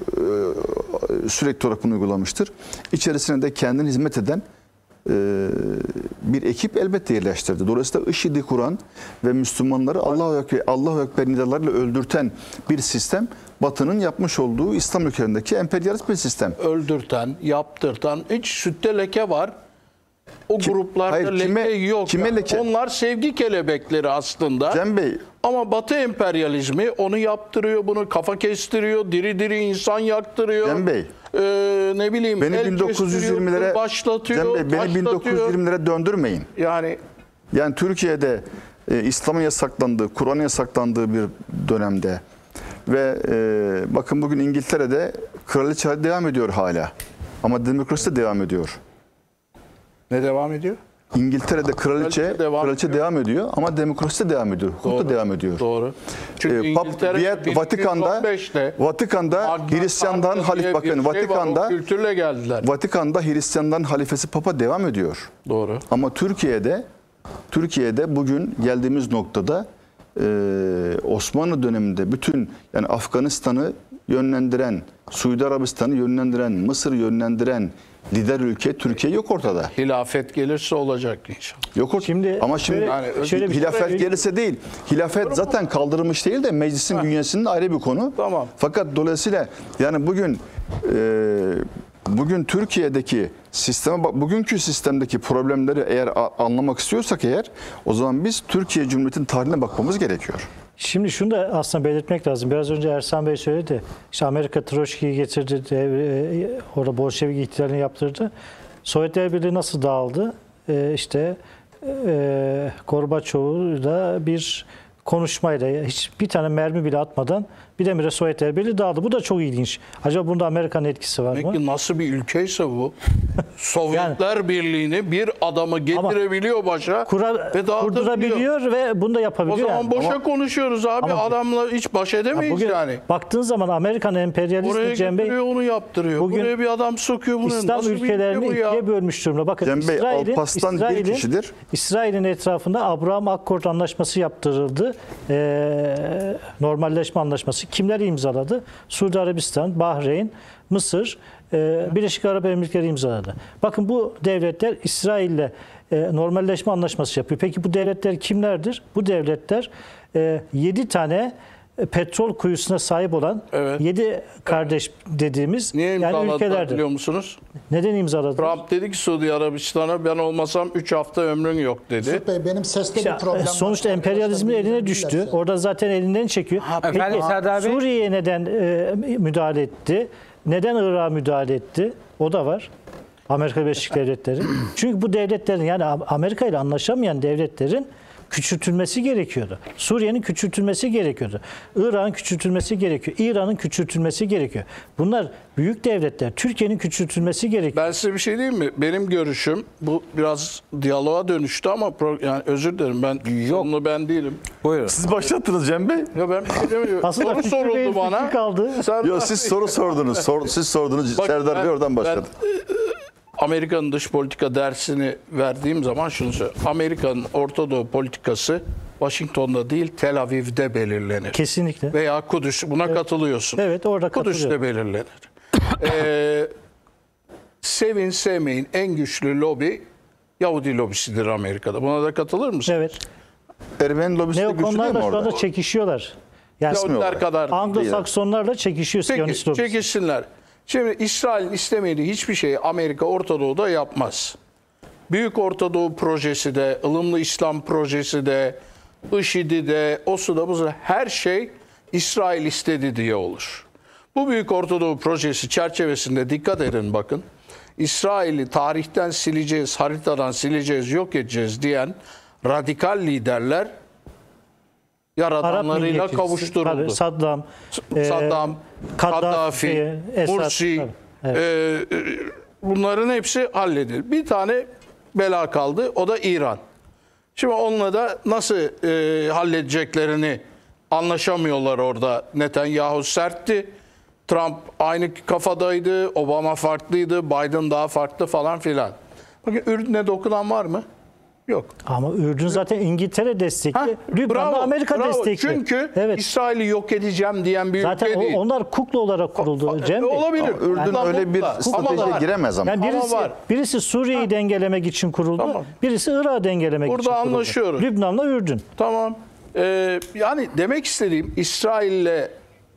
[SPEAKER 7] e, sürekli olarak bunu uygulamıştır, İçerisine de kendine hizmet eden e, bir ekip elbette yerleştirdi. Dolayısıyla IŞİD'i kuran ve Müslümanları Allahu Ekber, Allahu Ekber nidalarıyla öldürten bir sistem, Batı'nın yapmış olduğu İslam ülkelerindeki emperyalist bir sistem.
[SPEAKER 3] Öldürten, yaptırtan, hiç sütte leke var. O gruplarda
[SPEAKER 7] hayır,
[SPEAKER 3] leke
[SPEAKER 7] kime-
[SPEAKER 3] yok.
[SPEAKER 7] kime leke?
[SPEAKER 3] Onlar sevgi kelebekleri aslında.
[SPEAKER 7] Cem Bey,
[SPEAKER 3] Ama Batı emperyalizmi onu yaptırıyor, bunu kafa kestiriyor, diri diri insan yaktırıyor.
[SPEAKER 7] Cem Bey,
[SPEAKER 3] Ee, ne bileyim,
[SPEAKER 7] beni
[SPEAKER 3] el
[SPEAKER 7] bin dokuz yüz yirmilere
[SPEAKER 3] kestiriyor, başlatıyor,
[SPEAKER 7] Cem Bey, beni bin dokuz yüz
[SPEAKER 3] taşlatıyor.
[SPEAKER 7] yirmilere döndürmeyin.
[SPEAKER 3] Yani
[SPEAKER 7] Yani Türkiye'de e, İslam'ın yasaklandığı, Kur'an'ın yasaklandığı bir dönemde ve e, bakın bugün İngiltere'de kraliçe devam ediyor hala. Ama demokrasi de devam ediyor.
[SPEAKER 3] ne devam ediyor?
[SPEAKER 7] İngiltere'de kraliçe
[SPEAKER 3] Kraliçe devam
[SPEAKER 7] kraliçe
[SPEAKER 3] ediyor.
[SPEAKER 7] devam ediyor ama demokrasi de devam ediyor. Hukuk da devam ediyor.
[SPEAKER 3] Doğru. Çünkü
[SPEAKER 7] Ee, Pap-
[SPEAKER 3] İngiltere
[SPEAKER 7] Viyet- Vatikan'da Vatikan'da
[SPEAKER 3] Magna
[SPEAKER 7] Hristiyan'dan
[SPEAKER 3] Carta
[SPEAKER 7] halif
[SPEAKER 3] diye bir
[SPEAKER 7] bakın
[SPEAKER 3] şey var,
[SPEAKER 7] Vatikan'da
[SPEAKER 3] o kültürle geldiler.
[SPEAKER 7] Vatikan'da Hristiyan'dan halifesi Papa devam ediyor.
[SPEAKER 3] Doğru.
[SPEAKER 7] Ama Türkiye'de Türkiye'de bugün geldiğimiz noktada e, Osmanlı döneminde bütün yani Afganistan'ı yönlendiren, Suudi Arabistan'ı yönlendiren, Mısır'ı yönlendiren lider ülke Türkiye yok ortada.
[SPEAKER 3] Hilafet gelirse olacak inşallah.
[SPEAKER 7] Yok ortada.
[SPEAKER 6] Şimdi
[SPEAKER 7] Ama şimdi
[SPEAKER 6] şöyle-
[SPEAKER 7] yani
[SPEAKER 6] şöyle bir şey-
[SPEAKER 7] hilafet gelirse değil. Hilafet zaten kaldırılmış değil de meclisin bünyesinde ayrı bir konu.
[SPEAKER 3] Tamam.
[SPEAKER 7] Fakat dolayısıyla yani bugün e, bugün Türkiye'deki sisteme bak- bugünkü sistemdeki problemleri eğer a- anlamak istiyorsak eğer o zaman biz Türkiye Cumhuriyeti'nin tarihine bakmamız gerekiyor.
[SPEAKER 6] Şimdi şunu da aslında belirtmek lazım. Biraz önce Ersan Bey söyledi. İşte Amerika Troçki'yi getirdi, dev- e, orada Bolşevik ihtilalini yaptırdı. Sovyetler Birliği nasıl dağıldı? E, işte e, Gorbaçov'u da bir konuşmayla, hiç bir tane mermi bile atmadan birdenbire Sovyetler Birliği dağıldı. Bu da çok ilginç. Acaba bunda Amerika'nın etkisi var mı?
[SPEAKER 3] Peki nasıl bir ülkeyse bu? Sovyetler Birliği'ni bir adamı getirebiliyor başa
[SPEAKER 6] Kura,
[SPEAKER 3] ve dağıtabiliyor.
[SPEAKER 6] kurdurabiliyor ve bunu da
[SPEAKER 3] O
[SPEAKER 6] yapabiliyor.
[SPEAKER 3] zaman
[SPEAKER 6] yani.
[SPEAKER 3] boşa konuşuyoruz abi.
[SPEAKER 6] Ama-
[SPEAKER 3] Adamla hiç baş edemeyiz
[SPEAKER 6] Bugün
[SPEAKER 3] yani.
[SPEAKER 6] baktığın zaman Amerikan
[SPEAKER 3] Oraya
[SPEAKER 6] emperyalizmi Cem Bey
[SPEAKER 3] getiriyor, onu yaptırıyor.
[SPEAKER 6] bugün
[SPEAKER 3] Buraya bir adam sokuyor bunu.
[SPEAKER 6] İslam
[SPEAKER 3] Nasıl bir ülke
[SPEAKER 6] ülkelerini
[SPEAKER 3] bu ya?
[SPEAKER 6] ikiye bölmüş durumda. Bakın
[SPEAKER 7] Cem Bey,
[SPEAKER 6] İsrail'in,
[SPEAKER 7] Alparslan bir
[SPEAKER 6] İsrail'in,
[SPEAKER 7] kişidir.
[SPEAKER 6] İsrail'in etrafında Abraham Accord anlaşması yaptırıldı. Ee, normalleşme anlaşması. Kimler imzaladı? Suudi Arabistan, Bahreyn, Mısır, e, Birleşik Arap Emirlikleri imzaladı. Bakın bu devletler İsrail'le e, normalleşme anlaşması yapıyor. Peki bu devletler kimlerdir? Bu devletler e, yedi tane petrol kuyusuna sahip olan
[SPEAKER 3] Evet.
[SPEAKER 6] yedi kardeş dediğimiz
[SPEAKER 3] Niye
[SPEAKER 6] yani
[SPEAKER 3] imzaladılar
[SPEAKER 6] ülkelerdir.
[SPEAKER 3] biliyor musunuz?
[SPEAKER 6] Neden imzaladı?
[SPEAKER 3] Trump dedi ki Suudi Arabistan'a ben olmasam üç hafta ömrün yok dedi.
[SPEAKER 4] Yusuf Bey, benim seste
[SPEAKER 6] İşte,
[SPEAKER 4] bir problem var.
[SPEAKER 6] sonuçta emperyalizmin
[SPEAKER 4] Arkadaşlar
[SPEAKER 6] eline
[SPEAKER 4] bilirlerse.
[SPEAKER 6] düştü. Orada zaten elinden çekiyor. Peki,
[SPEAKER 1] efendim, Serdar Bey?
[SPEAKER 6] Suriye'ye neden e, müdahale etti? Neden Irak'a müdahale etti? O da var. Amerika Birleşik Devletleri. Çünkü bu devletlerin yani Amerika ile anlaşamayan devletlerin küçültülmesi gerekiyordu. Suriye'nin küçültülmesi gerekiyordu. Irak'ın küçültülmesi gerekiyor. İran'ın küçültülmesi gerekiyor. Bunlar büyük devletler. Türkiye'nin küçültülmesi gerekiyor.
[SPEAKER 3] Ben size bir şey diyeyim mi? Benim görüşüm bu biraz diyaloğa dönüştü ama pro- yani özür dilerim ben onu ben değilim.
[SPEAKER 1] Buyurun.
[SPEAKER 7] Siz başlattınız Cem Bey.
[SPEAKER 3] Ya ben bir şey demiyorum.
[SPEAKER 6] Aslında
[SPEAKER 3] Soru
[SPEAKER 6] Fikri Bey'in
[SPEAKER 3] soruldu bana.
[SPEAKER 6] fikri kaldı.
[SPEAKER 3] Sen-
[SPEAKER 7] Yok siz soru sordunuz. Sor, siz sordunuz.
[SPEAKER 3] Bak,
[SPEAKER 7] Serdar
[SPEAKER 3] ben-
[SPEAKER 7] Bey oradan başladı.
[SPEAKER 3] ben, e, Amerika'nın dış politika dersini verdiğim zaman şunu söylüyorum. Amerika'nın Orta Doğu politikası Washington'da değil Tel Aviv'de belirlenir.
[SPEAKER 6] Kesinlikle.
[SPEAKER 3] Veya Kudüs. Buna katılıyorsun.
[SPEAKER 6] Evet, orada
[SPEAKER 3] Kudüs'te
[SPEAKER 6] katılıyorum.
[SPEAKER 3] belirlenir. ee, sevin sevmeyin en güçlü lobi Yahudi lobisidir Amerika'da. Buna da katılır mısın?
[SPEAKER 6] Evet.
[SPEAKER 7] Ermeni lobisi de güçlü değil
[SPEAKER 6] Neokonlar
[SPEAKER 7] mi
[SPEAKER 6] da şu
[SPEAKER 7] orada?
[SPEAKER 6] anda çekişiyorlar. Yani
[SPEAKER 3] Yahudiler kadar değil.
[SPEAKER 6] Anglo-Saksonlarla çekişiyor
[SPEAKER 3] Peki,
[SPEAKER 6] Siyonist lobisi.
[SPEAKER 3] çekişsinler. Şimdi İsrail'in istemediği hiçbir şeyi Amerika Orta Doğu'da yapmaz. Büyük Orta Doğu projesi de, ılımlı İslam projesi de, IŞİD'i de, o suda bu suda her şey İsrail istedi diye olur. Bu Büyük Orta Doğu projesi çerçevesinde dikkat edin bakın. İsrail'i tarihten sileceğiz, haritadan sileceğiz, yok edeceğiz diyen radikal liderler yaradanlarıyla
[SPEAKER 6] milliyetçisi,
[SPEAKER 3] kavuşturuldu.
[SPEAKER 6] tabii, Saddam, e,
[SPEAKER 3] Saddam,
[SPEAKER 6] Kaddafi,
[SPEAKER 3] Kaddafi,
[SPEAKER 6] Esad,
[SPEAKER 3] Mursi,
[SPEAKER 6] tabii, evet.
[SPEAKER 3] e, e, bunların hepsi halledildi. Bir tane bela kaldı, o da İran. Şimdi onunla da nasıl e, halledeceklerini anlaşamıyorlar orada. Netanyahu sertti, Trump aynı kafadaydı, Obama farklıydı, Biden daha farklı falan filan. Bakın Ürdün'e dokunan var mı? Yok.
[SPEAKER 6] Ama Ürdün zaten İngiltere destekli.
[SPEAKER 3] Ha,
[SPEAKER 6] Lübnan'da
[SPEAKER 3] bravo,
[SPEAKER 6] Amerika
[SPEAKER 3] bravo.
[SPEAKER 6] destekli.
[SPEAKER 3] Çünkü
[SPEAKER 6] evet.
[SPEAKER 3] İsrail'i yok edeceğim diyen bir
[SPEAKER 6] Zaten
[SPEAKER 3] ülke
[SPEAKER 6] o-
[SPEAKER 3] değil.
[SPEAKER 6] onlar kukla olarak kuruldu Cem Bey.
[SPEAKER 3] Olabilir.
[SPEAKER 7] Ürdün
[SPEAKER 3] Ama
[SPEAKER 7] öyle bir
[SPEAKER 3] mutlu. Ama
[SPEAKER 7] stratejiye
[SPEAKER 3] var.
[SPEAKER 7] giremez ama.
[SPEAKER 6] Yani
[SPEAKER 3] Ama
[SPEAKER 6] birisi,
[SPEAKER 3] var.
[SPEAKER 6] birisi Suriye'yi dengelemek için kuruldu.
[SPEAKER 3] Tamam.
[SPEAKER 6] Birisi Irak'ı dengelemek
[SPEAKER 3] Burada
[SPEAKER 6] için kuruldu.
[SPEAKER 3] anlaşıyoruz.
[SPEAKER 6] Lübnan'la Ürdün.
[SPEAKER 3] Tamam. Ee, yani demek istediğim İsrail'le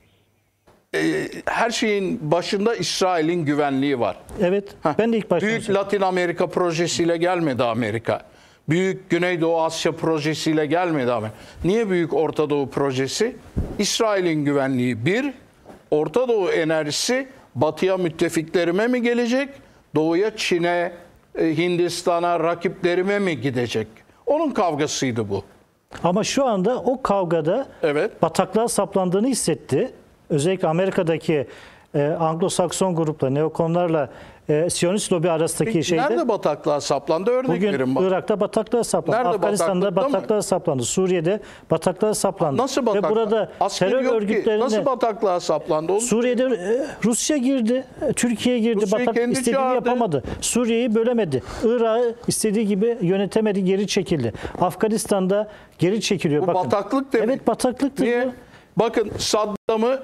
[SPEAKER 3] e, her şeyin başında İsrail'in güvenliği var.
[SPEAKER 6] Evet. Ben de ilk başta
[SPEAKER 3] Büyük
[SPEAKER 6] söyledim.
[SPEAKER 3] Latin Amerika projesiyle gelmedi Amerika. Büyük Güneydoğu Asya projesiyle gelmedi Amerika. Niye Büyük Orta Doğu projesi? İsrail'in güvenliği bir, Orta Doğu enerjisi batıya müttefiklerime mi gelecek? Doğuya, Çin'e, e, Hindistan'a, rakiplerime mi gidecek? Onun kavgasıydı bu.
[SPEAKER 6] Ama şu anda o kavgada
[SPEAKER 3] Evet.
[SPEAKER 6] bataklığa saplandığını hissetti. Özellikle Amerika'daki e, Anglo-Sakson grupla, neokonlarla e, Siyonist lobi arasındaki
[SPEAKER 3] Peki,
[SPEAKER 6] şeyde...
[SPEAKER 3] nerede bataklığa saplandı? Örnek
[SPEAKER 6] Bugün
[SPEAKER 3] verin bak.
[SPEAKER 6] Irak'ta bataklığa saplandı.
[SPEAKER 3] Nerede,
[SPEAKER 6] Afganistan'da
[SPEAKER 3] bataklıkta mı?
[SPEAKER 6] bataklığa saplandı. Suriye'de bataklığa saplandı.
[SPEAKER 3] Nasıl bataklığa?
[SPEAKER 6] Ve burada
[SPEAKER 3] Askeri
[SPEAKER 6] terör
[SPEAKER 3] yok ki.
[SPEAKER 6] örgütlerine...
[SPEAKER 3] Nasıl bataklığa saplandı? Onu
[SPEAKER 6] Suriye'de e, Rusya girdi, e, Türkiye girdi,
[SPEAKER 3] Rusya'yı
[SPEAKER 6] Batak
[SPEAKER 3] kendi
[SPEAKER 6] istediğini
[SPEAKER 3] çağırdı.
[SPEAKER 6] yapamadı. Suriye'yi bölemedi. Irak'ı istediği gibi yönetemedi, geri çekildi. Afganistan'da geri çekiliyor.
[SPEAKER 3] Bu
[SPEAKER 6] Bakın.
[SPEAKER 3] bataklık demek.
[SPEAKER 6] Evet, bataklıktır
[SPEAKER 3] Niye?
[SPEAKER 6] bu.
[SPEAKER 3] Bakın Saddam'ı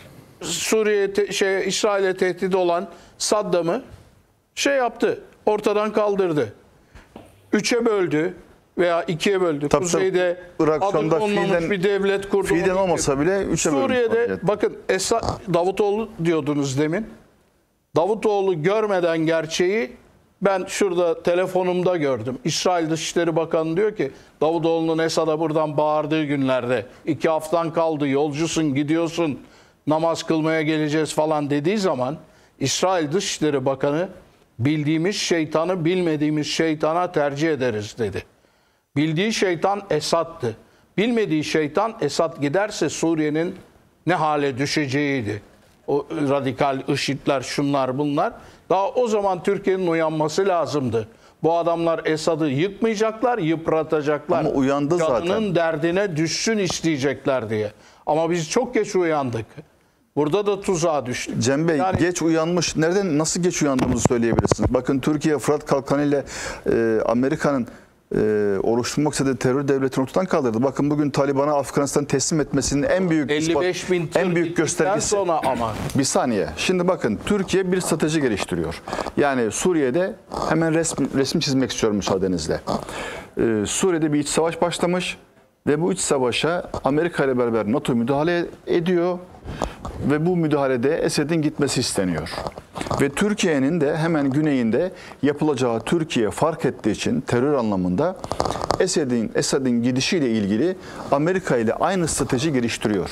[SPEAKER 3] Suriye te- şey İsrail'e tehdit olan Saddam'ı şey yaptı. Ortadan kaldırdı. Üçe böldü veya ikiye böldü.
[SPEAKER 7] Tabii,
[SPEAKER 3] Kuzeyde
[SPEAKER 7] Irak şu
[SPEAKER 3] adı
[SPEAKER 7] anda
[SPEAKER 3] konmamış
[SPEAKER 7] fiilen-
[SPEAKER 3] bir devlet kurdu.
[SPEAKER 7] Fiilen
[SPEAKER 3] Onu
[SPEAKER 7] olmasa bile üçe bölünmüş
[SPEAKER 3] Suriye'de
[SPEAKER 7] vaziyette.
[SPEAKER 3] bakın Esad, Davutoğlu diyordunuz demin. Davutoğlu görmeden gerçeği ben şurada telefonumda gördüm. İsrail Dışişleri Bakanı diyor ki Davutoğlu'nun Esad'a buradan bağırdığı günlerde iki haftan kaldı, yolcusun, gidiyorsun, namaz kılmaya geleceğiz falan dediği zaman İsrail Dışişleri Bakanı bildiğimiz şeytanı bilmediğimiz şeytana tercih ederiz dedi. Bildiği şeytan Esad'tı. Bilmediği şeytan Esad giderse Suriye'nin ne hale düşeceğiydi. O radikal IŞİD'ler, şunlar bunlar. Daha o zaman Türkiye'nin uyanması lazımdı. Bu adamlar Esad'ı yıkmayacaklar, yıpratacaklar.
[SPEAKER 7] Ama uyandı zaten.
[SPEAKER 3] Canının derdine düşsün isteyecekler diye. Ama biz çok geç uyandık. Burada da tuzağa düştük.
[SPEAKER 7] Cem Bey,
[SPEAKER 3] Yani-
[SPEAKER 7] geç uyanmış. Nereden, nasıl geç uyandığımızı söyleyebilirsiniz. Bakın Türkiye Fırat Kalkanı ile e, Amerika'nın e, oluşturmak istediği terör devletini ortadan kaldırdı. Bakın bugün Taliban'a Afganistan teslim etmesinin en büyük
[SPEAKER 3] elli beş bin tır
[SPEAKER 7] en büyük
[SPEAKER 3] gittikten
[SPEAKER 7] göstergesi.
[SPEAKER 3] sonra ama
[SPEAKER 7] Bir saniye. Şimdi bakın Türkiye bir strateji geliştiriyor. Yani Suriye'de hemen resmi, resim çizmek istiyorum müsaadenizle. Ee, Suriye'de bir iç savaş başlamış ve bu iç savaşa Amerika ile beraber NATO müdahale ediyor ve bu müdahalede Esed'in gitmesi isteniyor. Ve Türkiye'nin de hemen güneyinde yapılacağı Türkiye fark ettiği için terör anlamında Esed'in Esed'in gidişiyle ilgili Amerika ile aynı strateji geliştiriyor.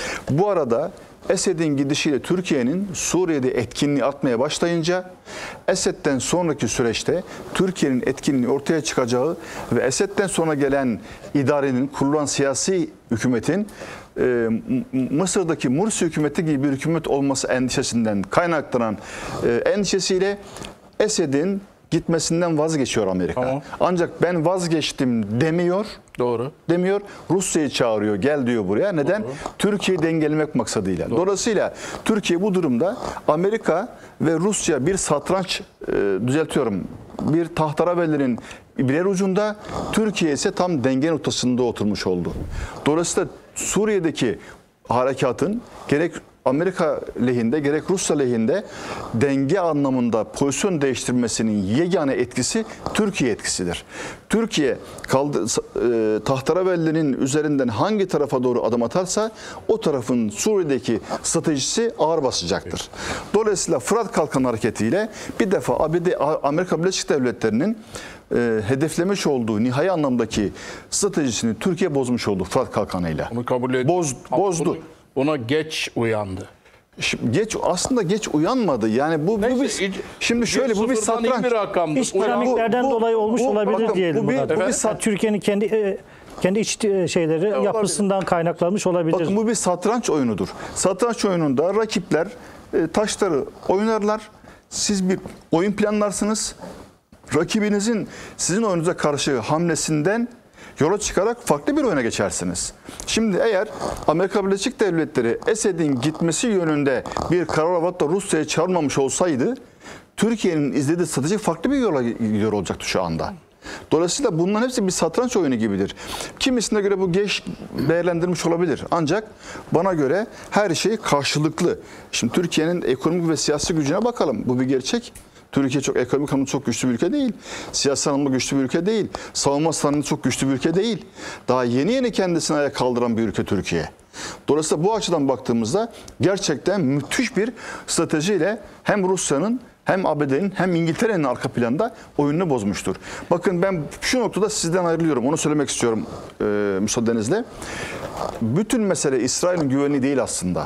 [SPEAKER 7] Bu arada Esed'in gidişiyle Türkiye'nin Suriye'de etkinliği artmaya başlayınca Esed'den sonraki süreçte Türkiye'nin etkinliği ortaya çıkacağı ve Esed'den sonra gelen idarenin, kurulan siyasi hükümetin e, Mısır'daki Mursi hükümeti gibi bir hükümet olması endişesinden kaynaklanan e, endişesiyle Esed'in gitmesinden vazgeçiyor Amerika.
[SPEAKER 3] Tamam.
[SPEAKER 7] Ancak ben vazgeçtim demiyor.
[SPEAKER 3] doğru.
[SPEAKER 7] Demiyor. Rusya'yı çağırıyor. Gel diyor buraya. Neden? Türkiye'yi dengelemek maksadıyla. Dolayısıyla Türkiye bu durumda Amerika ve Rusya bir satranç e, düzeltiyorum. Bir tahterevallerin birer ucunda, Türkiye ise tam denge noktasında oturmuş oldu. Dolayısıyla Suriye'deki harekatın gerek Amerika lehinde gerek Rusya lehinde denge anlamında pozisyon değiştirmesinin yegane etkisi Türkiye etkisidir. Türkiye kaldı, e, tahterevallerin üzerinden hangi tarafa doğru adım atarsa o tarafın Suriye'deki stratejisi ağır basacaktır. Dolayısıyla Fırat Kalkanı hareketiyle bir defa A B D, Amerika Birleşik Devletleri'nin e, hedeflemiş olduğu nihai anlamdaki stratejisini Türkiye bozmuş oldu Fırat Kalkanı'yla.
[SPEAKER 3] Bunu kabul ediyorum.
[SPEAKER 7] Boz, bozdu.
[SPEAKER 3] Buna geç uyandı.
[SPEAKER 7] Şimdi geç aslında geç uyanmadı. Yani bu, bu
[SPEAKER 3] Neyse,
[SPEAKER 7] bir,
[SPEAKER 3] ic-
[SPEAKER 7] şimdi şöyle bu bir
[SPEAKER 3] sıfırdan iyi
[SPEAKER 7] satranç.
[SPEAKER 3] bir rakamdı.
[SPEAKER 6] İç
[SPEAKER 3] Uyan-
[SPEAKER 6] dinamiklerden
[SPEAKER 7] bu- bu-
[SPEAKER 6] dolayı olmuş
[SPEAKER 7] bu-
[SPEAKER 6] olabilir
[SPEAKER 7] bakın,
[SPEAKER 6] diyelim.
[SPEAKER 7] bu bir-
[SPEAKER 6] buna.
[SPEAKER 7] bu bir
[SPEAKER 6] Yani
[SPEAKER 7] sat-
[SPEAKER 6] Türkiye'nin kendi e, kendi iç e, şeyleri
[SPEAKER 3] olabilir.
[SPEAKER 6] yapısından kaynaklanmış olabilir.
[SPEAKER 7] Bakın bu bir satranç oyunudur. Satranç oyununda rakipler e, taşları oynarlar. Siz bir oyun planlarsınız. Rakibinizin sizin oyununuza karşı hamlesinden yola çıkarak farklı bir oyuna geçersiniz. Şimdi eğer Amerika Birleşik Devletleri Esed'in gitmesi yönünde bir karar alıp da Rusya'ya çağırmamış olsaydı Türkiye'nin izlediği strateji farklı bir yola gidiyor olacaktı şu anda. Dolayısıyla bunların hepsi bir satranç oyunu gibidir. Kimisine göre bu geç değerlendirmiş olabilir. Ancak bana göre her şey karşılıklı. Şimdi Türkiye'nin ekonomik ve siyasi gücüne bakalım. Bu bir gerçek. Türkiye çok ekonomik anlamda çok güçlü bir ülke değil. Siyasi anlamda güçlü bir ülke değil. Savunma sanatında çok güçlü bir ülke değil. Daha yeni yeni kendisini ayağa kaldıran bir ülke Türkiye. Dolayısıyla bu açıdan baktığımızda gerçekten müthiş bir stratejiyle hem Rusya'nın hem A B D'nin hem İngiltere'nin arka planda oyununu bozmuştur. Bakın ben şu noktada sizden ayrılıyorum. Onu söylemek istiyorum e, müsaadenizle. Bütün mesele İsrail'in güvenliği değil aslında.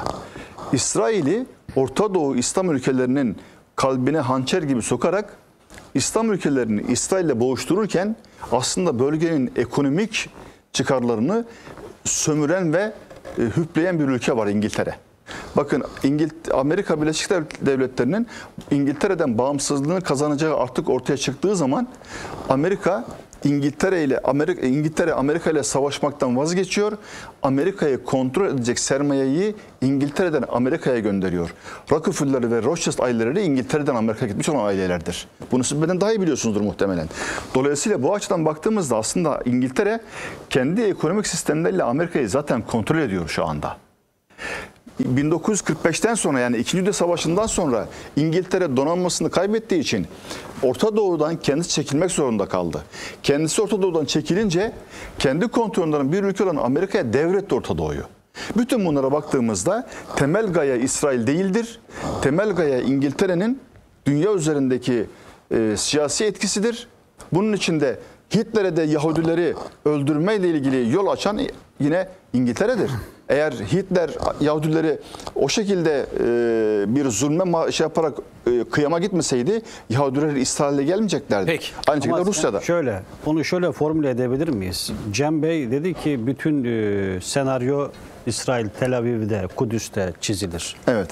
[SPEAKER 7] İsrail'i Orta Doğu İslam ülkelerinin kalbine hançer gibi sokarak İslam ülkelerini İsrail'le boğuştururken aslında bölgenin ekonomik çıkarlarını sömüren ve e, hüpleyen bir ülke var İngiltere. Bakın İngilt Amerika Birleşik Devletleri'nin İngiltere'den bağımsızlığını kazanacağı artık ortaya çıktığı zaman Amerika İngiltere ile Amerika İngiltere Amerika ile savaşmaktan vazgeçiyor. Amerika'yı kontrol edecek sermayeyi İngiltere'den Amerika'ya gönderiyor. Rockefeller ve Rothschild aileleri İngiltere'den Amerika'ya gitmiş olan ailelerdir. Bunu siz benden daha iyi biliyorsunuzdur muhtemelen. Dolayısıyla bu açıdan baktığımızda aslında İngiltere kendi ekonomik sistemleriyle Amerika'yı zaten kontrol ediyor şu anda. bin dokuz yüz kırk beşten sonra, yani İkinci Dünya Savaşı'ndan sonra İngiltere donanmasını kaybettiği için Orta Doğu'dan kendisi çekilmek zorunda kaldı. Kendisi Orta Doğu'dan çekilince kendi kontrolünden bir ülke olan Amerika'ya devretti Orta Doğu'yu. Bütün bunlara baktığımızda temel gaye İsrail değildir. Temel gaye İngiltere'nin dünya üzerindeki e, siyasi etkisidir. Bunun içinde Hitler'e de Yahudileri öldürmeyle ilgili yol açan yine İngiltere'dir. Eğer Hitler Yahudileri o şekilde e, bir zulme şey yaparak e, kıyama gitmeseydi Yahudiler İsrail'e gelmeyeceklerdi.
[SPEAKER 1] Peki.
[SPEAKER 7] Aynı şekilde
[SPEAKER 8] Ama
[SPEAKER 7] Rusya'da.
[SPEAKER 8] Şöyle, onu şöyle formüle edebilir miyiz? Cem Bey dedi ki bütün e, senaryo İsrail, Tel Aviv'de, Kudüs'te çizilir.
[SPEAKER 7] Evet.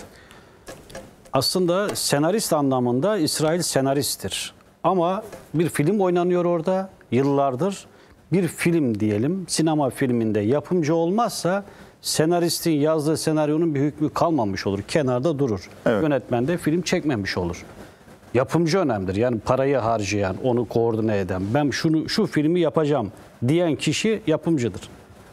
[SPEAKER 8] Aslında senarist anlamında İsrail senaristtir. Ama bir film oynanıyor orada yıllardır. Bir film diyelim, sinema filminde yapımcı olmazsa senaristin yazdığı senaryonun bir hükmü kalmamış olur. Kenarda durur.
[SPEAKER 7] Evet.
[SPEAKER 8] Yönetmen de film çekmemiş olur. Yapımcı önemlidir. Yani parayı harcayan, onu koordine eden, ben şunu şu filmi yapacağım diyen kişi yapımcıdır.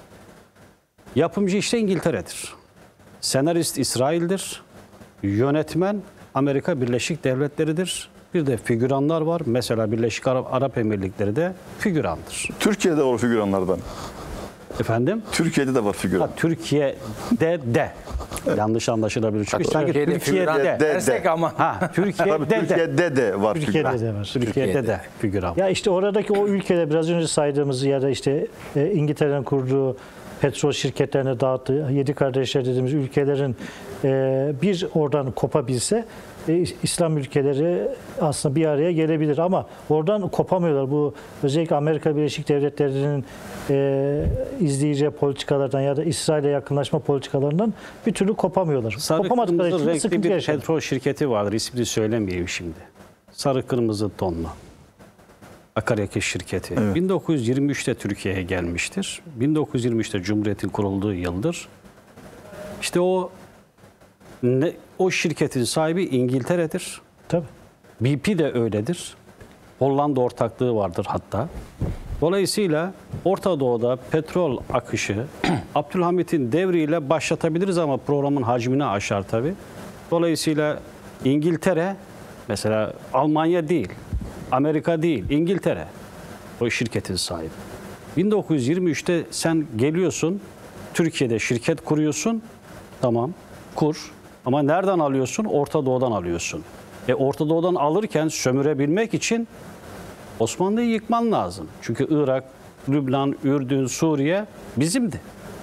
[SPEAKER 8] Yapımcı işte İngiltere'dir. Senarist İsrail'dir. Yönetmen Amerika Birleşik Devletleri'dir. Bir de figüranlar var. Mesela Birleşik Arap, Arap Emirlikleri de figürandır.
[SPEAKER 7] Türkiye'de var figüranlardan.
[SPEAKER 8] Efendim?
[SPEAKER 7] Türkiye'de de var figüran.
[SPEAKER 8] Ha, Türkiye'de de. Yanlış anlaşılabilir. Çünkü sanki
[SPEAKER 1] Türkiye'de
[SPEAKER 8] Türkiye'de
[SPEAKER 1] figüran
[SPEAKER 8] de.
[SPEAKER 1] dersek ama.
[SPEAKER 8] Ha, Türkiye'de
[SPEAKER 7] Tabii
[SPEAKER 8] de.
[SPEAKER 7] Türkiye'de de var figüran.
[SPEAKER 6] Türkiye'de de var.
[SPEAKER 8] Türkiye'de de figüran.
[SPEAKER 6] Ya işte oradaki o ülkede biraz önce saydığımız ya da işte e, İngiltere'nin kurduğu petrol şirketlerine dağıttığı yedi kardeşler dediğimiz ülkelerin e, bir oradan kopabilse e, İslam ülkeleri aslında bir araya gelebilir ama oradan kopamıyorlar. Bu özellikle Amerika Birleşik Devletleri'nin e, izleyeceği politikalardan ya da İsrail'e yakınlaşma politikalarından bir türlü kopamıyorlar.
[SPEAKER 8] Sarı
[SPEAKER 6] Kopamadıkları
[SPEAKER 8] kırmızı
[SPEAKER 6] için
[SPEAKER 8] renkli
[SPEAKER 6] sıkıntı
[SPEAKER 8] bir
[SPEAKER 6] yaşıyorlar.
[SPEAKER 8] petrol şirketi vardır. İsmini söylemeyeyim şimdi. Sarı kırmızı tonlu. Akaryakıt şirketi.
[SPEAKER 7] Evet.
[SPEAKER 8] bin dokuz yüz yirmi üçte Türkiye'ye gelmiştir. bin dokuz yüz yirmi üçte Cumhuriyet'in kurulduğu yıldır. İşte o ne, o şirketin sahibi İngiltere'dir.
[SPEAKER 6] Tabii.
[SPEAKER 8] B P de öyledir. Hollanda ortaklığı vardır hatta. Dolayısıyla Orta Doğu'da petrol akışı Abdülhamit'in devriyle başlatabiliriz ama programın hacmini aşar tabii. Dolayısıyla İngiltere, mesela Almanya değil, Amerika değil, İngiltere o şirketin sahibi. bin dokuz yüz yirmi üçte sen geliyorsun, Türkiye'de şirket kuruyorsun, tamam kur ama nereden alıyorsun? Orta Doğu'dan alıyorsun. E Orta Doğu'dan alırken sömürebilmek için Osmanlı'yı yıkman lazım. Çünkü Irak, Lübnan, Ürdün, Suriye bizimdi.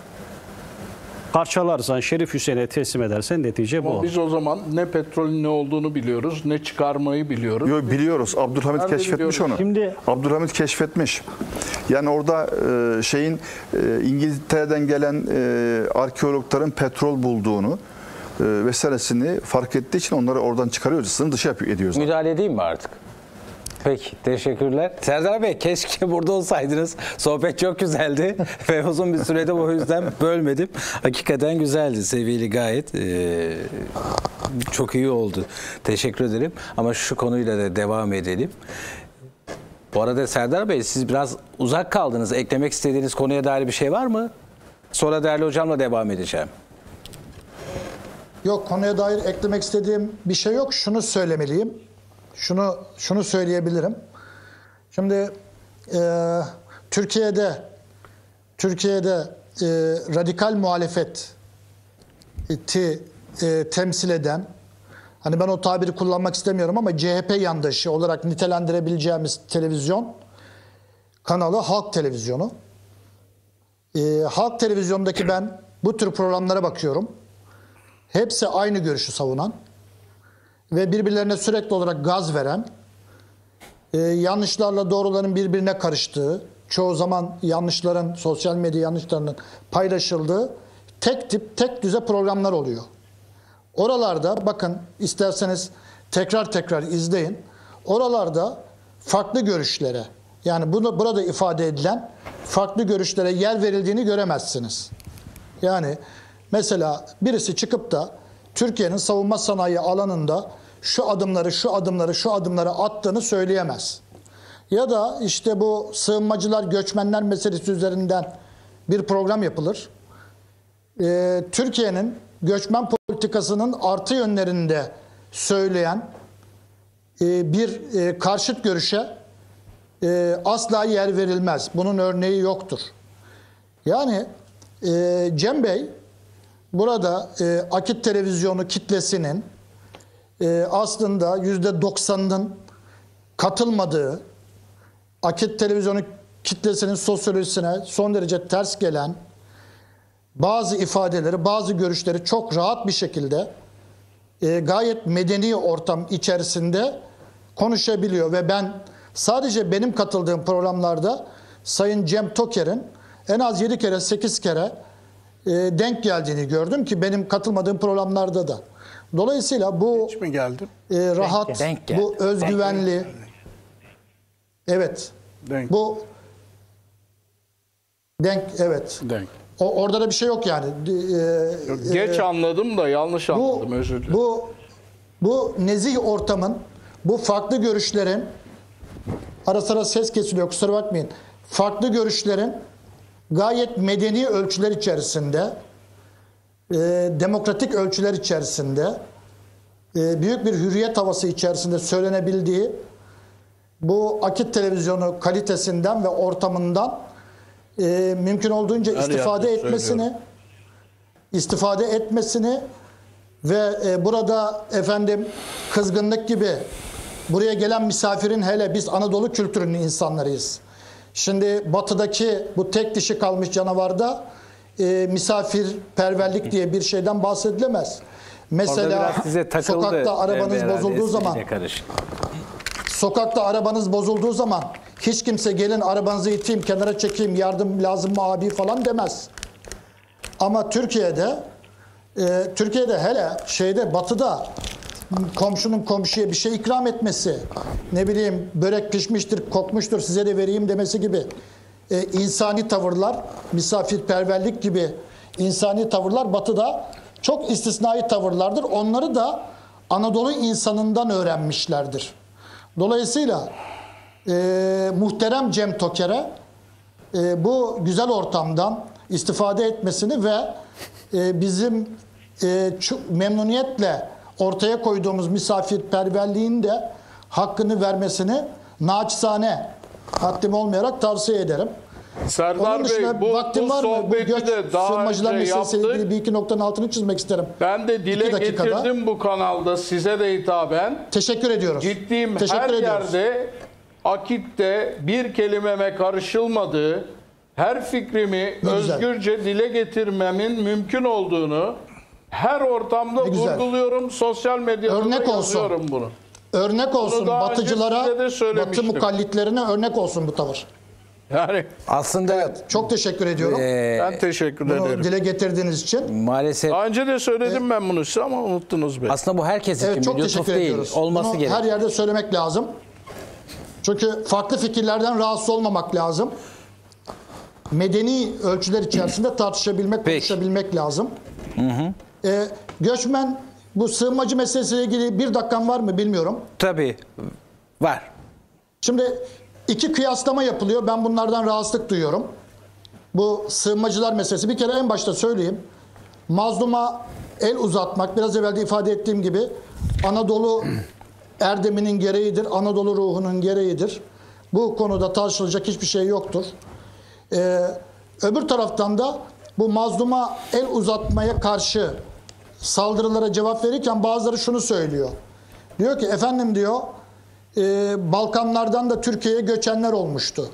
[SPEAKER 8] Parçalarsan, Şerif Hüseyin'e teslim edersen netice bu
[SPEAKER 3] Ama
[SPEAKER 8] olur.
[SPEAKER 3] biz o zaman ne petrolün ne olduğunu biliyoruz, ne çıkarmayı biliyoruz.
[SPEAKER 7] Yo, biliyoruz. Abdülhamit
[SPEAKER 3] Nerede
[SPEAKER 7] keşfetmiş
[SPEAKER 3] biliyoruz?
[SPEAKER 7] onu.
[SPEAKER 6] Şimdi-
[SPEAKER 7] Abdülhamit keşfetmiş. Yani orada e, şeyin e, İngiltere'den gelen e, arkeologların petrol bulduğunu e, vesairesini fark ettiği için onları oradan çıkarıyoruz. Sınır dışı yapıyor, ediyoruz.
[SPEAKER 1] Müdahale edeyim mi artık? Peki, teşekkürler. Serdar Bey, keşke burada olsaydınız. Sohbet çok güzeldi ve uzun bir sürede o yüzden bölmedim. Hakikaten güzeldi, seviyeli gayet. Ee, çok iyi oldu. Teşekkür ederim. Ama şu konuyla da devam edelim. Bu arada Serdar Bey, siz biraz uzak kaldınız. Eklemek istediğiniz konuya dair bir şey var mı? Sonra değerli hocamla devam edeceğim.
[SPEAKER 4] Yok, konuya dair eklemek istediğim bir şey yok. Şunu söylemeliyim. Şunu şunu söyleyebilirim. Şimdi e, Türkiye'de Türkiye'de e, radikal muhalefeti e, temsil eden, hani ben o tabiri kullanmak istemiyorum ama C H P yandaşı olarak nitelendirebileceğimiz televizyon kanalı Halk Televizyonu. E, Halk Televizyonu'ndaki ben bu tür programlara bakıyorum. Hepsi aynı görüşü savunan ve birbirlerine sürekli olarak gaz veren, e, yanlışlarla doğruların birbirine karıştığı, çoğu zaman yanlışların, sosyal medya yanlışlarının paylaşıldığı tek tip, tek düze programlar oluyor. Oralarda bakın isterseniz tekrar tekrar izleyin. Oralarda farklı görüşlere, yani bunu burada ifade edilen farklı görüşlere yer verildiğini göremezsiniz. Yani mesela birisi çıkıp da Türkiye'nin savunma sanayi alanında şu adımları, şu adımları, şu adımları attığını söyleyemez. Ya da işte bu sığınmacılar, göçmenler meselesi üzerinden bir program yapılır. Ee, Türkiye'nin göçmen politikasının artı yönlerinde söyleyen e, bir e, karşıt görüşe e, asla yer verilmez. Bunun örneği yoktur. Yani e, Cem Bey burada e, Akit Televizyonu kitlesinin e, aslında yüzde doksanının katılmadığı, Akit Televizyonu kitlesinin sosyolojisine son derece ters gelen bazı ifadeleri, bazı görüşleri çok rahat bir şekilde e, gayet medeni ortam içerisinde konuşabiliyor ve ben sadece benim katıldığım programlarda Sayın Cem Toker'in en az yedi kere sekiz kere e, denk geldiğini gördüm ki benim katılmadığım programlarda da. Dolayısıyla bu
[SPEAKER 3] Hiç mi geldim?
[SPEAKER 4] e, rahat,
[SPEAKER 1] denk gel.
[SPEAKER 4] bu özgüvenli, evet,
[SPEAKER 3] Denk.
[SPEAKER 4] bu denk, evet.
[SPEAKER 3] Denk.
[SPEAKER 4] O, orada da bir şey yok yani. E,
[SPEAKER 3] Geç anladım da yanlış anladım,
[SPEAKER 4] bu,
[SPEAKER 3] özür dilerim.
[SPEAKER 4] bu, bu nezih ortamın, bu farklı görüşlerin, ara sıra ses kesiliyor kusura bakmayın, farklı görüşlerin gayet medeni ölçüler içerisinde, e, demokratik ölçüler içerisinde, e, büyük bir hürriyet havası içerisinde söylenebildiği bu Akit Televizyonu kalitesinden ve ortamından e, mümkün olduğunca
[SPEAKER 3] Her
[SPEAKER 4] istifade
[SPEAKER 3] yerde
[SPEAKER 4] etmesini,
[SPEAKER 3] söylüyorum.
[SPEAKER 4] istifade etmesini ve e, burada efendim kızgınlık gibi buraya gelen misafirin, hele biz Anadolu kültürünün insanlarıyız. Şimdi batıdaki bu tek dişi kalmış canavarda e, misafirperverlik diye bir şeyden bahsedilemez. Mesela
[SPEAKER 1] size takıldı.
[SPEAKER 4] sokakta arabanız
[SPEAKER 1] Emre herhalde,
[SPEAKER 4] bozulduğu zaman
[SPEAKER 1] eskiyle karışık.
[SPEAKER 4] Sokakta arabanız bozulduğu zaman hiç kimse gelin arabanızı iteyim, kenara çekeyim, yardım lazım mı abi falan demez. Ama Türkiye'de e, Türkiye'de hele şeyde batıda komşunun komşuya bir şey ikram etmesi, ne bileyim börek pişmiştir, kokmuştur size de vereyim demesi gibi e, insani tavırlar, misafirperverlik gibi insani tavırlar batıda çok istisnai tavırlardır. Onları da Anadolu insanından öğrenmişlerdir. Dolayısıyla e, muhterem Cem Toker'e e, bu güzel ortamdan istifade etmesini ve e, bizim e, memnuniyetle ortaya koyduğumuz misafirperverliğin de hakkını vermesini naçizane haddim olmayarak tavsiye ederim.
[SPEAKER 3] Serdar
[SPEAKER 4] Onun dışında
[SPEAKER 3] Bey, bu,
[SPEAKER 4] vaktim
[SPEAKER 3] bu
[SPEAKER 4] var mı? Bu
[SPEAKER 3] sohbeti
[SPEAKER 4] göç
[SPEAKER 3] de daha
[SPEAKER 4] sığınmacılar
[SPEAKER 3] önce
[SPEAKER 4] meselesiyle
[SPEAKER 3] yaptık.
[SPEAKER 4] ilgili bir iki noktanın altını çizmek isterim.
[SPEAKER 3] Ben de dile
[SPEAKER 4] İki dakikada.
[SPEAKER 3] getirdim bu kanalda size de hitaben.
[SPEAKER 4] Teşekkür ediyoruz.
[SPEAKER 3] Gittiğim
[SPEAKER 4] Teşekkür
[SPEAKER 3] her
[SPEAKER 4] ediyoruz.
[SPEAKER 3] yerde Akit'te bir kelimeme karışılmadığı, her fikrimi
[SPEAKER 4] Ne güzel.
[SPEAKER 3] özgürce dile getirmemin mümkün olduğunu her ortamda
[SPEAKER 4] Ne güzel.
[SPEAKER 3] vurguluyorum. Sosyal medyada
[SPEAKER 4] Örnek
[SPEAKER 3] da
[SPEAKER 4] olsun.
[SPEAKER 3] yazıyorum bunu.
[SPEAKER 4] Örnek olsun
[SPEAKER 3] daha önce
[SPEAKER 4] batıcılara,
[SPEAKER 3] size de
[SPEAKER 4] batı
[SPEAKER 3] söylemiştim.
[SPEAKER 4] mukallitlerine örnek olsun bu tavır.
[SPEAKER 3] Yani
[SPEAKER 1] Aslında
[SPEAKER 4] Çok teşekkür ediyorum.
[SPEAKER 1] e,
[SPEAKER 3] ben teşekkür
[SPEAKER 4] Bunu
[SPEAKER 3] ederim.
[SPEAKER 4] dile getirdiğiniz için.
[SPEAKER 1] maalesef
[SPEAKER 3] Daha önce de söyledim ben bunu size ama unuttunuz beni.
[SPEAKER 1] aslında bu herkes için
[SPEAKER 4] Evet,
[SPEAKER 1] bir
[SPEAKER 4] çok
[SPEAKER 1] lütuf
[SPEAKER 4] teşekkür
[SPEAKER 1] değil.
[SPEAKER 4] ediyoruz.
[SPEAKER 1] Olması
[SPEAKER 4] Bunu
[SPEAKER 1] gerek.
[SPEAKER 4] her yerde söylemek lazım. Çünkü farklı fikirlerden rahatsız olmamak lazım. Medeni ölçüler içerisinde tartışabilmek,
[SPEAKER 1] Peki.
[SPEAKER 4] konuşabilmek lazım. Hı hı. Ee, göçmen, bu sığınmacı meselesiyle ilgili bir dakikam var mı bilmiyorum.
[SPEAKER 1] Tabii var.
[SPEAKER 4] Şimdi iki kıyaslama yapılıyor. Ben bunlardan rahatsızlık duyuyorum. Bu sığınmacılar meselesi. Bir kere en başta söyleyeyim. Mazluma el uzatmak, biraz evvel de ifade ettiğim gibi Anadolu erdeminin gereğidir, Anadolu ruhunun gereğidir. Bu konuda tartışılacak hiçbir şey yoktur. Ee, öbür taraftan da bu mazluma el uzatmaya karşı saldırılara cevap verirken bazıları şunu söylüyor. Diyor ki efendim diyor e, Balkanlardan da Türkiye'ye göçenler olmuştu.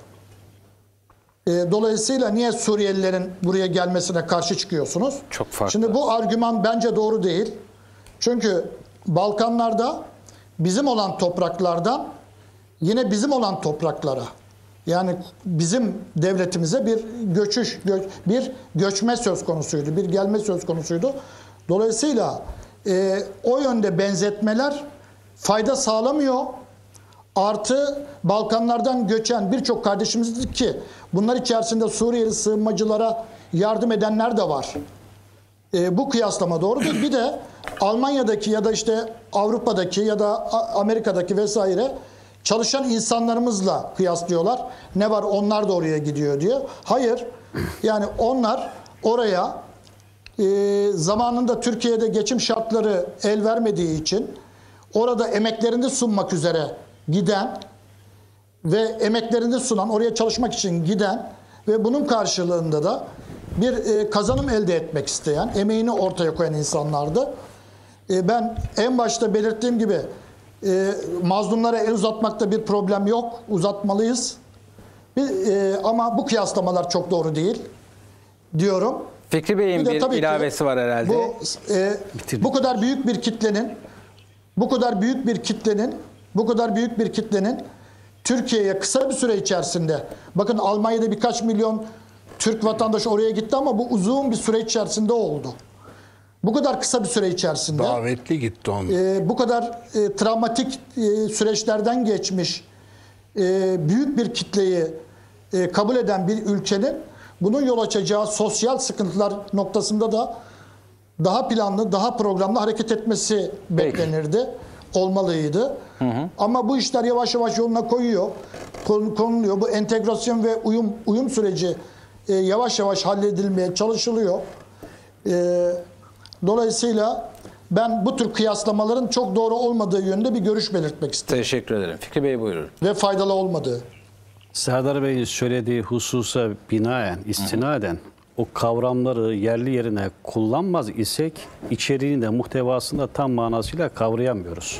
[SPEAKER 4] E, dolayısıyla niye Suriyelilerin buraya gelmesine karşı çıkıyorsunuz?
[SPEAKER 1] Çok farklı.
[SPEAKER 4] Şimdi bu argüman bence doğru değil. Çünkü Balkanlarda bizim olan topraklardan yine bizim olan topraklara, yani bizim devletimize bir göçüş, gö- bir göçme söz konusuydu, bir gelme söz konusuydu. Dolayısıyla e, o yönde benzetmeler fayda sağlamıyor. Artı Balkanlardan göçen birçok kardeşimizdir ki bunlar içerisinde Suriyeli sığınmacılara yardım edenler de var. E, bu kıyaslama doğrudur. Bir de Almanya'daki ya da işte Avrupa'daki ya da Amerika'daki vesaire çalışan insanlarımızla kıyaslıyorlar. Ne var onlar da oraya gidiyor diyor. Hayır. Yani onlar oraya e, zamanında Türkiye'de geçim şartları el vermediği için orada emeklerini sunmak üzere giden ve emeklerini sunan, oraya çalışmak için giden ve bunun karşılığında da bir e, kazanım elde etmek isteyen, emeğini ortaya koyan insanlardı. E, ben en başta belirttiğim gibi e, mazlumlara el uzatmakta bir problem yok, uzatmalıyız. Bir, e, ama bu kıyaslamalar çok doğru değil diyorum.
[SPEAKER 1] Fikri Bey'in bir,
[SPEAKER 4] bir
[SPEAKER 1] ilavesi var herhalde.
[SPEAKER 4] Bu, e, bu kadar büyük bir kitlenin, bu kadar büyük bir kitlenin, bu kadar büyük bir kitlenin Türkiye'ye kısa bir süre içerisinde, bakın Almanya'da birkaç milyon Türk vatandaşı oraya gitti ama bu uzun bir süre içerisinde oldu. Bu kadar kısa bir süre içerisinde
[SPEAKER 3] Davetli gitti onun.
[SPEAKER 4] e, bu kadar e, travmatik e, süreçlerden geçmiş e, büyük bir kitleyi e, kabul eden bir ülkenin bunun yol açacağı sosyal sıkıntılar noktasında da daha planlı, daha programlı hareket etmesi beklenirdi, olmalıydı. Hı hı. Ama bu işler yavaş yavaş yoluna koyuyor, konuluyor. Bu entegrasyon ve uyum uyum süreci e, yavaş yavaş halledilmeye çalışılıyor. E, dolayısıyla ben bu tür kıyaslamaların çok doğru olmadığı yönde bir görüş belirtmek istedim.
[SPEAKER 1] Teşekkür ederim. Fikri Bey buyurun.
[SPEAKER 4] Ve faydalı olmadığı.
[SPEAKER 8] Serdar Bey'in söylediği hususa binaen, istinaden o kavramları yerli yerine kullanmaz isek içeriğini de muhtevasını da tam manasıyla kavrayamıyoruz.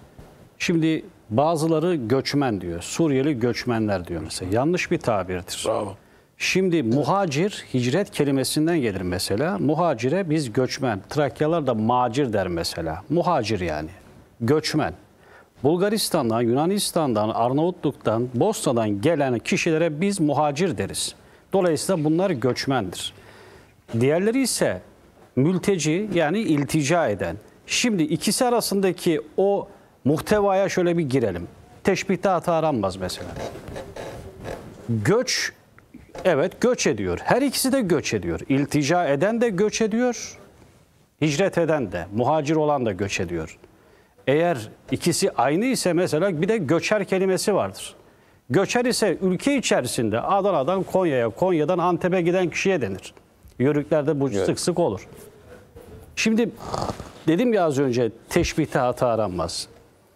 [SPEAKER 8] Şimdi bazıları göçmen diyor. Suriyeli göçmenler diyor mesela. Yanlış bir tabirdir.
[SPEAKER 3] Bravo.
[SPEAKER 8] Şimdi muhacir, hicret kelimesinden gelir mesela. Muhacire biz göçmen. Trakyalar da macir der mesela. Muhacir yani. Göçmen. Bulgaristan'dan, Yunanistan'dan, Arnavutluk'tan, Bosna'dan gelen kişilere biz muhacir deriz. Dolayısıyla bunlar göçmendir. Diğerleri ise mülteci yani iltica eden. Şimdi ikisi arasındaki o muhtevaya şöyle bir girelim. Teşbihte hata aranmaz mesela. Göç, evet göç ediyor. Her ikisi de göç ediyor. İltica eden de göç ediyor. Hicret eden de, muhacir olan da göç ediyor. Eğer ikisi aynı ise mesela bir de göçer kelimesi vardır. Göçer ise ülke içerisinde Adana'dan Konya'ya, Konya'dan Antep'e giden kişiye denir. Yörüklerde bu evet. sık sık olur. Şimdi dedim ya az önce teşbihte hata aranmaz.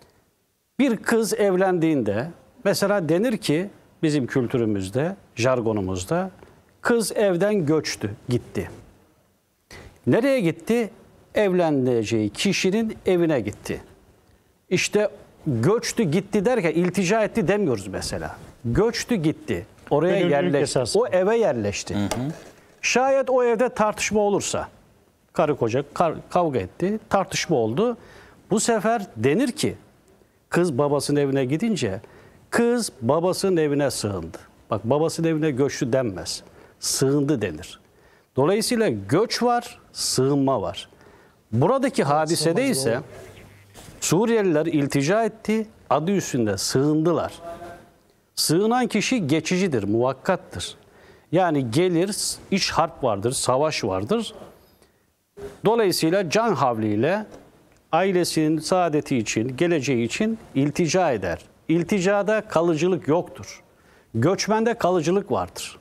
[SPEAKER 8] Bir kız evlendiğinde mesela denir ki bizim kültürümüzde, jargonumuzda kız evden göçtü, gitti. Nereye gitti? Evleneceği kişinin evine gitti. İşte göçtü gitti derken iltica etti demiyoruz mesela. Göçtü gitti. Oraya yerleşti. O eve yerleşti. Hı hı. Şayet o evde tartışma olursa, karı koca kavga etti, tartışma oldu. Bu sefer denir ki kız babasının evine gidince kız babasının evine sığındı. Bak babasının evine göçtü denmez. Sığındı denir. Dolayısıyla göç var, sığınma var. Buradaki evet, hadisede ise Suriyeliler iltica etti, adı üstünde sığındılar. Sığınan kişi geçicidir, muvakkattır. Yani gelir, iç harp vardır, savaş vardır. Dolayısıyla can havliyle ailesinin saadeti için, geleceği için iltica eder. İlticada kalıcılık yoktur. Göçmende kalıcılık vardır.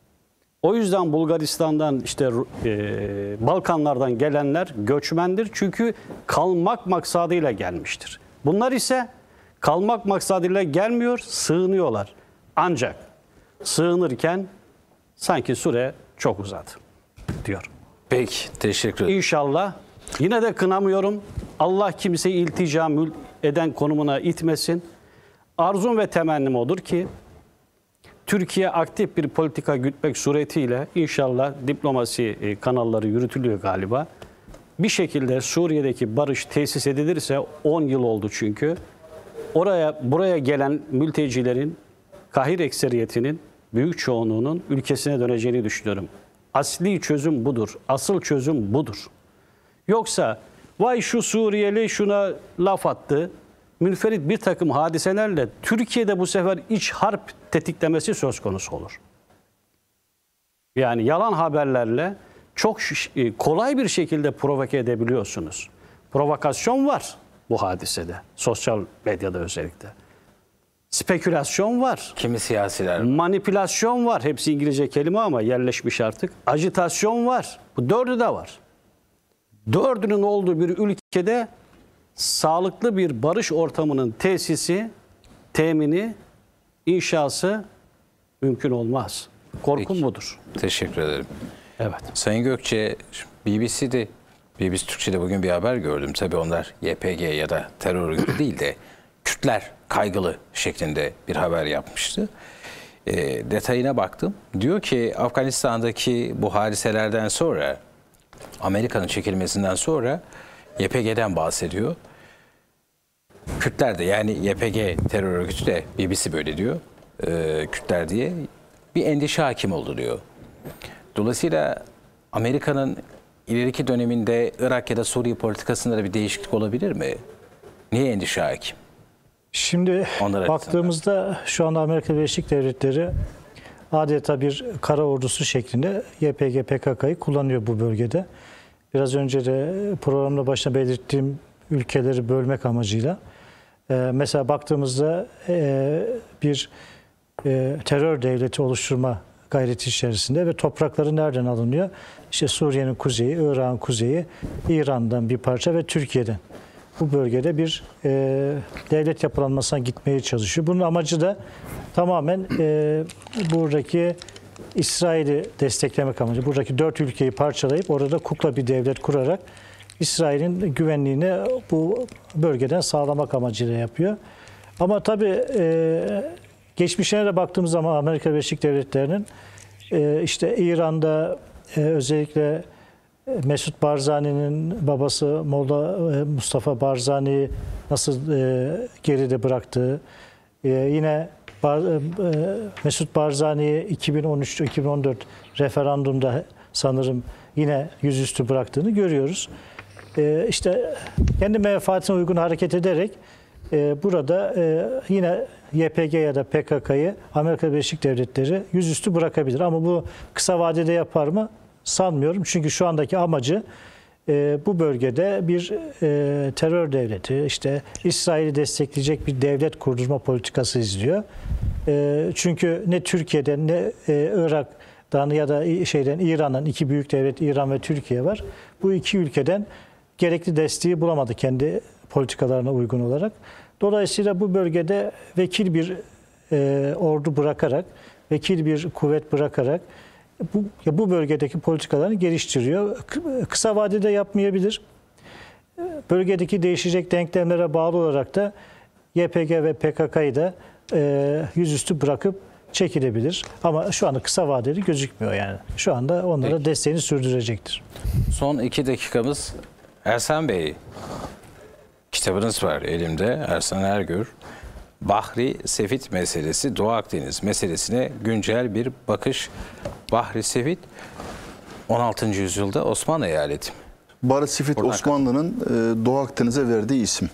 [SPEAKER 8] O yüzden Bulgaristan'dan işte e, Balkanlardan gelenler göçmendir. Çünkü kalmak maksadıyla gelmiştir. Bunlar ise kalmak maksadıyla gelmiyor, sığınıyorlar. Ancak sığınırken sanki süre çok uzadı diyor.
[SPEAKER 1] Peki, teşekkür ederim.
[SPEAKER 8] İnşallah yine de kınamıyorum. Allah kimseyi iltica eden konumuna itmesin. Arzum ve temennim odur ki Türkiye aktif bir politika gütmek suretiyle inşallah diplomasi kanalları yürütülüyor galiba. Bir şekilde Suriye'deki barış tesis edilirse on yıl oldu çünkü. Oraya buraya gelen mültecilerin kahir ekseriyetinin büyük çoğunluğunun ülkesine döneceğini düşünüyorum. Asli çözüm budur. Asıl çözüm budur. Yoksa Vay şu Suriyeli şuna laf attı. Münferit bir takım hadiselerle Türkiye'de bu sefer iç harp tetiklemesi söz konusu olur. Yani yalan haberlerle çok kolay bir şekilde provoke edebiliyorsunuz. Provokasyon var bu hadisede. Sosyal medyada özellikle. Spekülasyon var.
[SPEAKER 1] Kimi siyasiler?
[SPEAKER 8] Manipülasyon var. Hepsi İngilizce kelime ama yerleşmiş artık. Ajitasyon var. Bu dördü de var. Dördünün olduğu bir ülkede sağlıklı bir barış ortamının tesisi, temini, inşası mümkün olmaz. Korkum
[SPEAKER 1] Peki.
[SPEAKER 8] budur.
[SPEAKER 1] Teşekkür ederim.
[SPEAKER 8] Evet.
[SPEAKER 1] Sayın Gökçe, B B C'de, B B C Türkçe'de bugün bir haber gördüm. Tabii onlar Y P G ya da terör örgütü değil de Kürtler kaygılı şeklinde bir haber yapmıştı. E, detayına baktım. Diyor ki Afganistan'daki bu hadiselerden sonra, Amerika'nın çekilmesinden sonra Y P G'den bahsediyor. Kürtler de, yani Y P G terör örgütü de, B B C böyle diyor, e, Kürtler diye bir endişe hakim oldu diyor. Dolayısıyla Amerika'nın ileriki döneminde Irak ya da Suriye politikasında da bir değişiklik olabilir mi? Niye endişe hakim?
[SPEAKER 6] Şimdi
[SPEAKER 1] Onlar
[SPEAKER 6] baktığımızda şu anda Amerika Birleşik Devletleri adeta bir kara ordusu şeklinde Y P G P K K'yı kullanıyor bu bölgede. Biraz önce de programda başına belirttiğim ülkeleri bölmek amacıyla. Ee, mesela baktığımızda e, bir e, terör devleti oluşturma gayreti içerisinde ve toprakları nereden alınıyor? İşte Suriye'nin kuzeyi, Irak'ın kuzeyi, İran'dan bir parça ve Türkiye'den. Bu bölgede bir e, devlet yapılanmasına gitmeye çalışıyor. Bunun amacı da tamamen e, buradaki İsrail'i desteklemek amacı. Buradaki dört ülkeyi parçalayıp orada kukla bir devlet kurarak İsrail'in güvenliğini bu bölgeden sağlamak amacıyla yapıyor. Ama tabii e, geçmişine de baktığımız zaman Amerika Birleşik Devletleri'nin e, işte İran'da e, özellikle Mesut Barzani'nin babası Molla Mustafa Barzani'yi nasıl e, geride bıraktığı, e, yine Bar, e, Mesut Barzani'yi iki bin on üç iki bin on dört referandumda sanırım yine yüzüstü bıraktığını görüyoruz. E, işte kendi menfaatine uygun hareket ederek e, burada e, yine Y P G ya da P K K'yı Amerika Birleşik Devletleri yüzüstü bırakabilir. Ama bu kısa vadede yapar mı? Sanmıyorum. Çünkü şu andaki amacı e, bu bölgede bir e, terör devleti, işte İsrail'i destekleyecek bir devlet kurdurma politikası izliyor. E, çünkü ne Türkiye'den ne e, Irak'tan ya da şeyden İran'dan, iki büyük devlet İran ve Türkiye var. Bu iki ülkeden gerekli desteği bulamadı kendi politikalarına uygun olarak. Dolayısıyla bu bölgede vekil bir e, ordu bırakarak, vekil bir kuvvet bırakarak bu, bu bölgedeki politikalarını geliştiriyor. Kısa vadede yapmayabilir. Bölgedeki değişecek denklemlere bağlı olarak da Y P G ve P K K'yı da e, yüzüstü bırakıp çekilebilir. Ama şu anda kısa vadeli gözükmüyor yani. Şu anda onlara Peki. desteğini sürdürecektir.
[SPEAKER 1] Son iki dakikamız. Ersan Bey, kitabınız var elimde. Ersan Ergür. Bahri Sefit meselesi, Doğu Akdeniz meselesine güncel bir bakış. Bahri Sefit on altıncı yüzyılda Osmanlı eyaleti.
[SPEAKER 7] Bahri Sefit Osmanlı'nın e, Doğu Akdeniz'e verdiği isim.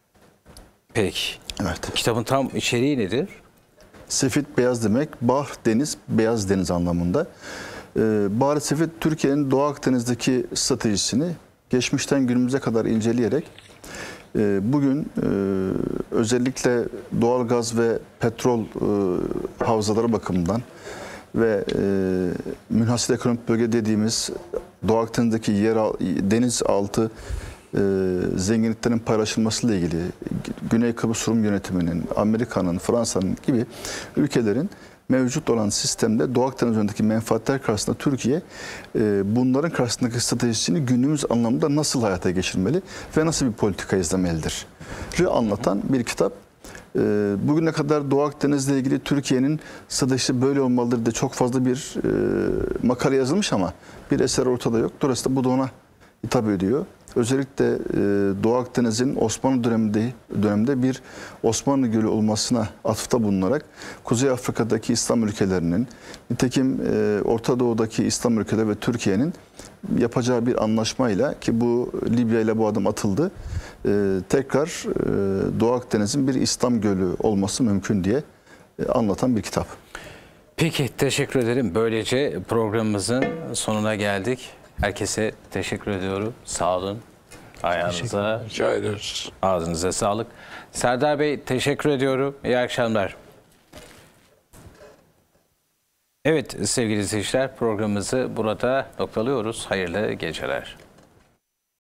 [SPEAKER 1] Peki.
[SPEAKER 7] Evet.
[SPEAKER 1] Kitabın tam içeriği nedir?
[SPEAKER 7] Sefit beyaz demek. Bahr deniz, beyaz deniz anlamında. E, Bahri Sefit Türkiye'nin Doğu Akdeniz'deki stratejisini geçmişten günümüze kadar inceleyerek bugün özellikle doğalgaz ve petrol havzaları bakımından ve münhasır ekonomik bölge dediğimiz Doğu Akdeniz'deki yer denizaltı zenginliklerin paylaşılmasıyla ilgili Güney Kıbrıs Rum yönetiminin, Amerika'nın, Fransa'nın gibi ülkelerin mevcut olan sistemde Doğu Akdeniz üzerindeki menfaatler karşısında Türkiye bunların karşısındaki stratejisini günümüz anlamda nasıl hayata geçirmeli ve nasıl bir politika izlemelidir anlatan bir kitap. Bugüne kadar Doğu Akdeniz'le ilgili Türkiye'nin stratejisi böyle olmalıdır diye çok fazla bir makale yazılmış ama bir eser ortada yok. Dolayısıyla bu da ona hitap ediyor. Özellikle Doğu Akdeniz'in Osmanlı döneminde, döneminde bir Osmanlı Gölü olmasına atıfta bulunarak Kuzey Afrika'daki İslam ülkelerinin, nitekim Orta Doğu'daki İslam ülkeleri ve Türkiye'nin yapacağı bir anlaşmayla, ki bu Libya ile bu adım atıldı, e, tekrar e, Doğu Akdeniz'in bir İslam gölü olması mümkün diye e, anlatan bir kitap.
[SPEAKER 1] Peki, teşekkür ederim. Böylece programımızın sonuna geldik. Herkese teşekkür ediyorum. Sağ olun. Ayağınıza,
[SPEAKER 3] Rica ederiz.
[SPEAKER 1] ağzınıza sağlık. Serdar Bey, teşekkür ediyorum. İyi akşamlar. Evet sevgili izleyiciler, programımızı burada noktalıyoruz. Hayırlı geceler.